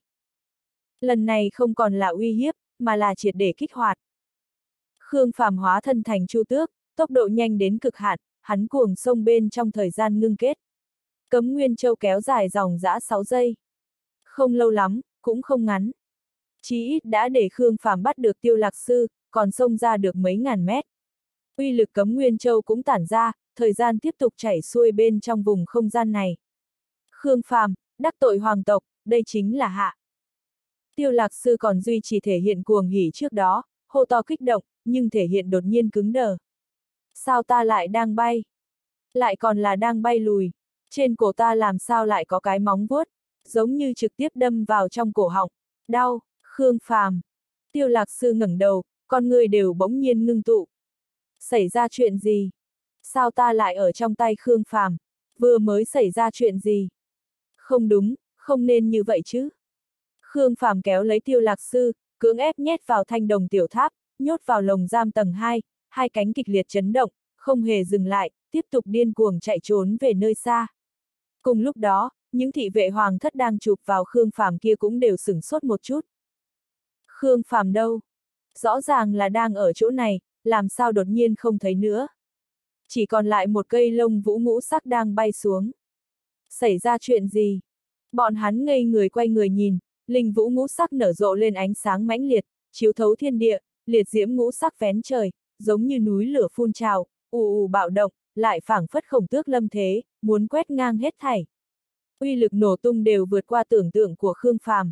Lần này không còn là uy hiếp, mà là triệt để kích hoạt. Khương Phàm hóa thân thành chu tước, tốc độ nhanh đến cực hạn, hắn cuồng xông bên trong thời gian ngưng kết. Cấm Nguyên Châu kéo dài dòng dã sáu giây. Không lâu lắm, cũng không ngắn. Chí ít đã để Khương Phàm bắt được Tiêu Lạc Sư, còn xông ra được mấy ngàn mét. Uy lực Cấm Nguyên Châu cũng tản ra, thời gian tiếp tục chảy xuôi bên trong vùng không gian này. Khương Phàm, đắc tội hoàng tộc, đây chính là hạ. Tiêu Lạc Sư còn duy trì thể hiện cuồng hỉ trước đó, hô to kích động, nhưng thể hiện đột nhiên cứng đờ. Sao ta lại đang bay? Lại còn là đang bay lùi. Trên cổ ta làm sao lại có cái móng vuốt, giống như trực tiếp đâm vào trong cổ họng. Đau, Khương Phàm. Tiêu Lạc Sư ngẩng đầu, con người đều bỗng nhiên ngưng tụ. Xảy ra chuyện gì? Sao ta lại ở trong tay Khương Phàm? Vừa mới xảy ra chuyện gì? Không đúng, không nên như vậy chứ. Khương Phàm kéo lấy Tiêu Lạc Sư, cưỡng ép nhét vào thanh đồng tiểu tháp, nhốt vào lồng giam tầng hai, hai cánh kịch liệt chấn động, không hề dừng lại, tiếp tục điên cuồng chạy trốn về nơi xa. Cùng lúc đó, những thị vệ hoàng thất đang chụp vào Khương Phàm kia cũng đều sửng sốt một chút. Khương Phàm đâu? Rõ ràng là đang ở chỗ này, làm sao đột nhiên không thấy nữa? Chỉ còn lại một cây lông vũ ngũ sắc đang bay xuống. Xảy ra chuyện gì? Bọn hắn ngây người quay người nhìn, linh vũ ngũ sắc nở rộ lên ánh sáng mãnh liệt, chiếu thấu thiên địa, liệt diễm ngũ sắc vén trời, giống như núi lửa phun trào, ù ù bạo động, lại phảng phất khổng tước lâm thế, muốn quét ngang hết thảy. Uy lực nổ tung đều vượt qua tưởng tượng của Khương Phàm.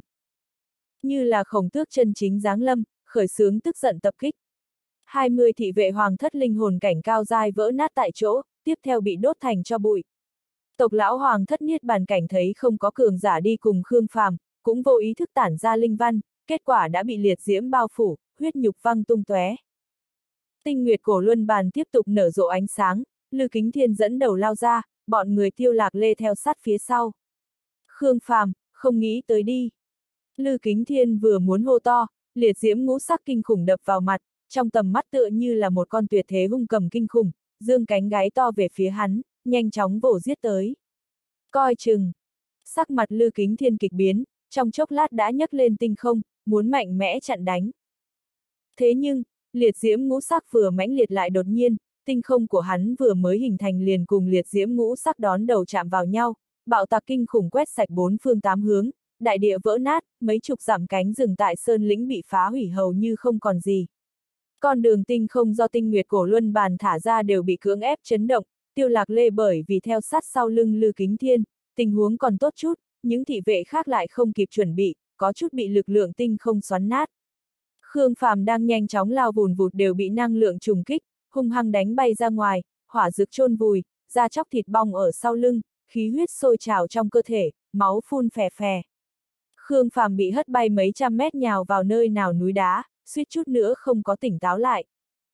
Như là khổng tước chân chính giáng lâm, khởi xướng tức giận tập kích. hai mươi thị vệ hoàng thất linh hồn cảnh cao giai vỡ nát tại chỗ, tiếp theo bị đốt thành cho bụi. Tộc lão hoàng thất niết bàn cảnh thấy không có cường giả đi cùng Khương Phàm, cũng vô ý thức tản ra linh văn, kết quả đã bị liệt diễm bao phủ, huyết nhục văng tung tóe. Tinh nguyệt cổ luân bàn tiếp tục nở rộ ánh sáng, Lư Kính Thiên dẫn đầu lao ra, bọn người Tiêu Lạc Lê theo sát phía sau. Khương Phàm, không nghĩ tới đi. Lư Kính Thiên vừa muốn hô to, liệt diễm ngũ sắc kinh khủng đập vào mặt, trong tầm mắt tựa như là một con tuyệt thế hung cầm kinh khủng, dương cánh gáy to về phía hắn, nhanh chóng vồ giết tới. Coi chừng. Sắc mặt Lư Kính Thiên kịch biến, trong chốc lát đã nhấc lên tinh không, muốn mạnh mẽ chặn đánh. Thế nhưng, liệt diễm ngũ sắc vừa mãnh liệt lại đột nhiên, tinh không của hắn vừa mới hình thành liền cùng liệt diễm ngũ sắc đón đầu chạm vào nhau, bạo tạc kinh khủng quét sạch bốn phương tám hướng, đại địa vỡ nát, mấy chục dặm cánh rừng tại sơn lĩnh bị phá hủy hầu như không còn gì. Con đường tinh không do tinh nguyệt cổ luân bàn thả ra đều bị cưỡng ép chấn động, Tiêu Lạc Lê bởi vì theo sát sau lưng Lư Kính Thiên, tình huống còn tốt chút, những thị vệ khác lại không kịp chuẩn bị, có chút bị lực lượng tinh không xoắn nát. Khương Phàm đang nhanh chóng lao vùn vụt đều bị năng lượng trùng kích, hung hăng đánh bay ra ngoài, hỏa dược chôn vùi, da chóc thịt bong ở sau lưng, khí huyết sôi trào trong cơ thể, máu phun phè phè. Khương Phàm bị hất bay mấy trăm mét nhào vào nơi nào núi đá, suýt chút nữa không có tỉnh táo lại.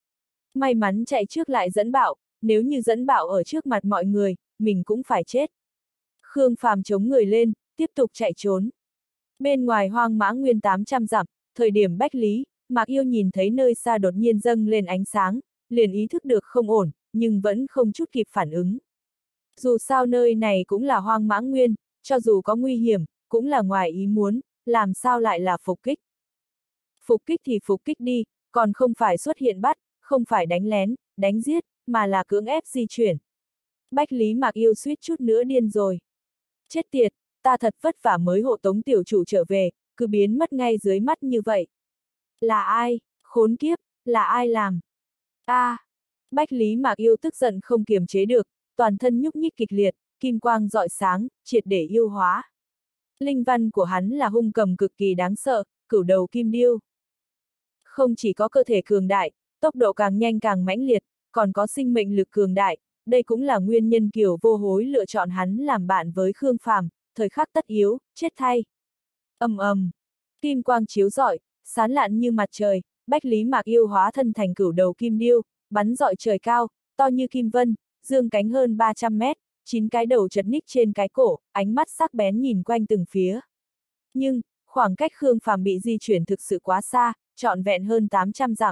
May mắn chạy trước lại dẫn bạo, nếu như dẫn bạo ở trước mặt mọi người, mình cũng phải chết. Khương Phàm chống người lên, tiếp tục chạy trốn. Bên ngoài hoang mã nguyên tám trăm dặm, thời điểm Bách Lý, Mạc Yêu nhìn thấy nơi xa đột nhiên dâng lên ánh sáng, liền ý thức được không ổn, nhưng vẫn không chút kịp phản ứng. Dù sao nơi này cũng là hoang mã nguyên, cho dù có nguy hiểm, cũng là ngoài ý muốn, làm sao lại là phục kích. Phục kích thì phục kích đi, còn không phải xuất hiện bắt, không phải đánh lén, đánh giết, mà là cưỡng ép di chuyển. Bách Lý Mạc Yêu suýt chút nữa điên rồi. Chết tiệt, ta thật vất vả mới hộ tống tiểu chủ trở về, cứ biến mất ngay dưới mắt như vậy. Là ai? Khốn kiếp, là ai làm? A! À, Bách Lý Mạc Yêu tức giận không kiềm chế được, toàn thân nhúc nhích kịch liệt, kim quang rọi sáng, triệt để yêu hóa. Linh văn của hắn là hung cầm cực kỳ đáng sợ, cửu đầu kim điêu. Không chỉ có cơ thể cường đại, tốc độ càng nhanh càng mãnh liệt, còn có sinh mệnh lực cường đại, đây cũng là nguyên nhân Kiều Vô Hối lựa chọn hắn làm bạn với Khương Phàm, thời khắc tất yếu, chết thay. Ầm ầm, kim quang chiếu rọi, sáng lạn như mặt trời, Bách Lý Mạc Yêu hóa thân thành cửu đầu kim điêu, bắn rọi trời cao, to như kim vân, dương cánh hơn ba trăm mét, chín cái đầu chật ních trên cái cổ, ánh mắt sắc bén nhìn quanh từng phía. Nhưng, khoảng cách Khương Phàm bị di chuyển thực sự quá xa, trọn vẹn hơn tám trăm dặm.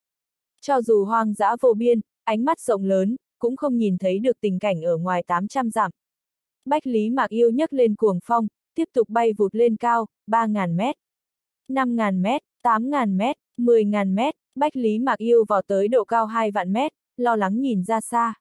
Cho dù hoang dã vô biên, ánh mắt rộng lớn, cũng không nhìn thấy được tình cảnh ở ngoài tám trăm dặm. Bách Lý Mạc Yêu nhấc lên cuồng phong, tiếp tục bay vụt lên cao, ba nghìn mét, năm nghìn mét, tám nghìn mét, mười nghìn mét, Bách Lý Mạc Yêu vào tới độ cao hai vạn mét, lo lắng nhìn ra xa.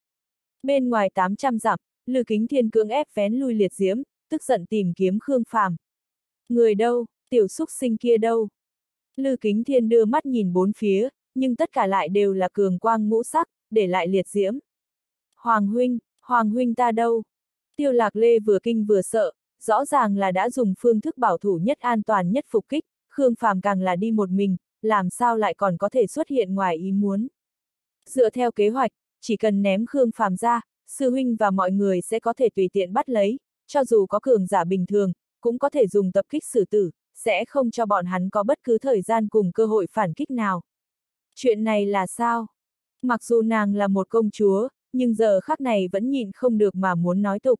Bên ngoài tám trăm dặm, Lư Kính Thiên cưỡng ép vén lui liệt diễm, tức giận tìm kiếm Khương Phàm. Người đâu, tiểu xúc sinh kia đâu? Lư Kính Thiên đưa mắt nhìn bốn phía, nhưng tất cả lại đều là cường quang ngũ sắc, để lại liệt diễm. Hoàng huynh, Hoàng huynh ta đâu? Tiêu Lạc Lê vừa kinh vừa sợ, rõ ràng là đã dùng phương thức bảo thủ nhất an toàn nhất phục kích, Khương Phàm càng là đi một mình, làm sao lại còn có thể xuất hiện ngoài ý muốn. Dựa theo kế hoạch, chỉ cần ném Khương Phàm ra, sư huynh và mọi người sẽ có thể tùy tiện bắt lấy, cho dù có cường giả bình thường, cũng có thể dùng tập kích xử tử, sẽ không cho bọn hắn có bất cứ thời gian cùng cơ hội phản kích nào. Chuyện này là sao? Mặc dù nàng là một công chúa, nhưng giờ khắc này vẫn nhịn không được mà muốn nói tục.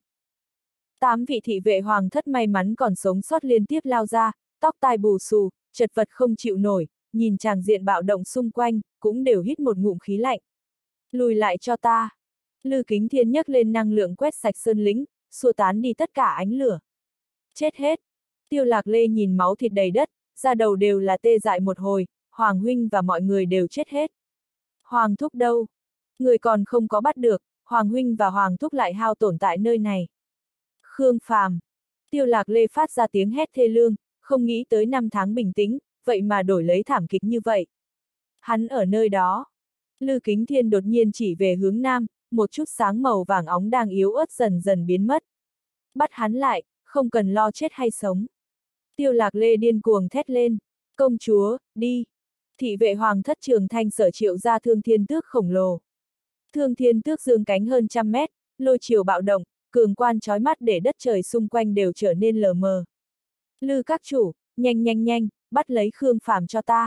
Tám vị thị vệ hoàng thất may mắn còn sống sót liên tiếp lao ra, tóc tai bù xù, chật vật không chịu nổi, nhìn tràng diện bạo động xung quanh, cũng đều hít một ngụm khí lạnh. Lùi lại cho ta. Lư Kính Thiên nhấc lên năng lượng quét sạch sơn lĩnh, xua tán đi tất cả ánh lửa. Chết hết. Tiêu Lạc Lê nhìn máu thịt đầy đất, da đầu đều là tê dại một hồi, Hoàng huynh và mọi người đều chết hết. Hoàng thúc đâu? Người còn không có bắt được, Hoàng huynh và Hoàng thúc lại hao tổn tại nơi này. Khương Phàm. Tiêu Lạc Lê phát ra tiếng hét thê lương, không nghĩ tới năm tháng bình tĩnh, vậy mà đổi lấy thảm kịch như vậy. Hắn ở nơi đó. Lư Kính Thiên đột nhiên chỉ về hướng nam, một chút sáng màu vàng óng đang yếu ớt dần dần biến mất. Bắt hắn lại, không cần lo chết hay sống. Tiêu Lạc Lê điên cuồng thét lên. Công chúa, đi. Thị vệ hoàng thất Trường Thanh sở triệu ra Thương Thiên Tước khổng lồ. Thương Thiên Tước dương cánh hơn trăm mét, lôi chiều bạo động, cường quan chói mắt để đất trời xung quanh đều trở nên lờ mờ. Lư các chủ, nhanh nhanh nhanh, bắt lấy Khương Phàm cho ta.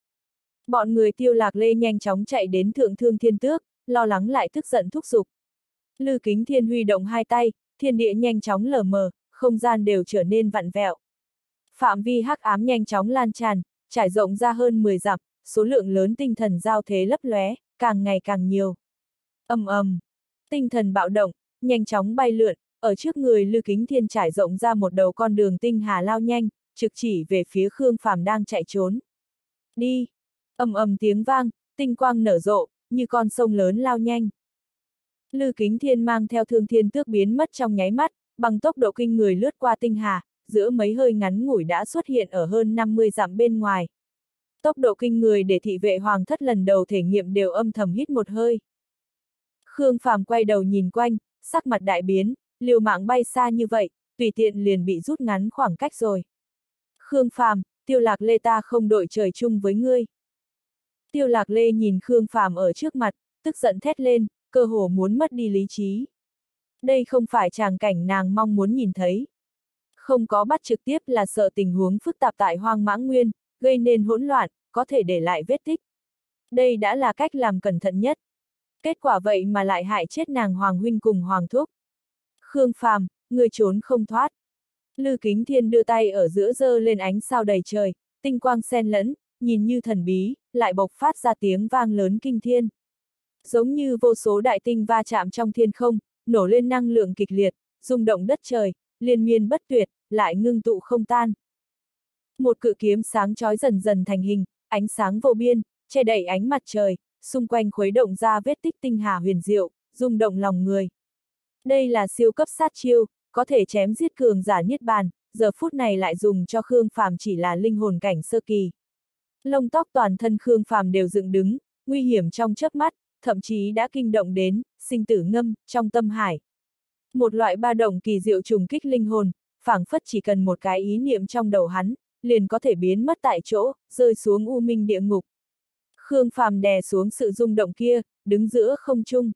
Bọn người Tiêu Lạc Lê nhanh chóng chạy đến thượng Thương Thiên Tước, lo lắng lại tức giận thúc giục. Lư Kính Thiên huy động hai tay, thiên địa nhanh chóng lờ mờ, không gian đều trở nên vặn vẹo. Phạm vi hắc ám nhanh chóng lan tràn, trải rộng ra hơn mười dặm, số lượng lớn tinh thần giao thế lấp lóe, càng ngày càng nhiều. Ầm ầm, tinh thần bạo động, nhanh chóng bay lượn, ở trước người Lư Kính Thiên trải rộng ra một đầu con đường tinh hà lao nhanh, trực chỉ về phía Khương Phàm đang chạy trốn. Đi! Ầm ầm tiếng vang, tinh quang nở rộ, như con sông lớn lao nhanh. Lư Kính Thiên mang theo Thương Thiên Tước biến mất trong nháy mắt, bằng tốc độ kinh người lướt qua tinh hà, giữa mấy hơi ngắn ngủi đã xuất hiện ở hơn năm mươi dặm bên ngoài. Tốc độ kinh người để thị vệ hoàng thất lần đầu thể nghiệm đều âm thầm hít một hơi. Khương Phàm quay đầu nhìn quanh, sắc mặt đại biến, liều mạng bay xa như vậy, tùy tiện liền bị rút ngắn khoảng cách rồi. Khương Phàm, Tiêu Lạc Lê ta không đội trời chung với ngươi. Tiêu Lạc Lê nhìn Khương Phàm ở trước mặt, tức giận thét lên, cơ hồ muốn mất đi lý trí. Đây không phải tràng cảnh nàng mong muốn nhìn thấy. Không có bắt trực tiếp là sợ tình huống phức tạp tại Hoang Mãng Nguyên, gây nên hỗn loạn, có thể để lại vết tích. Đây đã là cách làm cẩn thận nhất. Kết quả vậy mà lại hại chết nàng Hoàng huynh cùng Hoàng thúc. Khương Phàm, người trốn không thoát. Lư Kính Thiên đưa tay ở giữa giơ lên ánh sao đầy trời, tinh quang xen lẫn, nhìn như thần bí, lại bộc phát ra tiếng vang lớn kinh thiên. Giống như vô số đại tinh va chạm trong thiên không, nổ lên năng lượng kịch liệt, rung động đất trời, liên miên bất tuyệt, lại ngưng tụ không tan. Một cự kiếm sáng chói dần dần thành hình, ánh sáng vô biên, che đậy ánh mặt trời, xung quanh khuấy động ra vết tích tinh hà huyền diệu, rung động lòng người. Đây là siêu cấp sát chiêu, có thể chém giết cường giả niết bàn, giờ phút này lại dùng cho Khương Phàm chỉ là linh hồn cảnh sơ kỳ. Lông tóc toàn thân Khương Phàm đều dựng đứng, nguy hiểm trong chớp mắt, thậm chí đã kinh động đến sinh tử ngâm trong tâm hải. Một loại ba động kỳ diệu trùng kích linh hồn, phảng phất chỉ cần một cái ý niệm trong đầu hắn, liền có thể biến mất tại chỗ, rơi xuống u minh địa ngục. Khương Phàm đè xuống sự rung động kia, đứng giữa không trung.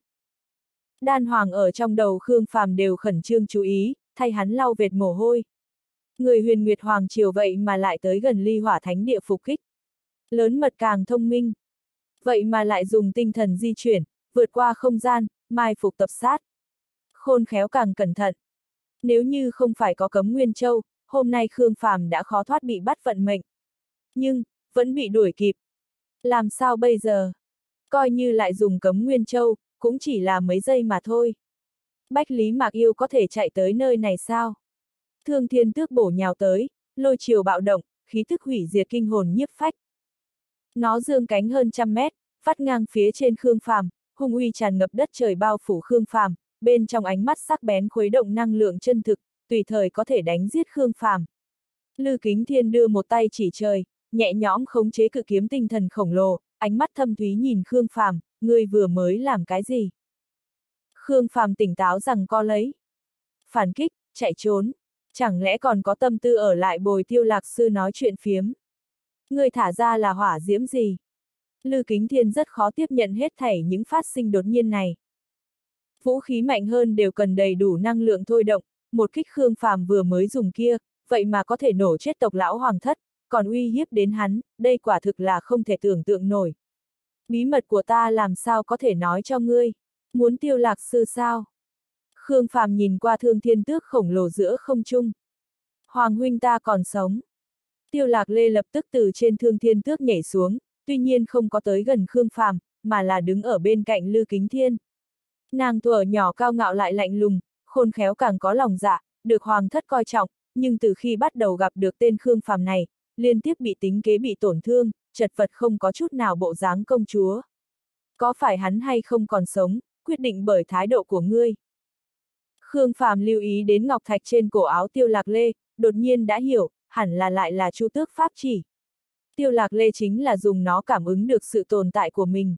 Đan Hoàng ở trong đầu Khương Phàm đều khẩn trương chú ý, thay hắn lau vệt mồ hôi. Người Huyền Nguyệt Hoàng triều vậy mà lại tới gần Ly Hỏa Thánh địa phục kích. Lớn mật càng thông minh. Vậy mà lại dùng tinh thần di chuyển, vượt qua không gian, mai phục tập sát. Khôn khéo càng cẩn thận. Nếu như không phải có Cấm Nguyên Châu, hôm nay Khương Phàm đã khó thoát bị bắt vận mệnh. Nhưng, vẫn bị đuổi kịp. Làm sao bây giờ? Coi như lại dùng Cấm Nguyên Châu, cũng chỉ là mấy giây mà thôi. Bách Lý Mạc Yêu có thể chạy tới nơi này sao? Thương Thiên Tước bổ nhào tới, lôi chiều bạo động, khí thức hủy diệt kinh hồn nhiếp phách. Nó dương cánh hơn trăm mét, phát ngang phía trên Khương Phàm, hung uy tràn ngập đất trời bao phủ Khương Phàm, bên trong ánh mắt sắc bén khuấy động năng lượng chân thực, tùy thời có thể đánh giết Khương Phàm. Lư Kính Thiên đưa một tay chỉ trời, nhẹ nhõm khống chế cự kiếm tinh thần khổng lồ, ánh mắt thâm thúy nhìn Khương Phàm, ngươi vừa mới làm cái gì? Khương Phàm tỉnh táo rằng co lấy. Phản kích, chạy trốn, chẳng lẽ còn có tâm tư ở lại bồi Tiêu Lạc sư nói chuyện phiếm? Ngươi thả ra là hỏa diễm gì? Lư Kính Thiên rất khó tiếp nhận hết thảy những phát sinh đột nhiên này. Vũ khí mạnh hơn đều cần đầy đủ năng lượng thôi động, một kích Khương Phàm vừa mới dùng kia, vậy mà có thể nổ chết tộc lão hoàng thất, còn uy hiếp đến hắn, đây quả thực là không thể tưởng tượng nổi. Bí mật của ta làm sao có thể nói cho ngươi? Muốn Tiêu Lạc Sư sao? Khương Phàm nhìn qua Thương Thiên Tước khổng lồ giữa không trung. Hoàng huynh ta còn sống. Tiêu Lạc Lê lập tức từ trên Thương Thiên Tước nhảy xuống, tuy nhiên không có tới gần Khương Phàm, mà là đứng ở bên cạnh Lư Kính Thiên. Nàng thuở nhỏ cao ngạo lại lạnh lùng, khôn khéo càng có lòng dạ, được hoàng thất coi trọng, nhưng từ khi bắt đầu gặp được tên Khương Phàm này, liên tiếp bị tính kế bị tổn thương, chật vật không có chút nào bộ dáng công chúa. Có phải hắn hay không còn sống, quyết định bởi thái độ của ngươi. Khương Phàm lưu ý đến ngọc thạch trên cổ áo Tiêu Lạc Lê, đột nhiên đã hiểu, hẳn là lại là Chu Tước pháp chỉ. Tiêu Lạc Lê chính là dùng nó cảm ứng được sự tồn tại của mình.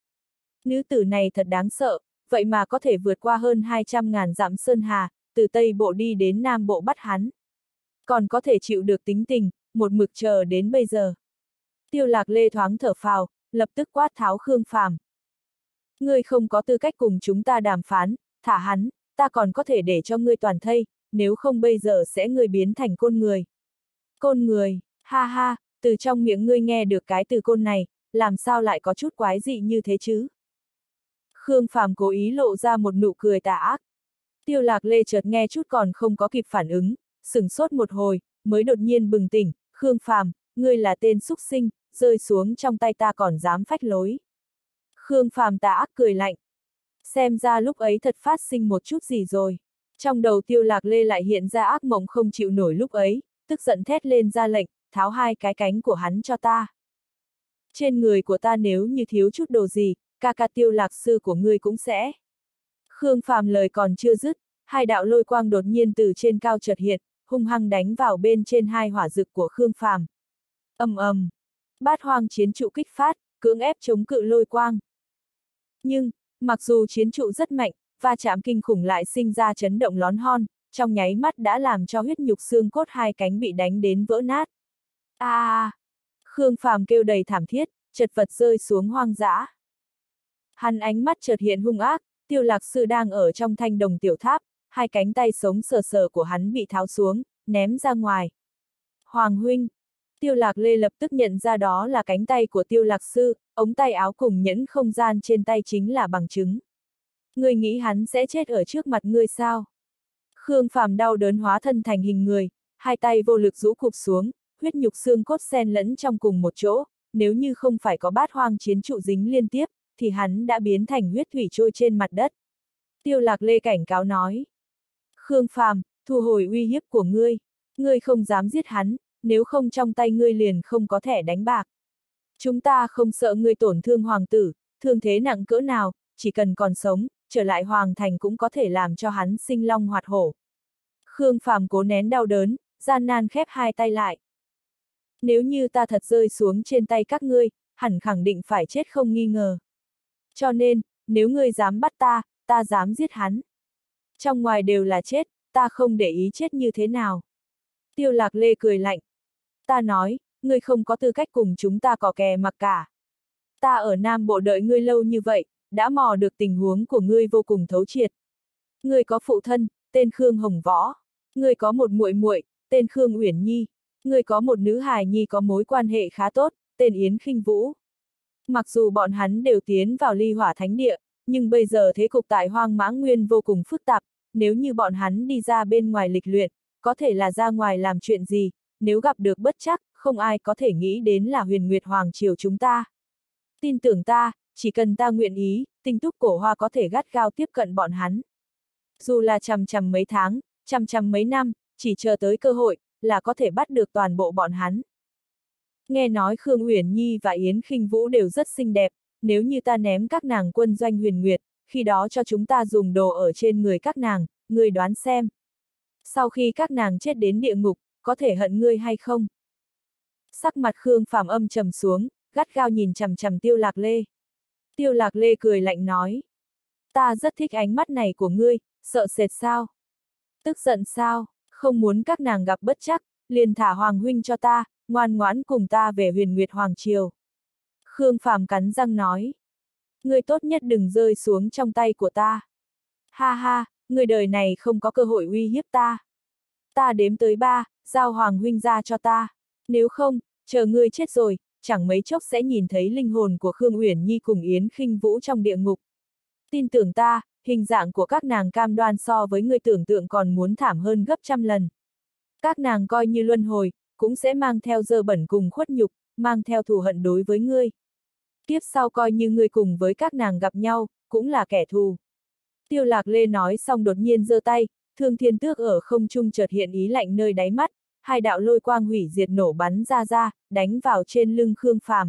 Nữ tử này thật đáng sợ, vậy mà có thể vượt qua hơn hai trăm ngàn dặm sơn hà, từ Tây Bộ đi đến Nam Bộ bắt hắn. Còn có thể chịu được tính tình, một mực chờ đến bây giờ. Tiêu Lạc Lê thoáng thở phào, lập tức quát tháo Khương Phàm. Ngươi không có tư cách cùng chúng ta đàm phán, thả hắn, ta còn có thể để cho ngươi toàn thây, nếu không bây giờ sẽ ngươi biến thành côn người. Côn người, ha ha, từ trong miệng ngươi nghe được cái từ côn này, làm sao lại có chút quái dị như thế chứ? Khương Phàm cố ý lộ ra một nụ cười tà ác. Tiêu Lạc Lê chợt nghe chút còn không có kịp phản ứng, sửng sốt một hồi, mới đột nhiên bừng tỉnh, Khương Phàm, ngươi là tên xúc sinh, rơi xuống trong tay ta còn dám phách lối. Khương Phàm tà ác cười lạnh. Xem ra lúc ấy thật phát sinh một chút gì rồi. Trong đầu Tiêu Lạc Lê lại hiện ra ác mộng không chịu nổi lúc ấy, tức giận thét lên ra lệnh, tháo hai cái cánh của hắn cho ta. Trên người của ta nếu như thiếu chút đồ gì, ca ca Tiêu Lạc sư của ngươi cũng sẽ. Khương Phàm lời còn chưa dứt, hai đạo lôi quang đột nhiên từ trên cao chợt hiện, hung hăng đánh vào bên trên hai hỏa dực của Khương Phàm. Ầm ầm, Bát Hoang chiến trụ kích phát, cưỡng ép chống cự lôi quang. Nhưng, mặc dù chiến trụ rất mạnh, va chạm kinh khủng lại sinh ra chấn động lón hon, trong nháy mắt đã làm cho huyết nhục xương cốt hai cánh bị đánh đến vỡ nát. A! À, Khương Phàm kêu đầy thảm thiết, chật vật rơi xuống hoang dã. Hắn ánh mắt chợt hiện hung ác, Tiêu Lạc Sư đang ở trong thanh đồng tiểu tháp, hai cánh tay sống sờ sờ của hắn bị tháo xuống, ném ra ngoài. Hoàng huynh! Tiêu Lạc Lê lập tức nhận ra đó là cánh tay của Tiêu Lạc Sư, ống tay áo cùng nhẫn không gian trên tay chính là bằng chứng. Ngươi nghĩ hắn sẽ chết ở trước mặt ngươi sao? Khương Phàm đau đớn hóa thân thành hình người, hai tay vô lực rũ cụp xuống, huyết nhục xương cốt xen lẫn trong cùng một chỗ, nếu như không phải có bát hoang chiến trụ dính liên tiếp, thì hắn đã biến thành huyết thủy trôi trên mặt đất. Tiêu Lạc Lê cảnh cáo nói. Khương Phàm, thu hồi uy hiếp của ngươi, ngươi không dám giết hắn, nếu không trong tay ngươi liền không có thẻ đánh bạc. Chúng ta không sợ ngươi tổn thương hoàng tử, thương thế nặng cỡ nào, chỉ cần còn sống, trở lại hoàng thành cũng có thể làm cho hắn sinh long hoạt hổ. Khương Phàm cố nén đau đớn, gian nan khép hai tay lại. Nếu như ta thật rơi xuống trên tay các ngươi, hẳn khẳng định phải chết không nghi ngờ. Cho nên, nếu ngươi dám bắt ta, ta dám giết hắn. Trong ngoài đều là chết, ta không để ý chết như thế nào. Tiêu Lạc Lê cười lạnh. Ta nói, ngươi không có tư cách cùng chúng ta cò kè mặc cả. Ta ở Nam Bộ đợi ngươi lâu như vậy, đã mò được tình huống của ngươi vô cùng thấu triệt. Ngươi có phụ thân, tên Khương Hồng Võ. Ngươi có một muội muội, tên Khương Uyển Nhi. Ngươi có một nữ hài nhi có mối quan hệ khá tốt, tên Yến Khinh Vũ. Mặc dù bọn hắn đều tiến vào ly hỏa thánh địa, nhưng bây giờ thế cục tại Hoang Mã Nguyên vô cùng phức tạp, nếu như bọn hắn đi ra bên ngoài lịch luyện, có thể là ra ngoài làm chuyện gì, nếu gặp được bất trắc, không ai có thể nghĩ đến là Huyền Nguyệt Hoàng Triều chúng ta. Tin tưởng ta, chỉ cần ta nguyện ý, Tinh Túc Cổ Hoa có thể gắt gao tiếp cận bọn hắn. Dù là chằm chằm mấy tháng, chằm chằm mấy năm, chỉ chờ tới cơ hội, là có thể bắt được toàn bộ bọn hắn. Nghe nói Khương Uyển Nhi và Yến Khinh Vũ đều rất xinh đẹp, nếu như ta ném các nàng quân doanh Huyền Nguyệt, khi đó cho chúng ta dùng đồ ở trên người các nàng, ngươi đoán xem. Sau khi các nàng chết đến địa ngục, có thể hận ngươi hay không? Sắc mặt Khương Phàm âm trầm xuống, gắt gao nhìn chằm chằm Tiêu Lạc Lê. Tiêu Lạc Lê cười lạnh nói. Ta rất thích ánh mắt này của ngươi, sợ sệt sao? Tức giận sao? Không muốn các nàng gặp bất trắc, liền thả Hoàng huynh cho ta, ngoan ngoãn cùng ta về Huyền Nguyệt Hoàng Triều. Khương Phàm cắn răng nói. Ngươi tốt nhất đừng rơi xuống trong tay của ta. Ha ha, người đời này không có cơ hội uy hiếp ta. Ta đếm tới ba, giao Hoàng huynh ra cho ta. Nếu không, chờ ngươi chết rồi, chẳng mấy chốc sẽ nhìn thấy linh hồn của Khương Uyển Nhi cùng Yến Khinh Vũ trong địa ngục. Tin tưởng ta, hình dạng của các nàng cam đoan so với ngươi tưởng tượng còn muốn thảm hơn gấp trăm lần. Các nàng coi như luân hồi, cũng sẽ mang theo dơ bẩn cùng khuất nhục, mang theo thù hận đối với ngươi. Kiếp sau coi như ngươi cùng với các nàng gặp nhau, cũng là kẻ thù. Tiêu Lạc Lê nói xong đột nhiên giơ tay, Thương Thiên Tước ở không trung chợt hiện ý lạnh nơi đáy mắt, hai đạo lôi quang hủy diệt nổ bắn ra ra, đánh vào trên lưng Khương Phàm.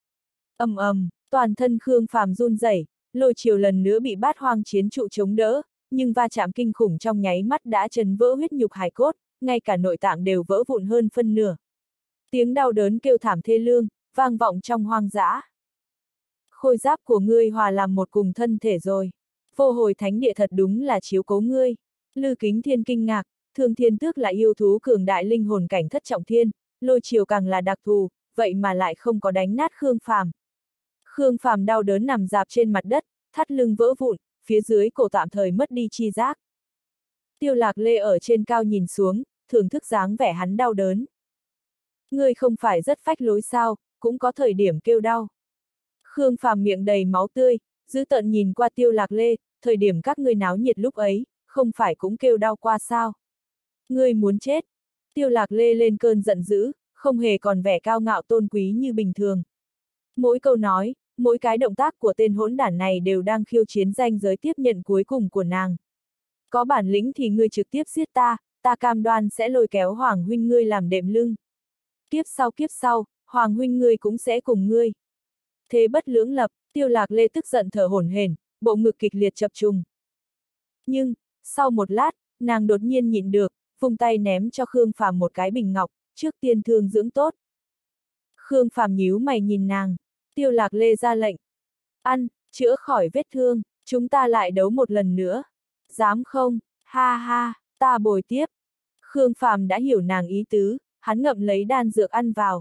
Ầm ầm, toàn thân Khương Phàm run rẩy, lôi chiều lần nữa bị Bát Hoang chiến trụ chống đỡ, nhưng va chạm kinh khủng trong nháy mắt đã chấn vỡ huyết nhục hài cốt, ngay cả nội tạng đều vỡ vụn hơn phân nửa. Tiếng đau đớn kêu thảm thê lương, vang vọng trong hoang dã. Khôi giáp của ngươi hòa làm một cùng thân thể rồi. Vô Hồi Thánh Địa thật đúng là chiếu cố ngươi. Lư Kính Thiên kinh ngạc, Thương Thiên Tước là yêu thú cường đại linh hồn cảnh thất trọng thiên, lôi chiều càng là đặc thù, vậy mà lại không có đánh nát Khương Phàm. Khương Phàm đau đớn nằm dạp trên mặt đất, thắt lưng vỡ vụn, phía dưới cổ tạm thời mất đi chi giác. Tiêu Lạc Lê ở trên cao nhìn xuống, thưởng thức dáng vẻ hắn đau đớn. Ngươi không phải rất phách lối sao, cũng có thời điểm kêu đau. Khương Phàm miệng đầy máu tươi, dữ tợn nhìn qua Tiêu Lạc Lê, thời điểm các ngươi náo nhiệt lúc ấy, không phải cũng kêu đau qua sao? Ngươi muốn chết. Tiêu Lạc Lê lên cơn giận dữ, không hề còn vẻ cao ngạo tôn quý như bình thường. Mỗi câu nói, mỗi cái động tác của tên hỗn đản này đều đang khiêu chiến ranh giới tiếp nhận cuối cùng của nàng. Có bản lĩnh thì ngươi trực tiếp giết ta, ta cam đoan sẽ lôi kéo Hoàng huynh ngươi làm đệm lưng. Kiếp sau kiếp sau, Hoàng huynh ngươi cũng sẽ cùng ngươi. Thế bất lưỡng lập, Tiêu Lạc Lê tức giận thở hổn hển, bộ ngực kịch liệt chập trùng. Nhưng, sau một lát, nàng đột nhiên nhịn được, vung tay ném cho Khương Phàm một cái bình ngọc, trước tiên thương dưỡng tốt. Khương Phàm nhíu mày nhìn nàng, Tiêu Lạc Lê ra lệnh. Ăn, chữa khỏi vết thương, chúng ta lại đấu một lần nữa. Dám không? Ha ha, ta bồi tiếp. Khương Phàm đã hiểu nàng ý tứ, hắn ngậm lấy đan dược ăn vào.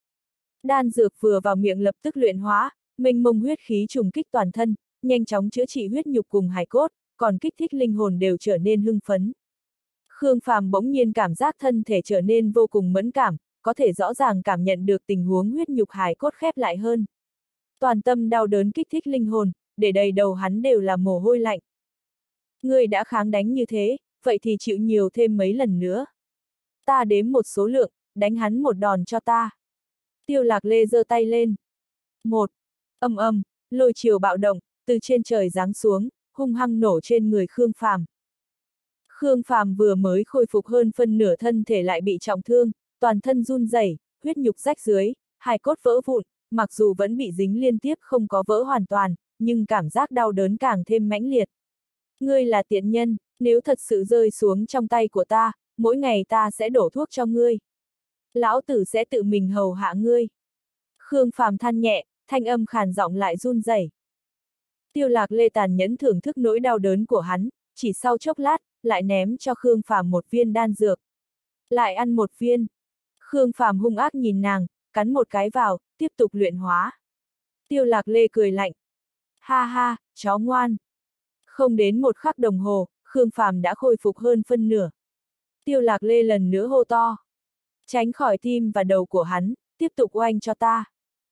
Đan dược vừa vào miệng lập tức luyện hóa, mênh mông huyết khí trùng kích toàn thân, nhanh chóng chữa trị huyết nhục cùng hài cốt, còn kích thích linh hồn đều trở nên hưng phấn. Khương Phàm bỗng nhiên cảm giác thân thể trở nên vô cùng mẫn cảm, có thể rõ ràng cảm nhận được tình huống huyết nhục hài cốt khép lại hơn. Toàn tâm đau đớn kích thích linh hồn, để đầy đầu hắn đều là mồ hôi lạnh. Ngươi đã kháng đánh như thế, vậy thì chịu nhiều thêm mấy lần nữa. Ta đếm một số lượng, đánh hắn một đòn cho ta. Tiêu Lạc Lê giơ tay lên. Một, âm âm, lôi chiều bạo động, từ trên trời giáng xuống, hung hăng nổ trên người Khương Phàm. Khương Phàm vừa mới khôi phục hơn phân nửa thân thể lại bị trọng thương, toàn thân run rẩy, huyết nhục rách dưới, hài cốt vỡ vụn, mặc dù vẫn bị dính liên tiếp không có vỡ hoàn toàn, nhưng cảm giác đau đớn càng thêm mãnh liệt. Ngươi là tiện nhân, nếu thật sự rơi xuống trong tay của ta, mỗi ngày ta sẽ đổ thuốc cho ngươi. Lão tử sẽ tự mình hầu hạ ngươi. Khương Phàm than nhẹ, thanh âm khàn giọng lại run rẩy. Tiêu Lạc Lê tàn nhẫn thưởng thức nỗi đau đớn của hắn, chỉ sau chốc lát, lại ném cho Khương Phàm một viên đan dược. Lại ăn một viên. Khương Phàm hung ác nhìn nàng, cắn một cái vào, tiếp tục luyện hóa. Tiêu Lạc Lê cười lạnh. Ha ha, chó ngoan. Không đến một khắc đồng hồ, Khương Phàm đã khôi phục hơn phân nửa. Tiêu Lạc Lê lần nữa hô to. Tránh khỏi tim và đầu của hắn, tiếp tục oanh cho ta.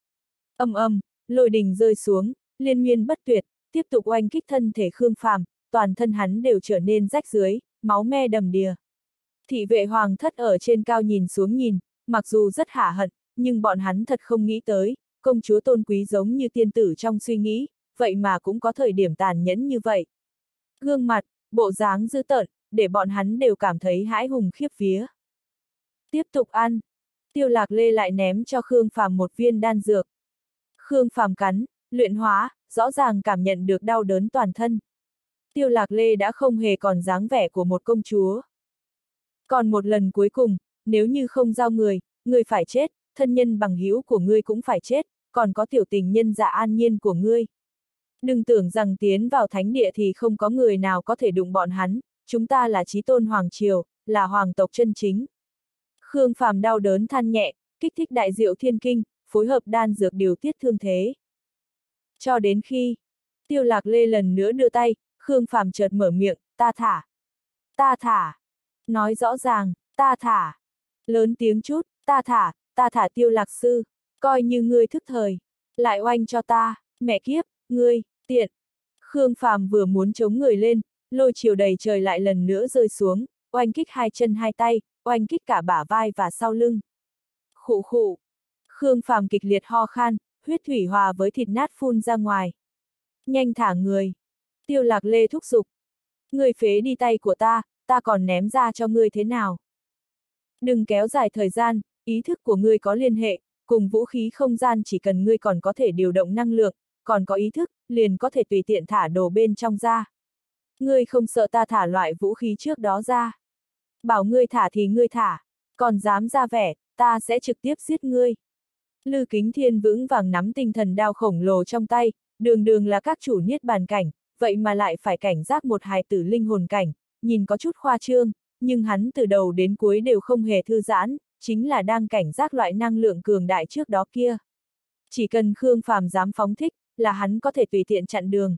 Âm âm, lôi đình rơi xuống, liên miên bất tuyệt, tiếp tục oanh kích thân thể Khương Phàm, toàn thân hắn đều trở nên rách rưới, máu me đầm đìa. Thị vệ hoàng thất ở trên cao nhìn xuống nhìn, mặc dù rất hả hận, nhưng bọn hắn thật không nghĩ tới, công chúa tôn quý giống như tiên tử trong suy nghĩ, vậy mà cũng có thời điểm tàn nhẫn như vậy. Gương mặt, bộ dáng dữ tợn, để bọn hắn đều cảm thấy hãi hùng khiếp vía. Tiếp tục ăn. Tiêu Lạc Lê lại ném cho Khương Phàm một viên đan dược. Khương Phàm cắn, luyện hóa, rõ ràng cảm nhận được đau đớn toàn thân. Tiêu Lạc Lê đã không hề còn dáng vẻ của một công chúa. Còn một lần cuối cùng, nếu như không giao người, ngươi phải chết, thân nhân bằng hữu của ngươi cũng phải chết, còn có tiểu tình nhân Dạ An Nhiên của ngươi. Đừng tưởng rằng tiến vào thánh địa thì không có người nào có thể đụng bọn hắn, chúng ta là chí tôn hoàng triều, là hoàng tộc chân chính. Khương Phàm đau đớn than nhẹ, kích thích đại diệu thiên kinh, phối hợp đan dược điều tiết thương thế. Cho đến khi, Tiêu Lạc Lê lần nữa đưa tay, Khương Phàm chợt mở miệng, ta thả. Ta thả. Nói rõ ràng, ta thả. Lớn tiếng chút, ta thả, ta thả Tiêu Lạc sư. Coi như ngươi thức thời. Lại oanh cho ta, mẹ kiếp, ngươi, tiện. Khương Phàm vừa muốn chống người lên, lôi chiều đầy trời lại lần nữa rơi xuống, oanh kích hai chân hai tay, oanh kích cả bả vai và sau lưng. Khụ khụ. Khương Phàm kịch liệt ho khan, huyết thủy hòa với thịt nát phun ra ngoài. Nhanh thả người. Tiêu Lạc Lê thúc giục. Ngươi phế đi tay của ta, ta còn ném ra cho ngươi thế nào? Đừng kéo dài thời gian, ý thức của ngươi có liên hệ, cùng vũ khí không gian chỉ cần ngươi còn có thể điều động năng lượng, còn có ý thức, liền có thể tùy tiện thả đồ bên trong ra. Ngươi không sợ ta thả loại vũ khí trước đó ra. Bảo ngươi thả thì ngươi thả, còn dám ra vẻ, ta sẽ trực tiếp giết ngươi. Lư Kính Thiên vững vàng nắm tinh thần đao khổng lồ trong tay, đường đường là các chủ niết bàn cảnh, vậy mà lại phải cảnh giác một hài tử linh hồn cảnh, nhìn có chút khoa trương, nhưng hắn từ đầu đến cuối đều không hề thư giãn, chính là đang cảnh giác loại năng lượng cường đại trước đó kia. Chỉ cần Khương Phàm dám phóng thích, là hắn có thể tùy tiện chặn đường.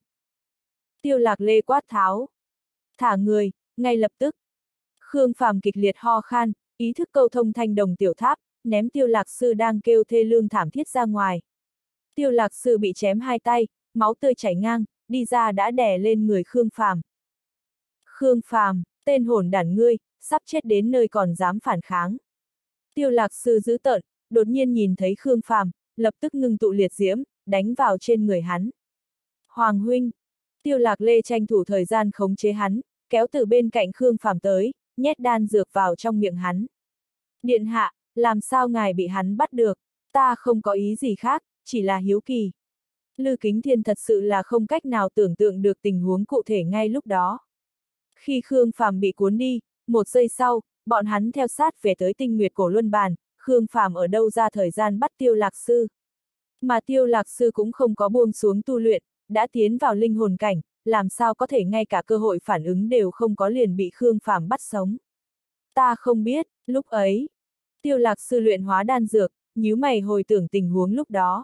Tiêu Lạc Lê quát tháo. Thả người, ngay lập tức. Khương Phàm kịch liệt ho khan, ý thức câu thông thanh đồng tiểu tháp, ném Tiêu Lạc Sư đang kêu thê lương thảm thiết ra ngoài. Tiêu Lạc Sư bị chém hai tay, máu tươi chảy ngang, đi ra đã đè lên người Khương Phàm. Khương Phàm, tên hỗn đản ngươi, sắp chết đến nơi còn dám phản kháng. Tiêu Lạc Sư dữ tợn, đột nhiên nhìn thấy Khương Phàm, lập tức ngưng tụ liệt diễm, đánh vào trên người hắn. Hoàng huynh, Tiêu Lạc Lê tranh thủ thời gian khống chế hắn, kéo từ bên cạnh Khương Phàm tới, nhét đan dược vào trong miệng hắn. Điện hạ, làm sao ngài bị hắn bắt được? Ta không có ý gì khác, chỉ là hiếu kỳ. Lư Kính Thiên thật sự là không cách nào tưởng tượng được tình huống cụ thể ngay lúc đó. Khi Khương Phàm bị cuốn đi, một giây sau, bọn hắn theo sát về tới Tinh Nguyệt Cổ Luân Bàn, Khương Phàm ở đâu ra thời gian bắt Tiêu Lạc Sư. Mà Tiêu Lạc Sư cũng không có buông xuống tu luyện, đã tiến vào linh hồn cảnh, làm sao có thể ngay cả cơ hội phản ứng đều không có liền bị Khương Phàm bắt sống. Ta không biết, lúc ấy, Tiêu Lạc Sư luyện hóa đan dược, nhíu mày hồi tưởng tình huống lúc đó.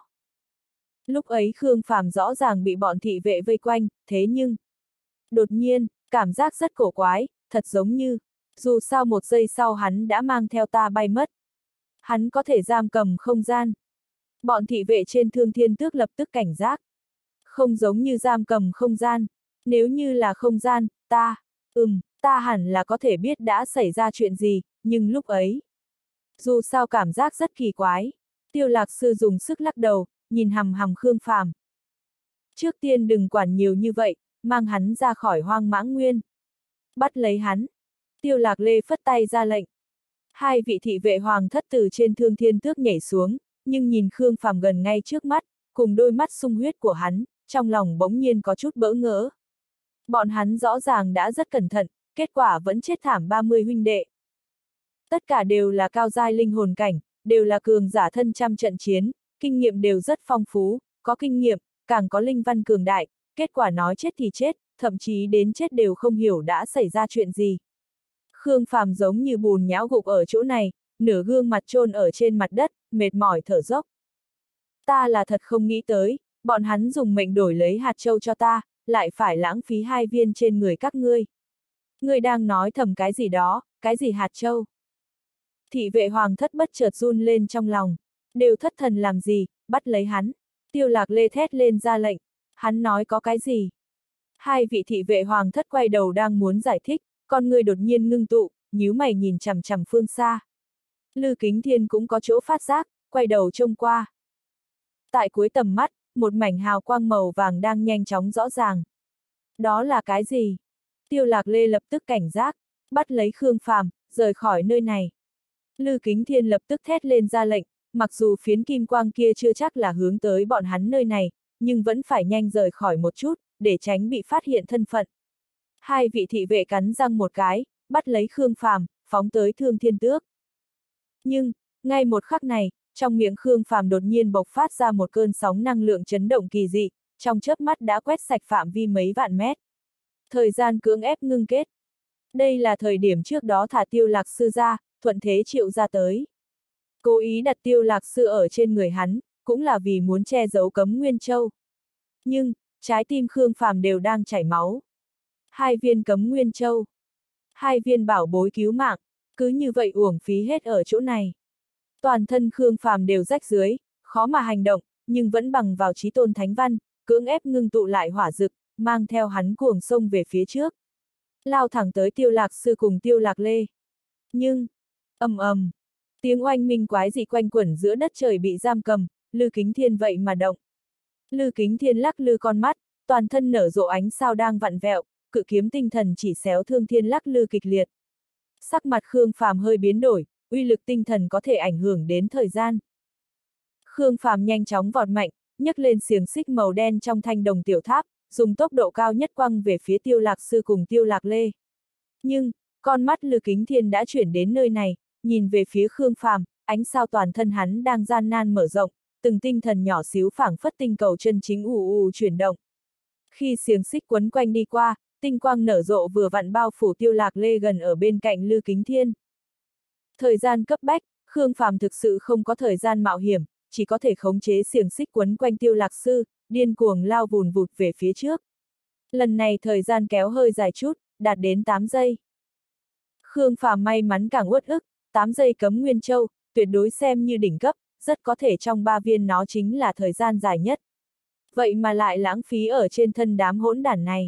Lúc ấy Khương Phàm rõ ràng bị bọn thị vệ vây quanh, thế nhưng, đột nhiên, cảm giác rất cổ quái, thật giống như, dù sao một giây sau hắn đã mang theo ta bay mất. Hắn có thể giam cầm không gian. Bọn thị vệ trên Thương Thiên Tước lập tức cảnh giác. Không giống như giam cầm không gian. Nếu như là không gian, ta, ừm, ta hẳn là có thể biết đã xảy ra chuyện gì, nhưng lúc ấy, dù sao cảm giác rất kỳ quái. Tiêu Lạc Sư dùng sức lắc đầu, nhìn hằm hằm Khương Phàm. Trước tiên đừng quản nhiều như vậy, mang hắn ra khỏi Hoang Mãng Nguyên. Bắt lấy hắn. Tiêu Lạc Lê phất tay ra lệnh. Hai vị thị vệ hoàng thất từ trên Thương Thiên Tước nhảy xuống, nhưng nhìn Khương Phàm gần ngay trước mắt, cùng đôi mắt sung huyết của hắn, trong lòng bỗng nhiên có chút bỡ ngỡ. Bọn hắn rõ ràng đã rất cẩn thận, kết quả vẫn chết thảm ba mươi huynh đệ. Tất cả đều là cao giai linh hồn cảnh, đều là cường giả thân trăm trận chiến, kinh nghiệm đều rất phong phú, có kinh nghiệm, càng có linh văn cường đại, kết quả nói chết thì chết, thậm chí đến chết đều không hiểu đã xảy ra chuyện gì. Khương Phàm giống như bùn nhão gục ở chỗ này, nửa gương mặt chôn ở trên mặt đất, mệt mỏi thở dốc. Ta là thật không nghĩ tới, bọn hắn dùng mệnh đổi lấy hạt châu cho ta, lại phải lãng phí hai viên trên người các ngươi. Ngươi đang nói thầm cái gì đó, cái gì hạt châu? Thị vệ hoàng thất bất chợt run lên trong lòng, đều thất thần làm gì, bắt lấy hắn. Tiêu Lạc Lê thét lên ra lệnh, hắn nói có cái gì? Hai vị thị vệ hoàng thất quay đầu đang muốn giải thích, con người đột nhiên ngưng tụ, nhíu mày nhìn chằm chằm phương xa. Lư Kính Thiên cũng có chỗ phát giác, quay đầu trông qua. Tại cuối tầm mắt, một mảnh hào quang màu vàng đang nhanh chóng rõ ràng. Đó là cái gì? Tiêu Lạc Lê lập tức cảnh giác, bắt lấy Khương Phàm, rời khỏi nơi này. Lư Kính Thiên lập tức thét lên ra lệnh, mặc dù phiến kim quang kia chưa chắc là hướng tới bọn hắn nơi này, nhưng vẫn phải nhanh rời khỏi một chút, để tránh bị phát hiện thân phận. Hai vị thị vệ cắn răng một cái, bắt lấy Khương Phàm, phóng tới Thương Thiên Tước. Nhưng, ngay một khắc này, trong miệng Khương Phàm đột nhiên bộc phát ra một cơn sóng năng lượng chấn động kỳ dị, trong chớp mắt đã quét sạch phạm vi mấy vạn mét. Thời gian cưỡng ép ngưng kết. Đây là thời điểm trước đó thả Tiêu Lạc Sư ra, thuận thế triệu ra tới. Cố ý đặt Tiêu Lạc Sư ở trên người hắn, cũng là vì muốn che giấu Cấm Nguyên Châu. Nhưng, trái tim Khương Phàm đều đang chảy máu. Hai viên Cấm Nguyên Châu. Hai viên bảo bối cứu mạng, cứ như vậy uổng phí hết ở chỗ này. Toàn thân Khương Phàm đều rách dưới, khó mà hành động, nhưng vẫn bằng vào chí tôn thánh văn, cưỡng ép ngưng tụ lại hỏa dực, mang theo hắn cuồng sông về phía trước. Lao thẳng tới Tiêu Lạc Sư cùng Tiêu Lạc Lê. Nhưng, ầm ầm, tiếng oanh minh quái dị quanh quẩn giữa đất trời bị giam cầm, Lư Kính Thiên vậy mà động. Lư Kính Thiên lắc lư con mắt, toàn thân nở rộ ánh sao đang vặn vẹo, cự kiếm tinh thần chỉ xéo thương thiên lắc lư kịch liệt. Sắc mặt Khương Phàm hơi biến đổi, uy lực tinh thần có thể ảnh hưởng đến thời gian. Khương Phàm nhanh chóng vọt mạnh, nhấc lên xiềng xích màu đen trong thanh đồng tiểu tháp, dùng tốc độ cao nhất quăng về phía Tiêu Lạc Sư cùng Tiêu Lạc Lê. Nhưng, con mắt Lư Kính Thiên đã chuyển đến nơi này, nhìn về phía Khương Phàm, ánh sao toàn thân hắn đang gian nan mở rộng, từng tinh thần nhỏ xíu phảng phất tinh cầu chân chính ù ù chuyển động. Khi xiềng xích quấn quanh đi qua, tinh quang nở rộ vừa vặn bao phủ Tiêu Lạc Lê gần ở bên cạnh Lư Kính Thiên. Thời gian cấp bách, Khương Phàm thực sự không có thời gian mạo hiểm, chỉ có thể khống chế xiềng xích quấn quanh Tiêu Lạc Sư, điên cuồng lao vùn vụt về phía trước. Lần này thời gian kéo hơi dài chút, đạt đến tám giây. Khương Phàm may mắn càng uất ức, tám giây Cấm Nguyên Châu, tuyệt đối xem như đỉnh cấp, rất có thể trong ba viên nó chính là thời gian dài nhất. Vậy mà lại lãng phí ở trên thân đám hỗn đản này.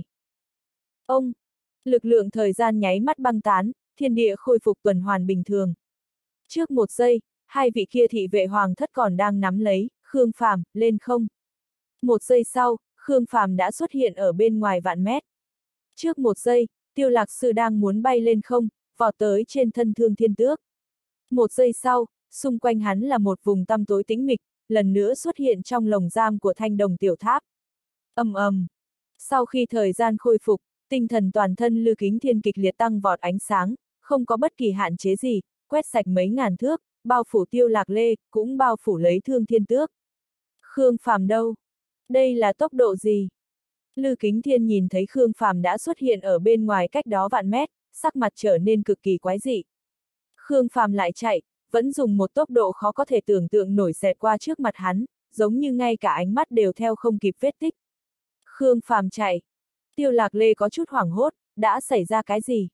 Ông, lực lượng thời gian nháy mắt băng tán, thiên địa khôi phục tuần hoàn bình thường. Trước một giây, hai vị kia thị vệ hoàng thất còn đang nắm lấy, Khương Phàm lên không. Một giây sau, Khương Phàm đã xuất hiện ở bên ngoài vạn mét. Trước một giây, Tiêu Lạc Sư đang muốn bay lên không, vọt tới trên thân Thương Thiên Tước. Một giây sau, xung quanh hắn là một vùng tăm tối tĩnh mịch, lần nữa xuất hiện trong lồng giam của thanh đồng tiểu tháp. Ầm ầm. Sau khi thời gian khôi phục, tinh thần toàn thân Lư Kính Thiên kịch liệt tăng vọt ánh sáng, không có bất kỳ hạn chế gì, quét sạch mấy ngàn thước, bao phủ Tiêu Lạc Lê, cũng bao phủ lấy Thương Thiên Tước. Khương Phàm đâu? Đây là tốc độ gì? Lư Kính Thiên nhìn thấy Khương Phàm đã xuất hiện ở bên ngoài cách đó vạn mét, sắc mặt trở nên cực kỳ quái dị. Khương Phàm lại chạy, vẫn dùng một tốc độ khó có thể tưởng tượng nổi xẹt qua trước mặt hắn, giống như ngay cả ánh mắt đều theo không kịp vết tích. Khương Phàm chạy. Tiêu Lạc Lê có chút hoảng hốt, đã xảy ra cái gì?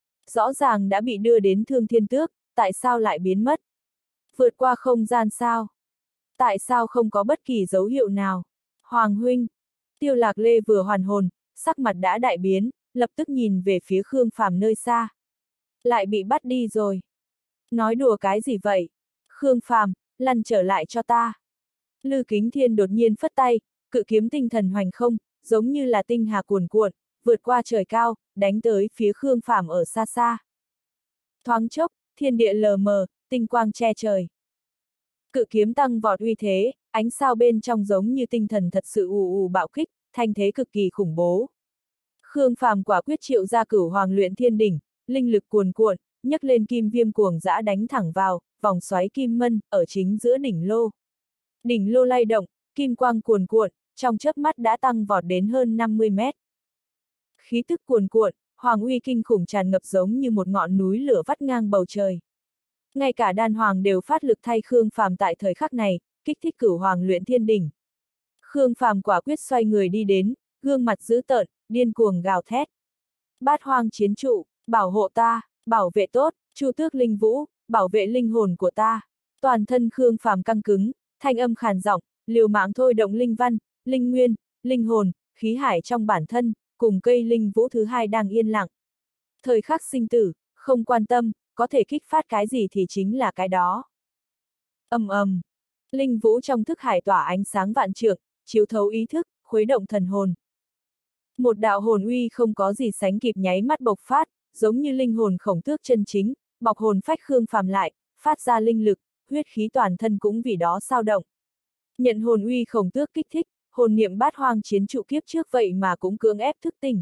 Rõ ràng đã bị đưa đến Thương Thiên Tước, tại sao lại biến mất? Vượt qua không gian sao? Tại sao không có bất kỳ dấu hiệu nào? Hoàng huynh. Tiêu Lạc Lê vừa hoàn hồn, sắc mặt đã đại biến, lập tức nhìn về phía Khương Phàm nơi xa. Lại bị bắt đi rồi. Nói đùa cái gì vậy? Khương Phàm, lăn trở lại cho ta. Lư Kính Thiên đột nhiên phất tay, cự kiếm tinh thần hoành không, giống như là tinh hà cuồn cuộn, vượt qua trời cao, đánh tới phía Khương Phàm ở xa xa. Thoáng chốc, thiên địa lờ mờ, tinh quang che trời. Cự kiếm tăng vọt uy thế, ánh sao bên trong giống như tinh thần thật sự ù ù bạo kích, thanh thế cực kỳ khủng bố. Khương Phàm quả quyết triệu ra Cửu Hoàng Luyện Thiên Đỉnh, linh lực cuồn cuộn, nhấc lên kim viêm cuồng dã đánh thẳng vào, vòng xoáy kim mân, ở chính giữa đỉnh lô. Đỉnh lô lay động, kim quang cuồn cuộn, trong chớp mắt đã tăng vọt đến hơn năm mươi mét. Khí tức cuồn cuộn, hoàng uy kinh khủng tràn ngập giống như một ngọn núi lửa vắt ngang bầu trời. Ngay cả đan hoàng đều phát lực thay Khương Phàm tại thời khắc này, kích thích Cửu Hoàng Luyện Thiên Đỉnh. Khương Phàm quả quyết xoay người đi đến, gương mặt dữ tợn, điên cuồng gào thét. Bát Hoang Chiến Trụ, bảo hộ ta, bảo vệ tốt, Chu Tước Linh Vũ, bảo vệ linh hồn của ta. Toàn thân Khương Phàm căng cứng, thanh âm khàn giọng, liều mạng thôi động linh văn, linh nguyên, linh hồn, khí hải trong bản thân, cùng cây linh vũ thứ hai đang yên lặng. Thời khắc sinh tử, không quan tâm, có thể kích phát cái gì thì chính là cái đó. Ầm ầm, linh vũ trong thức hải tỏa ánh sáng vạn trượng, chiếu thấu ý thức, khuấy động thần hồn. Một đạo hồn uy không có gì sánh kịp nháy mắt bộc phát, giống như linh hồn khổng tước chân chính, bọc hồn phách Khương Phàm lại, phát ra linh lực, huyết khí toàn thân cũng vì đó sao động. Nhận hồn uy khổng tước kích thích, hồn niệm Bát Hoang Chiến Trụ kiếp trước vậy mà cũng cưỡng ép thức tỉnh.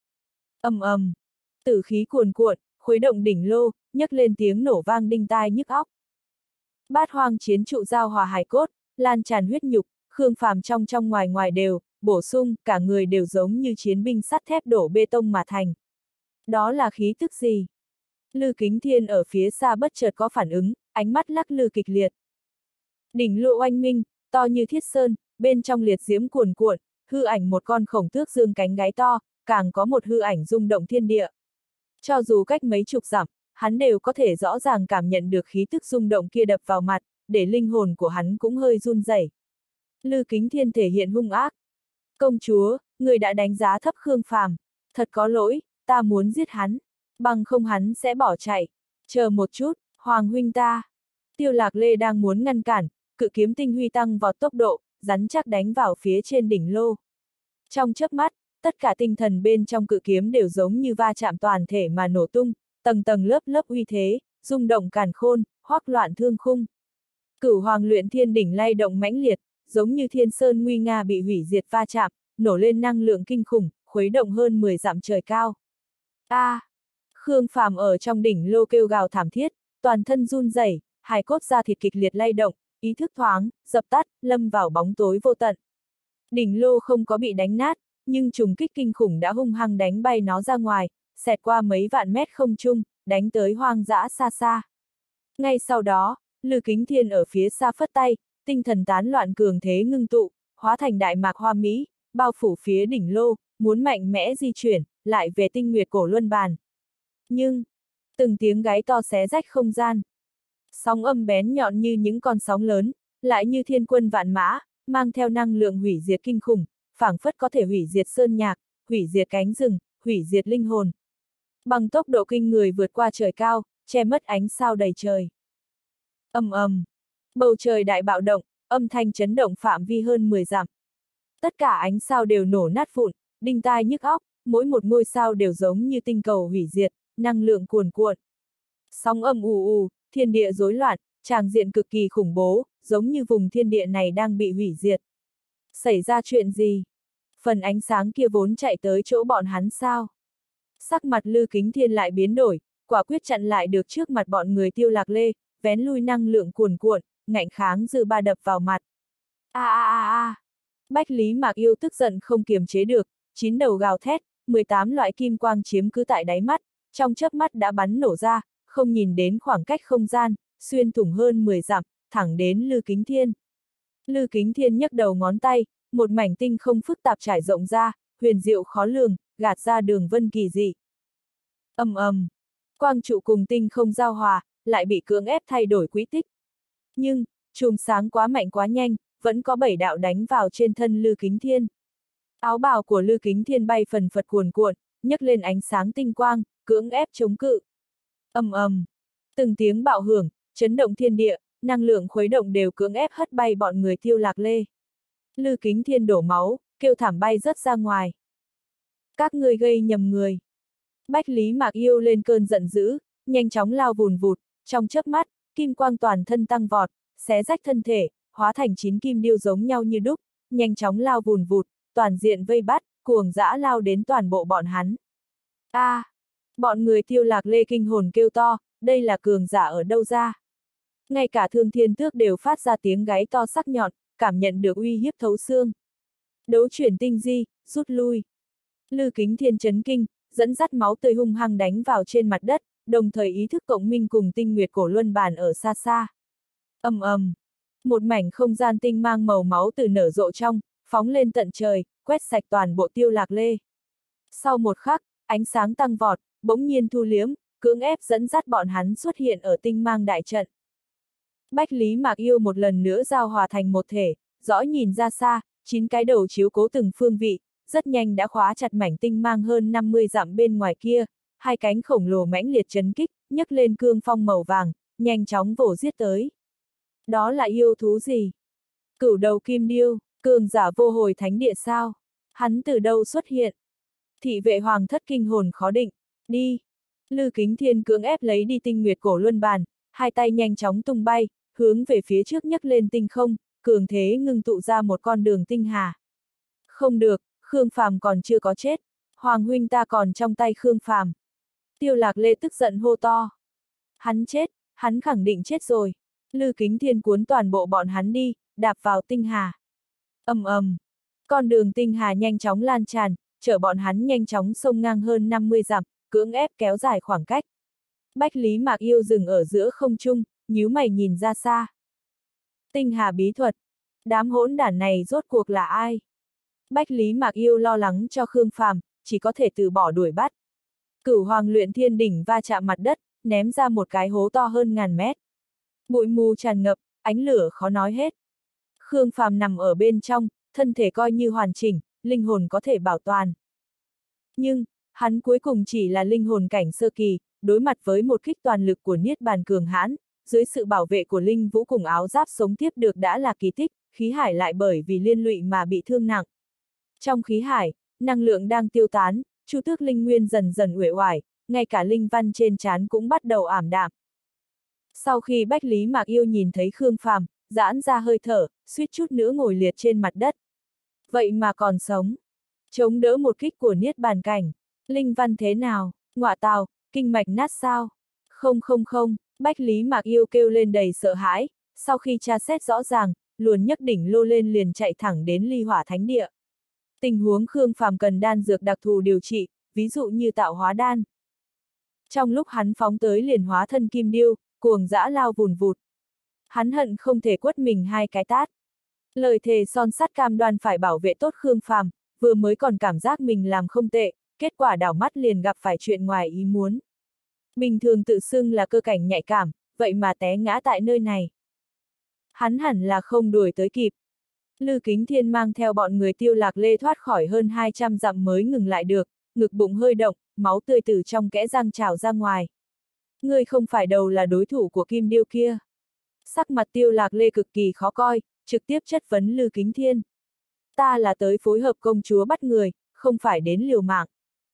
Ầm ầm, tử khí cuồn cuộn, khuấy động đỉnh lô, nhấc lên tiếng nổ vang đinh tai nhức óc. Bát Hoang Chiến Trụ giao hòa hài cốt, lan tràn huyết nhục, Khương Phàm trong trong ngoài ngoài đều, bổ sung, cả người đều giống như chiến binh sắt thép đổ bê tông mà thành. Đó là khí tức gì? Lư Kính Thiên ở phía xa bất chợt có phản ứng, ánh mắt lắc lư kịch liệt. Đỉnh lô oanh minh, to như thiết sơn, bên trong liệt diễm cuồn cuộn, hư ảnh một con khổng tước dương cánh gáy to, càng có một hư ảnh rung động thiên địa. Cho dù cách mấy chục dặm, hắn đều có thể rõ ràng cảm nhận được khí tức rung động kia đập vào mặt, để linh hồn của hắn cũng hơi run rẩy. Lư Kính Thiên thể hiện hung ác. Công chúa, người đã đánh giá thấp Khương Phàm, thật có lỗi, ta muốn giết hắn, bằng không hắn sẽ bỏ chạy. Chờ một chút, Hoàng huynh ta. Tiêu Lạc Lê đang muốn ngăn cản, cự kiếm tinh huy tăng vọt tốc độ, rắn chắc đánh vào phía trên đỉnh lô. Trong chớp mắt, tất cả tinh thần bên trong cự kiếm đều giống như va chạm toàn thể mà nổ tung, tầng tầng lớp lớp uy thế, rung động càn khôn, hoắc loạn thương khung. Cửu Hoàng Luyện Thiên đỉnh lay động mãnh liệt, giống như thiên sơn nguy nga bị hủy diệt va chạm, nổ lên năng lượng kinh khủng, khuấy động hơn mười dặm trời cao. A! À, Khương Phàm ở trong đỉnh lô kêu gào thảm thiết, toàn thân run rẩy, hài cốt da thịt kịch liệt lay động, ý thức thoáng, dập tắt, lâm vào bóng tối vô tận. Đỉnh lô không có bị đánh nát, nhưng trùng kích kinh khủng đã hung hăng đánh bay nó ra ngoài, xẹt qua mấy vạn mét không trung, đánh tới hoang dã xa xa. Ngay sau đó, Lư Kính Thiên ở phía xa phất tay, tinh thần tán loạn cường thế ngưng tụ, hóa thành đại mạc hoa mỹ, bao phủ phía đỉnh lô, muốn mạnh mẽ di chuyển, lại về tinh nguyệt cổ luân bàn. Nhưng, từng tiếng gáy to xé rách không gian. Sóng âm bén nhọn như những con sóng lớn, lại như thiên quân vạn mã, mang theo năng lượng hủy diệt kinh khủng, phảng phất có thể hủy diệt sơn nhạc, hủy diệt cánh rừng, hủy diệt linh hồn. Bằng tốc độ kinh người vượt qua trời cao, che mất ánh sao đầy trời. Ầm ầm, bầu trời đại bạo động, âm thanh chấn động phạm vi hơn mười dặm. Tất cả ánh sao đều nổ nát vụn, đinh tai nhức óc, mỗi một ngôi sao đều giống như tinh cầu hủy diệt, năng lượng cuồn cuộn. Sóng âm ù ù, thiên địa rối loạn, tràng diện cực kỳ khủng bố, giống như vùng thiên địa này đang bị hủy diệt. Xảy ra chuyện gì? Phần ánh sáng kia vốn chạy tới chỗ bọn hắn sao? Sắc mặt Lư Kính Thiên lại biến đổi, quả quyết chặn lại được trước mặt bọn người Tiêu Lạc Lê, vén lui năng lượng cuồn cuộn, ngạnh kháng dư ba đập vào mặt. A a a a! Bách Lý Mạc Yêu tức giận không kiềm chế được, chín đầu gào thét, mười tám loại kim quang chiếm cứ tại đáy mắt, trong chớp mắt đã bắn nổ ra, không nhìn đến khoảng cách không gian, xuyên thủng hơn mười dặm, thẳng đến Lư Kính Thiên. Lư Kính Thiên nhấc đầu ngón tay, một mảnh tinh không phức tạp trải rộng ra, huyền diệu khó lường, gạt ra đường vân kỳ dị. Ầm ầm, quang trụ cùng tinh không giao hòa, lại bị cưỡng ép thay đổi quỹ tích. Nhưng, chùm sáng quá mạnh quá nhanh, vẫn có bảy đạo đánh vào trên thân Lư Kính Thiên. Áo bào của Lư Kính Thiên bay phần phật cuồn cuộn, nhấc lên ánh sáng tinh quang, cưỡng ép chống cự. Ầm ầm, từng tiếng bạo hưởng, chấn động thiên địa, năng lượng khuấy động đều cưỡng ép hất bay bọn người Tiêu Lạc Lê. Lư Kính Thiên đổ máu, kêu thảm bay rớt ra ngoài. Các ngươi gây nhầm người. Bách Lý Mạc Yêu lên cơn giận dữ, nhanh chóng lao vùn vụt, trong chớp mắt, kim quang toàn thân tăng vọt, xé rách thân thể, hóa thành chín kim điêu giống nhau như đúc, nhanh chóng lao vùn vụt, toàn diện vây bắt, cuồng dã lao đến toàn bộ bọn hắn. A! À, bọn người Tiêu Lạc Lê kinh hồn kêu to, đây là cường giả ở đâu ra? Ngay cả Thương Thiên Tước đều phát ra tiếng gáy to sắc nhọn, cảm nhận được uy hiếp thấu xương. Đấu chuyển tinh di, rút lui. Lư Kính Thiên chấn kinh, dẫn dắt máu tươi hung hăng đánh vào trên mặt đất, đồng thời ý thức cộng minh cùng tinh nguyệt cổ luân bàn ở xa xa. Ầm ầm, một mảnh không gian tinh mang màu máu từ nở rộ trong, phóng lên tận trời, quét sạch toàn bộ Tiêu Lạc Lê. Sau một khắc, ánh sáng tăng vọt, bỗng nhiên thu liếm, cưỡng ép dẫn dắt bọn hắn xuất hiện ở tinh mang đại trận. Bách Lý Mạc Yêu một lần nữa giao hòa thành một thể, rõ nhìn ra xa, chín cái đầu chiếu cố từng phương vị, rất nhanh đã khóa chặt mảnh tinh mang hơn năm mươi dặm bên ngoài kia, hai cánh khổng lồ mãnh liệt chấn kích, nhấc lên cương phong màu vàng, nhanh chóng vồ giết tới. Đó là yêu thú gì? Cửu đầu kim điêu, cường giả vô hồi thánh địa sao? Hắn từ đâu xuất hiện? Thị vệ hoàng thất kinh hồn khó định, đi. Lư Kính Thiên cưỡng ép lấy đi tinh nguyệt cổ luân bàn, hai tay nhanh chóng tung bay, hướng về phía trước nhấc lên tinh không, cường thế ngưng tụ ra một con đường tinh hà. Không được, Khương Phàm còn chưa có chết, Hoàng huynh ta còn trong tay Khương Phàm. Tiêu Lạc Lê tức giận hô to. Hắn chết, hắn khẳng định chết rồi. Lư Kính Thiên cuốn toàn bộ bọn hắn đi, đạp vào tinh hà. Ầm ầm, con đường tinh hà nhanh chóng lan tràn, chở bọn hắn nhanh chóng xông ngang hơn năm mươi dặm, cưỡng ép kéo dài khoảng cách. Bách Lý Mạc Yêu dừng ở giữa không trung, nhíu mày nhìn ra xa. Tinh hà bí thuật. Đám hỗn đản này rốt cuộc là ai? Bách Lý Mạc Yêu lo lắng cho Khương Phàm, chỉ có thể từ bỏ đuổi bắt. Cửu Hoàng Luyện Thiên Đỉnh va chạm mặt đất, ném ra một cái hố to hơn ngàn mét. Bụi mù tràn ngập, ánh lửa khó nói hết. Khương Phàm nằm ở bên trong, thân thể coi như hoàn chỉnh, linh hồn có thể bảo toàn. Nhưng, hắn cuối cùng chỉ là linh hồn cảnh sơ kỳ, đối mặt với một kích toàn lực của Niết Bàn cường hãn, dưới sự bảo vệ của linh vũ cùng áo giáp sống tiếp được đã là kỳ tích, khí hải lại bởi vì liên lụy mà bị thương nặng. Trong khí hải, năng lượng đang tiêu tán, chu tước linh nguyên dần dần uể oải, ngay cả linh văn trên trán cũng bắt đầu ảm đạm. Sau khi Bách Lý Mạc Yêu nhìn thấy Khương Phàm, giãn ra hơi thở, suýt chút nữa ngồi liệt trên mặt đất. Vậy mà còn sống. Chống đỡ một kích của Niết Bàn cảnh. Linh văn thế nào? Ngọa tào, kinh mạch nát sao? Không không không, Bách Lý Mạc Yêu kêu lên đầy sợ hãi, sau khi tra xét rõ ràng, luồn nhấc đỉnh lô lên liền chạy thẳng đến Ly Hỏa Thánh Địa. Tình huống Khương Phàm cần đan dược đặc thù điều trị, ví dụ như tạo hóa đan. Trong lúc hắn phóng tới liền hóa thân kim điêu, cuồng dã lao vùn vụt. Hắn hận không thể quất mình hai cái tát. Lời thề son sắt cam đoan phải bảo vệ tốt Khương Phàm, vừa mới còn cảm giác mình làm không tệ, kết quả đảo mắt liền gặp phải chuyện ngoài ý muốn. Bình thường tự xưng là cơ cảnh nhạy cảm, vậy mà té ngã tại nơi này. Hắn hẳn là không đuổi tới kịp. Lư Kính Thiên mang theo bọn người Tiêu Lạc Lê thoát khỏi hơn hai trăm dặm mới ngừng lại được, ngực bụng hơi động, máu tươi từ trong kẽ răng trào ra ngoài. Ngươi không phải đầu là đối thủ của Kim Điêu kia. Sắc mặt Tiêu Lạc Lê cực kỳ khó coi, trực tiếp chất vấn Lư Kính Thiên. Ta là tới phối hợp công chúa bắt người, không phải đến liều mạng.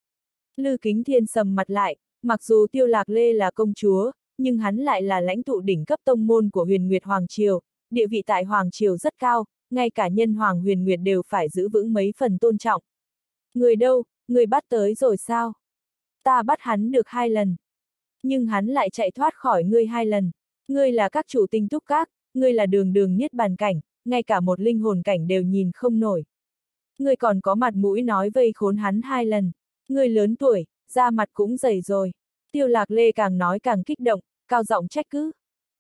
Lư Kính Thiên sầm mặt lại, mặc dù Tiêu Lạc Lê là công chúa, nhưng hắn lại là lãnh tụ đỉnh cấp tông môn của Huyền Nguyệt Hoàng Triều, địa vị tại Hoàng Triều rất cao, ngay cả nhân Hoàng Huyền Nguyệt đều phải giữ vững mấy phần tôn trọng. Người đâu, người bắt tới rồi sao? Ta bắt hắn được hai lần. Nhưng hắn lại chạy thoát khỏi ngươi hai lần. Ngươi là các chủ tinh túc các, ngươi là đường đường Niết Bàn cảnh, ngay cả một linh hồn cảnh đều nhìn không nổi. Ngươi còn có mặt mũi nói vây khốn hắn hai lần. Ngươi lớn tuổi, da mặt cũng dày rồi. Tiêu Lạc Lê càng nói càng kích động, cao giọng trách cứ.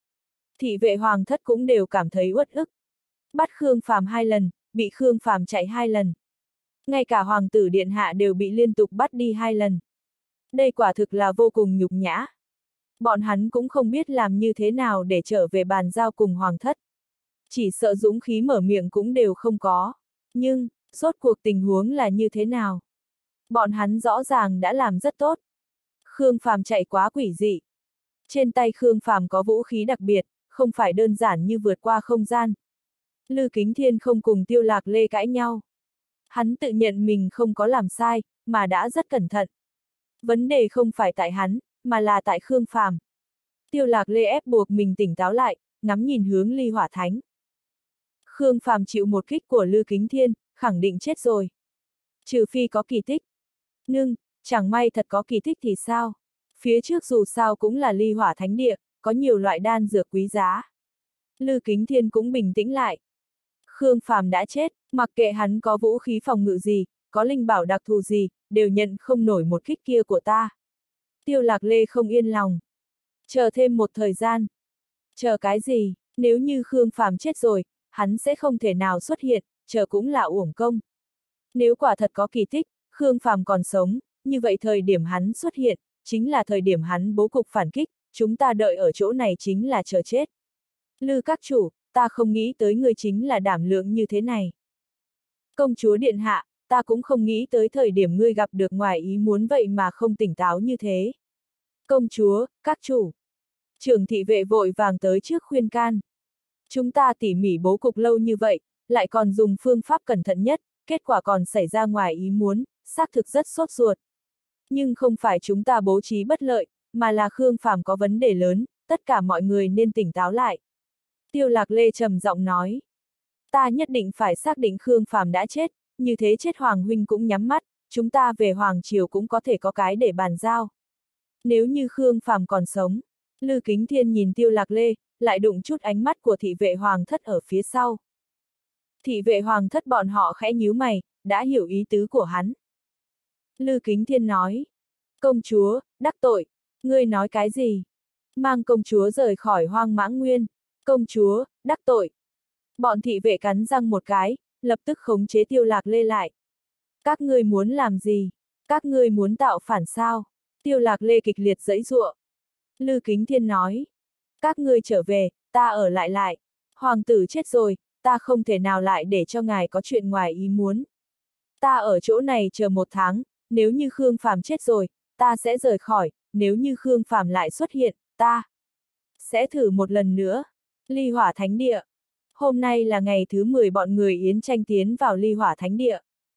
Thị vệ hoàng thất cũng đều cảm thấy uất ức. Bắt Khương Phàm hai lần, bị Khương Phàm chạy hai lần. Ngay cả hoàng tử điện hạ đều bị liên tục bắt đi hai lần. Đây quả thực là vô cùng nhục nhã. Bọn hắn cũng không biết làm như thế nào để trở về bàn giao cùng hoàng thất. Chỉ sợ dũng khí mở miệng cũng đều không có. Nhưng, rốt cuộc tình huống là như thế nào? Bọn hắn rõ ràng đã làm rất tốt. Khương Phàm chạy quá quỷ dị. Trên tay Khương Phàm có vũ khí đặc biệt, không phải đơn giản như vượt qua không gian. Lư Kính Thiên không cùng Tiêu Lạc Lê cãi nhau. Hắn tự nhận mình không có làm sai, mà đã rất cẩn thận. Vấn đề không phải tại hắn, mà là tại Khương Phàm. Tiêu Lạc Lê ép buộc mình tỉnh táo lại, ngắm nhìn hướng Ly Hỏa Thánh. Khương Phàm chịu một kích của Lư Kính Thiên, khẳng định chết rồi. Trừ phi có kỳ tích. Nhưng, chẳng may thật có kỳ tích thì sao? Phía trước dù sao cũng là Ly Hỏa Thánh Địa, có nhiều loại đan dược quý giá. Lư Kính Thiên cũng bình tĩnh lại. Khương Phàm đã chết, mặc kệ hắn có vũ khí phòng ngự gì, có linh bảo đặc thù gì, đều nhận không nổi một kích kia của ta. Tiêu Lạc Lê không yên lòng. Chờ thêm một thời gian. Chờ cái gì? Nếu như Khương Phàm chết rồi, hắn sẽ không thể nào xuất hiện, chờ cũng là uổng công. Nếu quả thật có kỳ tích, Khương Phàm còn sống, như vậy thời điểm hắn xuất hiện, chính là thời điểm hắn bố cục phản kích, chúng ta đợi ở chỗ này chính là chờ chết. Lư các chủ, ta không nghĩ tới người chính là đảm lượng như thế này. Công chúa điện hạ, ta cũng không nghĩ tới thời điểm ngươi gặp được ngoài ý muốn vậy mà không tỉnh táo như thế. Công chúa, các chủ. Trưởng thị vệ vội vàng tới trước khuyên can. Chúng ta tỉ mỉ bố cục lâu như vậy, lại còn dùng phương pháp cẩn thận nhất, kết quả còn xảy ra ngoài ý muốn, xác thực rất sốt ruột. Nhưng không phải chúng ta bố trí bất lợi, mà là Khương Phàm có vấn đề lớn, tất cả mọi người nên tỉnh táo lại. Tiêu Lạc Lê trầm giọng nói. Ta nhất định phải xác định Khương Phàm đã chết, như thế chết Hoàng huynh cũng nhắm mắt, chúng ta về Hoàng Triều cũng có thể có cái để bàn giao. Nếu như Khương Phàm còn sống, Lư Kính Thiên nhìn Tiêu Lạc Lê, lại đụng chút ánh mắt của thị vệ Hoàng thất ở phía sau. Thị vệ Hoàng thất bọn họ khẽ nhíu mày, đã hiểu ý tứ của hắn. Lư Kính Thiên nói. Công chúa, đắc tội. Ngươi nói cái gì? Mang công chúa rời khỏi Hoang Mãng Nguyên. Công chúa, đắc tội. Bọn thị vệ cắn răng một cái, lập tức khống chế Tiêu Lạc Lê lại. Các ngươi muốn làm gì? Các ngươi muốn tạo phản sao? Tiêu Lạc Lê kịch liệt giãy giụa. Lư Kính Thiên nói. Các ngươi trở về, ta ở lại lại. Hoàng tử chết rồi, ta không thể nào lại để cho ngài có chuyện ngoài ý muốn. Ta ở chỗ này chờ một tháng, nếu như Khương Phàm chết rồi, ta sẽ rời khỏi, nếu như Khương Phàm lại xuất hiện, ta sẽ thử một lần nữa. Ly Hỏa Thánh Địa. Hôm nay là ngày thứ mười bọn người Yến Tranh tiến vào Ly Hỏa Thánh Địa.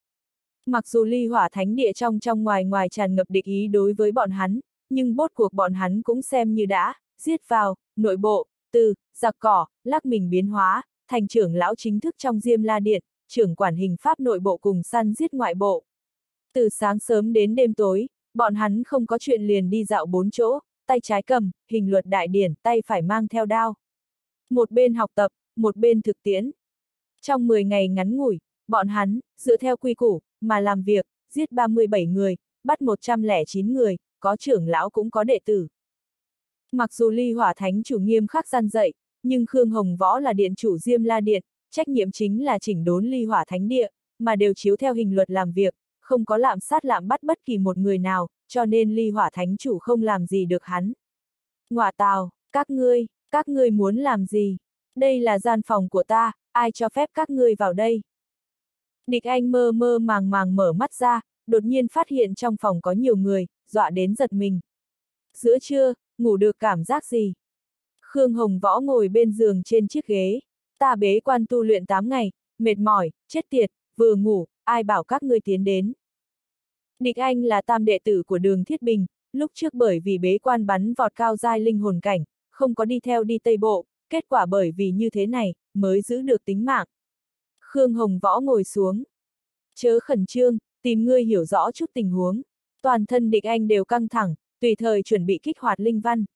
Mặc dù Ly Hỏa Thánh Địa trong trong ngoài ngoài tràn ngập địch ý đối với bọn hắn, nhưng bốt cuộc bọn hắn cũng xem như đã giết vào nội bộ, từ giặc cỏ, lắc mình biến hóa, thành trưởng lão chính thức trong Diêm La Điện, trưởng quản hình pháp nội bộ cùng săn giết ngoại bộ. Từ sáng sớm đến đêm tối, bọn hắn không có chuyện liền đi dạo bốn chỗ, tay trái cầm hình luật đại điển, tay phải mang theo đao. Một bên học tập, một bên thực tiễn. Trong mười ngày ngắn ngủi, bọn hắn dựa theo quy củ mà làm việc, giết ba mươi bảy người, bắt một trăm lẻ chín người, có trưởng lão cũng có đệ tử. Mặc dù Ly Hỏa Thánh chủ nghiêm khắc gian dạy, nhưng Khương Hồng Võ là điện chủ Diêm La Điện, trách nhiệm chính là chỉnh đốn Ly Hỏa Thánh Địa, mà đều chiếu theo hình luật làm việc, không có lạm sát lạm bắt bất kỳ một người nào, cho nên Ly Hỏa Thánh chủ không làm gì được hắn. Ngọa tào, các ngươi, các ngươi muốn làm gì? Đây là gian phòng của ta, ai cho phép các ngươi vào đây? Địch Anh mơ mơ màng màng mở mắt ra, đột nhiên phát hiện trong phòng có nhiều người, dọa đến giật mình. Giữa trưa, ngủ được cảm giác gì? Khương Hồng Võ ngồi bên giường trên chiếc ghế. Ta bế quan tu luyện tám ngày, mệt mỏi, chết tiệt, vừa ngủ, ai bảo các ngươi tiến đến. Địch Anh là tam đệ tử của Đường Thiết Bình, lúc trước bởi vì bế quan bắn vọt cao giai linh hồn cảnh, không có đi theo đi Tây Bộ, kết quả bởi vì như thế này, mới giữ được tính mạng. Khương Hồng Võ ngồi xuống. Chớ khẩn trương, tìm ngươi hiểu rõ chút tình huống. Toàn thân Địch Anh đều căng thẳng, tùy thời chuẩn bị kích hoạt linh văn.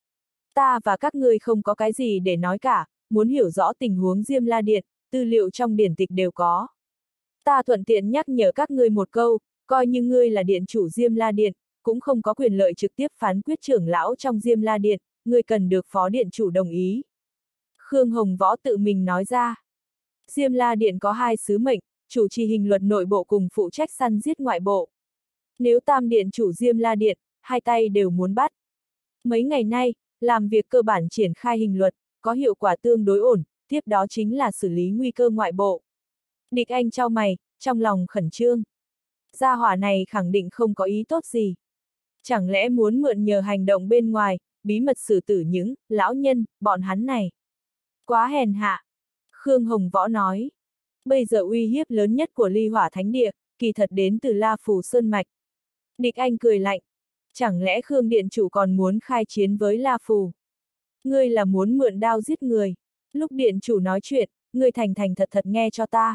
Ta và các ngươi không có cái gì để nói cả, muốn hiểu rõ tình huống Diêm La Điện, tư liệu trong điển tịch đều có. Ta thuận tiện nhắc nhở các ngươi một câu, coi như ngươi là điện chủ Diêm La Điện, cũng không có quyền lợi trực tiếp phán quyết trưởng lão trong Diêm La Điện, ngươi cần được phó điện chủ đồng ý. Khương Hồng Võ tự mình nói ra. Diêm La Điện có hai sứ mệnh, chủ trì hình luật nội bộ cùng phụ trách săn giết ngoại bộ. Nếu tam điện chủ Diêm La Điện, hai tay đều muốn bắt. Mấy ngày nay, làm việc cơ bản triển khai hình luật, có hiệu quả tương đối ổn, tiếp đó chính là xử lý nguy cơ ngoại bộ. Địch Anh chau mày, trong lòng khẩn trương. Gia hỏa này khẳng định không có ý tốt gì. Chẳng lẽ muốn mượn nhờ hành động bên ngoài, bí mật xử tử những lão nhân, bọn hắn này. Quá hèn hạ. Khương Hồng Võ nói. Bây giờ uy hiếp lớn nhất của Ly Hỏa Thánh Địa, kỳ thật đến từ La Phù Sơn Mạch. Địch Anh cười lạnh. Chẳng lẽ Khương Điện Chủ còn muốn khai chiến với La Phù? Ngươi là muốn mượn đao giết người. Lúc Điện Chủ nói chuyện, ngươi thành thành thật thật nghe cho ta.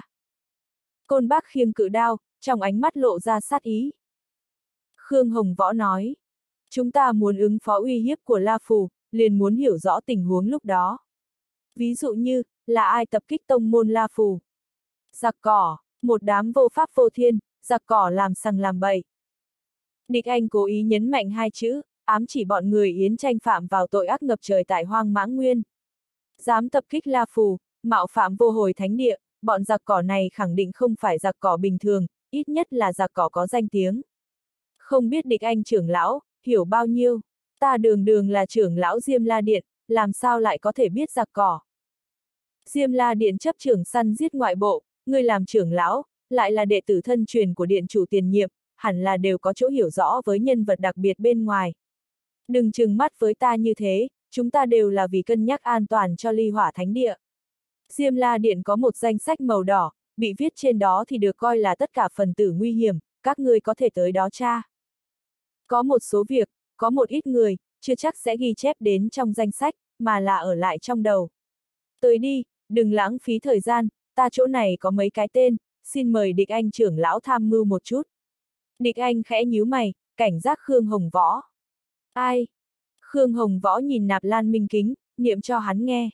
Côn Bác khiêng cự đao, trong ánh mắt lộ ra sát ý. Khương Hồng Võ nói. Chúng ta muốn ứng phó uy hiếp của La Phù, liền muốn hiểu rõ tình huống lúc đó. Ví dụ như, là ai tập kích tông môn La Phù? Giặc cỏ, một đám vô pháp vô thiên, giặc cỏ làm sằng làm bậy. Địch Anh cố ý nhấn mạnh hai chữ, ám chỉ bọn người Yến Tranh phạm vào tội ác ngập trời tại Hoang Mãng Nguyên. Dám tập kích La Phù, mạo phạm vô hồi thánh địa, bọn giặc cỏ này khẳng định không phải giặc cỏ bình thường, ít nhất là giặc cỏ có danh tiếng. Không biết Địch Anh trưởng lão, hiểu bao nhiêu, ta đường đường là trưởng lão Diêm La Điện, làm sao lại có thể biết giặc cỏ. Diêm La Điện chấp trưởng săn giết ngoại bộ, ngươi làm trưởng lão, lại là đệ tử thân truyền của điện chủ tiền nhiệm, hẳn là đều có chỗ hiểu rõ với nhân vật đặc biệt bên ngoài. Đừng trừng mắt với ta như thế, chúng ta đều là vì cân nhắc an toàn cho Ly Hỏa Thánh Địa. Diêm La Điện có một danh sách màu đỏ, bị viết trên đó thì được coi là tất cả phần tử nguy hiểm, các ngươi có thể tới đó tra. Có một số việc, có một ít người, chưa chắc sẽ ghi chép đến trong danh sách, mà là ở lại trong đầu. Tới đi, đừng lãng phí thời gian, ta chỗ này có mấy cái tên, xin mời Địch Anh trưởng lão tham mưu một chút. Địch Anh khẽ nhíu mày, cảnh giác Khương Hồng Võ. Ai? Khương Hồng Võ nhìn Nạp Lan Minh Kính, niệm cho hắn nghe.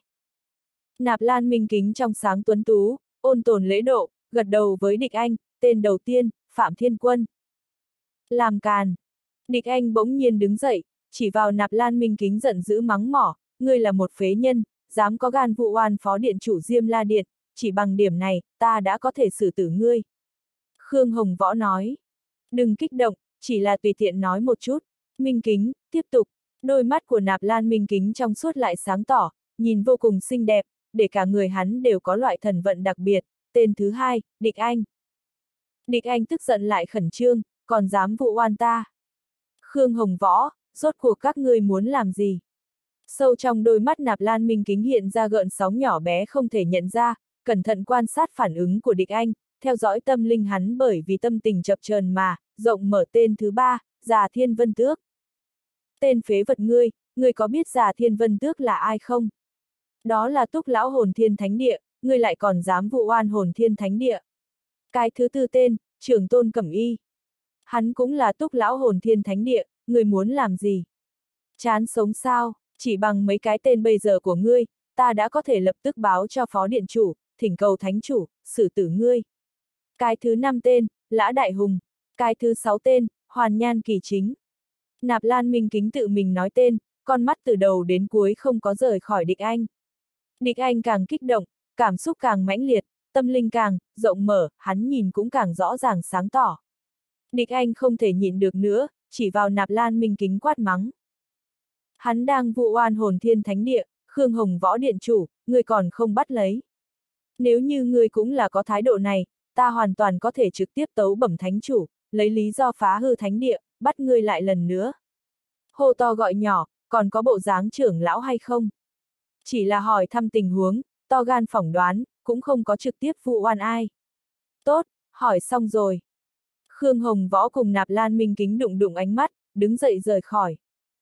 Nạp Lan Minh Kính trong sáng tuấn tú, ôn tồn lễ độ, gật đầu với Địch Anh, tên đầu tiên, Phạm Thiên Quân. Làm càn. Địch Anh bỗng nhiên đứng dậy, chỉ vào Nạp Lan Minh Kính giận dữ mắng mỏ, ngươi là một phế nhân, dám có gan vụ oan phó điện chủ Diêm La Điện, chỉ bằng điểm này, ta đã có thể xử tử ngươi. Khương Hồng Võ nói, đừng kích động, chỉ là tùy tiện nói một chút. Minh Kính, tiếp tục, đôi mắt của Nạp Lan Minh Kính trong suốt lại sáng tỏ, nhìn vô cùng xinh đẹp, để cả người hắn đều có loại thần vận đặc biệt. Tên thứ hai, Địch Anh. Địch Anh tức giận lại khẩn trương, còn dám vụ oan ta. Khương Hồng Võ, rốt cuộc các ngươi muốn làm gì? Sâu trong đôi mắt Nạp Lan Minh Kính hiện ra gợn sóng nhỏ bé không thể nhận ra, cẩn thận quan sát phản ứng của Địch Anh, theo dõi tâm linh hắn bởi vì tâm tình chập chờn mà, rộng mở tên thứ ba, Già Thiên Vân Tước. Tên phế vật ngươi, ngươi có biết Già Thiên Vân Tước là ai không? Đó là Túc Lão Hồn Thiên Thánh Địa, ngươi lại còn dám vụ oan Hồn Thiên Thánh Địa. Cái thứ tư tên, Trường Tôn Cẩm Y. Hắn cũng là Túc Lão Hồn Thiên Thánh Địa, ngươi muốn làm gì? Chán sống sao, chỉ bằng mấy cái tên bây giờ của ngươi, ta đã có thể lập tức báo cho Phó Điện Chủ, thỉnh cầu Thánh Chủ, xử tử ngươi. Cái thứ năm tên, Lã Đại Hùng. Cái thứ sáu tên, Hoàn Nhan Kỳ Chính. Nạp Lan Minh Kính tự mình nói tên, con mắt từ đầu đến cuối không có rời khỏi Địch Anh. Địch Anh càng kích động, cảm xúc càng mãnh liệt, tâm linh càng rộng mở, hắn nhìn cũng càng rõ ràng sáng tỏ. Địch Anh không thể nhịn được nữa, chỉ vào Nạp Lan Minh Kính quát mắng. Hắn đang vụ oan Hồn Thiên Thánh Địa, Khương Hồng Võ Điện Chủ, ngươi còn không bắt lấy. Nếu như ngươi cũng là có thái độ này, ta hoàn toàn có thể trực tiếp tấu bẩm Thánh Chủ, lấy lý do phá hư Thánh Địa, bắt ngươi lại lần nữa. Hô to gọi nhỏ, còn có bộ dáng trưởng lão hay không? Chỉ là hỏi thăm tình huống, to gan phỏng đoán, cũng không có trực tiếp vụ oan ai. Tốt, hỏi xong rồi. Khương Hồng Võ cùng Nạp Lan Minh Kính đụng đụng ánh mắt, đứng dậy rời khỏi.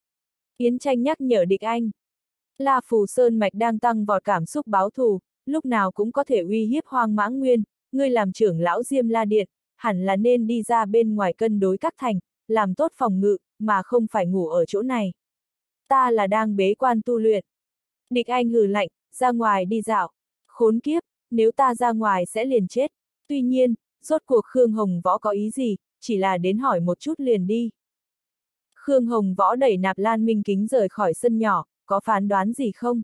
Yến Tranh nhắc nhở Địch Anh. La Phù Sơn Mạch đang tăng vọt cảm xúc báo thù, lúc nào cũng có thể uy hiếp Hoang Mãng Nguyên, ngươi làm trưởng lão Diêm La Điện, hẳn là nên đi ra bên ngoài cân đối các thành, làm tốt phòng ngự, mà không phải ngủ ở chỗ này. Ta là đang bế quan tu luyện. Địch Anh hừ lạnh, ra ngoài đi dạo. Khốn kiếp, nếu ta ra ngoài sẽ liền chết. Tuy nhiên, rốt cuộc Khương Hồng Võ có ý gì, chỉ là đến hỏi một chút liền đi. Khương Hồng Võ đẩy Nạp Lan Minh Kính rời khỏi sân nhỏ, có phán đoán gì không?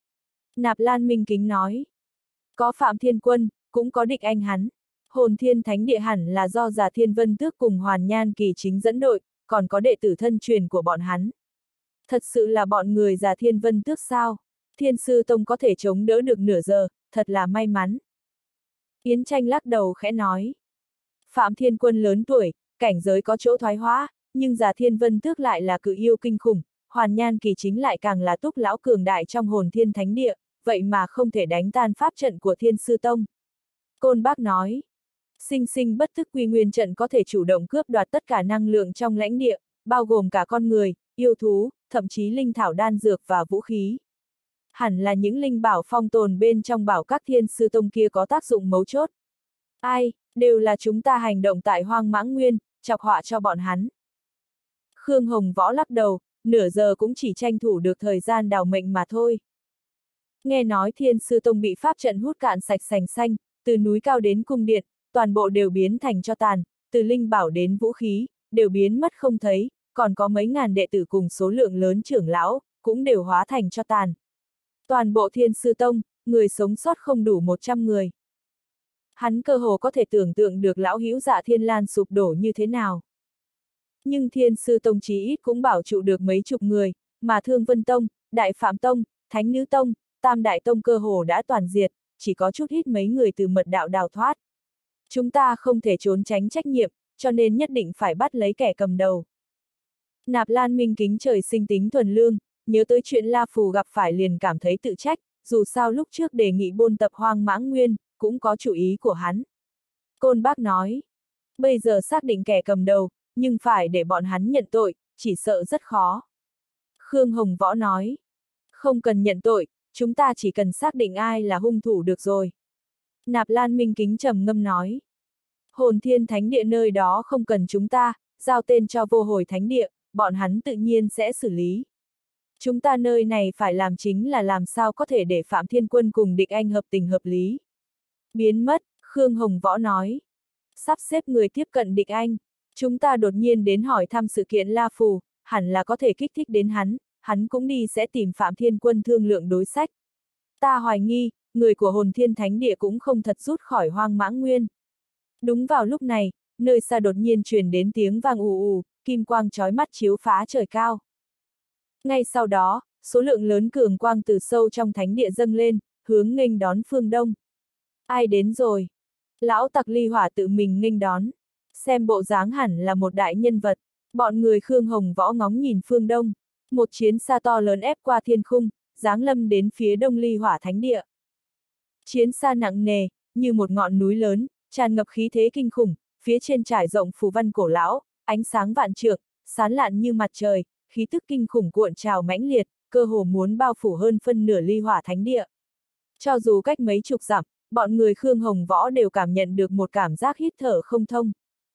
Nạp Lan Minh Kính nói. Có Phạm Thiên Quân, cũng có Địch Anh hắn. Hồn Thiên Thánh Địa hẳn là do Già Thiên Vân Tước cùng Hoàn Nhan Kỳ Chính dẫn đội, còn có đệ tử thân truyền của bọn hắn. Thật sự là bọn người Già Thiên Vân Tước sao? Thiên Sư Tông có thể chống đỡ được nửa giờ, thật là may mắn. Yến Tranh lắc đầu khẽ nói. Phạm Thiên Quân lớn tuổi, cảnh giới có chỗ thoái hóa, nhưng Già Thiên Vân Tước lại là cự yêu kinh khủng, Hoàn Nhan Kỳ Chính lại càng là Túc lão cường đại trong Hồn Thiên Thánh Địa, vậy mà không thể đánh tan pháp trận của Thiên Sư Tông. Côn Bác nói. Sinh sinh bất thức quy nguyên trận có thể chủ động cướp đoạt tất cả năng lượng trong lãnh địa, bao gồm cả con người, yêu thú, thậm chí linh thảo đan dược và vũ khí. Hẳn là những linh bảo phong tồn bên trong bảo các Thiên Sư Tông kia có tác dụng mấu chốt. Ai, đều là chúng ta hành động tại Hoang Mãng Nguyên, chọc họa cho bọn hắn. Khương Hồng Võ lắc đầu, nửa giờ cũng chỉ tranh thủ được thời gian đào mệnh mà thôi. Nghe nói Thiên Sư Tông bị pháp trận hút cạn sạch sành xanh, từ núi cao đến cung điện, toàn bộ đều biến thành tro tàn, từ linh bảo đến vũ khí, đều biến mất không thấy, còn có mấy ngàn đệ tử cùng số lượng lớn trưởng lão, cũng đều hóa thành tro tàn. Toàn bộ Thiên Sư Tông, người sống sót không đủ một trăm người. Hắn cơ hồ có thể tưởng tượng được lão hữu Dạ Thiên Lan sụp đổ như thế nào. Nhưng Thiên Sư Tông chí ít cũng bảo trụ được mấy chục người, mà Thương Vân Tông, Đại Phạm Tông, Thánh Nữ Tông, Tam Đại Tông cơ hồ đã toàn diệt, chỉ có chút ít mấy người từ mật đạo đào thoát. Chúng ta không thể trốn tránh trách nhiệm, cho nên nhất định phải bắt lấy kẻ cầm đầu. Nạp Lan Minh Kính trời sinh tính thuần lương, nhớ tới chuyện La Phù gặp phải liền cảm thấy tự trách, dù sao lúc trước đề nghị bôn tập Hoang Mãng Nguyên, cũng có chủ ý của hắn. Côn Bác nói, bây giờ xác định kẻ cầm đầu, nhưng phải để bọn hắn nhận tội, chỉ sợ rất khó. Khương Hồng Võ nói, không cần nhận tội, chúng ta chỉ cần xác định ai là hung thủ được rồi. Nạp Lan Minh Kính trầm ngâm nói, Hồn Thiên Thánh Địa nơi đó không cần chúng ta, giao tên cho Vô Hồi Thánh Địa, bọn hắn tự nhiên sẽ xử lý. Chúng ta nơi này phải làm chính là làm sao có thể để Phạm Thiên Quân cùng Địch Anh hợp tình hợp lý. Biến mất, Khương Hồng Võ nói. Sắp xếp người tiếp cận Địch Anh. Chúng ta đột nhiên đến hỏi thăm sự kiện La Phù, hẳn là có thể kích thích đến hắn, hắn cũng đi sẽ tìm Phạm Thiên Quân thương lượng đối sách. Ta hoài nghi, người của Hồn Thiên Thánh Địa cũng không thật rút khỏi Hoang Mãng Nguyên. Đúng vào lúc này, nơi xa đột nhiên truyền đến tiếng vang ù ù, kim quang chói mắt chiếu phá trời cao. Ngay sau đó, số lượng lớn cường quang từ sâu trong thánh địa dâng lên, hướng nghênh đón phương đông. Ai đến rồi? Lão tặc ly hỏa tự mình nghênh đón. Xem bộ dáng hẳn là một đại nhân vật. Bọn người Khương Hồng Võ ngóng nhìn phương đông. Một chiến xa to lớn ép qua thiên khung, giáng lâm đến phía đông ly hỏa thánh địa. Chiến xa nặng nề, như một ngọn núi lớn, tràn ngập khí thế kinh khủng, phía trên trải rộng phù văn cổ lão, ánh sáng vạn trượng, sán lạn như mặt trời, khí tức kinh khủng cuộn trào mãnh liệt, cơ hồ muốn bao phủ hơn phân nửa ly hỏa thánh địa. Cho dù cách mấy chục dặm, bọn người Khương Hồng Võ đều cảm nhận được một cảm giác hít thở không thông.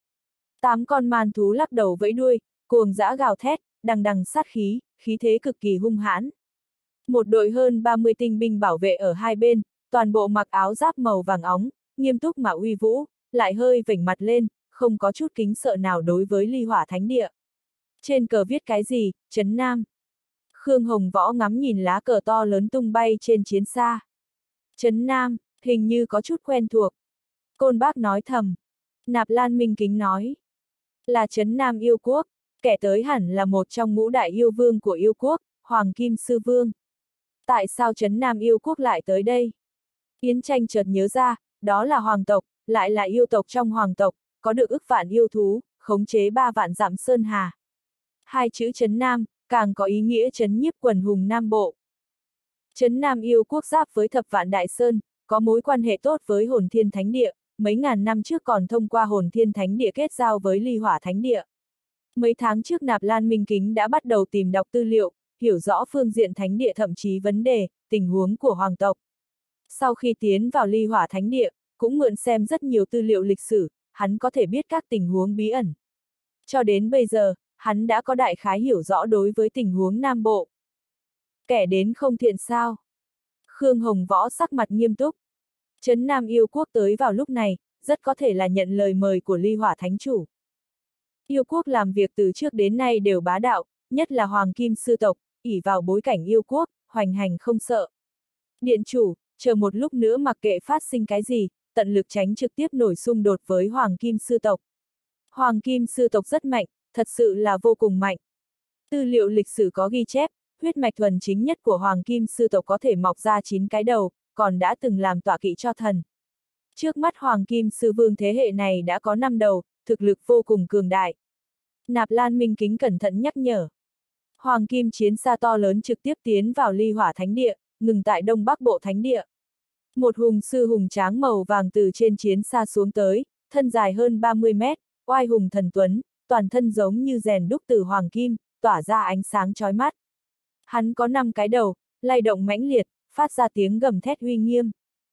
Tám con man thú lắc đầu vẫy đuôi, cuồng dã gào thét, đằng đằng sát khí, khí thế cực kỳ hung hãn. Một đội hơn ba mươi tinh binh bảo vệ ở hai bên, toàn bộ mặc áo giáp màu vàng óng, nghiêm túc mà uy vũ, lại hơi vểnh mặt lên, không có chút kính sợ nào đối với ly hỏa thánh địa. Trên cờ viết cái gì, Trấn Nam. Khương Hồng Võ ngắm nhìn lá cờ to lớn tung bay trên chiến xa. Trấn Nam, hình như có chút quen thuộc. Côn Bác nói thầm. Nạp Lan Minh Kính nói. Là Trấn Nam yêu quốc, kẻ tới hẳn là một trong ngũ đại yêu vương của yêu quốc, Hoàng Kim Sư Vương. Tại sao Trấn Nam yêu quốc lại tới đây? Yến Tranh chợt nhớ ra, đó là hoàng tộc, lại là yêu tộc trong hoàng tộc, có được ức vạn yêu thú, khống chế ba vạn dặm sơn hà. Hai chữ Trấn Nam, càng có ý nghĩa trấn nhiếp quần hùng Nam Bộ. Trấn Nam yêu quốc giáp với thập vạn đại sơn, có mối quan hệ tốt với Hồn Thiên Thánh Địa, mấy ngàn năm trước còn thông qua Hồn Thiên Thánh Địa kết giao với Ly Hỏa Thánh Địa. Mấy tháng trước Nạp Lan Minh Kính đã bắt đầu tìm đọc tư liệu, hiểu rõ phương diện Thánh Địa thậm chí vấn đề, tình huống của hoàng tộc. Sau khi tiến vào Ly Hỏa Thánh Địa, cũng mượn xem rất nhiều tư liệu lịch sử, hắn có thể biết các tình huống bí ẩn. Cho đến bây giờ, hắn đã có đại khái hiểu rõ đối với tình huống Nam Bộ. Kẻ đến không thiện sao? Khương Hồng Võ sắc mặt nghiêm túc. Trấn Nam yêu quốc tới vào lúc này, rất có thể là nhận lời mời của Ly Hỏa Thánh Chủ. Yêu quốc làm việc từ trước đến nay đều bá đạo, nhất là Hoàng Kim Sư tộc, ỷ vào bối cảnh yêu quốc, hoành hành không sợ. Điện chủ, chờ một lúc nữa mặc kệ phát sinh cái gì, tận lực tránh trực tiếp nổi xung đột với Hoàng Kim Sư tộc. Hoàng Kim Sư tộc rất mạnh, thật sự là vô cùng mạnh. Tư liệu lịch sử có ghi chép, huyết mạch thuần chính nhất của Hoàng Kim Sư tộc có thể mọc ra chín cái đầu, còn đã từng làm tọa kỵ cho thần. Trước mắt Hoàng Kim Sư Vương thế hệ này đã có năm đầu, thực lực vô cùng cường đại. Nạp Lan Minh Kính cẩn thận nhắc nhở. Hoàng Kim chiến xa to lớn trực tiếp tiến vào Ly Hỏa Thánh Địa, ngừng tại Đông Bắc Bộ Thánh Địa. Một hùng sư hùng tráng màu vàng từ trên chiến xa xuống tới, thân dài hơn ba mươi mét, oai hùng thần tuấn, toàn thân giống như rèn đúc từ hoàng kim, tỏa ra ánh sáng chói mắt. Hắn có năm cái đầu, lay động mãnh liệt, phát ra tiếng gầm thét uy nghiêm.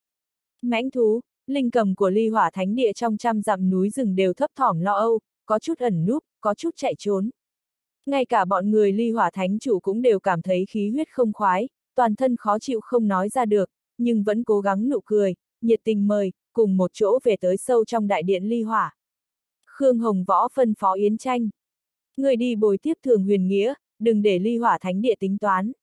Mãnh thú, linh cầm của Ly Hỏa Thánh Địa trong trăm dặm núi rừng đều thấp thỏm lo âu, có chút ẩn núp, có chút chạy trốn. Ngay cả bọn người Ly Hỏa Thánh Chủ cũng đều cảm thấy khí huyết không khoái, toàn thân khó chịu không nói ra được, nhưng vẫn cố gắng nụ cười, nhiệt tình mời, cùng một chỗ về tới sâu trong đại điện Ly Hỏa. Khương Hồng Võ phân phó Yến Tranh. Người đi bồi tiếp Thường Huyền Nghĩa, đừng để Ly Hỏa Thánh Địa tính toán.